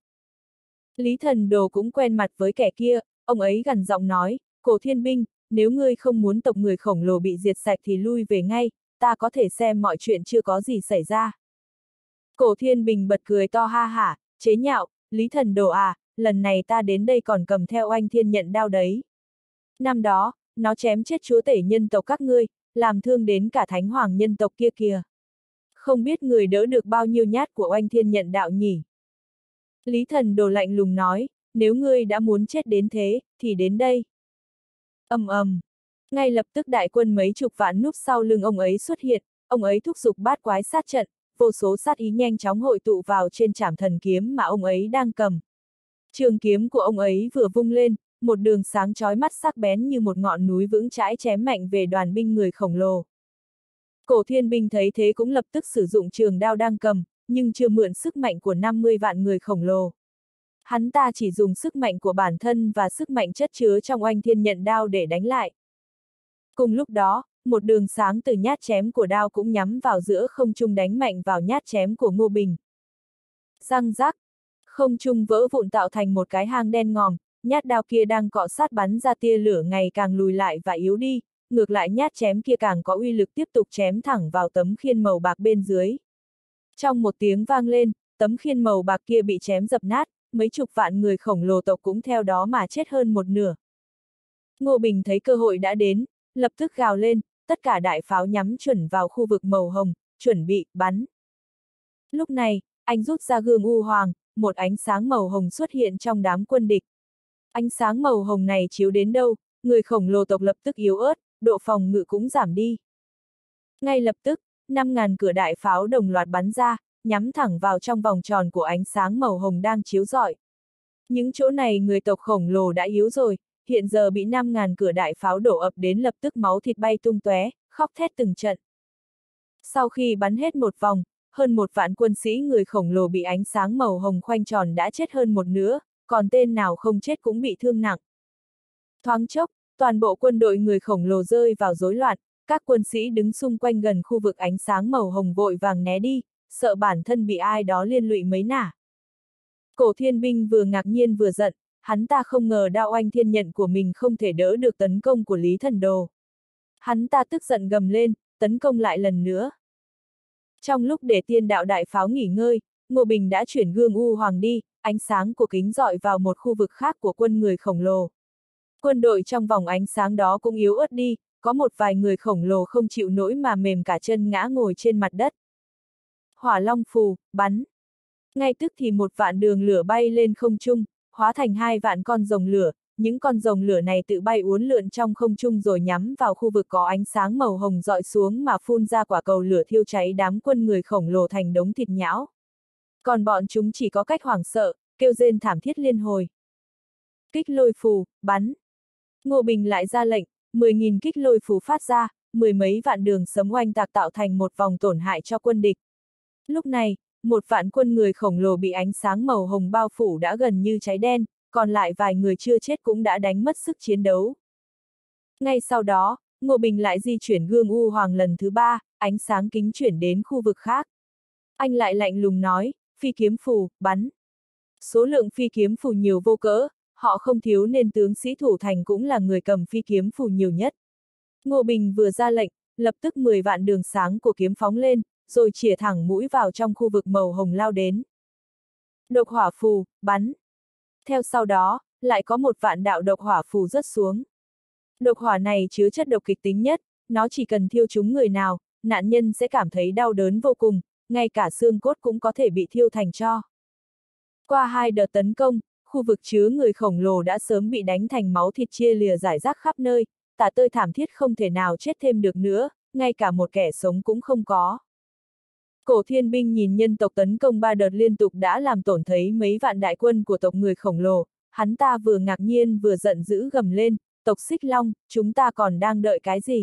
Lý Thần Đồ cũng quen mặt với kẻ kia, ông ấy gằn giọng nói, Cổ Thiên Binh, nếu ngươi không muốn tộc người khổng lồ bị diệt sạch thì lui về ngay, ta có thể xem mọi chuyện chưa có gì xảy ra. Cổ Thiên Bình bật cười to ha hả, chế nhạo, Lý Thần Đồ à, lần này ta đến đây còn cầm theo Oanh Thiên Nhận đao đấy. Năm đó, nó chém chết chúa tể nhân tộc các ngươi, làm thương đến cả Thánh Hoàng nhân tộc kia kìa. Không biết người đỡ được bao nhiêu nhát của Oanh Thiên Nhận đạo nhỉ? Lý Thần Đồ lạnh lùng nói, nếu ngươi đã muốn chết đến thế, thì đến đây. Ầm ầm. Ngay lập tức đại quân mấy chục vạn núp sau lưng ông ấy xuất hiện, ông ấy thúc giục bát quái sát trận, vô số sát ý nhanh chóng hội tụ vào trên Trảm Thần kiếm mà ông ấy đang cầm. Trường kiếm của ông ấy vừa vung lên, một đường sáng chói mắt sắc bén như một ngọn núi vững chãi chém mạnh về đoàn binh người khổng lồ. Cổ Thiên Binh thấy thế cũng lập tức sử dụng trường đao đang cầm, nhưng chưa mượn sức mạnh của 50 vạn người khổng lồ. Hắn ta chỉ dùng sức mạnh của bản thân và sức mạnh chất chứa trong oanh thiên nhận đao để đánh lại. Cùng lúc đó, một đường sáng từ nhát chém của đao cũng nhắm vào giữa không trung đánh mạnh vào nhát chém của Ngô Bình. Răng rắc, không trung vỡ vụn tạo thành một cái hang đen ngòm, nhát đao kia đang cọ sát bắn ra tia lửa ngày càng lùi lại và yếu đi, ngược lại nhát chém kia càng có uy lực tiếp tục chém thẳng vào tấm khiên màu bạc bên dưới. Trong một tiếng vang lên, tấm khiên màu bạc kia bị chém dập nát, mấy chục vạn người khổng lồ tộc cũng theo đó mà chết hơn một nửa. Ngô Bình thấy cơ hội đã đến, lập tức gào lên, tất cả đại pháo nhắm chuẩn vào khu vực màu hồng, chuẩn bị, bắn. Lúc này, anh rút ra gương u hoàng, một ánh sáng màu hồng xuất hiện trong đám quân địch. Ánh sáng màu hồng này chiếu đến đâu, người khổng lồ tộc lập tức yếu ớt, độ phòng ngự cũng giảm đi. Ngay lập tức, 5.000 cửa đại pháo đồng loạt bắn ra, nhắm thẳng vào trong vòng tròn của ánh sáng màu hồng đang chiếu rọi. Những chỗ này người tộc khổng lồ đã yếu rồi, hiện giờ bị 5.000 cửa đại pháo đổ ập đến lập tức máu thịt bay tung tóe, khóc thét từng trận. Sau khi bắn hết một vòng, hơn 1 vạn quân sĩ người khổng lồ bị ánh sáng màu hồng khoanh tròn đã chết hơn một nửa, còn tên nào không chết cũng bị thương nặng. Thoáng chốc, toàn bộ quân đội người khổng lồ rơi vào rối loạn, các quân sĩ đứng xung quanh gần khu vực ánh sáng màu hồng vội vàng né đi, sợ bản thân bị ai đó liên lụy mấy nả. Cổ Thiên Binh vừa ngạc nhiên vừa giận, hắn ta không ngờ đao oanh thiên nhận của mình không thể đỡ được tấn công của Lý Thần Đồ. Hắn ta tức giận gầm lên, tấn công lại lần nữa. Trong lúc để tiên đạo đại pháo nghỉ ngơi, Ngô Bình đã chuyển gương u hoàng đi, ánh sáng của kính rọi vào một khu vực khác của quân người khổng lồ. Quân đội trong vòng ánh sáng đó cũng yếu ớt đi, có một vài người khổng lồ không chịu nổi mà mềm cả chân ngã ngồi trên mặt đất. Hỏa long phù, bắn. Ngay tức thì 1 vạn đường lửa bay lên không trung, hóa thành 2 vạn con rồng lửa, những con rồng lửa này tự bay uốn lượn trong không trung rồi nhắm vào khu vực có ánh sáng màu hồng rọi xuống mà phun ra quả cầu lửa thiêu cháy đám quân người khổng lồ thành đống thịt nhão. Còn bọn chúng chỉ có cách hoảng sợ, kêu rên thảm thiết liên hồi. Kích lôi phù, bắn. Ngô Bình lại ra lệnh, 10.000 kích lôi phù phát ra, 10 mấy vạn đường sấm oanh tạc tạo thành một vòng tổn hại cho quân địch. Lúc này, 1 vạn quân người khổng lồ bị ánh sáng màu hồng bao phủ đã gần như cháy đen, còn lại vài người chưa chết cũng đã đánh mất sức chiến đấu. Ngay sau đó, Ngô Bình lại di chuyển gương u hoàng lần thứ 3, ánh sáng kính chuyển đến khu vực khác. Anh lại lạnh lùng nói, phi kiếm phù, bắn. Số lượng phi kiếm phù nhiều vô cỡ, họ không thiếu nên tướng sĩ thủ thành cũng là người cầm phi kiếm phù nhiều nhất. Ngô Bình vừa ra lệnh, lập tức 10 vạn đường sáng của kiếm phóng lên, rồi chĩa thẳng mũi vào trong khu vực màu hồng lao đến. Độc hỏa phù, bắn. Theo sau đó, lại có 1 vạn đạo độc hỏa phù rớt xuống. Độc hỏa này chứa chất độc kịch tính nhất, nó chỉ cần thiêu trúng người nào, nạn nhân sẽ cảm thấy đau đớn vô cùng, ngay cả xương cốt cũng có thể bị thiêu thành tro. Qua 2 đợt tấn công, khu vực chứa người khổng lồ đã sớm bị đánh thành máu thịt chia lìa rải rác khắp nơi, tả tơi thảm thiết không thể nào chết thêm được nữa, ngay cả một kẻ sống cũng không có. Cổ Thiên Binh nhìn nhân tộc tấn công 3 đợt liên tục đã làm tổn thấy mấy vạn đại quân của tộc người khổng lồ, hắn ta vừa ngạc nhiên vừa giận dữ gầm lên, tộc Xích Long, chúng ta còn đang đợi cái gì?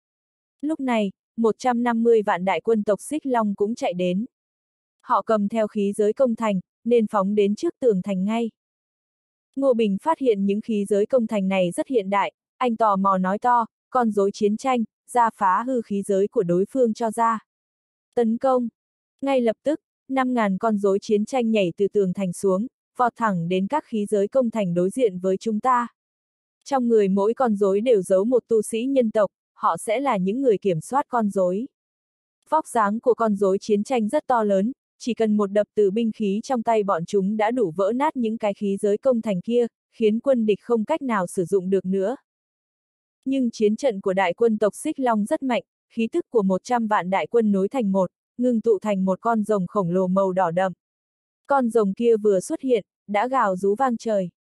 Lúc này, 150 vạn đại quân tộc Xích Long cũng chạy đến. Họ cầm theo khí giới công thành, nên phóng đến trước tường thành ngay. Ngô Bình phát hiện những khí giới công thành này rất hiện đại, anh tò mò nói to, con rối chiến tranh, ra phá hư khí giới của đối phương cho ra. Tấn công. Ngay lập tức, 5.000 con rối chiến tranh nhảy từ tường thành xuống, vọt thẳng đến các khí giới công thành đối diện với chúng ta. Trong người mỗi con rối đều giấu một tu sĩ nhân tộc, họ sẽ là những người kiểm soát con rối. Vóc dáng của con rối chiến tranh rất to lớn, chỉ cần một đập từ binh khí trong tay bọn chúng đã đủ vỡ nát những cái khí giới công thành kia, khiến quân địch không cách nào sử dụng được nữa. Nhưng chiến trận của đại quân tộc Xích Long rất mạnh, khí tức của 100 vạn đại quân nối thành một, ngưng tụ thành một con rồng khổng lồ màu đỏ đậm. Con rồng kia vừa xuất hiện, đã gào rú vang trời.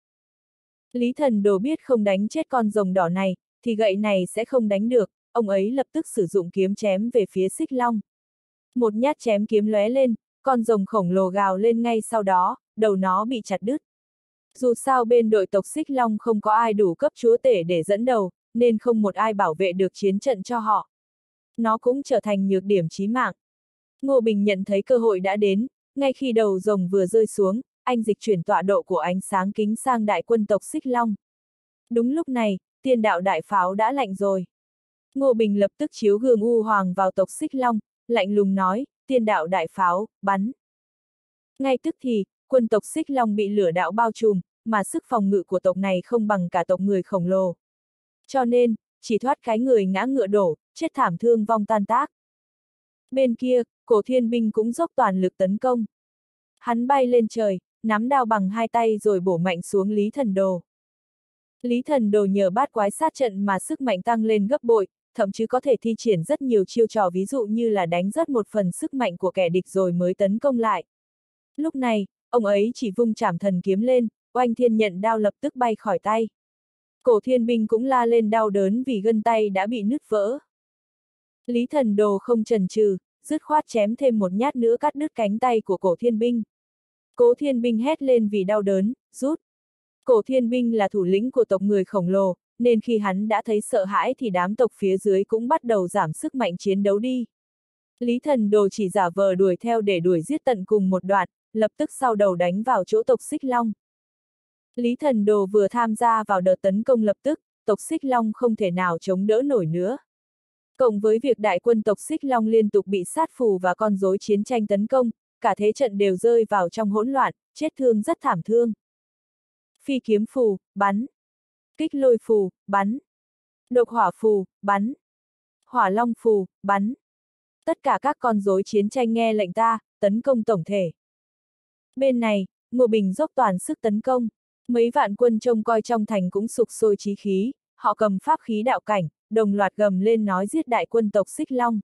Lý Thần Đồ biết không đánh chết con rồng đỏ này, thì gậy này sẽ không đánh được, ông ấy lập tức sử dụng kiếm chém về phía Xích Long. Một nhát chém kiếm lóe lên, con rồng khổng lồ gào lên ngay sau đó, đầu nó bị chặt đứt. Dù sao bên đội tộc Xích Long không có ai đủ cấp chúa tể để dẫn đầu, nên không một ai bảo vệ được chiến trận cho họ. Nó cũng trở thành nhược điểm chí mạng. Ngô Bình nhận thấy cơ hội đã đến, ngay khi đầu rồng vừa rơi xuống, anh dịch chuyển tọa độ của ánh sáng kính sang đại quân tộc Xích Long. Đúng lúc này, tiên đạo đại pháo đã lạnh rồi. Ngô Bình lập tức chiếu gương u hoàng vào tộc Xích Long, lạnh lùng nói, tiên đạo đại pháo, bắn. Ngay tức thì, quân tộc Xích Long bị lửa đạo bao trùm, mà sức phòng ngự của tộc này không bằng cả tộc người khổng lồ. Cho nên, chỉ thoát cái người ngã ngựa đổ, chết thảm thương vong tan tác. Bên kia, Cổ Thiên Binh cũng dốc toàn lực tấn công. Hắn bay lên trời, nắm đao bằng hai tay rồi bổ mạnh xuống Lý Thần Đồ. Lý Thần Đồ nhờ bát quái sát trận mà sức mạnh tăng lên gấp bội, thậm chí có thể thi triển rất nhiều chiêu trò, ví dụ như là đánh rớt một phần sức mạnh của kẻ địch rồi mới tấn công lại. Lúc này, ông ấy chỉ vung trảm thần kiếm lên, Oanh Thiên nhận đao lập tức bay khỏi tay. Cổ Thiên Binh cũng la lên đau đớn vì gân tay đã bị nứt vỡ. Lý Thần Đồ không chần chừ, dứt khoát chém thêm một nhát nữa cắt đứt cánh tay của Cổ Thiên Binh. Cổ Thiên Binh hét lên vì đau đớn, rút. Cổ Thiên Binh là thủ lĩnh của tộc người khổng lồ, nên khi hắn đã thấy sợ hãi thì đám tộc phía dưới cũng bắt đầu giảm sức mạnh chiến đấu đi. Lý Thần Đồ chỉ giả vờ đuổi theo để đuổi giết tận cùng một đoạn, lập tức sau đầu đánh vào chỗ tộc Xích Long. Lý Thần Đồ vừa tham gia vào đợt tấn công lập tức, tộc Xích Long không thể nào chống đỡ nổi nữa. Cộng với việc đại quân tộc Xích Long liên tục bị sát phù và con rối chiến tranh tấn công, cả thế trận đều rơi vào trong hỗn loạn, chết thương rất thảm thương. Phi kiếm phù, bắn. Kích lôi phù, bắn. Độc hỏa phù, bắn. Hỏa long phù, bắn. Tất cả các con rối chiến tranh nghe lệnh ta, tấn công tổng thể. Bên này, Ngô Bình dốc toàn sức tấn công. Mấy vạn quân trông coi trong thành cũng sục sôi chí khí, họ cầm pháp khí đạo cảnh, đồng loạt gầm lên nói giết đại quân tộc Xích Long.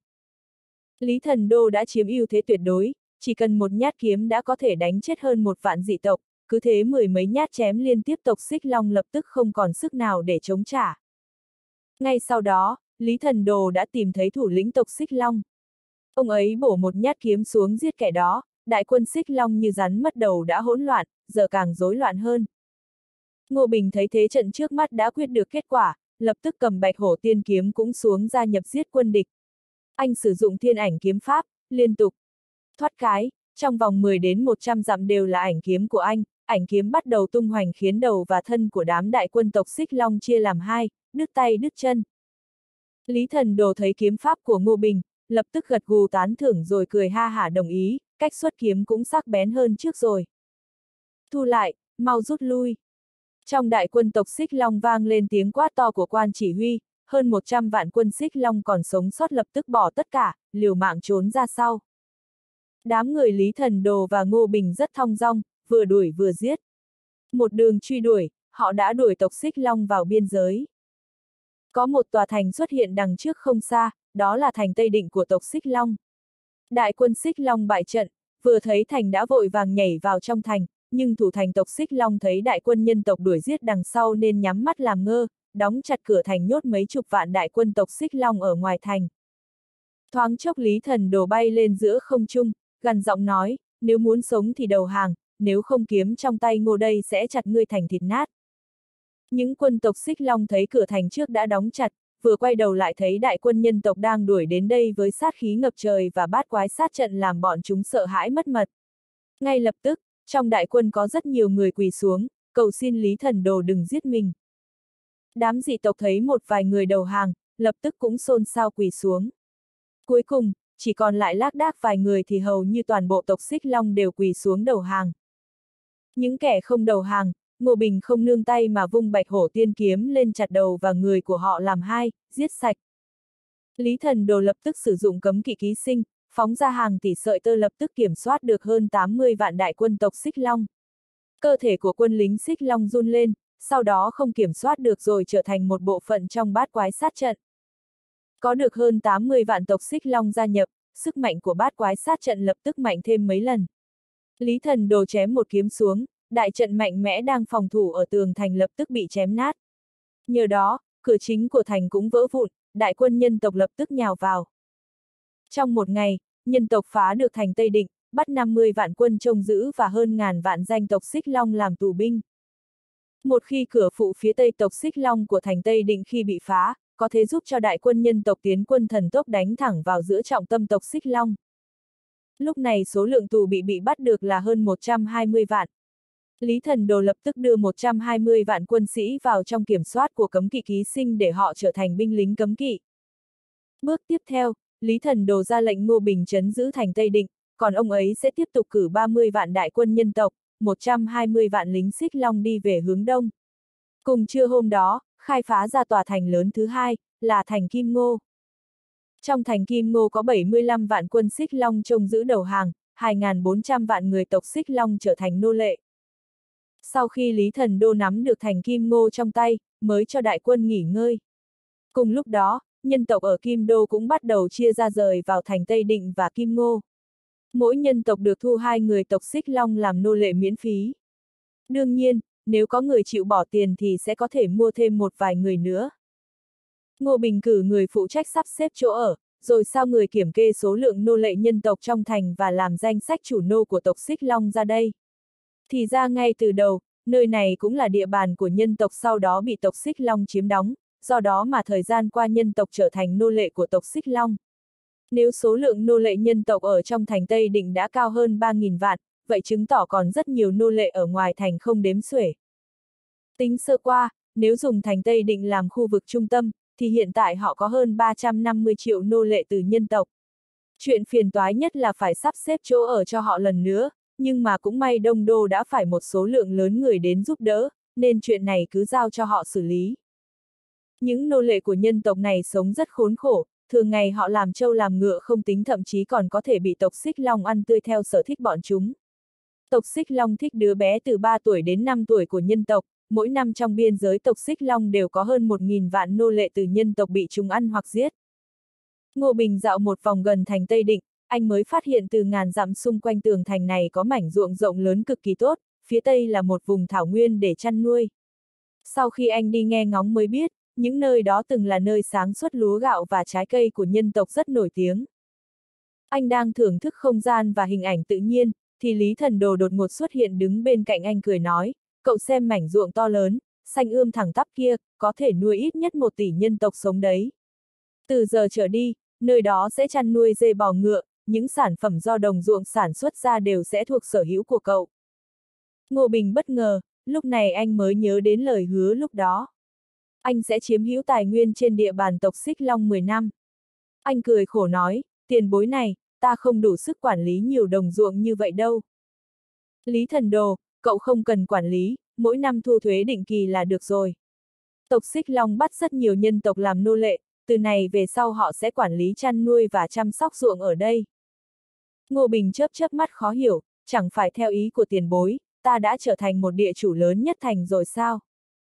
Lý Thần Đô đã chiếm ưu thế tuyệt đối, chỉ cần một nhát kiếm đã có thể đánh chết hơn một vạn dị tộc, cứ thế mười mấy nhát chém liên tiếp tộc Xích Long lập tức không còn sức nào để chống trả. Ngay sau đó, Lý Thần Đồ đã tìm thấy thủ lĩnh tộc Xích Long. Ông ấy bổ một nhát kiếm xuống giết kẻ đó, đại quân Xích Long như rắn mất đầu đã hỗn loạn, giờ càng rối loạn hơn. Ngô Bình thấy thế trận trước mắt đã quyết được kết quả, lập tức cầm Bạch Hổ Tiên kiếm cũng xuống gia nhập giết quân địch. Anh sử dụng thiên ảnh kiếm pháp, liên tục thoát cái, trong vòng 10 đến 100 dặm đều là ảnh kiếm của anh, ảnh kiếm bắt đầu tung hoành khiến đầu và thân của đám đại quân tộc Xích Long chia làm hai, đứt tay đứt chân. Lý Thần Đồ thấy kiếm pháp của Ngô Bình, lập tức gật gù tán thưởng rồi cười ha hả đồng ý, cách xuất kiếm cũng sắc bén hơn trước rồi. Thu lại, mau rút lui. Trong đại quân tộc Xích Long vang lên tiếng quát to của quan chỉ huy, hơn 100 vạn quân Xích Long còn sống sót lập tức bỏ tất cả, liều mạng trốn ra sau. Đám người Lý Thần Đồ và Ngô Bình rất thong dong, vừa đuổi vừa giết. Một đường truy đuổi, họ đã đuổi tộc Xích Long vào biên giới. Có một tòa thành xuất hiện đằng trước không xa, đó là thành Tây Định của tộc Xích Long. Đại quân Xích Long bại trận, vừa thấy thành đã vội vàng nhảy vào trong thành, nhưng thủ thành tộc Xích Long thấy đại quân nhân tộc đuổi giết đằng sau nên nhắm mắt làm ngơ, đóng chặt cửa thành nhốt mấy chục vạn đại quân tộc Xích Long ở ngoài thành. Thoáng chốc Lý Thần Đồ bay lên giữa không trung, gằn giọng nói, nếu muốn sống thì đầu hàng, nếu không kiếm trong tay Ngô đây sẽ chặt ngươi thành thịt nát. Những quân tộc Xích Long thấy cửa thành trước đã đóng chặt, vừa quay đầu lại thấy đại quân nhân tộc đang đuổi đến đây với sát khí ngập trời và bát quái sát trận làm bọn chúng sợ hãi mất mật. Ngay lập tức, trong đại quân có rất nhiều người quỳ xuống, cầu xin Lý Thần Đồ đừng giết mình. Đám dị tộc thấy một vài người đầu hàng, lập tức cũng xôn xao quỳ xuống. Cuối cùng, chỉ còn lại lác đác vài người thì hầu như toàn bộ tộc Xích Long đều quỳ xuống đầu hàng. Những kẻ không đầu hàng, Ngô Bình không nương tay mà vung Bạch Hổ Tiên kiếm lên chặt đầu và người của họ làm hai, giết sạch. Lý Thần Đồ lập tức sử dụng cấm kỵ ký sinh, phóng ra hàng tỷ sợi tơ lập tức kiểm soát được hơn 80 vạn đại quân tộc Xích Long. Cơ thể của quân lính Xích Long run lên, sau đó không kiểm soát được rồi trở thành một bộ phận trong bát quái sát trận. Có được hơn 80 vạn tộc Xích Long gia nhập, sức mạnh của bát quái sát trận lập tức mạnh thêm mấy lần. Lý Thần Đồ chém một kiếm xuống, đại trận mạnh mẽ đang phòng thủ ở tường thành lập tức bị chém nát. Nhờ đó, cửa chính của thành cũng vỡ vụn, đại quân nhân tộc lập tức nhào vào. Trong một ngày, nhân tộc phá được thành Tây Định, bắt 50 vạn quân trông giữ và hơn ngàn vạn danh tộc Xích Long làm tù binh. Một khi cửa phụ phía tây tộc Xích Long của thành Tây Định khi bị phá, có thể giúp cho đại quân nhân tộc tiến quân thần tốc đánh thẳng vào giữa trọng tâm tộc Xích Long. Lúc này số lượng tù bị bắt được là hơn 120 vạn. Lý Thần Đồ lập tức đưa 120 vạn quân sĩ vào trong kiểm soát của cấm kỵ ký sinh để họ trở thành binh lính cấm kỵ. Bước tiếp theo, Lý Thần Đồ ra lệnh Ngô Bình trấn giữ thành Tây Định, còn ông ấy sẽ tiếp tục cử 30 vạn đại quân nhân tộc, 120 vạn lính Xích Long đi về hướng đông. Cùng trưa hôm đó, khai phá ra tòa thành lớn thứ hai, là thành Kim Ngô. Trong thành Kim Ngô có 75 vạn quân Xích Long trông giữ đầu hàng, 2.400 vạn người tộc Xích Long trở thành nô lệ. Sau khi Lý Thần Đô nắm được thành Kim Ngô trong tay, mới cho đại quân nghỉ ngơi. Cùng lúc đó, nhân tộc ở Kim Đô cũng bắt đầu chia ra rời vào thành Tây Định và Kim Ngô. Mỗi nhân tộc được thu 2 người tộc Xích Long làm nô lệ miễn phí. Đương nhiên, nếu có người chịu bỏ tiền thì sẽ có thể mua thêm một vài người nữa. Ngô Bình cử người phụ trách sắp xếp chỗ ở, rồi sao người kiểm kê số lượng nô lệ nhân tộc trong thành và làm danh sách chủ nô của tộc Xích Long ra đây. Thì ra ngay từ đầu, nơi này cũng là địa bàn của nhân tộc sau đó bị tộc Xích Long chiếm đóng, do đó mà thời gian qua nhân tộc trở thành nô lệ của tộc Xích Long. Nếu số lượng nô lệ nhân tộc ở trong thành Tây Định đã cao hơn 3.000 vạn, vậy chứng tỏ còn rất nhiều nô lệ ở ngoài thành không đếm xuể. Tính sơ qua, nếu dùng thành Tây Định làm khu vực trung tâm, thì hiện tại họ có hơn 350 triệu nô lệ từ nhân tộc. Chuyện phiền toái nhất là phải sắp xếp chỗ ở cho họ lần nữa, nhưng mà cũng may Đông Đô đã phải một số lượng lớn người đến giúp đỡ, nên chuyện này cứ giao cho họ xử lý. Những nô lệ của nhân tộc này sống rất khốn khổ, thường ngày họ làm trâu làm ngựa không tính thậm chí còn có thể bị tộc Xích Long ăn tươi theo sở thích bọn chúng. Tộc Xích Long thích đứa bé từ 3 tuổi đến 5 tuổi của nhân tộc, mỗi năm trong biên giới tộc Xích Long đều có hơn 1.000 vạn nô lệ từ nhân tộc bị chúng ăn hoặc giết. Ngô Bình dạo một vòng gần thành Tây Định, anh mới phát hiện từ ngàn dặm xung quanh tường thành này có mảnh ruộng rộng lớn cực kỳ tốt, phía tây là một vùng thảo nguyên để chăn nuôi. Sau khi anh đi nghe ngóng mới biết, những nơi đó từng là nơi sáng xuất lúa gạo và trái cây của nhân tộc rất nổi tiếng. Anh đang thưởng thức không gian và hình ảnh tự nhiên, thì Lý Thần Đồ đột ngột xuất hiện đứng bên cạnh anh cười nói, cậu xem mảnh ruộng to lớn, xanh ươm thẳng tắp kia, có thể nuôi ít nhất 1 tỷ nhân tộc sống đấy. Từ giờ trở đi, nơi đó sẽ chăn nuôi dê bò ngựa, những sản phẩm do đồng ruộng sản xuất ra đều sẽ thuộc sở hữu của cậu. Ngô Bình bất ngờ, lúc này anh mới nhớ đến lời hứa lúc đó. Anh sẽ chiếm hữu tài nguyên trên địa bàn tộc Xích Long 10 năm. Anh cười khổ nói, tiền bối này, ta không đủ sức quản lý nhiều đồng ruộng như vậy đâu. Lý Thần Đồ, cậu không cần quản lý, mỗi năm thu thuế định kỳ là được rồi. Tộc Xích Long bắt rất nhiều nhân tộc làm nô lệ, từ này về sau họ sẽ quản lý chăn nuôi và chăm sóc ruộng ở đây. Ngô Bình chớp mắt khó hiểu, chẳng phải theo ý của tiền bối, ta đã trở thành một địa chủ lớn nhất thành rồi sao?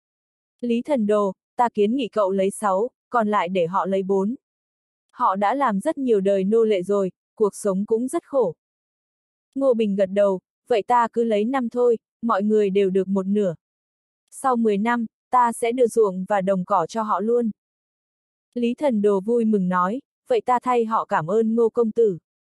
Lý Thần Đồ, ta kiến nghị cậu lấy 6, còn lại để họ lấy 4. Họ đã làm rất nhiều đời nô lệ rồi, cuộc sống cũng rất khổ. Ngô Bình gật đầu, vậy ta cứ lấy 5 thôi, mọi người đều được một nửa. Sau 10 năm, ta sẽ đưa ruộng và đồng cỏ cho họ luôn. Lý Thần Đồ vui mừng nói, vậy ta thay họ cảm ơn Ngô công tử.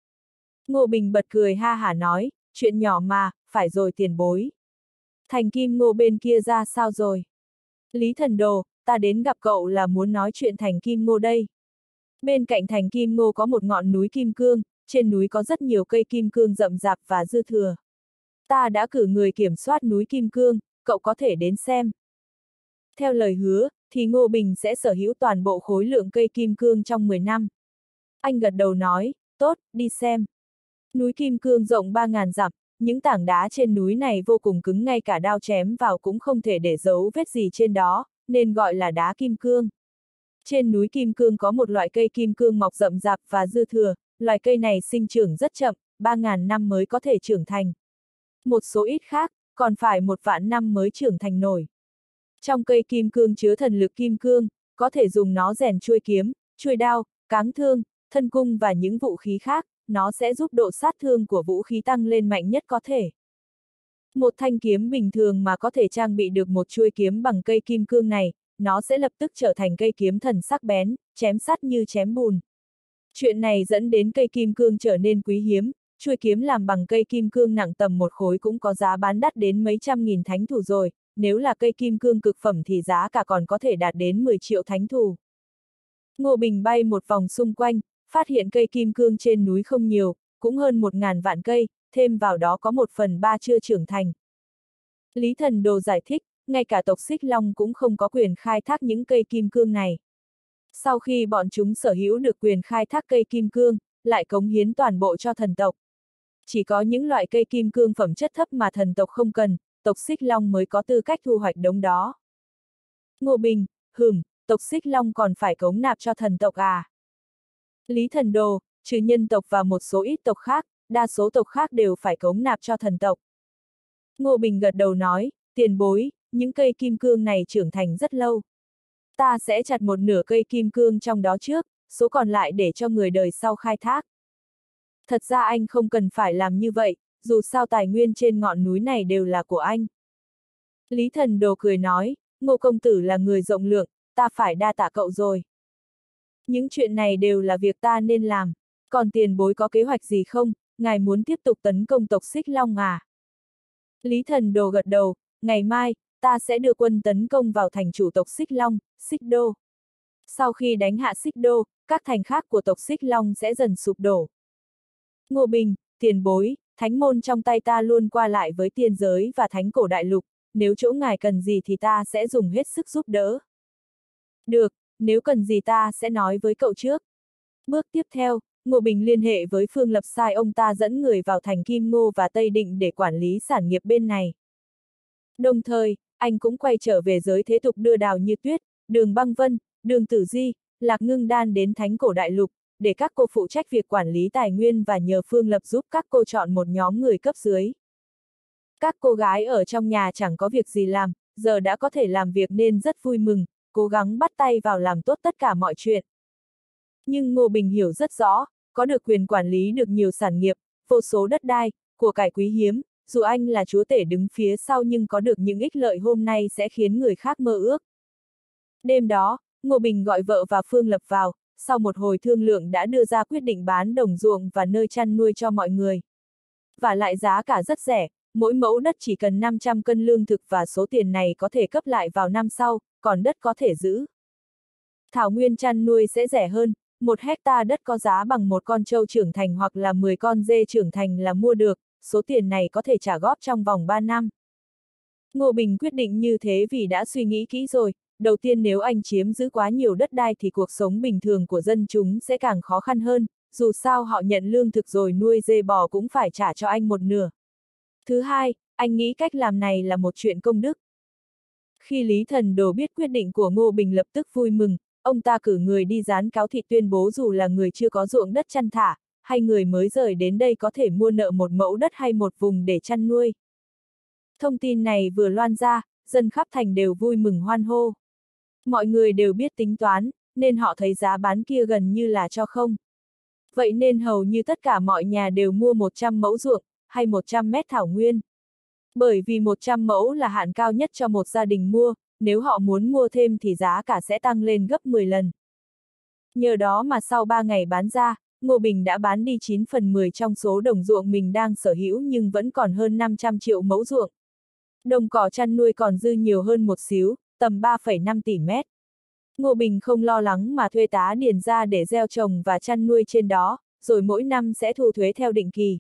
Ngô Bình bật cười ha hả nói, chuyện nhỏ mà, phải rồi tiền bối. Thành Kim Ngô bên kia ra sao rồi? Lý Thần Đồ, ta đến gặp cậu là muốn nói chuyện thành Kim Ngô đây. Bên cạnh thành Kim Ngô có một ngọn núi kim cương, trên núi có rất nhiều cây kim cương rậm rạp và dư thừa. Ta đã cử người kiểm soát núi kim cương, cậu có thể đến xem. Theo lời hứa, thì Ngô Bình sẽ sở hữu toàn bộ khối lượng cây kim cương trong 10 năm. Anh gật đầu nói, tốt, đi xem. Núi kim cương rộng 3.000 dặm, những tảng đá trên núi này vô cùng cứng ngay cả đao chém vào cũng không thể để dấu vết gì trên đó, nên gọi là đá kim cương. Trên núi kim cương có một loại cây kim cương mọc rậm rạp và dư thừa, loài cây này sinh trưởng rất chậm, 3.000 năm mới có thể trưởng thành. Một số ít khác, còn phải 1 vạn năm mới trưởng thành nổi. Trong cây kim cương chứa thần lực kim cương, có thể dùng nó rèn chuôi kiếm, chuôi đao, cáng thương, thân cung và những vũ khí khác, nó sẽ giúp độ sát thương của vũ khí tăng lên mạnh nhất có thể. Một thanh kiếm bình thường mà có thể trang bị được một chuôi kiếm bằng cây kim cương này, nó sẽ lập tức trở thành cây kiếm thần sắc bén, chém sắt như chém bùn. Chuyện này dẫn đến cây kim cương trở nên quý hiếm, chuôi kiếm làm bằng cây kim cương nặng tầm 1 khối cũng có giá bán đắt đến mấy trăm nghìn thánh thù rồi, nếu là cây kim cương cực phẩm thì giá cả còn có thể đạt đến 10 triệu thánh thù. Ngô Bình bay một vòng xung quanh, phát hiện cây kim cương trên núi không nhiều, cũng hơn 1.000 vạn cây, thêm vào đó có 1/3 chưa trưởng thành. Lý Thần Đồ giải thích, ngay cả tộc Xích Long cũng không có quyền khai thác những cây kim cương này. Sau khi bọn chúng sở hữu được quyền khai thác cây kim cương, lại cống hiến toàn bộ cho thần tộc. Chỉ có những loại cây kim cương phẩm chất thấp mà thần tộc không cần, tộc Xích Long mới có tư cách thu hoạch đống đó. Ngô Bình, tộc Xích Long còn phải cống nạp cho thần tộc à? Lý Thần Đồ, trừ nhân tộc và một số ít tộc khác, đa số tộc khác đều phải cống nạp cho thần tộc. Ngô Bình gật đầu nói, tiền bối, những cây kim cương này trưởng thành rất lâu. Ta sẽ chặt một nửa cây kim cương trong đó trước, số còn lại để cho người đời sau khai thác. Thật ra anh không cần phải làm như vậy, dù sao tài nguyên trên ngọn núi này đều là của anh. Lý Thần Đồ cười nói, Ngô công tử là người rộng lượng, ta phải đa tạ cậu rồi. Những chuyện này đều là việc ta nên làm, còn tiền bối có kế hoạch gì không, ngài muốn tiếp tục tấn công tộc Xích Long à? Lý Thần Đồ gật đầu, ngày mai, ta sẽ đưa quân tấn công vào thành chủ tộc Xích Long, Xích Đô. Sau khi đánh hạ Xích Đô, các thành khác của tộc Xích Long sẽ dần sụp đổ. Ngô Bình, tiền bối, thánh môn trong tay ta luôn qua lại với tiên giới và thánh cổ đại lục, nếu chỗ ngài cần gì thì ta sẽ dùng hết sức giúp đỡ. Được, nếu cần gì ta sẽ nói với cậu trước. Bước tiếp theo, Ngô Bình liên hệ với Phương Lập sai ông ta dẫn người vào thành Kim Ngô và Tây Định để quản lý sản nghiệp bên này. Đồng thời, anh cũng quay trở về giới thế tục đưa Đào Như Tuyết, Đường Băng Vân, Đường Tử Di, Lạc Ngưng Đan đến thánh cổ đại lục, để các cô phụ trách việc quản lý tài nguyên và nhờ Phương Lập giúp các cô chọn một nhóm người cấp dưới. Các cô gái ở trong nhà chẳng có việc gì làm, giờ đã có thể làm việc nên rất vui mừng, cố gắng bắt tay vào làm tốt tất cả mọi chuyện. Nhưng Ngô Bình hiểu rất rõ, có được quyền quản lý được nhiều sản nghiệp, vô số đất đai, của cải quý hiếm, dù anh là chúa tể đứng phía sau nhưng có được những ích lợi hôm nay sẽ khiến người khác mơ ước. Đêm đó, Ngô Bình gọi vợ và Phương Lập vào, sau một hồi thương lượng đã đưa ra quyết định bán đồng ruộng và nơi chăn nuôi cho mọi người. Và lại giá cả rất rẻ, mỗi mẫu đất chỉ cần 500 cân lương thực và số tiền này có thể cấp lại vào năm sau, còn đất có thể giữ. Thảo nguyên chăn nuôi sẽ rẻ hơn, 1 hecta đất có giá bằng một con trâu trưởng thành hoặc là 10 con dê trưởng thành là mua được, số tiền này có thể trả góp trong vòng 3 năm. Ngô Bình quyết định như thế vì đã suy nghĩ kỹ rồi, đầu tiên nếu anh chiếm giữ quá nhiều đất đai thì cuộc sống bình thường của dân chúng sẽ càng khó khăn hơn, dù sao họ nhận lương thực rồi nuôi dê bò cũng phải trả cho anh một nửa. Thứ hai, anh nghĩ cách làm này là một chuyện công đức. Khi Lý Thần Đồ biết quyết định của Ngô Bình lập tức vui mừng, ông ta cử người đi dán cáo thị tuyên bố dù là người chưa có ruộng đất chăn thả, hay người mới rời đến đây có thể mua nợ một mẫu đất hay một vùng để chăn nuôi. Thông tin này vừa loan ra, dân khắp thành đều vui mừng hoan hô. Mọi người đều biết tính toán, nên họ thấy giá bán kia gần như là cho không. Vậy nên hầu như tất cả mọi nhà đều mua 100 mẫu ruộng, hay 100 mét thảo nguyên. Bởi vì 100 mẫu là hạn cao nhất cho một gia đình mua, nếu họ muốn mua thêm thì giá cả sẽ tăng lên gấp 10 lần. Nhờ đó mà sau 3 ngày bán ra, Ngô Bình đã bán đi 9/10 trong số đồng ruộng mình đang sở hữu nhưng vẫn còn hơn 500 triệu mẫu ruộng. Đồng cỏ chăn nuôi còn dư nhiều hơn một xíu, tầm 3,5 tỷ mét. Ngô Bình không lo lắng mà thuê tá điền ra để gieo trồng và chăn nuôi trên đó, rồi mỗi năm sẽ thu thuế theo định kỳ.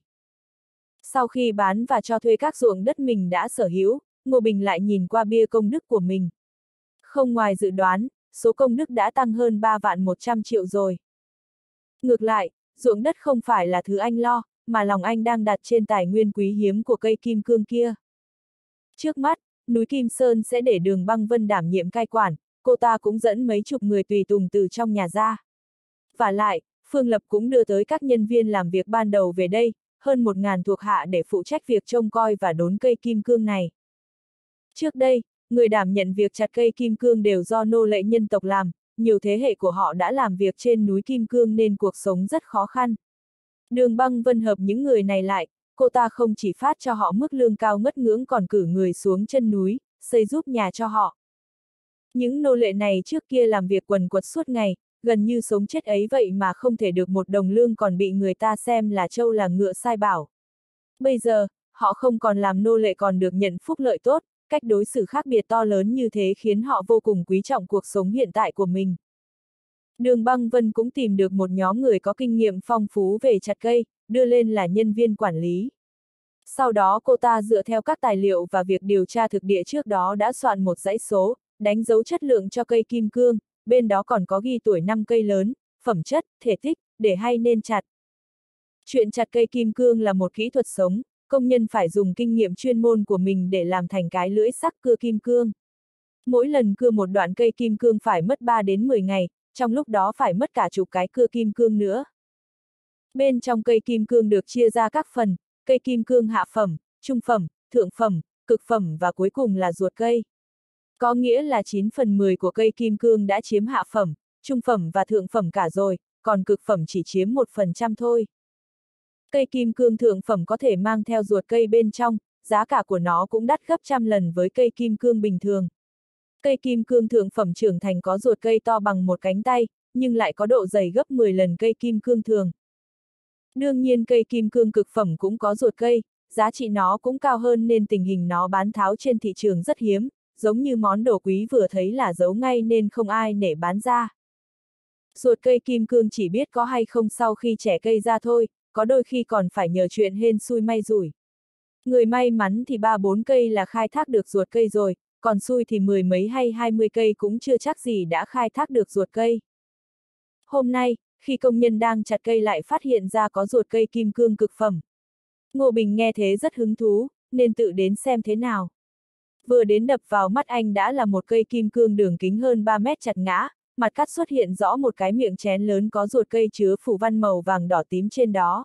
Sau khi bán và cho thuê các ruộng đất mình đã sở hữu, Ngô Bình lại nhìn qua bia công đức của mình. Không ngoài dự đoán, số công đức đã tăng hơn 3.100.000.000 rồi. Ngược lại, ruộng đất không phải là thứ anh lo, mà lòng anh đang đặt trên tài nguyên quý hiếm của cây kim cương kia. Trước mắt, núi Kim Sơn sẽ để Đường Băng Vân đảm nhiệm cai quản, cô ta cũng dẫn mấy chục người tùy tùng từ trong nhà ra. Và lại, Phương Lập cũng đưa tới các nhân viên làm việc ban đầu về đây, hơn 1.000 thuộc hạ để phụ trách việc trông coi và đốn cây kim cương này. Trước đây, người đảm nhận việc chặt cây kim cương đều do nô lệ nhân tộc làm, nhiều thế hệ của họ đã làm việc trên núi Kim Cương nên cuộc sống rất khó khăn. Đường Băng Vân hợp những người này lại, cô ta không chỉ phát cho họ mức lương cao ngất ngưỡng còn cử người xuống chân núi, xây giúp nhà cho họ. Những nô lệ này trước kia làm việc quần quật suốt ngày, gần như sống chết ấy vậy mà không thể được một đồng lương còn bị người ta xem là trâu là ngựa sai bảo. Bây giờ, họ không còn làm nô lệ còn được nhận phúc lợi tốt, cách đối xử khác biệt to lớn như thế khiến họ vô cùng quý trọng cuộc sống hiện tại của mình. Đường Băng Vân cũng tìm được một nhóm người có kinh nghiệm phong phú về chặt cây, đưa lên là nhân viên quản lý. Sau đó cô ta dựa theo các tài liệu và việc điều tra thực địa trước đó đã soạn một dãy số, đánh dấu chất lượng cho cây kim cương, bên đó còn có ghi tuổi năm cây lớn, phẩm chất, thể tích, để hay nên chặt. Chuyện chặt cây kim cương là một kỹ thuật sống, công nhân phải dùng kinh nghiệm chuyên môn của mình để làm thành cái lưỡi sắc cưa kim cương. Mỗi lần cưa một đoạn cây kim cương phải mất 3 đến 10 ngày, trong lúc đó phải mất cả chục cái cưa kim cương nữa. Bên trong cây kim cương được chia ra các phần, cây kim cương hạ phẩm, trung phẩm, thượng phẩm, cực phẩm và cuối cùng là ruột cây. Có nghĩa là 9/10 của cây kim cương đã chiếm hạ phẩm, trung phẩm và thượng phẩm cả rồi, còn cực phẩm chỉ chiếm 1% thôi. Cây kim cương thượng phẩm có thể mang theo ruột cây bên trong, giá cả của nó cũng đắt gấp trăm lần với cây kim cương bình thường. Cây kim cương thượng phẩm trưởng thành có ruột cây to bằng một cánh tay, nhưng lại có độ dày gấp 10 lần cây kim cương thường. Đương nhiên cây kim cương cực phẩm cũng có ruột cây, giá trị nó cũng cao hơn nên tình hình nó bán tháo trên thị trường rất hiếm, giống như món đồ quý vừa thấy là giấu ngay nên không ai nể bán ra. Ruột cây kim cương chỉ biết có hay không sau khi chẻ cây ra thôi, có đôi khi còn phải nhờ chuyện hên xui may rủi. Người may mắn thì 3-4 cây là khai thác được ruột cây rồi, còn xui thì 10 mấy hay 20 cây cũng chưa chắc gì đã khai thác được ruột cây. Hôm nay, khi công nhân đang chặt cây lại phát hiện ra có ruột cây kim cương cực phẩm. Ngô Bình nghe thế rất hứng thú, nên tự đến xem thế nào. Vừa đến đập vào mắt anh đã là một cây kim cương đường kính hơn 3 mét chặt ngã, mặt cắt xuất hiện rõ một cái miệng chén lớn có ruột cây chứa phủ văn màu vàng đỏ tím trên đó.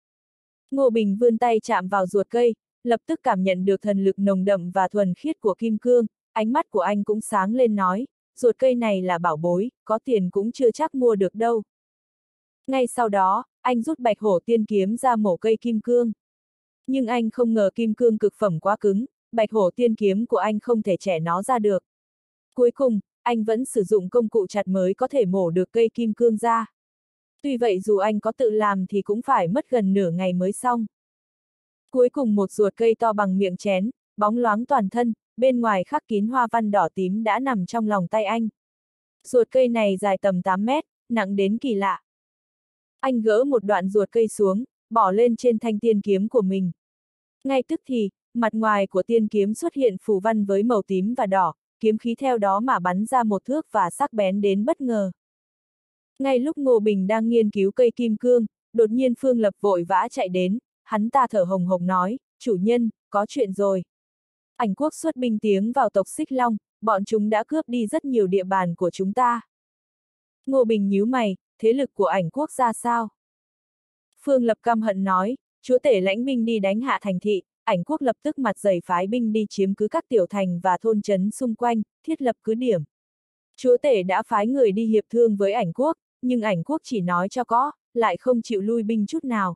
Ngô Bình vươn tay chạm vào ruột cây, lập tức cảm nhận được thần lực nồng đậm và thuần khiết của kim cương, ánh mắt của anh cũng sáng lên nói, ruột cây này là bảo bối, có tiền cũng chưa chắc mua được đâu. Ngay sau đó, anh rút Bạch Hổ Tiên Kiếm ra mổ cây kim cương. Nhưng anh không ngờ kim cương cực phẩm quá cứng, Bạch Hổ Tiên Kiếm của anh không thể chẻ nó ra được. Cuối cùng, anh vẫn sử dụng công cụ chặt mới có thể mổ được cây kim cương ra. Tuy vậy dù anh có tự làm thì cũng phải mất gần nửa ngày mới xong. Cuối cùng một ruột cây to bằng miệng chén, bóng loáng toàn thân, bên ngoài khắc kín hoa văn đỏ tím đã nằm trong lòng tay anh. Ruột cây này dài tầm 8 mét, nặng đến kỳ lạ. Anh gỡ một đoạn ruột cây xuống, bỏ lên trên thanh tiên kiếm của mình. Ngay tức thì, mặt ngoài của tiên kiếm xuất hiện phù văn với màu tím và đỏ, kiếm khí theo đó mà bắn ra một thước và sắc bén đến bất ngờ. Ngay lúc Ngô Bình đang nghiên cứu cây kim cương, đột nhiên Phương Lập vội vã chạy đến, hắn ta thở hồng hộc nói, chủ nhân, có chuyện rồi. Ảnh quốc xuất binh tiến vào tộc Xích Long, bọn chúng đã cướp đi rất nhiều địa bàn của chúng ta. Ngô Bình nhíu mày, thế lực của ảnh quốc ra sao? Phương Lập căm hận nói, chúa tể lãnh binh đi đánh hạ thành thị, ảnh quốc lập tức mặt dày phái binh đi chiếm cứ các tiểu thành và thôn trấn xung quanh, thiết lập cứ điểm. Chúa tể đã phái người đi hiệp thương với ảnh quốc, nhưng ảnh quốc chỉ nói cho có, lại không chịu lui binh chút nào.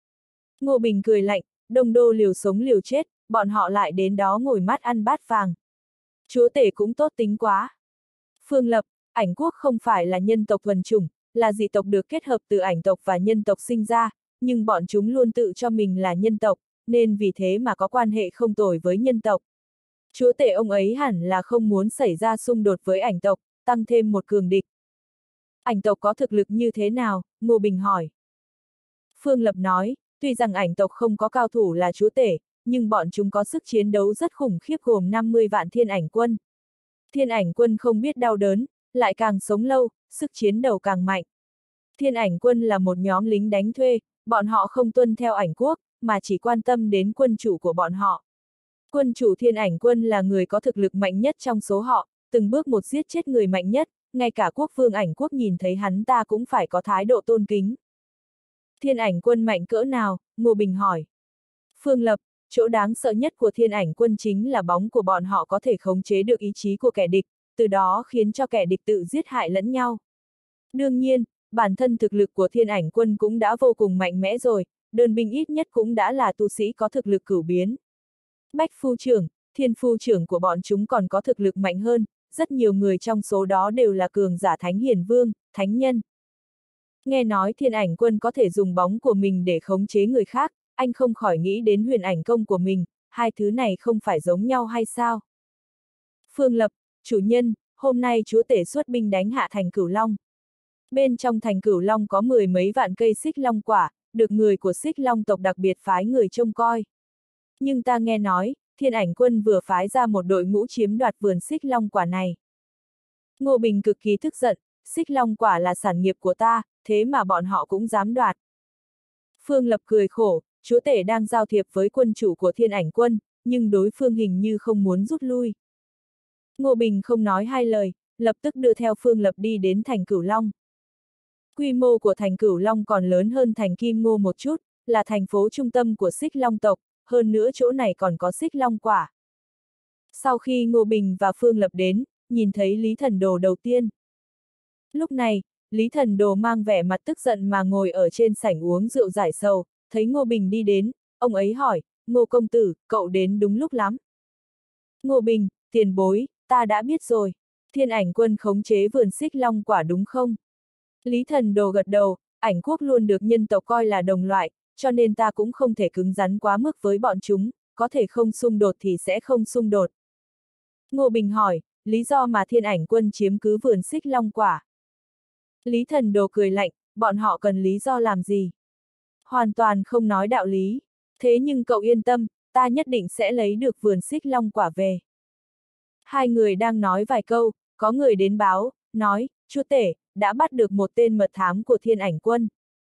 Ngô Bình cười lạnh, Đông Đô liều sống liều chết, bọn họ lại đến đó ngồi mắt ăn bát vàng. Chúa tể cũng tốt tính quá. Phương Lập, ảnh quốc không phải là nhân tộc thuần chủng, là dị tộc được kết hợp từ ảnh tộc và nhân tộc sinh ra, nhưng bọn chúng luôn tự cho mình là nhân tộc, nên vì thế mà có quan hệ không tồi với nhân tộc. Chúa tể ông ấy hẳn là không muốn xảy ra xung đột với ảnh tộc, tăng thêm một cường địch. Ảnh tộc có thực lực như thế nào? Ngô Bình hỏi. Phương Lập nói, tuy rằng ảnh tộc không có cao thủ là chúa tể, nhưng bọn chúng có sức chiến đấu rất khủng khiếp gồm 50 vạn thiên ảnh quân. Thiên ảnh quân không biết đau đớn, lại càng sống lâu, sức chiến đấu càng mạnh. Thiên ảnh quân là một nhóm lính đánh thuê, bọn họ không tuân theo ảnh quốc, mà chỉ quan tâm đến quân chủ của bọn họ. Quân chủ thiên ảnh quân là người có thực lực mạnh nhất trong số họ, từng bước một giết chết người mạnh nhất, ngay cả quốc vương ảnh quốc nhìn thấy hắn ta cũng phải có thái độ tôn kính. Thiên ảnh quân mạnh cỡ nào? Ngô Bình hỏi. Phương Lập, chỗ đáng sợ nhất của thiên ảnh quân chính là bóng của bọn họ có thể khống chế được ý chí của kẻ địch, từ đó khiến cho kẻ địch tự giết hại lẫn nhau. Đương nhiên, bản thân thực lực của thiên ảnh quân cũng đã vô cùng mạnh mẽ rồi, đơn binh ít nhất cũng đã là tu sĩ có thực lực cửu biến. Bách phu trưởng, thiên phu trưởng của bọn chúng còn có thực lực mạnh hơn, rất nhiều người trong số đó đều là cường giả thánh hiền vương, thánh nhân. Nghe nói thiên ảnh quân có thể dùng bóng của mình để khống chế người khác, anh không khỏi nghĩ đến huyền ảnh công của mình, hai thứ này không phải giống nhau hay sao? Phương Lập, chủ nhân, hôm nay chúa tể xuất binh đánh hạ thành Cửu Long. Bên trong thành Cửu Long có 10 mấy vạn cây xích long quả, được người của Xích Long tộc đặc biệt phái người trông coi. Nhưng ta nghe nói, Thiên Ảnh Quân vừa phái ra một đội ngũ chiếm đoạt vườn Xích Long quả này. Ngô Bình cực kỳ tức giận, Xích Long quả là sản nghiệp của ta, thế mà bọn họ cũng dám đoạt. Phương Lập cười khổ, chúa tể đang giao thiệp với quân chủ của Thiên Ảnh Quân, nhưng đối phương hình như không muốn rút lui. Ngô Bình không nói hai lời, lập tức đưa theo Phương Lập đi đến thành Cửu Long. Quy mô của thành Cửu Long còn lớn hơn thành Kim Ngô một chút, là thành phố trung tâm của Xích Long tộc, hơn nữa chỗ này còn có Xích Long quả. Sau khi Ngô Bình và Phương Lập đến, nhìn thấy Lý Thần Đồ đầu tiên. Lúc này, Lý Thần Đồ mang vẻ mặt tức giận mà ngồi ở trên sảnh uống rượu giải sầu, thấy Ngô Bình đi đến, ông ấy hỏi, Ngô công tử, cậu đến đúng lúc lắm. Ngô Bình, tiền bối, ta đã biết rồi, Thiên Ảnh Quân khống chế vườn Xích Long quả đúng không? Lý Thần Đồ gật đầu, Ảnh Quốc luôn được nhân tộc coi là đồng loại, cho nên ta cũng không thể cứng rắn quá mức với bọn chúng, có thể không xung đột thì sẽ không xung đột. Ngô Bình hỏi, lý do mà Thiên Ảnh Quân chiếm cứ vườn Xích Long quả. Lý Thần Đồ cười lạnh, bọn họ cần lý do làm gì? Hoàn toàn không nói đạo lý. Thế nhưng cậu yên tâm, ta nhất định sẽ lấy được vườn Xích Long quả về. Hai người đang nói vài câu, có người đến báo, nói, chúa tể, đã bắt được một tên mật thám của Thiên Ảnh Quân.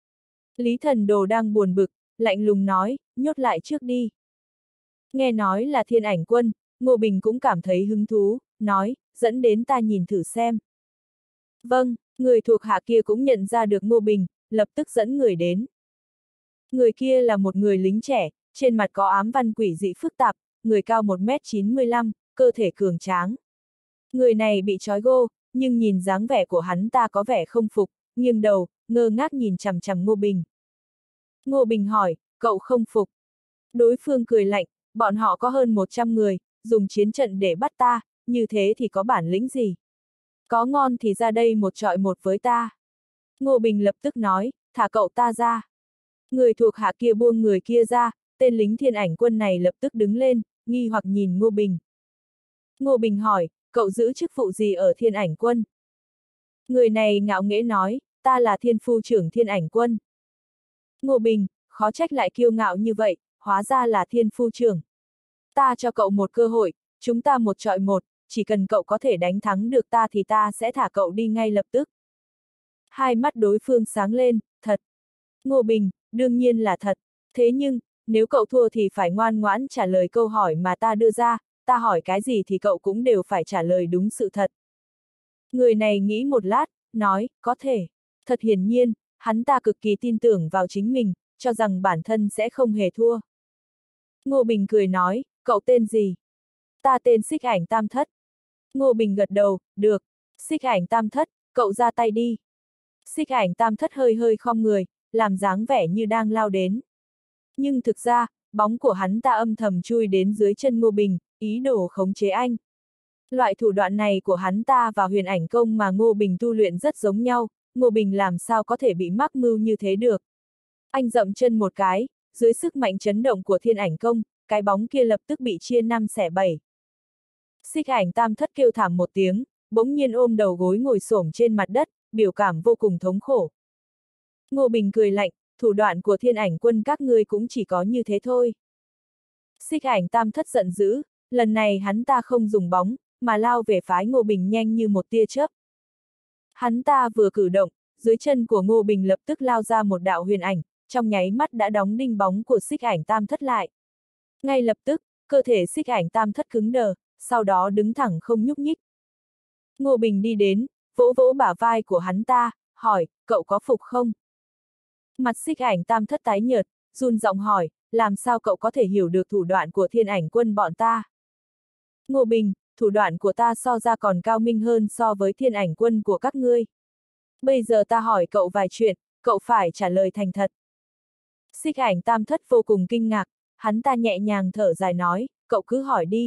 Lý Thần Đồ đang buồn bực, lạnh lùng nói, nhốt lại trước đi. Nghe nói là Thiên Ảnh Quân, Ngô Bình cũng cảm thấy hứng thú, nói, dẫn đến ta nhìn thử xem. Vâng, người thuộc hạ kia cũng nhận ra được Ngô Bình, lập tức dẫn người đến. Người kia là một người lính trẻ, trên mặt có ám văn quỷ dị phức tạp, người cao 1m95, cơ thể cường tráng. Người này bị trói gô, nhưng nhìn dáng vẻ của hắn ta có vẻ không phục, nghiêng đầu, ngơ ngác nhìn chằm chằm Ngô Bình. Ngô Bình hỏi, cậu không phục? Đối phương cười lạnh, bọn họ có hơn 100 người, dùng chiến trận để bắt ta, như thế thì có bản lĩnh gì? Có ngon thì ra đây một trọi một với ta. Ngô Bình lập tức nói, thả cậu ta ra. Người thuộc hạ kia buông người kia ra, tên lính Thiên Ảnh Quân này lập tức đứng lên, nghi hoặc nhìn Ngô Bình. Ngô Bình hỏi, cậu giữ chức vụ gì ở Thiên Ảnh Quân? Người này ngạo nghễ nói, ta là thiên phu trưởng Thiên Ảnh Quân. Ngô Bình, khó trách lại kiêu ngạo như vậy, hóa ra là thiên phu trưởng. Ta cho cậu một cơ hội, chúng ta một trọi một, chỉ cần cậu có thể đánh thắng được ta thì ta sẽ thả cậu đi ngay lập tức. Hai mắt đối phương sáng lên, thật. Ngô Bình, đương nhiên là thật. Thế nhưng, nếu cậu thua thì phải ngoan ngoãn trả lời câu hỏi mà ta đưa ra, ta hỏi cái gì thì cậu cũng đều phải trả lời đúng sự thật. Người này nghĩ một lát, nói, có thể. Thật hiển nhiên, hắn ta cực kỳ tin tưởng vào chính mình, cho rằng bản thân sẽ không hề thua. Ngô Bình cười nói, cậu tên gì? Ta tên Xích Ảnh Tam Thất. Ngô Bình gật đầu, được. Xích Ảnh Tam Thất, cậu ra tay đi. Xích Ảnh Tam Thất hơi hơi khom người, làm dáng vẻ như đang lao đến. Nhưng thực ra, bóng của hắn ta âm thầm chui đến dưới chân Ngô Bình, ý đồ khống chế anh. Loại thủ đoạn này của hắn ta và huyền ảnh công mà Ngô Bình tu luyện rất giống nhau, Ngô Bình làm sao có thể bị mắc mưu như thế được. Anh dậm chân một cái, dưới sức mạnh chấn động của thiên ảnh công, cái bóng kia lập tức bị chia 5 xẻ 7. Xích Ảnh Tam Thất kêu thảm một tiếng, bỗng nhiên ôm đầu gối ngồi xổm trên mặt đất, biểu cảm vô cùng thống khổ. Ngô Bình cười lạnh, thủ đoạn của Thiên Ảnh Quân các ngươi cũng chỉ có như thế thôi. Xích Ảnh Tam Thất giận dữ, lần này hắn ta không dùng bóng, mà lao về phái Ngô Bình nhanh như một tia chớp. Hắn ta vừa cử động, dưới chân của Ngô Bình lập tức lao ra một đạo huyền ảnh, trong nháy mắt đã đóng đinh bóng của Xích Ảnh Tam Thất lại. Ngay lập tức, cơ thể Xích Ảnh Tam Thất cứng đờ, sau đó đứng thẳng không nhúc nhích. Ngô Bình đi đến, vỗ vỗ bả vai của hắn ta, hỏi, cậu có phục không? Mặt Xích Ảnh Tam Thất tái nhợt, run giọng hỏi, làm sao cậu có thể hiểu được thủ đoạn của Thiên Ảnh Quân bọn ta? Ngô Bình, thủ đoạn của ta so ra còn cao minh hơn so với Thiên Ảnh Quân của các ngươi. Bây giờ ta hỏi cậu vài chuyện, cậu phải trả lời thành thật. Xích Ảnh Tam Thất vô cùng kinh ngạc, hắn ta nhẹ nhàng thở dài nói, cậu cứ hỏi đi.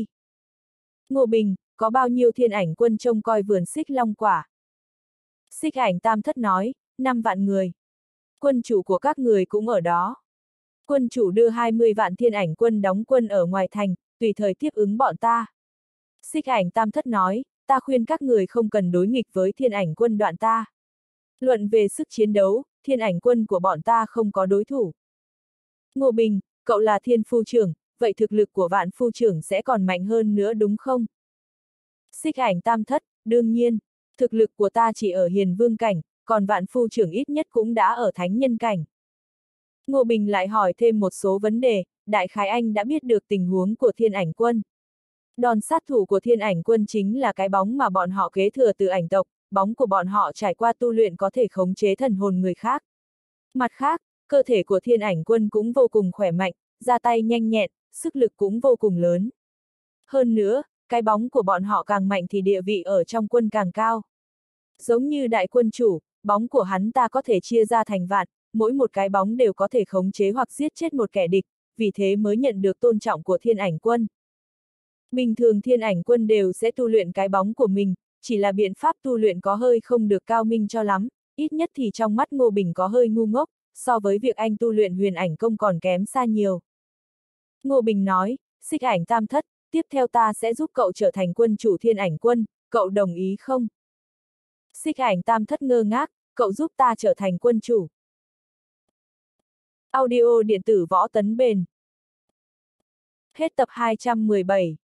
Ngô Bình, có bao nhiêu Thiên Ảnh Quân trông coi vườn Xích Long quả? Xích Ảnh Tam Thất nói, 5 vạn người. Quân chủ của các người cũng ở đó. Quân chủ đưa 20 vạn Thiên Ảnh Quân đóng quân ở ngoài thành, tùy thời tiếp ứng bọn ta. Xích Ảnh Tam Thất nói, ta khuyên các người không cần đối nghịch với Thiên Ảnh Quân đoạn ta. Luận về sức chiến đấu, thiên ảnh quân của bọn ta không có đối thủ. Ngô Bình, cậu là thiên phu trưởng, vậy thực lực của vạn phu trưởng sẽ còn mạnh hơn nữa đúng không? Xích ảnh tam thất, đương nhiên, thực lực của ta chỉ ở hiền vương cảnh, còn vạn phu trưởng ít nhất cũng đã ở thánh nhân cảnh. Ngô Bình lại hỏi thêm một số vấn đề, đại khái anh đã biết được tình huống của thiên ảnh quân. Đòn sát thủ của thiên ảnh quân chính là cái bóng mà bọn họ kế thừa từ ảnh tộc, bóng của bọn họ trải qua tu luyện có thể khống chế thần hồn người khác. Mặt khác, cơ thể của thiên ảnh quân cũng vô cùng khỏe mạnh, ra tay nhanh nhẹn, sức lực cũng vô cùng lớn. Hơn nữa, cái bóng của bọn họ càng mạnh thì địa vị ở trong quân càng cao. Giống như đại quân chủ, bóng của hắn ta có thể chia ra thành vạn, mỗi một cái bóng đều có thể khống chế hoặc giết chết một kẻ địch, vì thế mới nhận được tôn trọng của thiên ảnh quân. Bình thường thiên ảnh quân đều sẽ tu luyện cái bóng của mình, chỉ là biện pháp tu luyện có hơi không được cao minh cho lắm, ít nhất thì trong mắt Ngô Bình có hơi ngu ngốc, so với việc anh tu luyện huyền ảnh công còn kém xa nhiều. Ngô Bình nói, xích ảnh tam thất, tiếp theo ta sẽ giúp cậu trở thành quân chủ thiên ảnh quân, cậu đồng ý không? Xích ảnh tam thất ngơ ngác, cậu giúp ta trở thành quân chủ. Audio điện tử Võ Tấn Bền. Hết tập 217.